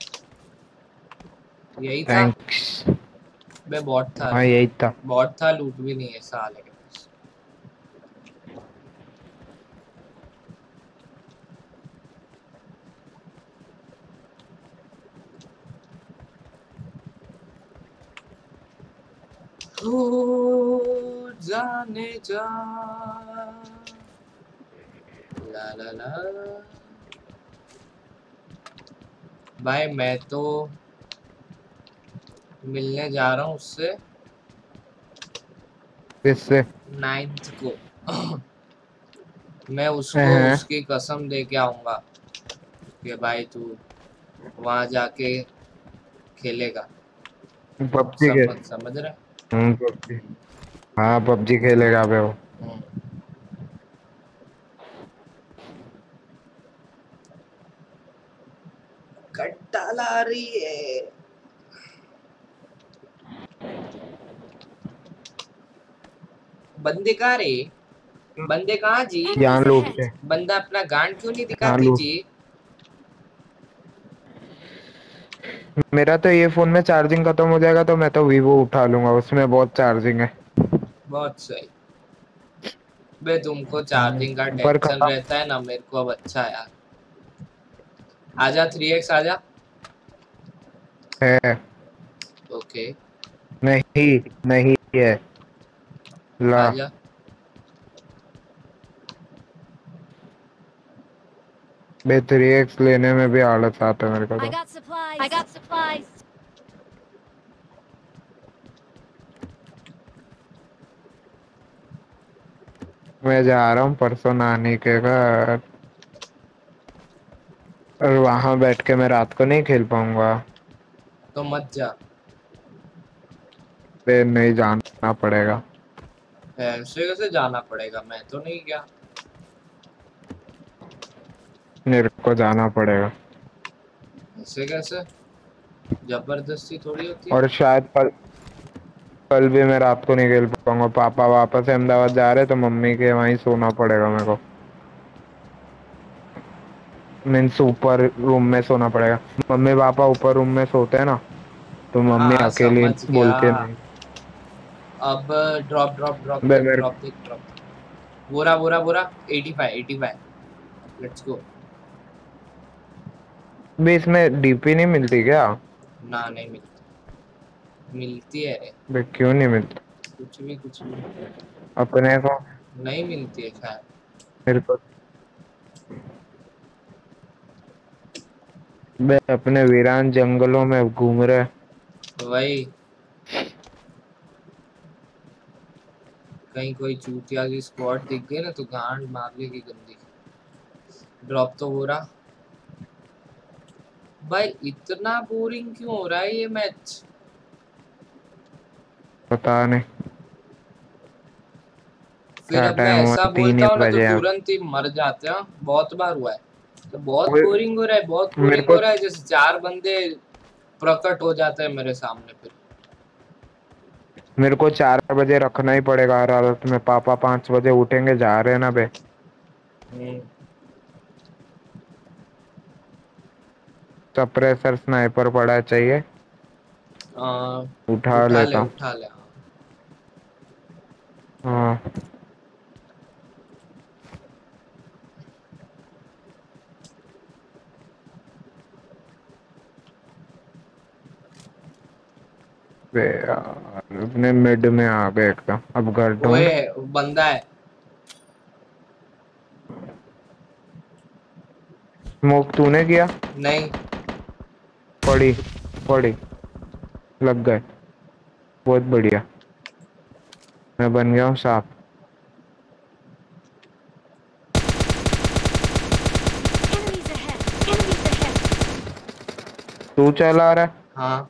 यही था। थैंक्स। बे बॉट था, हाँ यही था। बॉट था, लूट भी नहीं है साले के पास। ओ जाने जा, ला ला ला। भाई मैं तो मिलने जा रहा हूँ उससे किससे? नाइन्थ को। मैं उसको हैं? उसकी कसम दे के आऊंगा कि भाई तू वहां जाके खेलेगा। पबजी के? समझ समझ रहा है? हम्म पबजी। हाँ पबजी खेलेगा बे वो। हम्म। कट्टा ला रही है। बंदे कहाँ रे? बंदे कहाँ जी? यहाँ Enemies लूटते ahead. हैं, बंदा अपना गांड क्यों नहीं यहाँ दिखाती लूट। जी? मेरा तो ये फोन में चार्जिंग खत्म हो जाएगा तो मैं तो वीवो उठा लूंगा, उसमें बहुत चार्जिंग है। बहुत सही। बे तुमको हम्म, चार्जिंग का पर टेंशन खत्म रहता है ना, मेरे को अब अच्छा है यार। आजा थ्री एक्स आजा। है। ओके नहीं, नहीं है। ला। आजा। बे थ्री एक्स लेने में भी आलस आता है मेरे को I तो। got supplies. I got supplies. मैं जा रहा हूँ परसों नानी के घर, और वहां बैठ के मैं रात को नहीं खेल पाऊंगा। तो मत जा। फिर नहीं जाना पड़ेगा। ऐसे कैसे जाना पड़ेगा, मैं तो नहीं गया। मेरे को जाना पड़ेगा। ऐसे कैसे, जबरदस्ती थोड़ी होती है। और शायद कल कल भी मैं रात को नहीं खेल पाऊंगा। पापा वापस अहमदाबाद जा रहे तो मम्मी के वहीं सोना पड़ेगा मेरे को। मीन्स ऊपर रूम में सोना पड़ेगा। मम्मी पापा ऊपर रूम में सोते हैं ना, तो हाँ मम्मी हाँ अकेली समझ गया। बोलती है नहीं। अब ड्रॉप ड्रॉप ड्रॉप बे देख मेरे ड्रॉप देख ड्रॉप। बुरा बुरा बुरा eighty five eighty five. Let's go. भी इसमें डीपी नहीं मिलती क्या? ना नहीं मिलती, मिलती है रे। बे क्यों नहीं मिलती? कुछ भी कुछ भी अपने को नहीं मिलती है शायद। मेरे को बे अपने वीरान जंगलों में घूम रहे। वही, कहीं कोई चूतिया की स्क्वाड दिख गई ना तो गांड मार लेगी गंदी। ड्रॉप तो हो रहा। भाई इतना बोरिंग क्यों हो रहा है ये मैच। पता नहीं फिर क्या अब मैं टाइम हुआ, ऐसा तीन ही बोलता हूँ ना तो बजे हैं। तुरंत ही मर जाते हैं। बहुत बार हुआ है। तो बहुत ओए, बोरिंग हो रहा है, बहुत मेरे बोरिंग को हो रहा है। जैसे चार बंदे प्रकट हो जाते हैं मेरे सामने फिर। मेरे को चार बजे रखना ही पड़ेगा हर हालत में। पापा पाँच बजे उठेंगे, जा रहे हैं ना बे। हम्म, सप्रेसर स्नाइपर पड़ा है, चाहिए? आ, उठा उठा ले लेता। उठा ले। हाँ बे यार, अपने मिड में आ गए एकदम। अब घर ओए ढूंढ। बंदा है। स्मोक तूने किया? नहीं पड़ी पड़ी, लग गए। बहुत बढ़िया, मैं बन गया हूँ सांप। Enemies ahead! Enemies ahead! तू चला रहा है? हाँ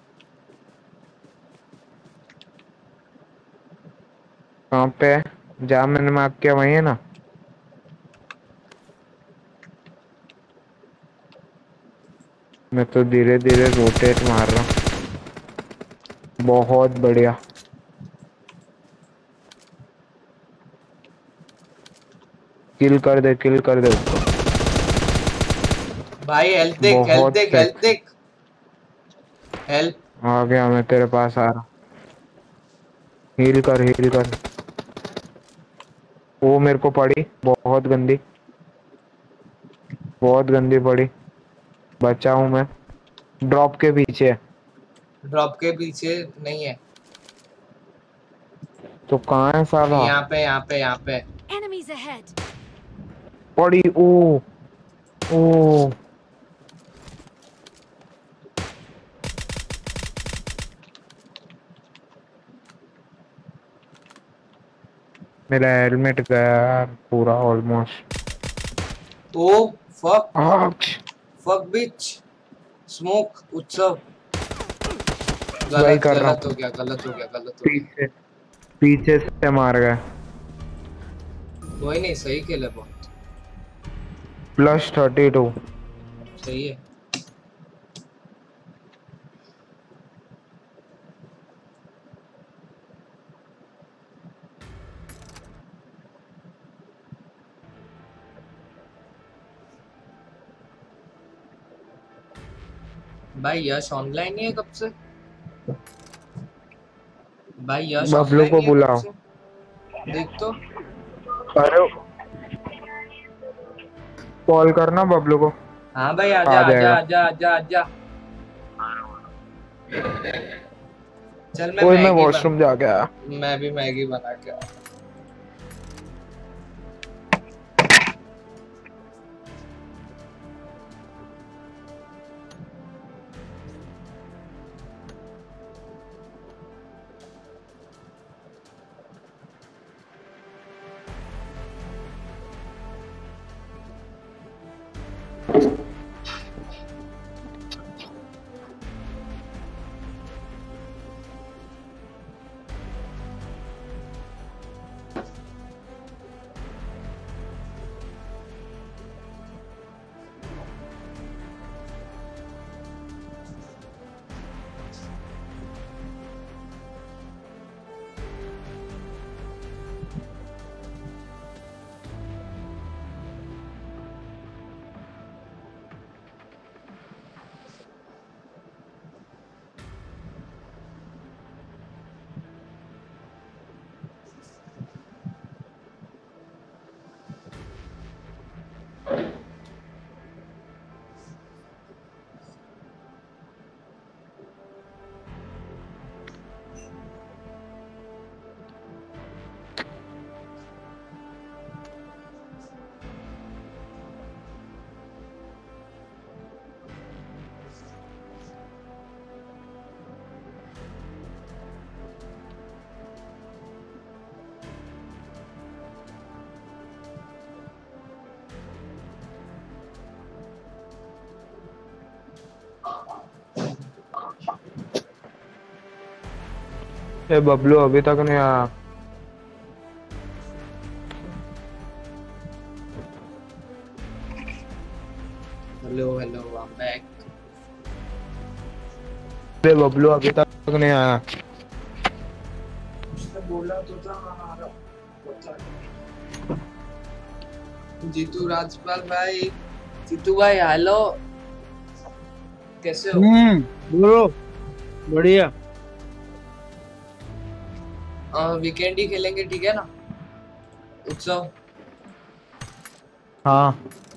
कहाँ पे है? जहाँ मैंने मार्क किया वही है ना? मैं तो धीरे धीरे रोटेट मार रहा हूँ। बहुत बढ़िया। किल कर दे, किल कर दे उसको। भाई हेल्थ देख हेल्थ बहुत देख हेल्थ सेक्स। देख। हेल्थ। आ गया, मैं तेरे पास आ रहा। हील कर, हील कर। वो मेरे को पड़ी, बहुत गंदी, बहुत गंदी पड़ी। बचा हूँ मैं। ड्रॉप के पीछे। ड्रॉप के पीछे नहीं है। तो कहाँ है साला? यहाँ पे यहाँ पे यहाँ पे। Enemies ahead! पड़ी। ओ ओ, मेरा हेलमेट गया यार पूरा almost. Oh fuck ouch, fuck bitch. Smoke Utsav. वही गलत कर रहा गलत हो हूँ। गया गलत हो गया गलत हो गया। पीछे पीछे से मार गया। कोई नहीं, सही खेला बहुत। Plus thirty two. सही है। भाई यश ऑनलाइन ही है कब से? भाई यश बबलू ऑनलाइन को ही है कब बुलाओ। से? देख तो। अरे कॉल करना बबलू को। हाँ भाई आजा आ आजा जाएगा। आजा आजा आजा। चल मैं ओए मैं मैगी बन। वॉशरूम जाके आया। मैं भी मैगी बना के आया। ये बबलू अभी तक नहीं आया। Hello hello I am back. ये बबलू अभी तक नहीं आया। उसने बोला तो था हमारा पता नहीं। जीतू राजपाल भाई, जीतू भाई हेलो, कैसे हो? हम्म बोलो। बढ़िया। वीकेंड ही खेलेंगे ठीक है ना उत्सव? हाँ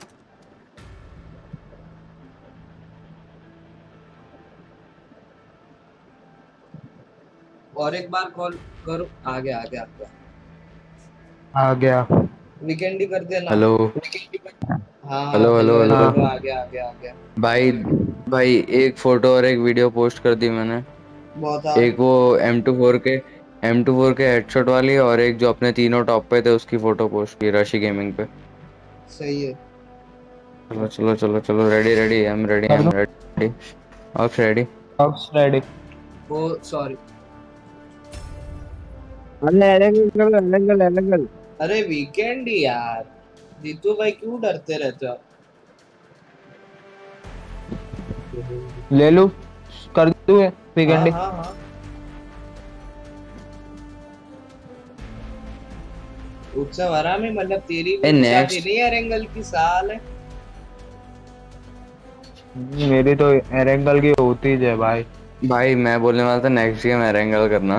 और एक बार कॉल करो। आ गया आ गया आ गया आ गया। वीकेंड ही कर देना। हेलो हाँ hello hello hello hello. Hello आ गया आ गया आ गया। भाई भाई एक फोटो और एक वीडियो पोस्ट कर दी मैंने। बहुत आ एक वो एम टू फोर के एम टू फोर के हेडशॉट वाली, और एक जो अपने तीनों टॉप पे थे उसकी फोटो पोस्ट की रशी गेमिंग पे। सही है। चलो चलो चलो चलो, ready ready, I am ready, I am ready, off ready. अब रेडी। वो सॉरी। एलेंगल एलेंगल एलेंगल। अरे वीकेंड ही यार, जीतू भाई क्यों डरते रहते हो? ले लूं कर दूं वीकेंड। हाँ हाँ हाँ। उत्सव हरा में मतलब तेरी भी इच्छा थी नहीं एरेंगल की साल है। मेरी तो एरेंगल की होती है भाई। भाई मैं बोलने वाला था नेक्स्ट गेम एरेंगल करना।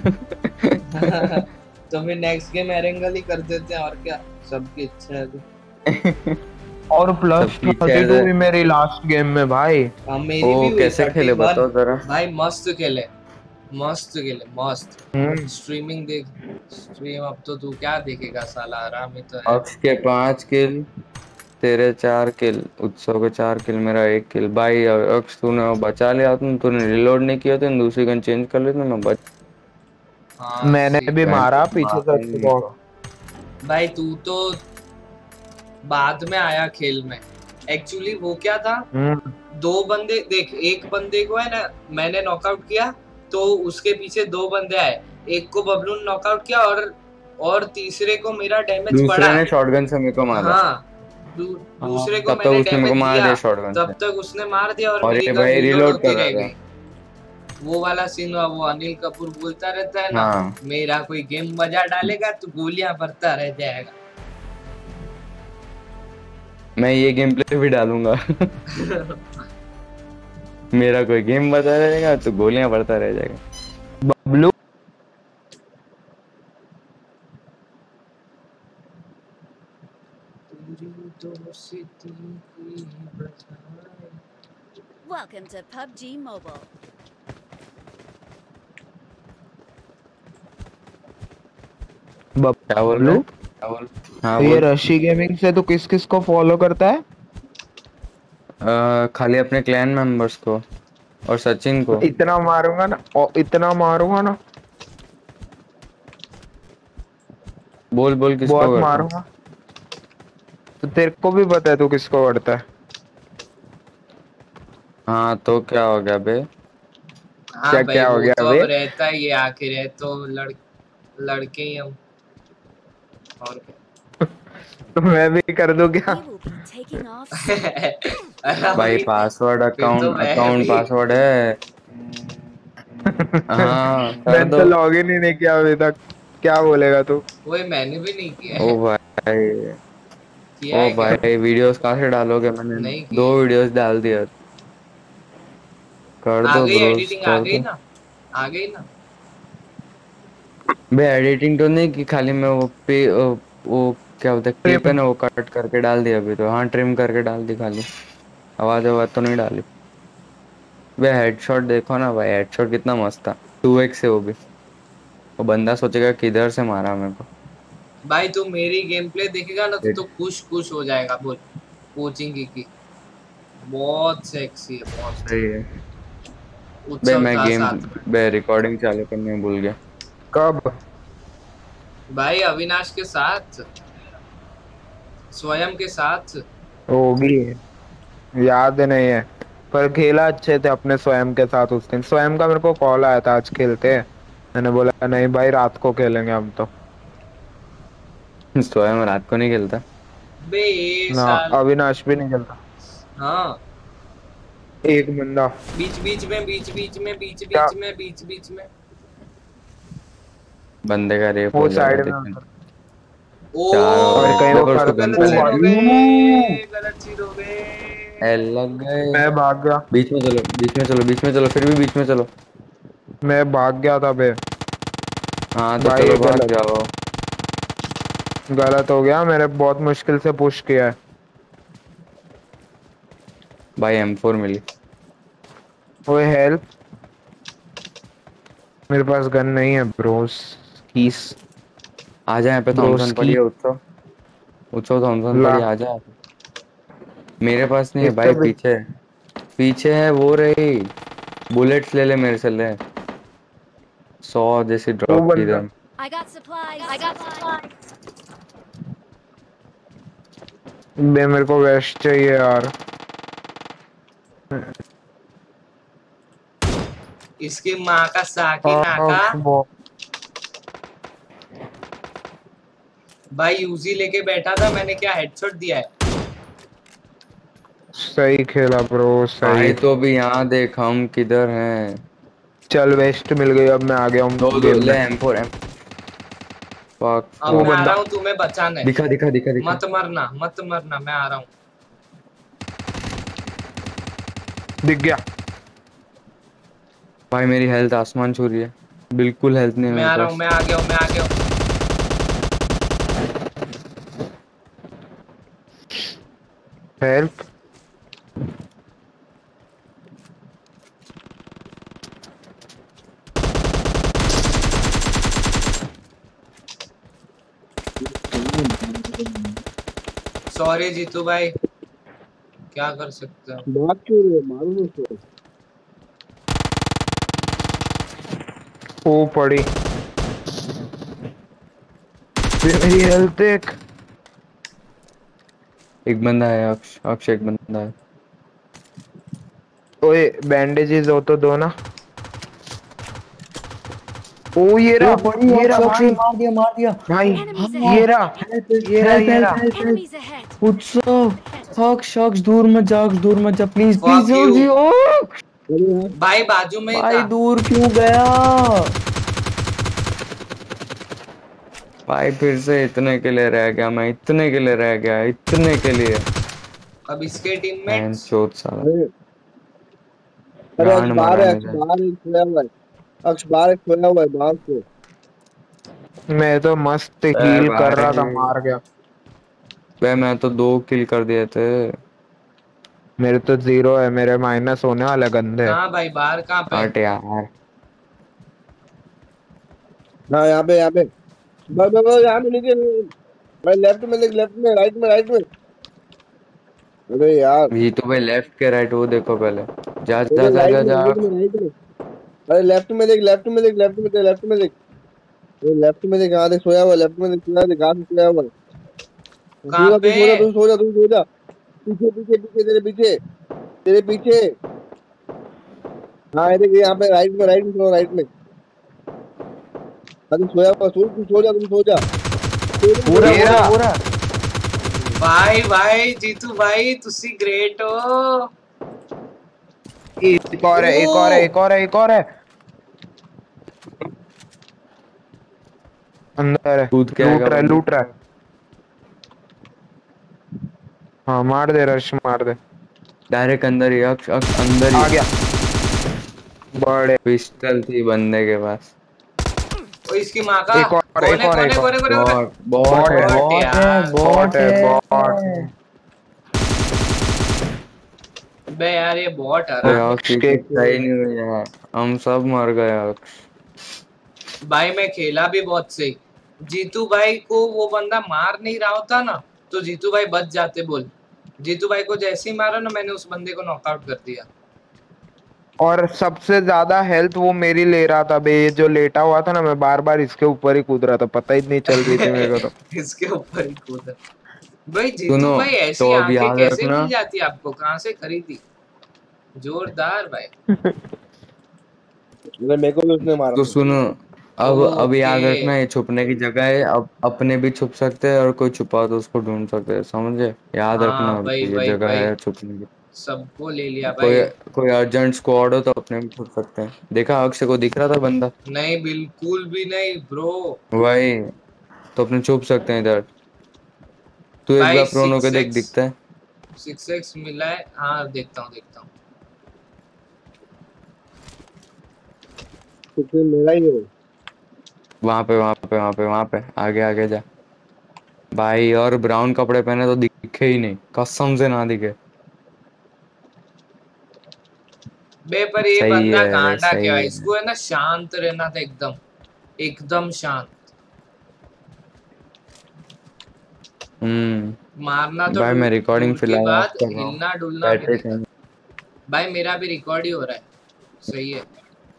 तो फिर नेक्स्ट गेम एरेंगल ही कर देते हैं और क्या, सबकी इच्छा है तो। और प्लस थर्टी टू भी मेरी लास्ट गेम में भाई। हाँ मेरी भी हुई। कैसे खेले बताओ जरा भाई। मस्त खेले मस्त खेले मस्त। स्ट्रीमिंग देख स्ट्रीम। अब तो तू क्या देखेगा साला, आराम ही तो है। अक्ष के पांच किल, तेरे चार किल, उत्सव के चार किल, मेरा एक किल। भाई अक्ष तूने बचा लिया, तुम तूने रिलोड नहीं किया, तो दूसरी गन चेंज कर लेते मैं बच। हाँ, मैंने भी मारा पीछे से उसको। भाई तू तो बाद में आया खेल में। एक्चुअली वो क्या था, दो बंदे देख, एक बंदे को है ना मैंने नॉकआउट किया, तो उसके पीछे दो बंदे आए, एक को बबलू ने नॉकआउट किया और और तीसरे को मेरा डैमेज पड़ा। दूसरे ने शॉटगन से मेरे को मारा। हाँ दू, दूसरे को तब मैंने तक उसने मेरे को डैमेज मार दिया, दिया शॉटगन तब से। तक उसने मार दिया और और मेरी ये गन भाई रीलोड रिलोड होती कर रह रहा गई। वो वाला सीन हुआ, वो अनिल कपूर बोलता रहता है ना, हाँ। मेरा कोई गेम मजा डालेगा तो गोलियां भरता रह जाएगा। मैं ये गेम प्ले भी डालूंगा। मेरा कोई गेम बता रहेगा तो गोलियां बढ़ता रह जाएगा। Bablu Welcome to P U B G Mobile. क्या बोल रहे? हाँ, ये रशी गेमिंग से तू किस किस को फॉलो करता है? आ, खाली अपने क्लैन मेंबर्स को और सचिन को। इतना मारूंगा ना, और इतना मारूंगा ना, बोल बोल किसको बहुत करता? मारूंगा। तो तेरे को भी पता है तू किसको करता है। हाँ तो क्या हो गया बे? हाँ क्या भाई, क्या हो वो गया तो बे? अब रहता ही है, आखिर है तो लड़ लड़के ही हम, और क्या। तो मैं भी कर दूं क्या? We will be taking off soon. भाई पासवर्ड अकाउंट अकाउंट पासवर्ड है। हाँ कर मैंने दो। तो लॉगिन ही नहीं किया अभी तक। क्या बोलेगा तू? वही मैंने भी नहीं किया ओ है। भाई किया ओ है क्या? भाई वीडियोस कहाँ से डालोगे? मैंने नहीं दो किया। वीडियोस डाल दिया। कर आ दो गई ब्रोस, एडिटिंग, आ कर गई दो। ना, आ गई ना। बे एडिटिंग तो नहीं की, खाली मैं वो पे वो, वो क्या बोलते हैं क्लिप है ना, वो कट करके डाल दिया अभी तो। हाँ ट्रिम करके डाल दी खाली, आवाज आवाज तो नहीं डाली। बे हेडशॉट देखो ना भाई, हेडशॉट कितना मस्त था। टू एक्स से वो भी, वो बंदा सोचेगा किधर से मारा मेरे को। भाई तू मेरी गेम प्ले देखेगा ना तो, तो खुश खुश हो जाएगा। बोल कोचिंग की, की बहुत सेक्सी है, बहुत सही है। बे उत्सव मैं था गेम साथ में। बे रिकॉर्डिंग चालू करने भूल गया। कब? भाई अविनाश के साथ, स्वयं के साथ होगी, याद नहीं है, पर खेला अच्छे थे अपने स्वयं के साथ उस दिन। स्वयं का मेरे को कॉल आया था आज खेलते हैं, मैंने बोला नहीं भाई रात को खेलेंगे हम तो। स्वयं रात को नहीं खेलता। बे ये ना साल अविनाश भी नहीं खेलता। हाँ एक बंदा बीच बीच में बीच बीच में बीच क्या बीच में बीच बीच में बंदे का रेप वो हो जाएगा साइड में लेकिन उधर। ओ चार हो और गए कहीं वो देखो उसको कर गन गलत पे ओ ले सीन हो रहा भाई गए गलत सीन हो गए। है। लग गए। मैं भाग गया। बीच में चलो बीच में चलो बीच में चलो फिर भी बीच में चलो। मैं भाग गया था बे। हाँ तो भाई चलो ये भाग गलत जाओ। गलत हो गया मैंने बहुत मुश्किल से पुश किया है। भाई एम फोर मिली। वो हेल्प मेरे पास गन नहीं है ब्रोस कीस आ जा यहाँ पे ब्रोस थॉमसन पड़ी की है उत्सव। उत्सव थॉमसन ला पड़ी है, आ जा। मेरे पास नहीं है इसके भाई भी पीछे। पीछे है वो रही। बुलेट्स ले ले मेरे से ले। सौ जैसी वो ड्रॉप की बंदा दम। I got supplies. I got supplies. बे मेरे को वेस्ट चाहिए यार। इसकी माँ का साकी नाका। आह, वो भाई यूजी लेके बैठा था मैंने क्या हेडशॉट दिया है। सही खेला ब्रो सही। भाई तो भी यहाँ देख हम किधर हैं। चल वेस्ट मिल गई अब मैं आ गया दो हूँ दो गेम ले में। M four M. फक अब वो मैं फक। आ बंदा रहा हूँ तुम्हें बचाने। दिखा दिखा दिखा दिखा। मत मरना मत मरना मैं आ रहा हूँ। दिख गया। भाई मेरी हेल्थ आसमान छू रही है। बिल्कुल हेल्थ नहीं है मैं मेरे आ रहा हूँ पास। मैं आ गया हूँ मैं आ गया हूँ। हेल्प सॉरी जीतू भाई क्या कर सकते हो। बात क्यों रहे मालूम उसको। ओ पड़ी फिर मेरी हेल्थ देख। एक बंदा है अक्ष अक्ष एक बंदा है। ओए बैंडेजेस हो तो दो ना। ओ ये वो रहा पड़ी ये अक्ष रहा अक्ष भाई मार दिया मार दिया। भाई Enemies हाँ ये ahead. रहा ये रहा हेल्प ये हेल्प रहा। Help help. Enemies ahead. उत्सव अक्ष अक्ष दूर मत जा अक्ष दूर मत जा प्लीज प्लीज Fuck you. जल्दी ओ। अरे यार भाई बाजू में ही भाई था। दूर क्यों गया। भाई फिर से इतने के लिए रह गया मैं इतने के लिए रह गया इतने के लिए। अब इसके मैन टीममेट्स चोट साला। अरे अरे अक्ष गांड बाहर मारा है अक्ष मेरा। बाहर एक सोया हुआ है। अक्ष बाहर एक सोया हुआ है बाहर से। मैं तो मस्त ए हील कर रहा था भाई मार गया। बे मैं तो दो किल कर दिए थे। मेरे तो जीरो है मेरे माइनस होने वाले गंदे। कहाँ भाई बाहर कहाँ पे। हट यार। हाँ यहाँ पे यहाँ पे बस बस बस यहाँ पे नीचे। भाई लेफ्ट में देख लेफ्ट में राइट में राइट में। अरे यार ये तो भाई लेफ्ट के राइट वो देखो पहले। जा जा अरे जा राइट जा में जा। राइट में राइट में। अरे लेफ्ट में देख लेफ्ट में देख लेफ्ट में देख लेफ्ट में देख। अरे लेफ्ट में देख यहाँ देख सोया हुआ लेफ्ट में देख सोया देख कहाँ से सोया हुआ है। कहाँ तू पे। सो जा तू सो जा तू सो जा। पीछे पीछे पीछे तेरे पीछे तेरे पीछे। हाँ ये देख यहाँ पे राइट में राइट में सो राइट में। अरे सोया हुआ सो तू सो जा तू सो जा। सो जा, पूरा सो जा। पूरा पूरा। भाई भाई जीतू भाई तुसी ग्रेट हो। एक और है एक और है एक और है एक और है अंदर है। कूद के लूट आएगा रहा है बंदा। लूट रहा है। हाँ मार दे रश मार दे। डायरेक्ट अंदर ही अक्ष अक्ष अंदर आ ही। गया बड़े। पिस्टल थी बंदे के पास। ओ इसकी माँ का। एक और कौन एक है और कौन एक है और कौन है कौन है कौन है। बॉट बॉट है बॉट है बॉट है यार। बॉट बॉट है है। बॉट है। बे यार ये बॉट है कोई ना। अक्ष की के कुछ सही नहीं हुई यार। हम सब मर गए अक्ष। भाई मैं खेला भी बहुत सही। जीतू भाई को वो बंदा मार नहीं रहा होता ना तो जीतू भाई बच जाते बोल। जीतू भाई को जैसे ही मारा ना मैंने उस बंदे को नॉकआउट कर दिया। और सबसे ज्यादा हेल्थ वो मेरी ले रहा था बे। ये जो लेटा हुआ था ना मैं बार बार इसके ऊपर ही कूद रहा था पता ही नहीं चल रही थी मेरे को तो। इसके ऊपर ही कूदा। भाई जीतू सुनो भाई तो ऐसी अब आंखें याद कैसे रखना। मिल जाती आपको कहाँ से खरीदी। जोरदार भाई। अरे मेरे को भी उसने मारा तो था। सुनो अब अब याद ओके। रखना, ये छुपने की जगह है, अब अपने भी छुप सकते हैं और कोई छुपा तो उसको ढूंढ सकते हैं, समझे? याद हाँ रखना, अब भाई ये भाई जगह भाई, है छुपने की। सबको ले लिया कोई भाई। कोई अर्जेंट स्क्वाड हो तो अपने भी छुप सकते हैं। देखा, अक्षय को दिख रहा था बंदा। नहीं बिल्कुल भी नहीं ब्रो। वही तो, अपने छुप सकते हैं इधर। तू एक भाई बार प्रोनो के सिक्स देख, एक्स दिखता है। सिक्स एक्स मिला है, हाँ देखता हूँ देखता हूँ। तो फिर मेरा ही हो। वहां पे वहां पे वहां पे वहां पे आगे आगे जा भाई। और ब्राउन कपड़े पहने तो दिखे ही नहीं, कसम से ना दिखे। बे पर ये सही बंदा है गांडा क्या सही है, है। इसको है ना शांत रहना था एकदम, एकदम शांत। हम्म। मारना तो भाई दूर मैं रिकॉर्डिंग दूर की फिलहाल ऑफ बात, कर रहा हूँ। हिलना डुलना भी बैटरी नहीं था। कम। भाई मेरा भी रिकॉर्ड ही हो रहा है। सही है।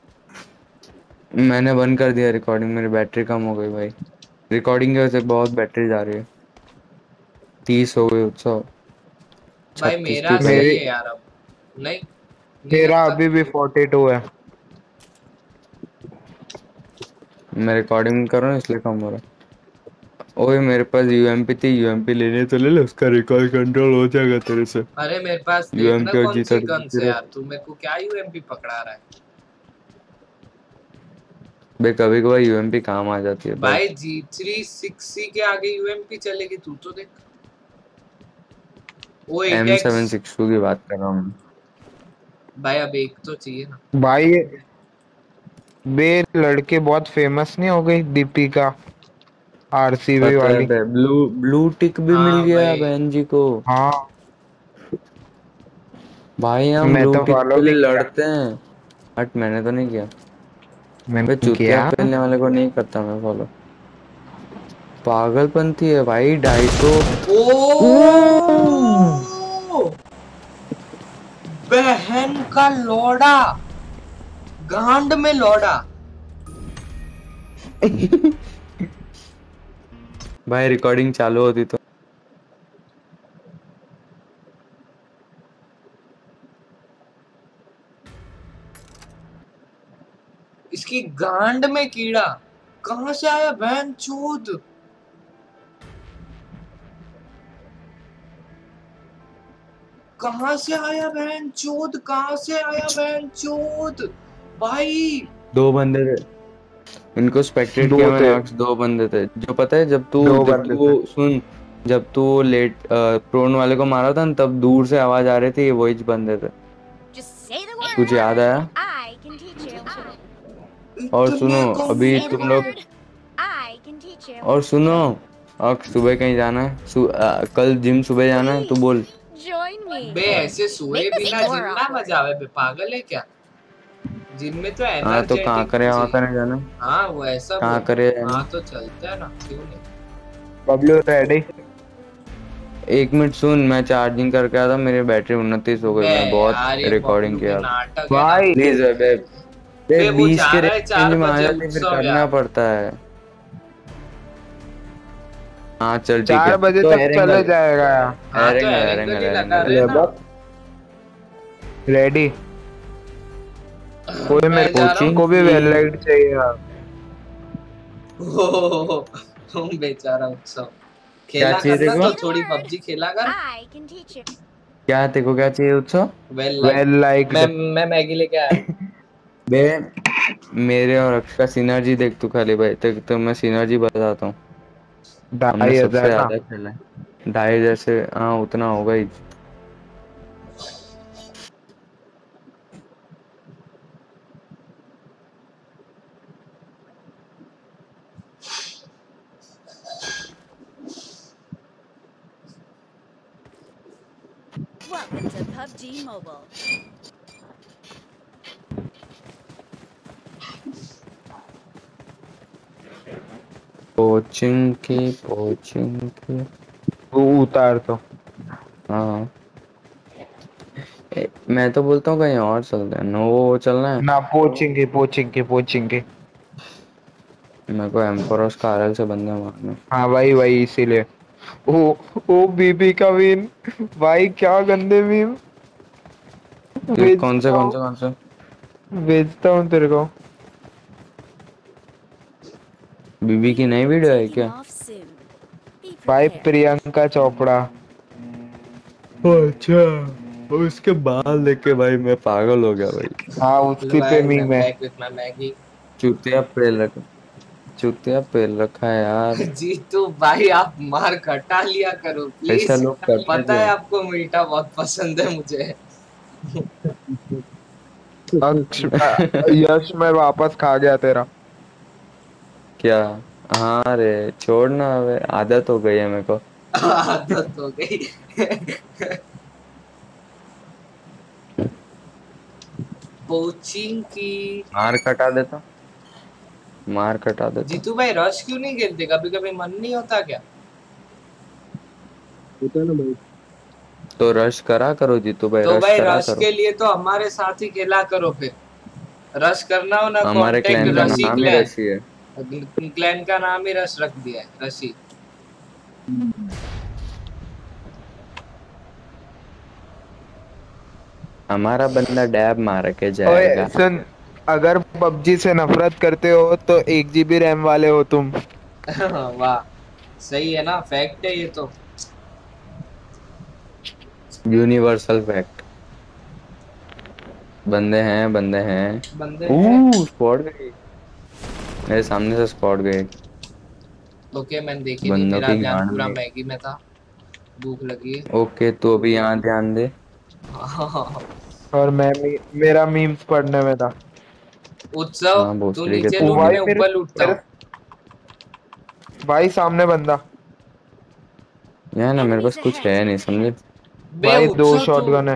मैंने बंद कर दिया रिकॉर्डिंग, मेरी बैटरी कम हो गई भाई। रिकॉर्डिंग की वजह से बहुत बैटरी जा रही है। तीस हो गई उत्सव। भाई छत्तीस थी मेरा पहले। सही मेरी है यार अब। नहीं, नहीं मेरा लगता। अभी भी फोर्टी टू है। मैं रिकॉर्डिंग कर रहा हूँ इसलिए कम हो रहा है। ओए मेरे पास यूएमपी थी, यूएमपी लेने तो ले ले, उसका रिकॉर्ड कंट्रोल हो जाएगा तेरे से। अरे मेरे पास देखना यूएमपी और कौन जी सी थर्टी गन से जीरो। यार, तू मेरे को क्या यूएमपी पकड़ा रहा है। भाई कभी कभार यूएमपी काम आ जाती है भाई। भाई जी थ्री सिक्स सी के आगे यूएमपी चलेगी, तू तो देख। वो eight M X. Seven six two की बात कर रहा हूँ। भाई अब एक तो चाहिए ना। भाई बे लड़के बहुत फेमस नहीं हो गई, दीपिका, आरसीबी पता है वाली। भाई, ब्लू ब्लू टिक भी मिल हाँ गया भाई। बहन जी को। हाँ भाई हम मैं ब्लू तो टिक फॉलो के लिए भी किया। लड़ते हैं। हट, मैंने तो नहीं किया। भाई मैंने चुतिया किया। पहनने वाले को नहीं करता मैं फॉलो। पागलपंती है भाई, ढाई सौ। ओ बहन का लौड़ा, गांड में लौड़ा। भाई रिकॉर्डिंग चालू होती तो। इसकी गांड में कीड़ा कहां से आया बहन चोद। कहां से आया बहन चोद, कहां से आया बहन चोद। भाई दो बंदे थे, इनको स्पेक्टेट दो किया मैंने थे। अक्स। दो बंदे थे जो, पता है, जब तू दो जब बंदे तू थे। सुन, जब तू लेट प्रोन वाले को मारा था ना, तब दूर से आवाज आ रही थी, ये वही बंदे थे। Just say the कुछ याद word. आया? I can teach you. और सुनो, इतने अभी Say the तुम लोग, word. I can teach you. और सुनो, अक्स सुबह कहीं जाना है, सु, आ, कल जिम सुबह जाना है, तू बोल। Please join me. बे ऐसे सोए Make this बिना more जिम ना awkward. मजा आवे बे, पागल है क्या। जिम में तो हाँ तो कहाँ एनर्जेटिक करे, वहाँ चाहिए। करे जाना। हाँ वो ऐसा कहाँ बोल। करे हाँ जाना। तो चलता है ना, क्यों नहीं। बबलू रेडी। एक मिनट सुन, मैं चार्जिंग करके आया था, मेरी बैटरी उनतीस हो गई, बे मैं बहुत यार ये रिकॉर्डिंग बबलू के किया। नाटक है ना। भाई प्लीज बे, बे बे वो बीस जा के रहा है रेंज चार में आ बजे जाती फिर उत्सव करना यार। पड़ता है। हाँ चल ठीक चार है, बजे तो तक चले एरेंगल जाएगा। हाँ तो एरेंगल एरेंगल एरेंगल ही लगा एरेंगल। रहे ना। रेडी। कोई मैं मेरे जा रहा हूँ। कोचिंग को भी की। वेल लाइट चाहिए यार। ओह, तुम बेचारा उत्सव, क्या खेला चाहिए करना देखो? तो Say the थोड़ी word. पबजी खेला कर। I can teach you. क्या तेको क्या चाहिए उत्सव? Well like. वेल मैं लाइक्ड। मैं मैगी लेके आया। बे मेरे और अक्ष का सिनर्जी देख तू खाली भाई, तो, तो मैं सिनर्जी बताता हूँ। हमने ढाई सबसे हजार ना। ज्यादा खेला है, ढाई जैसे, हाँ उतना होगा ही। Welcome to P U B G Mobile. Coaching की कोचिंग की। वो उतार तो। हाँ ए, मैं तो बोलता हूँ कहीं और चलते हैं, नो चलना है। ना पोचिंगे पोचिंगे पोचिंगे। मेरे को एम्पोरस का आरएल से बंदे मारने। हाँ भाई भाई इसीलिए। ओ ओ बीबी का विन। भाई क्या गंदे मीम। ये कौन से भेजता कौन हूँ, से कौन से? भेजता हूँ तेरे को। बीबी की नई वीडियो है क्या? Taking off soon. Be भाई prepared. प्रियंका चोपड़ा। अच्छा, उसके बाल देख के भाई मैं पागल हो गया भाई। हाँ हेलो उसी पे गाइस, आई मीम एम है। Back with my Maggi. चुतिया पेल रखा, चुतिया पेल रखा है यार। जीतू भाई आप मार घटा लिया करो ऐसा प्लीज। लोग करते हैं पता जो। है आपको मीठा बहुत पसंद है मुझे। अक्ष यश मैं वापस खा गया तेरा। क्या? हाँ रे, छोड़ना, अब आदत हो गई है मेरे को। आदत हो गई। कोचिंग की। मार कटा देता, मार कटा देता। जीतू भाई रश क्यों नहीं खेलते? कभी कभी मन नहीं होता क्या? होता है ना भाई। तो रश करा करो जीतू भाई, तो रश भाई करा रश करो। के लिए तो हमारे साथ ही खेला करो फिर। रश करना हो ना, हमारे कांटेक्ट क्लैन का रशी नाम ही क्लैन। रशी है। क्लैन का नाम ही रश रख दिया है, रशी। हमारा बंदा डैब मार के ओए जाएगा। सुन, अगर पबजी से नफरत करते हो तो एक जीबी रैम वाले हो तुम। वाह, सही है ना, फैक्ट है ये तो। Universal fact. बंदे हैं, बंदे हैं। बंदे हैं। ओह स्पॉट गई, मेरे सामने से स्पॉट गए। ओके मैंने देखी नहीं, बंदों मेरा की ध्यान गांड पूरा में। मैगी में था। भूख लगी है। ओके, तो अभी यहाँ ध्यान दे। और मैं मी, मेरा मीम्स पढ़ने में था। उत्सव, हाँ तू भोसड़ी के नीचे ओ लूट, भाई मैं तो। मेरे, ऊपर लूटता मेरे हूँ। भाई सामने बंदा। यहाँ ना मेरे Enemies पास कुछ ahead. है नहीं, समझे। बे भाई दो उत्सव तू, शॉटगन है।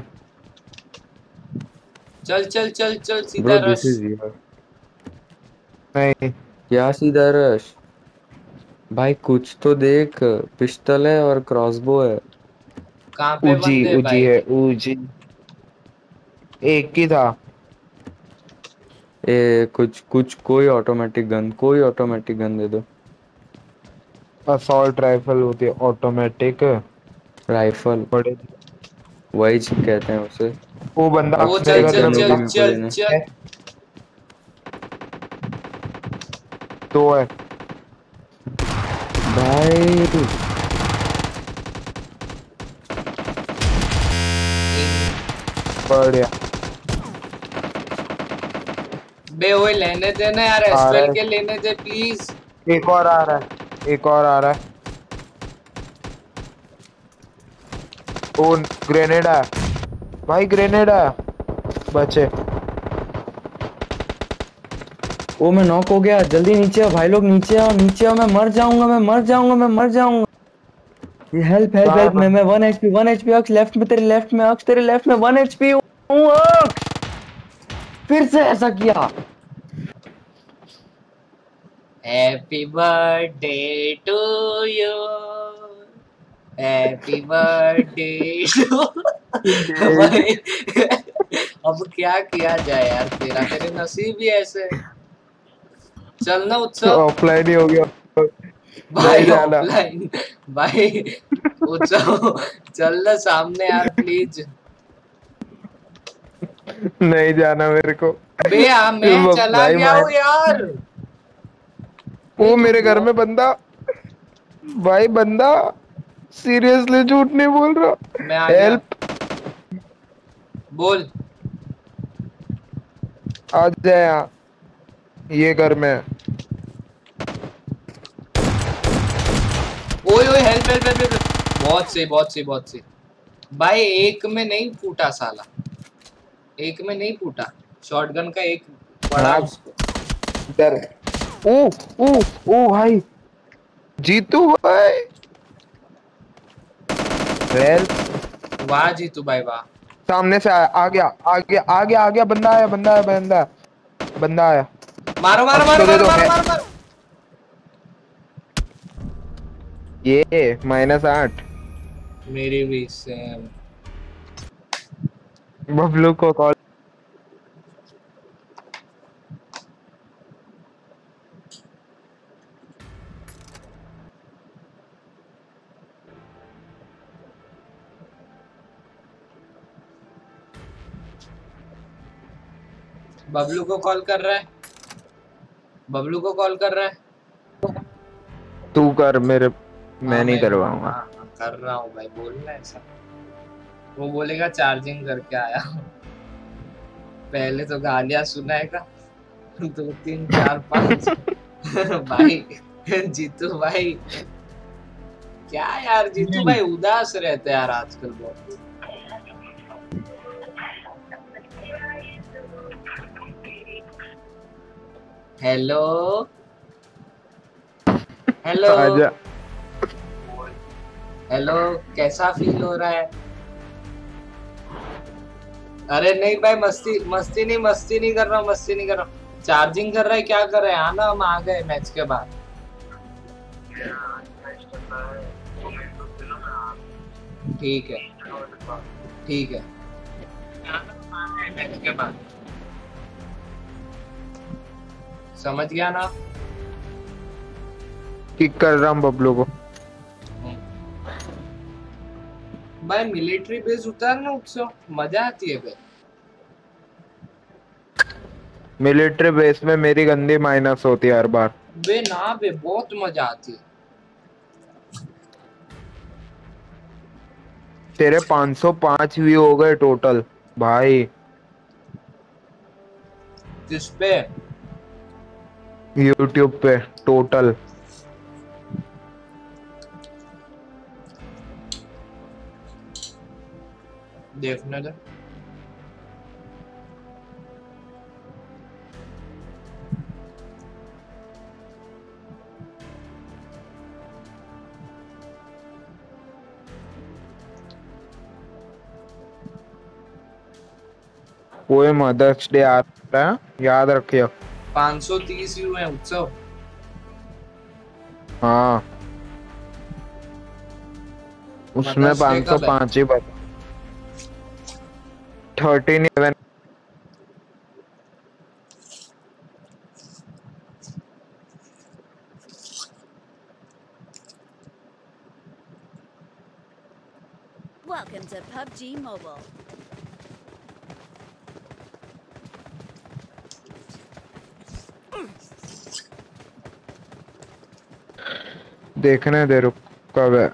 चल चल चल चल सीधा bro rush. This is your. नहीं क्या सीधा रश? भाई कुछ तो देख, पिस्टल है और क्रॉसबो है। कहाँ पे उजी बंदे उजी भाई? है उजी। एक ही था। ए कुछ कुछ कोई ऑटोमेटिक गन, कोई ऑटोमेटिक गन दे दो। असॉल्ट राइफल होती है ऑटोमेटिक। राइफल, बड़े। वही चीज कहते हैं उसे। वो बंदा वो मेरे चल एक घर चल में गन होगी चल मेरे को चल लेने। चल। दो है। भाई बढ़िया। बे ओए लेने देना यार, आ रहा एस्ट्रल के है, लेने दे प्लीज। एक और आ रहा है, एक और आ रहा है। ओ ग्रेनेड है भाई, ग्रेनेड है। बचे। ओ मैं नॉक हो गया, जल्दी नीचे आओ भाई लोग, नीचे आओ, नीचे आओ, मैं मर जाऊंगा, मैं मर जाऊंगा, मैं मर जाऊंगा। ये हेल्प हेल्प कहाँ है हेल्प, मैं बंदा? मैं one HP, one HP Aks left में, तेरे लेफ्ट में अक्स, तेरे लेफ्ट में वन एचपी हूँ अक्स। फिर से ऐसा किया। Happy birthday to you, happy birthday to. भाई अब क्या किया जाए यार, तेरा तेरे नसीब ही ऐसे। चल ना उत्सव। ऑफलाइन ही हो गया। नहीं भाई जाना। ऑफलाइन। भाई उत्सव, चल ना सामने यार प्लीज। नहीं जाना मेरे को। बे आ, मैं चला भाई गया मैं, हूँ यार। बे वो तू मेरे घर बहुत। में बंदा। भाई बंदा सीरियसली झूठ नहीं बोल रहा। मैं आ गया। हेल्प। बोल। आ जाए यहाँ, ये घर में है। ओए ओए हेल्प हेल्प हेल्प हेल्प। बहुत सही बहुत सही बहुत सही। भाई एक में नहीं फूटा साला, एक में नहीं फूटा। शॉटगन का एक पड़ा हाँ उसको। डर। ओ ओ ओ भाई, जीतू भाई। हेल्प। वाह जीतू भाई वाह। सामने से आया, आ गया आ गया आ गया आ गया, बंदा आया बंदा आया बंदा आया, बंदा आया। मारो मारो अक्ष मारो को दे मारो दो मारो है। मारो मारो। ये माइनस आठ। मेरी भी सेम। बबलू को कॉल। बबलू को कॉल कर रहा है, बबलू को कॉल कर रहा है। तू कर मेरे, हाँ, मैं नहीं मैं करवाऊंगा। हाँ, हाँ, कर रहा हूँ भाई, बोलना ऐसा। वो बोलेगा चार्जिंग करके आया हूँ। पहले तो गालियां सुनाएगा, दो तीन चार पांच। भाई जीतू भाई, क्या यार जीतू भाई उदास रहते हैं यार आजकल बहुत। हेलो हेलो आजा। हेलो, कैसा फील हो रहा है? अरे नहीं भाई, मस्ती मस्ती नहीं मस्ती नहीं कर रहा हूँ, मस्ती नहीं कर रहा हूँ। चार्जिंग कर रहा है, क्या कर रहा है? आना, हम आ गए मैच के बाद। ठीक है ठीक है, मैच के बाद। समझ गया ना? किक कर रहा हूँ बबलू को। भाई मिलिट्री बेस उतारना उत्सव, मजा आती है भाई। मिलिट्री बेस में मेरी गंदी माइनस होती है हर बार। बे ना बे, बहुत मजा आती है। तेरे पाँच सौ पाँच व्यू हो गए टोटल भाई। किस पे? यूट्यूब पे टोटल। देखने दे। वो मदर्स डे आ रहा है, याद रखियो। पाँच सौ तीस व्यू है उत्सव। हाँ, उसमें मदर्स डे पाँच सौ कब है? पाँच ही बता। Thirteen eleven. Welcome to P U B G Mobile. देखने दे, रुक कब है।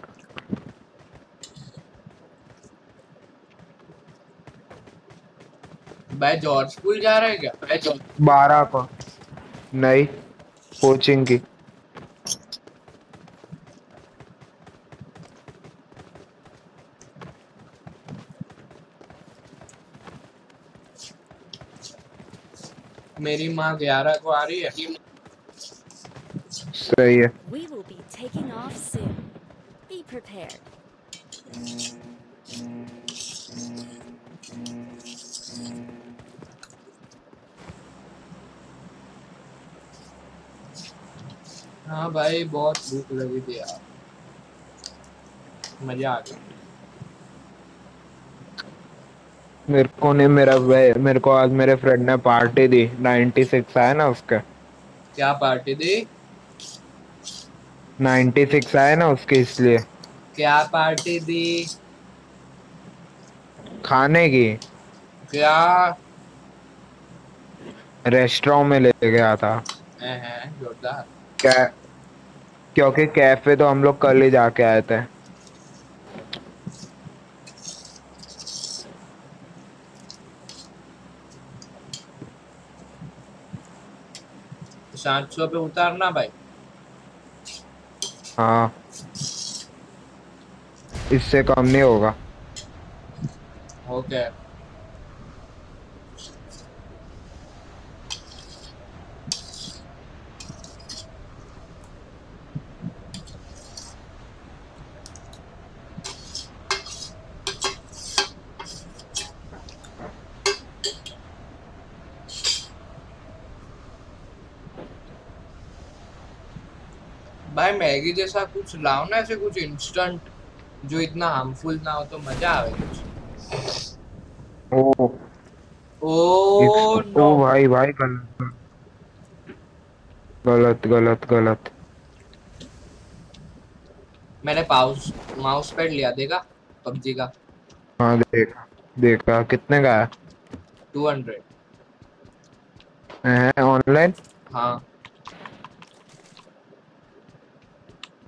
भाई जॉर्ज स्कूल जा रहे हैं क्या? बारह को। नहीं, कोचिंग की। मेरी माँ ग्यारह को आ रही है। सही है। We will be taking off soon. Be prepared. हाँ भाई, बहुत भूख लगी थी यार, मजा आ गया। मेरे को नहीं, मेरा वे, मेरे को आज मेरे फ्रेंड ने पार्टी दी। नाइन्टी सिक्स आया ना उसके। क्या पार्टी दी? नाइन्टी सिक्स आया ना उसके, इसलिए। क्या पार्टी दी? खाने की। क्या? रेस्टोरेंट में ले गया था। हैं हैं जोरदार। क्या? क्योंकि कैफे तो हम लोग कल ही जाके आए थे। सात सौ पे उतारना भाई। हाँ, इससे कम नहीं होगा। ओके। भाई मैगी जैसा कुछ लाओ ना, ऐसे कुछ इंस्टेंट जो इतना हार्मफुल ना हो, तो मजा आवे कुछ। ओ ओ इस- नो। ओ भाई भाई, गलत गलत गलत गलत। मैंने पाउस माउस पैड लिया, देगा पबजी का। हाँ देखा देखा, कितने का है? Two hundred. है ऑनलाइन? हाँ।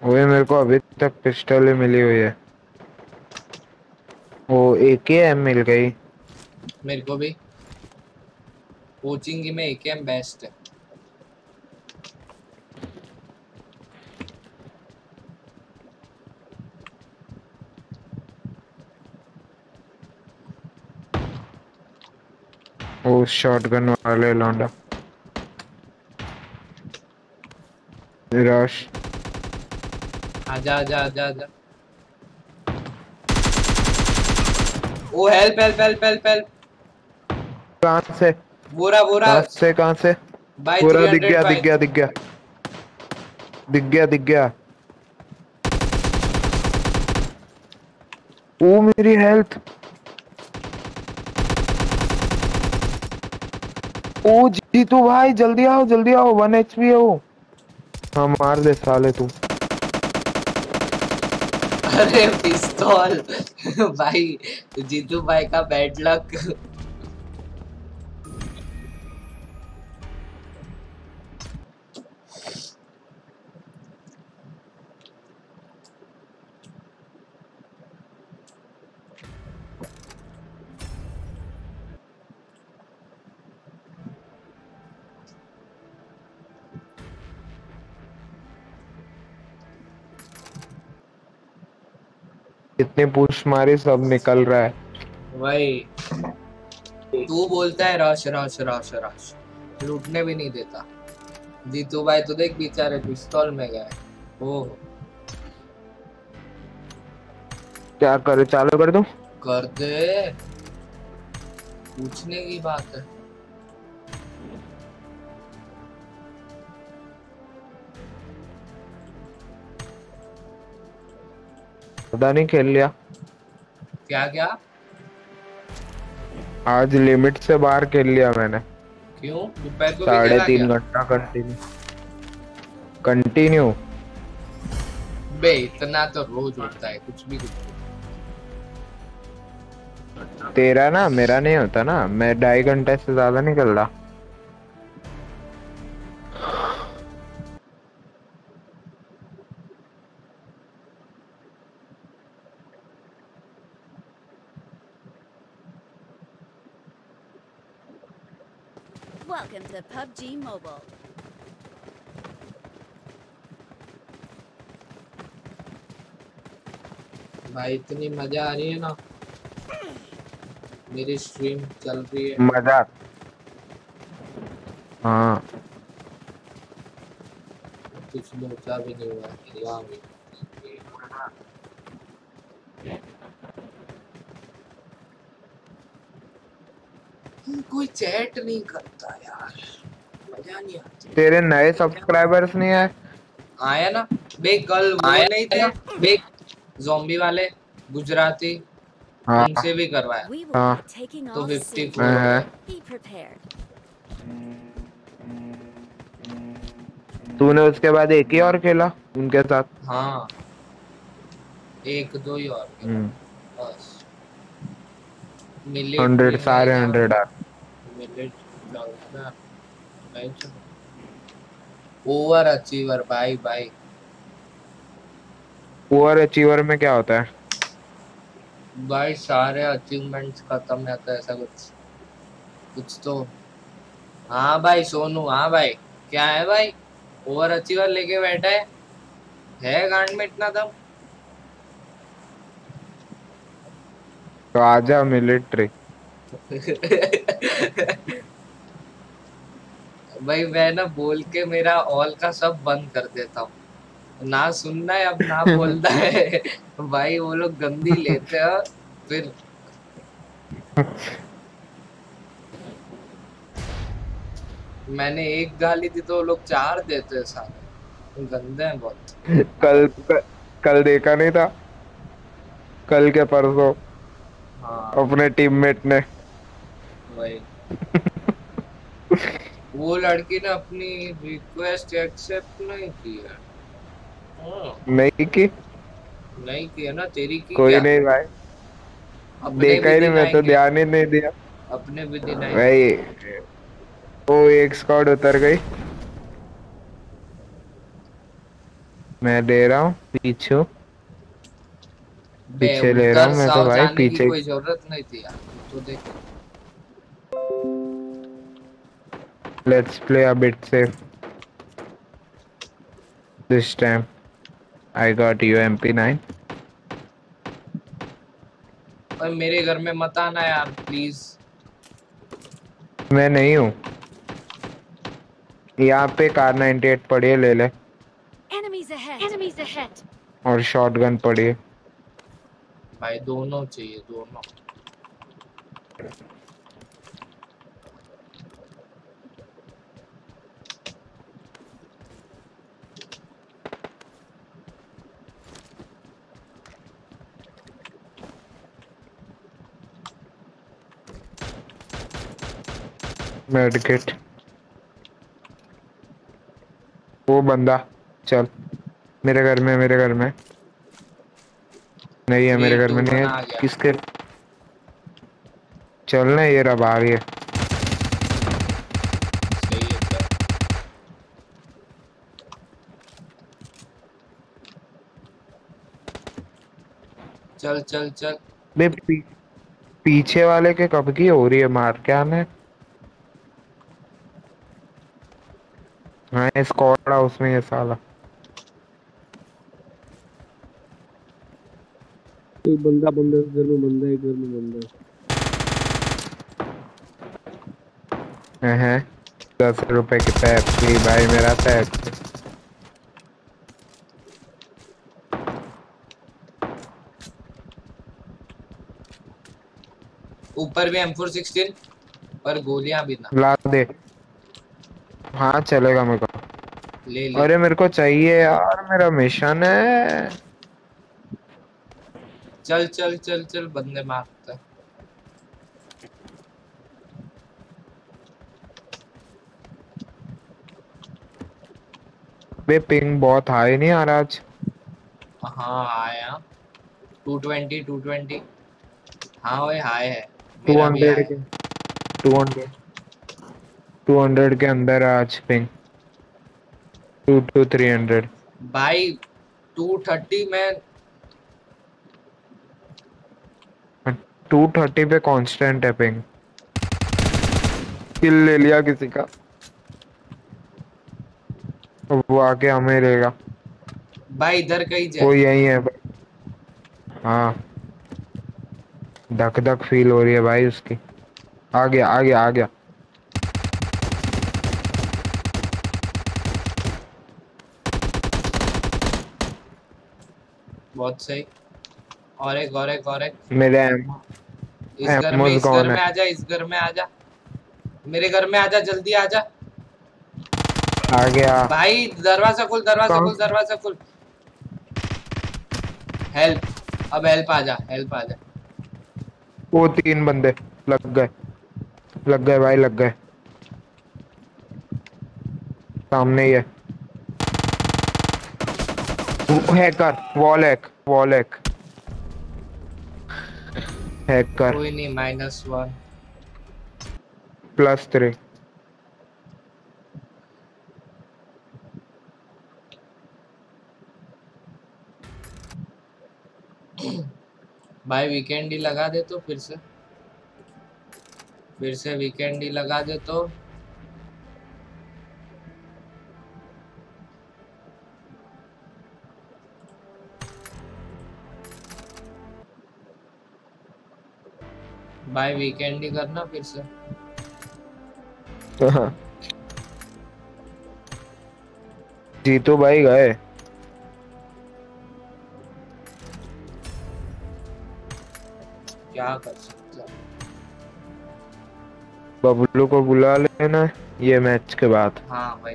वही मेरे को अभी तक पिस्टल ही मिली हुई है। वो एक ही एम मिल गई मेरे को भी कोचिंग में एक एम बेस्ट है। वो शॉटगन वाले लौंडा रश। आजा आजा आजा आजा। ओ help help help help help. कहाँ से? बोरा बोरा कहाँ से कहाँ से? बाय पूरा दिख गया बाय। दिख गया दिख गया दिख गया दिख गया। ओ मेरी हेल्थ। ओ जीतू भाई जल्दी आओ जल्दी आओ, वन एचपी है वो। हाँ मार दे साले तू। अरे पिस्तौल भाई जीतू भाई का बैड लक। इतनी पुश मारी सब निकल रहा है। वही तू बोलता है रश रश रश रश, लूटने भी नहीं देता। जीतू भाई तो देख बेचारे पिस्तौल में गए। ओह क्या करे, चालू कर दूं? कर दे, पूछने की बात है। पता नहीं खेल लिया क्या क्या? आज लिमिट से बाहर खेल लिया मैंने। क्यों? दोपहर को भी साढ़े खेला तीन क्या? घंटा कंटिन्यू कंटिन्यू। बे इतना तो रोज होता है, कुछ भी कुछ भी। तेरा ना मेरा नहीं होता ना, मैं ढाई घंटे से ज्यादा नहीं खेल रहा। Welcome to P U B G Mobile. भाई इतनी मजा आ रही है ना, मेरी स्ट्रीम चल रही है। मजा। हाँ कुछ लोचा भी नहीं हुआ यहाँ भी। कोई चैट नहीं करता यार, मजा नहीं आता। तेरे नए सब्सक्राइबर्स नहीं आए? आया ना बे, कल वो नहीं थे बे ज़ॉम्बी वाले गुजराती, हाँ उनसे भी करवाया We will हाँ be taking तो off soon. चौवन। हाँ। Be prepared. तूने उसके बाद एक ही और खेला उनके साथ? हाँ एक दो ही और खेला बस। हंड्रेड सारे हंड्रेड आ। ओवर अचीवर भाई भाई। ओवर अचीवर में क्या होता है? भाई सारे अचीवमेंट्स खत्म रहता है, ऐसा कुछ कुछ तो। हाँ भाई सोनू, हाँ भाई क्या है भाई, ओवर अचीवर लेके बैठा है है गांड में इतना दम। तो आजा मिलिट्री। भाई मैं ना बोल के मेरा ऑल का सब बंद कर देता हूँ, ना सुनना है अब ना बोलना है। भाई वो लोग गंदी लेते हैं फिर। मैंने एक गाली दी तो वो लोग चार देते हैं सारे, गंदे हैं बहुत। कल कल देखा नहीं था, कल के परसों हाँ अपने टीममेट ने वही वो लड़की ने अपनी रिक्वेस्ट एक्सेप्ट नहीं की है। हाँ, नहीं की? नहीं की है ना, तेरी की कोई क्या? नहीं भाई, अपने देखा भी ही नहीं, मैं तो दिलाएंगे, ध्यान ही नहीं दिया अपने भी दिलाएंगे। भाई। वो एक स्क्वाड उतर गई। मैं ले रहा हूँ पीछे बे पीछे ले रहा उधर हूँ मैं तो साव भाई जाने की पीछे। कोई जरूरत नहीं थी यार, तो देख। Let's play a bit safe this time. I got U M P nine. और मेरे घर में मत आना यार प्लीज। मैं नहीं हूँ यहाँ पे। कार नाइंटी एट पड़ी है, ले ले। Enemies ahead. Enemies ahead. और शॉटगन पड़ी है। भाई दोनों चाहिए, दोनों। मेडिकेट। वो बंदा चल मेरे घर में, मेरे घर में नहीं है, मेरे थ्री घर टू में नहीं वन है। आ गया। किसके चलना ये रहा बाहर है। सही है चल। चल चल चल। बे पी, पीछे वाले के कब की हो रही है मार क्या ने। हाँ स्क्वाड हाउस में ये साला। एक बंदा बंदा इस घर में बंदा है, एक घर में बंदा है। हैं दस रुपए की पेप्सी भाई, मेरा पेप्सी। ऊपर भी एम फोर सिक्सटीन पर गोलियां भी ना। ला दे। हाँ चलेगा मेरे को। ले ले। अरे मेरे को चाहिए यार, मेरा मिशन है। चल चल चल चल, बंदे मारता है। बे पिंग बहुत हाई नहीं आ रहा आज। हाँ आया टू ट्वेंटी टू ट्वेंटी। हाँ वही हाई है, टू मेरा भी हाई हंड्रेड है। के टू हंड्रेड टू हंड्रेड के अंदर है आज ping. Two two three hundred. भाई टू थर्टी में। टू थर्टी पे कांस्टेंट है पिंग। किल ले लिया किसी का, वो आके हमें लेगा। भाई इधर कहीं वो जाए। यही है। हाँ धक धक फील हो रही है भाई उसकी। आ गया आ गया आ गया। बहुत सही। और एक और एक और एक। मेरे इस घर में, इस घर में आजा, इस घर में आजा, मेरे घर में आजा, जल्दी आजा। आ गया भाई दरवाजा खोल, दरवाजा कहाँ? खोल, दरवाजा खोल। हेल्प, अब हेल्प आजा, हेल्प आजा। वो तीन बंदे लग गए, लग गए भाई लग गए। सामने ही है। Hacker, wall hack, wall hack, hacker. कोई नहीं, माइनस वन। Plus three. भाई वीकेंड ही लगा दे तो फिर से, फिर से वीकेंड ही लगा दे तो। भाई वीकेंड ही करना फिर से। जीतू भाई गए। क्या कर सकते हैं। बबलू को बुला लेना ये मैच के बाद। हाँ भाई।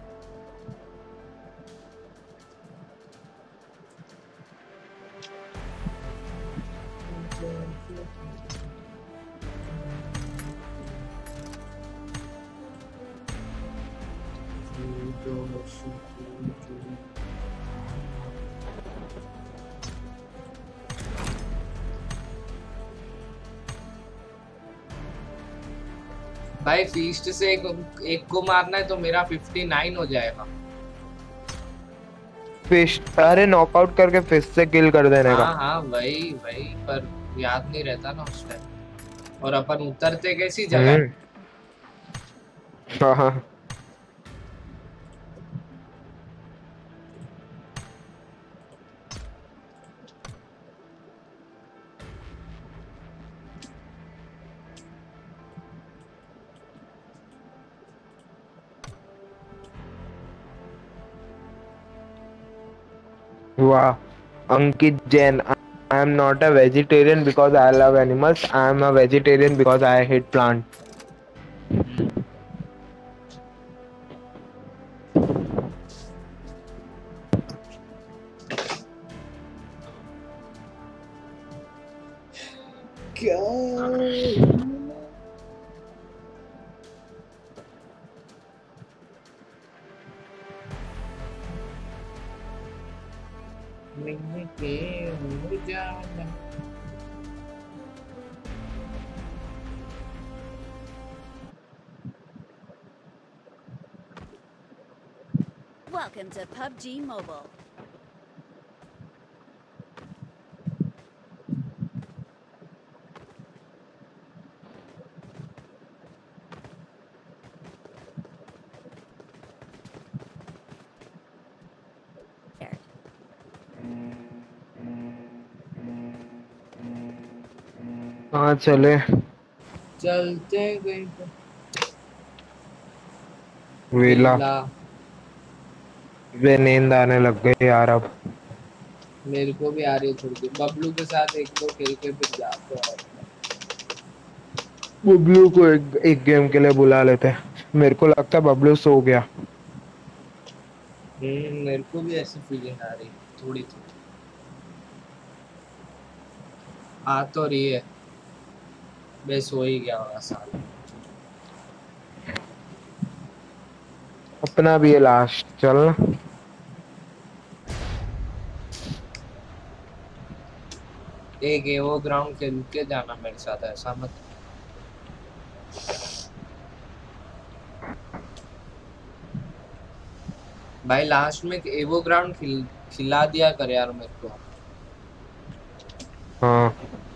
भाई फीस्ट से एक, एक को मारना है तो मेरा फिफ्टी नाइन हो जाएगा। फिस्ट, अरे नॉकआउट करके फिस्ट से किल कर देने हाँ का। हाँ वही वही, पर याद नहीं रहता ना उस टाइम। और अपन उतरते कैसी जगह है? हाँ हाँ। Wow, Ankit Jain. I am not a vegetarian because I love animals. I am a vegetarian because I hate plants. क्या Welcome to P U B G Mobile. हाँ चले, चलते गए वेला। वेला। वे नींद आने लग गई यार अब। मेरे को भी आ रही है थोड़ी देर, बबलू के साथ एक दो खेल के फिर जाते हैं। बबलू को एक, एक गेम के लिए बुला लेते हैं। मेरे को लगता है बबलू सो गया। हम्म मेरे को भी ऐसी फीलिंग आ रही थोड़ी थोड़ी आ तो रही है। मैं सो ही गया होगा साला। अपना भी है लास्ट, चल ना। एक है वो ग्राउंड खेल के जाना मेरे साथ, ऐसा मत। भाई लास्ट में एवो ग्राउंड खिल खिला दिया कर यार मेरे को। हाँ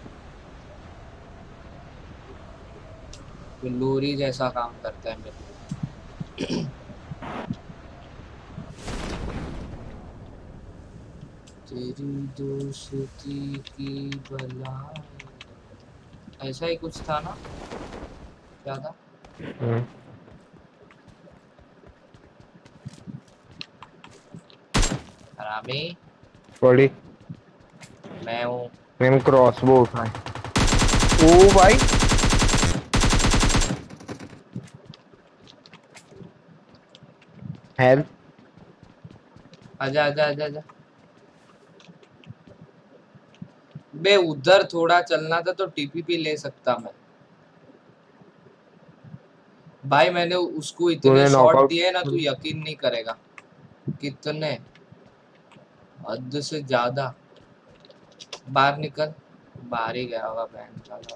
लोरी जैसा काम करता है मेरे को। तेरी दोस्ती की बला, ऐसा ही कुछ था ना, क्या था? हरामी बड़ी मैं हूँ। मैंने क्रॉसबो उठाई। ओ भाई हेल्प। आजा आजा आजा आजा। बे उधर थोड़ा चलना था तो टीपीपी ले सकता मैं। भाई मैंने उसको इतने तूने शॉट नॉकआउट। दिए ना, तू यकीन नहीं करेगा। कितने, हद से ज्यादा। बाहर निकल। बाहर ही गया होगा बहन का।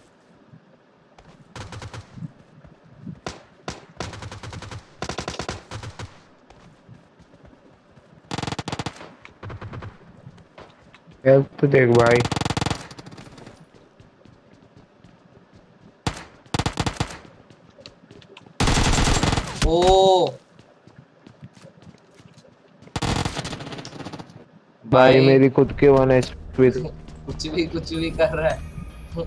हेल्प तो देख भाई। ओ भाई, भाई मेरी खुद के वन एचपी। कुछ भी कुछ भी कर रहा है।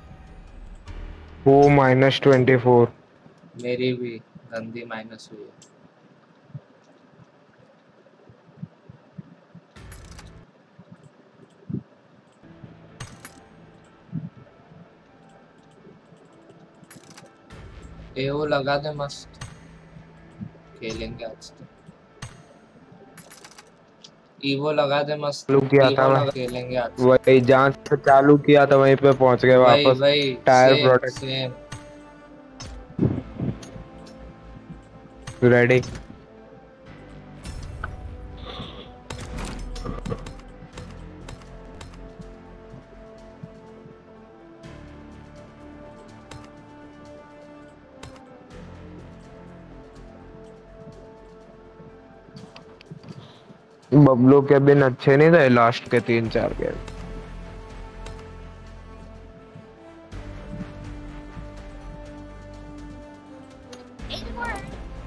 वो माइनस ट्वेंटी फोर। मेरी भी गंदी माइनस हुई है। ए वो लगा दे, मस्त खेलेंगे आज तो। ईवो लगा दे, मस्त चालू किया था ईवो मैं, लगा खेलेंगे आज। वही जहाँ से चालू किया था वहीं पे पहुंच गए वही वापस। वही tyre same protect same. Ready. Bablu के दिन अच्छे नहीं थे लास्ट के तीन चार गेम। Eight more.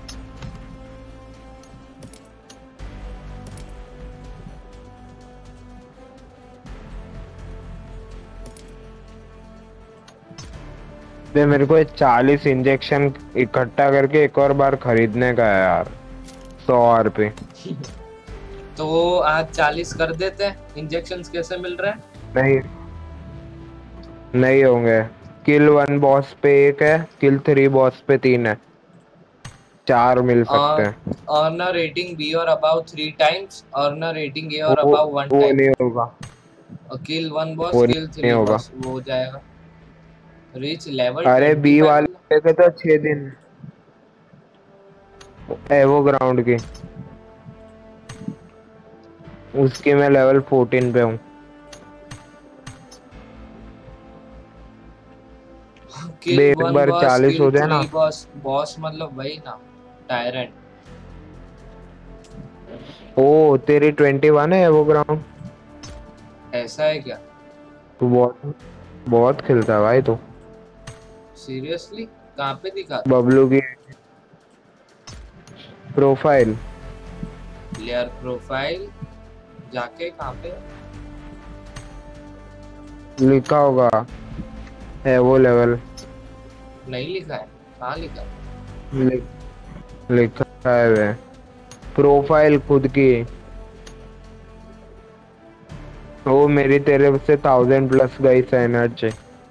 बे मेरे को चालीस इंजेक्शन इकट्ठा करके एक और बार खरीदने का है यार, सौ रुपए। तो आज चालीस कर देते हैं। इंजेक्शंस कैसे मिल रहे हैं? नहीं नहीं होंगे। किल वन बॉस पे एक है, किल थ्री बॉस पे तीन है, चार मिल सकते हैं। अर्न अ रेटिंग बी और about three times, earn a rating A और वो अबाउट वन वो टाइम। नहीं होगा, और किल वन बॉस, वो किल नहीं थ्री होगा। बॉस, वो हो जाएगा। रीच लेवल अरे बी ट्वेंटी फाइव। वाले के तो छह दिन एवो ग्राउंड की, उसकी मैं लेवल फोर्टीन पे हूँ। किल एक वन बार बॉस, चालीस किल हो जाए ना। Three boss. बॉस मतलब वही ना, टायरेंट। ओ तेरी ट्वेंटी वन है एवो ग्राउंड। ऐसा है क्या? तू बहुत बहुत खेलता है भाई तू। सीरियसली? कहाँ पे दिखा? बबलू की प्रोफाइल, प्लेयर प्रोफाइल जाके कहाँ पे? लिखा होगा एवो लेवल। नहीं लिखा है। कहाँ लिखा है? लिख, लिखा है वे प्रोफाइल खुद की। वो मेरी तेरे से थाउजेंड प्लस गई एनर्जी।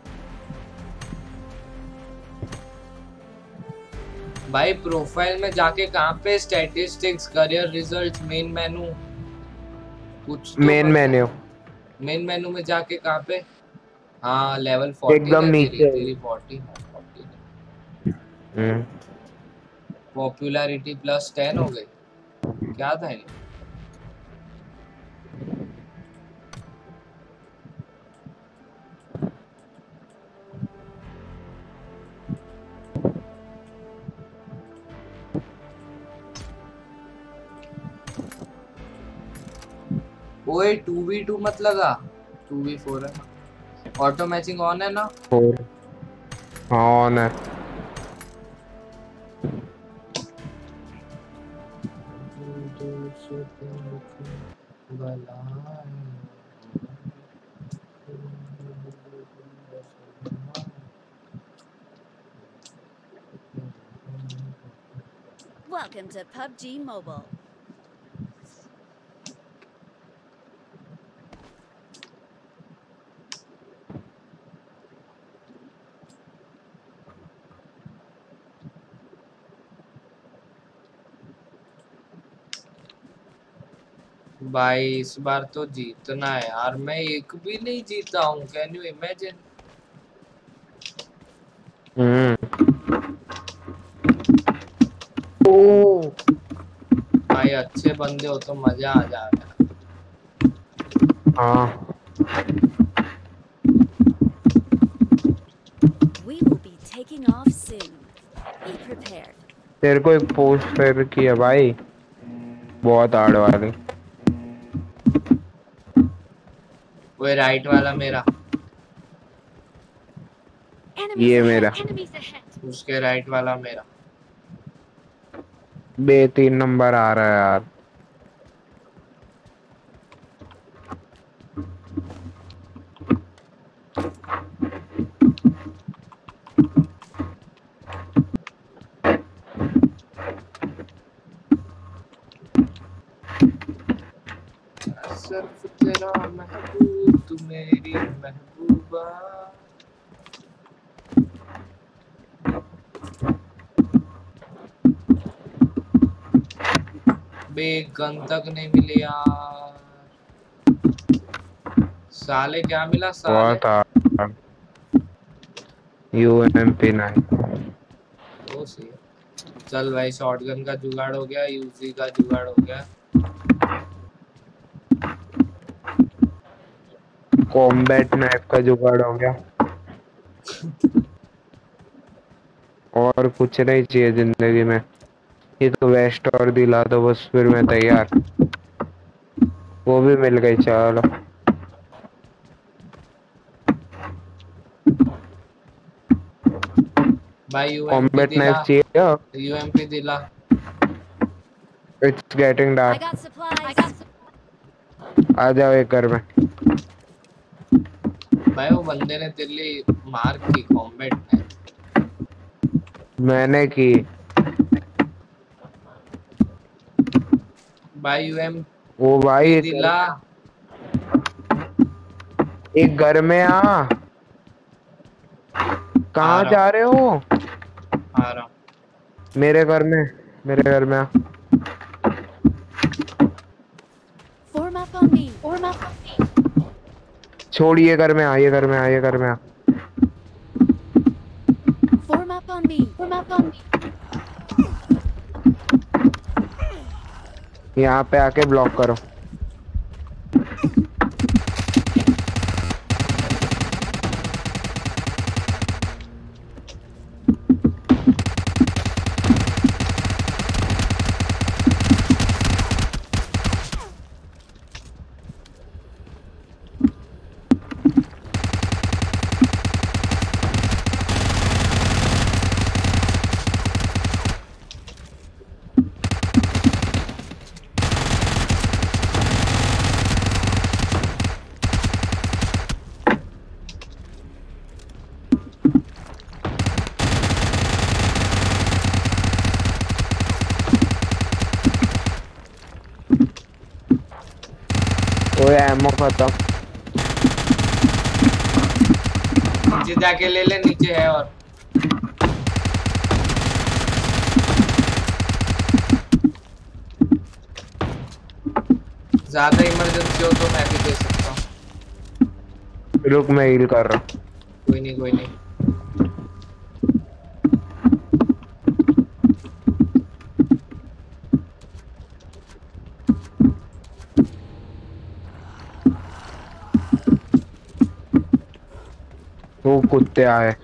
भाई प्रोफाइल में जाके कहाँ पे? Statistics, career results, main menu, कुछ तो मेन मेन्यू मेन मेनू में जाके कहाँ पे? हाँ लेवल फोर्टीन एकदम है तेरी नीचे। तेरी फोर्टीन है, फोर्टीन है। हम्म पॉपुलैरिटी प्लस टेन हो गई। क्या था ये? ओए टू वी टू मत लगा, टू वी फोर है ना। ऑटो मैचिंग ऑन है ना? फोर हाँ ऑन है। Welcome to P U B G Mobile. भाई इस बार तो जीतना है यार, मैं एक भी नहीं जीता हूँ। Can you imagine? हम्म ओ भाई अच्छे बंदे हो तो मजा आ जाएगा। हाँ We will be taking off soon. Be prepared. तेरे को एक पोस्ट शेयर किया भाई, बहुत हार्ड वाली। वो राइट वाला मेरा, ये मेरा उसके राइट वाला मेरा। बे तीन नंबर आ रहा है यार। सिर्फ तेरा महबूब, तू मेरी महबूबा। बे गन तक नहीं मिले यार। साले क्या मिला साले? बहुत hard. U M P nine. ओ सी। चल भाई शॉटगन का जुगाड़ हो गया, यूजी का जुगाड़ हो गया। कॉम्बैट नाइफ का जुगाड़ हो गया। और कुछ नहीं चाहिए जिंदगी में। ये तो वेस्ट और दिला दो बस, फिर मैं तैयार। वो भी मिल गई, चलो। भाई यूएमपी कॉम्बैट दिला, नाइफ चाहिए। यूएमपी दिला। It's getting I dark. got supplies. आ जाओ एक घर में। भाई वो बंदे ने तेरे लिए मार की कॉम्बैट में। मैंने की। भाई यूएम वो भाई दिला। एक घर में आ। आ कहाँ रहा जा हूँ, रहे हो? आ रहा हूँ। मेरे घर में, मेरे घर में आ। Form up on me. Form up on me. छोड़, ये घर में आ, ये घर में आ, ये घर में आ। Form up on me. Form up on me. यहाँ पे आके ब्लॉक करो। ओए एमो खत्म। नीचे जाके ले ले, नीचे है और। ज्यादा इमरजेंसी हो तो मैं भी दे सकता हूँ। रुक, मैं हील कर रहा हूँ। कोई नहीं, कोई नहीं। वो कुत्ते आए।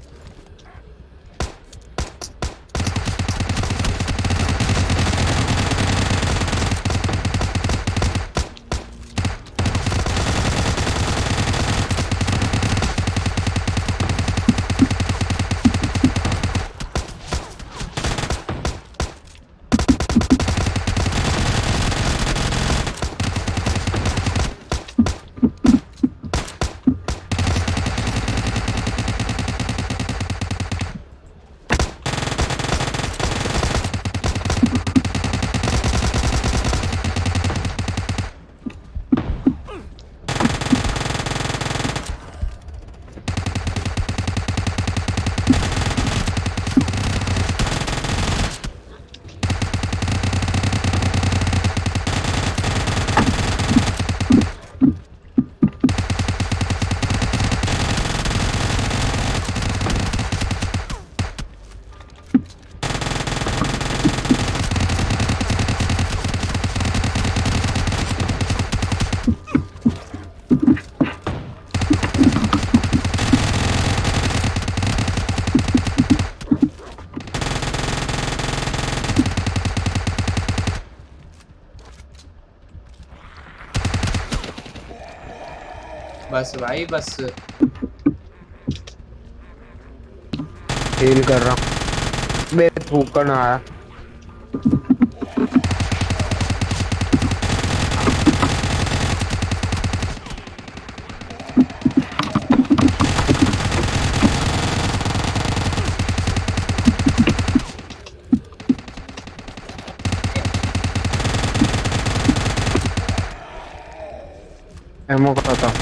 बस भाई बस। हील कर रहा हूँ। मेरे थूकन आया। एमो का था।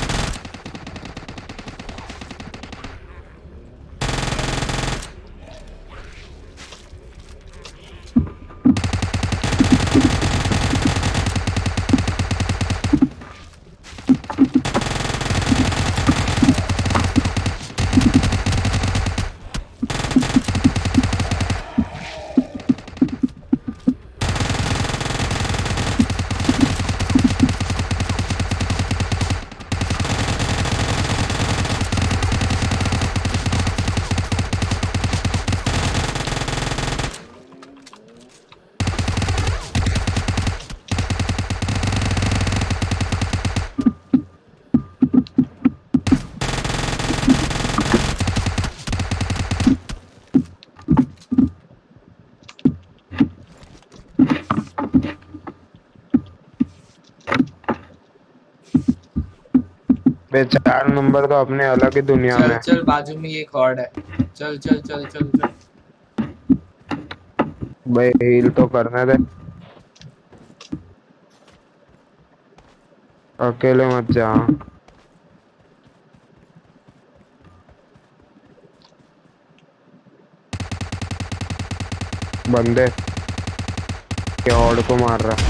बे चार नंबर तो अपने अलग ही दुनिया चल में। चल बाजू में ये कॉर्ड है, चल चल चल चल चल। भाई हील तो करने दे, अकेले मत जा। बंदे क्या हॉर्ड को मार रहा।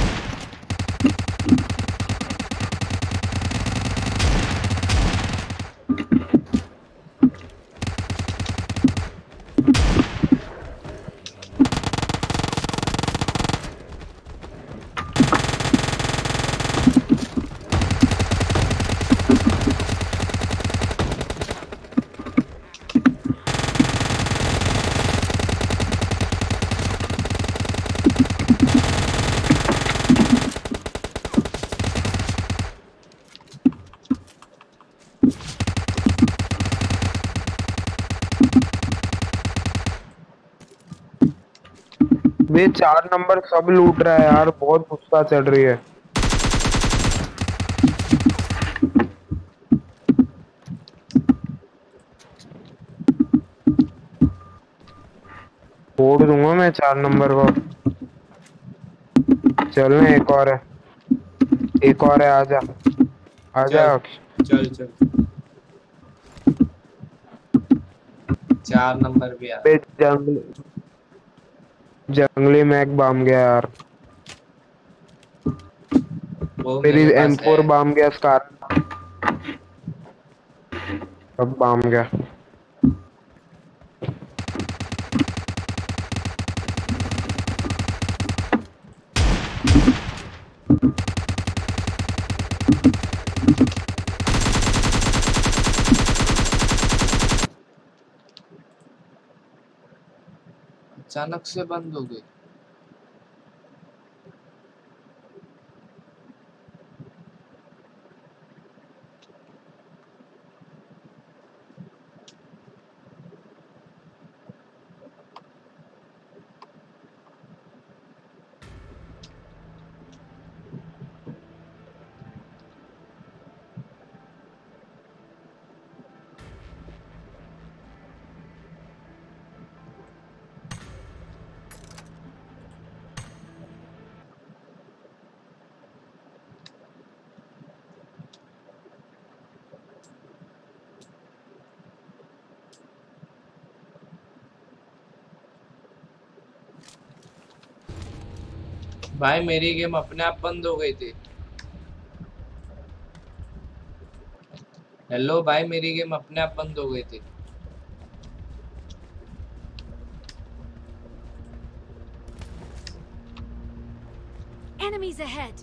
वे चार नंबर सब लूट रहा है यार, बहुत गुस्सा चढ़ रही है। फोड़ दूंगा मैं चार नंबर को। चलना एक और है, एक और है, आजा आजा। चल चल चार नंबर भी आ। बे जंगली जंगली मैग बाम गया यार, वो मेरी मेरे एम पास है। फोर बाम गया, स्कार सब बाम गया। अचानक से बंद हो गई। भाई मेरी गेम अपने आप बंद हो गई थी। हेलो भाई, मेरी गेम अपने आप बंद हो गई थी। Enemies ahead.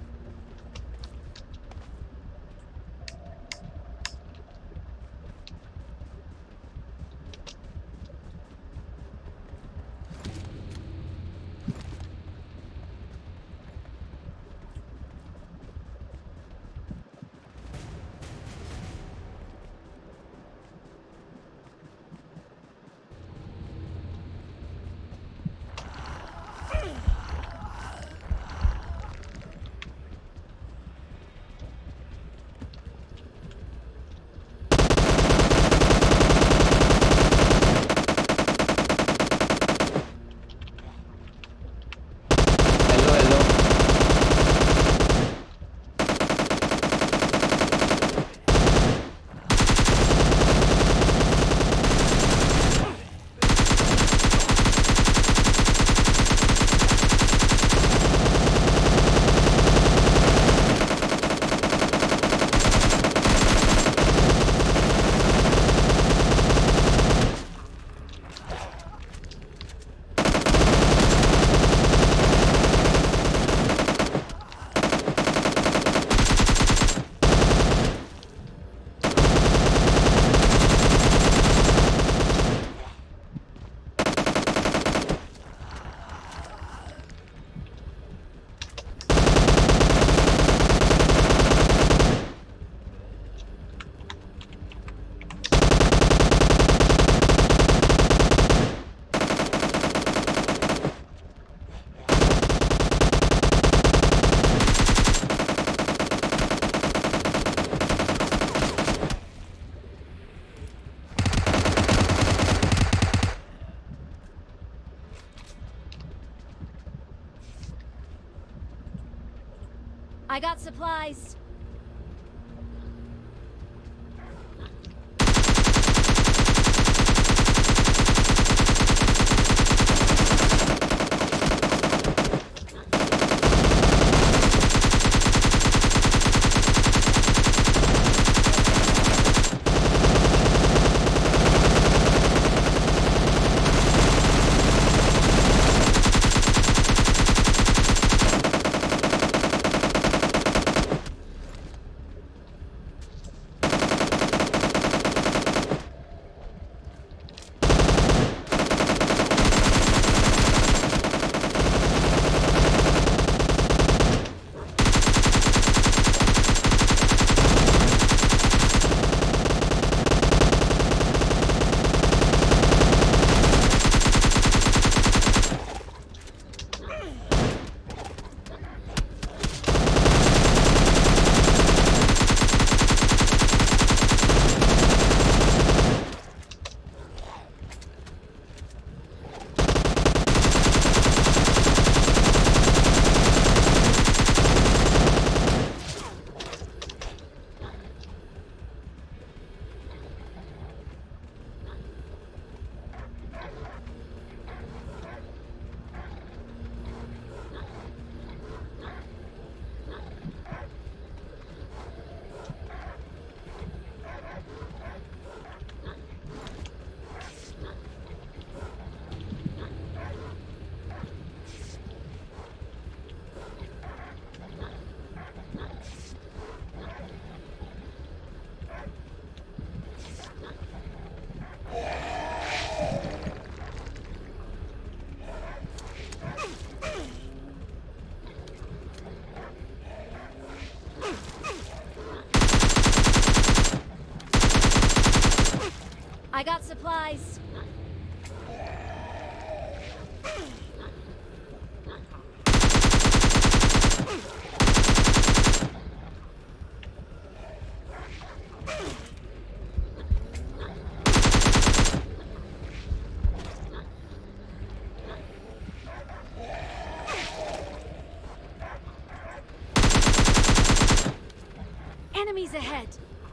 I got supplies. I got supplies. Enemies ahead.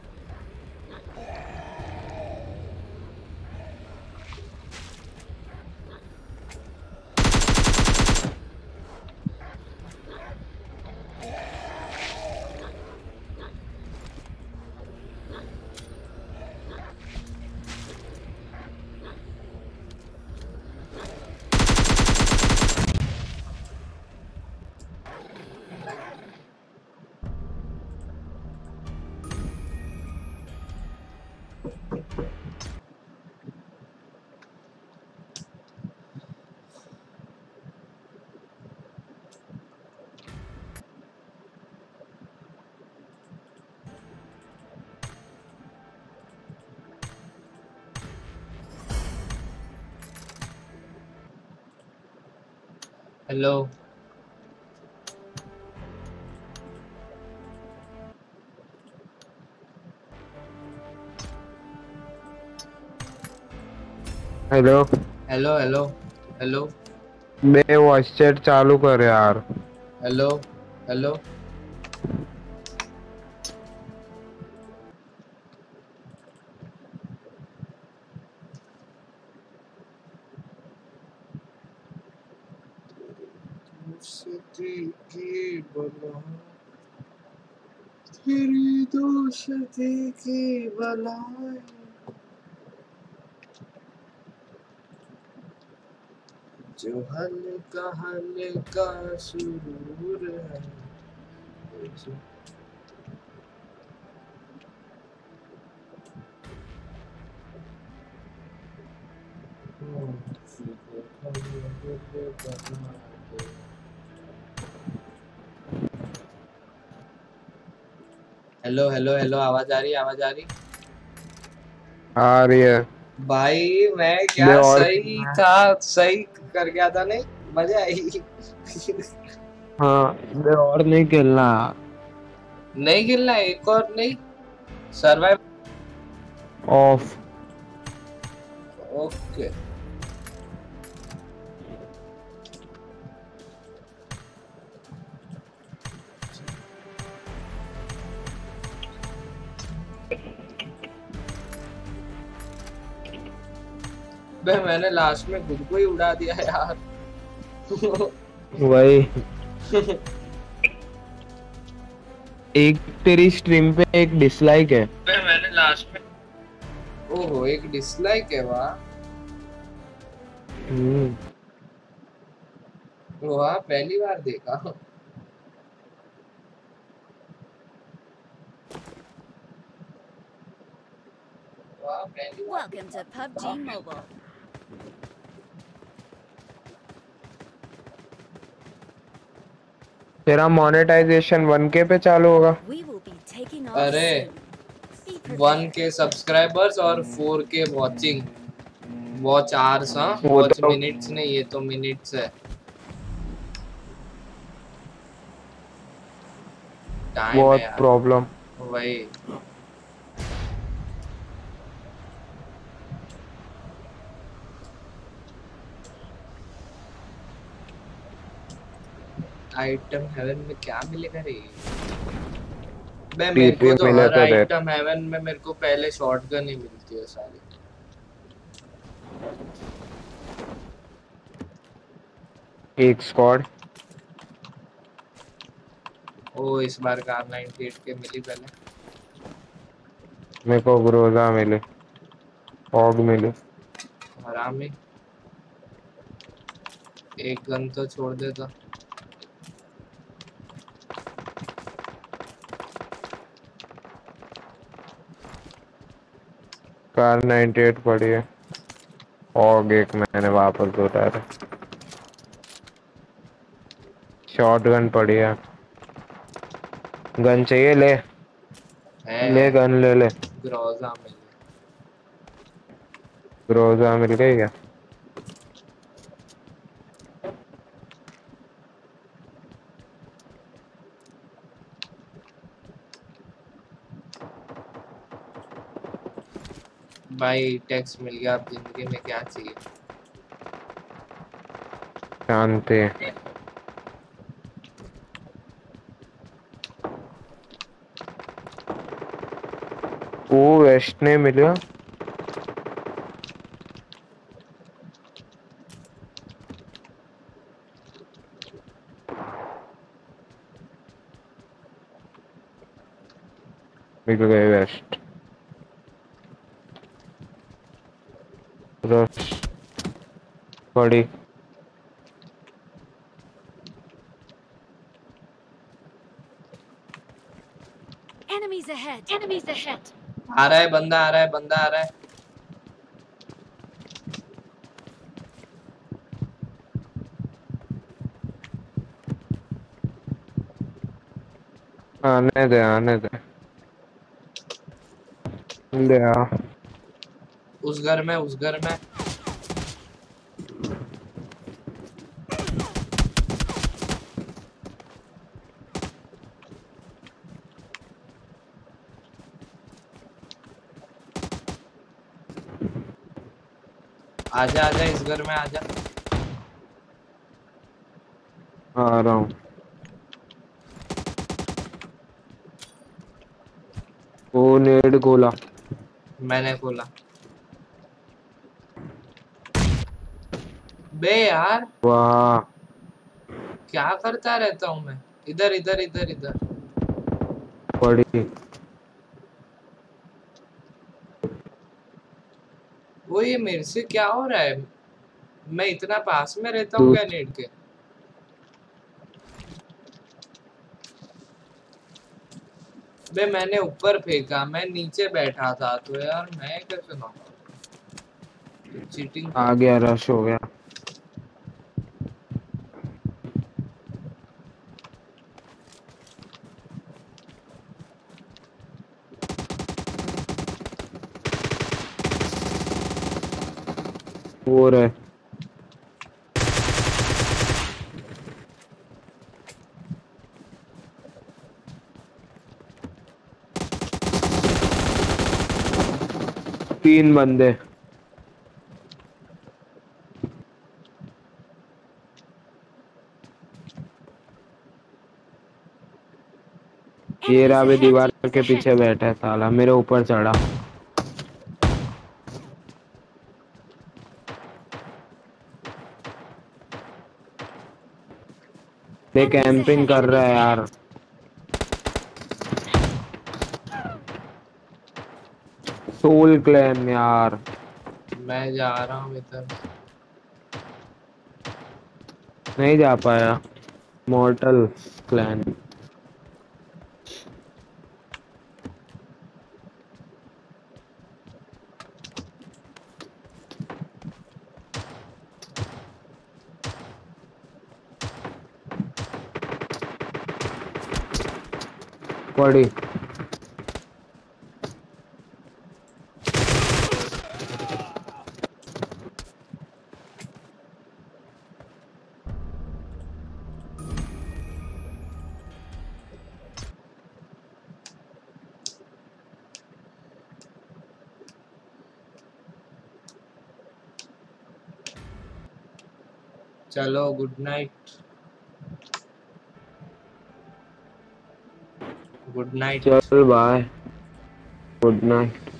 Hello. Hello hello hello hello मैं वॉइस चैट चालू कर यार। हेलो हेलो की बला तेरी दोस्ती की बलाएं जो हल्का हल्का सुरूर है हेलो हेलो हेलो आवाज आ रही है आवाज आ रही आ रही है भाई मैं क्या सही था सही कर गया था नहीं मजा आई हाँ मैं और नहीं खेलना नहीं खेलना एक और नहीं सर्वाइव ऑफ ओके बे मैंने लास्ट में खुद को ही उड़ा दिया यार। वही एक तेरी स्ट्रीम पे एक डिसलाइक है। बे मैंने लास्ट में ओहो एक डिसलाइक है वाह। हम्म वाह पहली बार देखा। वाह पहली बार Welcome to P U B G Mobile. तेरा मोनेटाइजेशन वन के पे चालू होगा। We will be taking off अरे soon. Be one prepared. के सब्सक्राइबर्स और फोर के वॉचिंग वॉच आवर्स। हाँ वो वॉच तो मिनट्स नहीं, ये तो मिनट्स है। टाइम है बहुत यार प्रॉब्लम। वही। आइटम हेवन में क्या मिलेगा रे? बे मेरे को टीपी तो मिले हर तो देख। आइटम हेवन में मेरे को पहले शॉटगन ही मिलती है सारी। एक स्क्वाड। ओ इस बार का आर नाइंटी एट के मिली पहले। मेरे को ग्रोजा मिले, ऑग मिले। हरामी एक गन तो छोड़ देता। कार नाइंटी एट पड़ी है, ऑग एक मैंने वापस उतारा। शॉटगन पड़ी है। गन चाहिए ले है ले है गन ले ले। ग्रोजा मिली। ग्रोजा मिल गई क्या? भाई टैक्स मिल गया, अब जिंदगी में क्या चाहिए। शांति। ओ वेस्ट ने मिला। मिल गए वेस्ट। रश पड़ी। Enemies ahead. Enemies ahead. आ रहा है बंदा, आ रहा है बंदा, आ रहा है। आने दे आने दे ले आ। उस घर में, उस घर में। आजा आजा इस घर में आजा। आ रहा हूँ। वो नेड खोला। मैंने खोला। बे यार वाह क्या करता रहता हूँ मैं। इधर इधर इधर इधर पड़ी। वो ये मेरे से क्या हो रहा है? मैं इतना पास में रहता हूँ तू क्या नेट के? बे मैंने ऊपर फेंका, मैं नीचे बैठा था तो यार मैं कैसे ना चीटिंग आ कर। गया, रश हो गया। वो रहे। तीन बंदे। ये रहा भी दीवार के पीछे बैठा है साला, मेरे ऊपर चढ़ा। ये कैंपिंग कर रहा है यार। सोल क्लैन यार। मैं जा रहा हूँ इधर। नहीं जा पाया। Mortal clan. पड़ी। चलो गुड नाइट। Good night. चल बाय। Good night.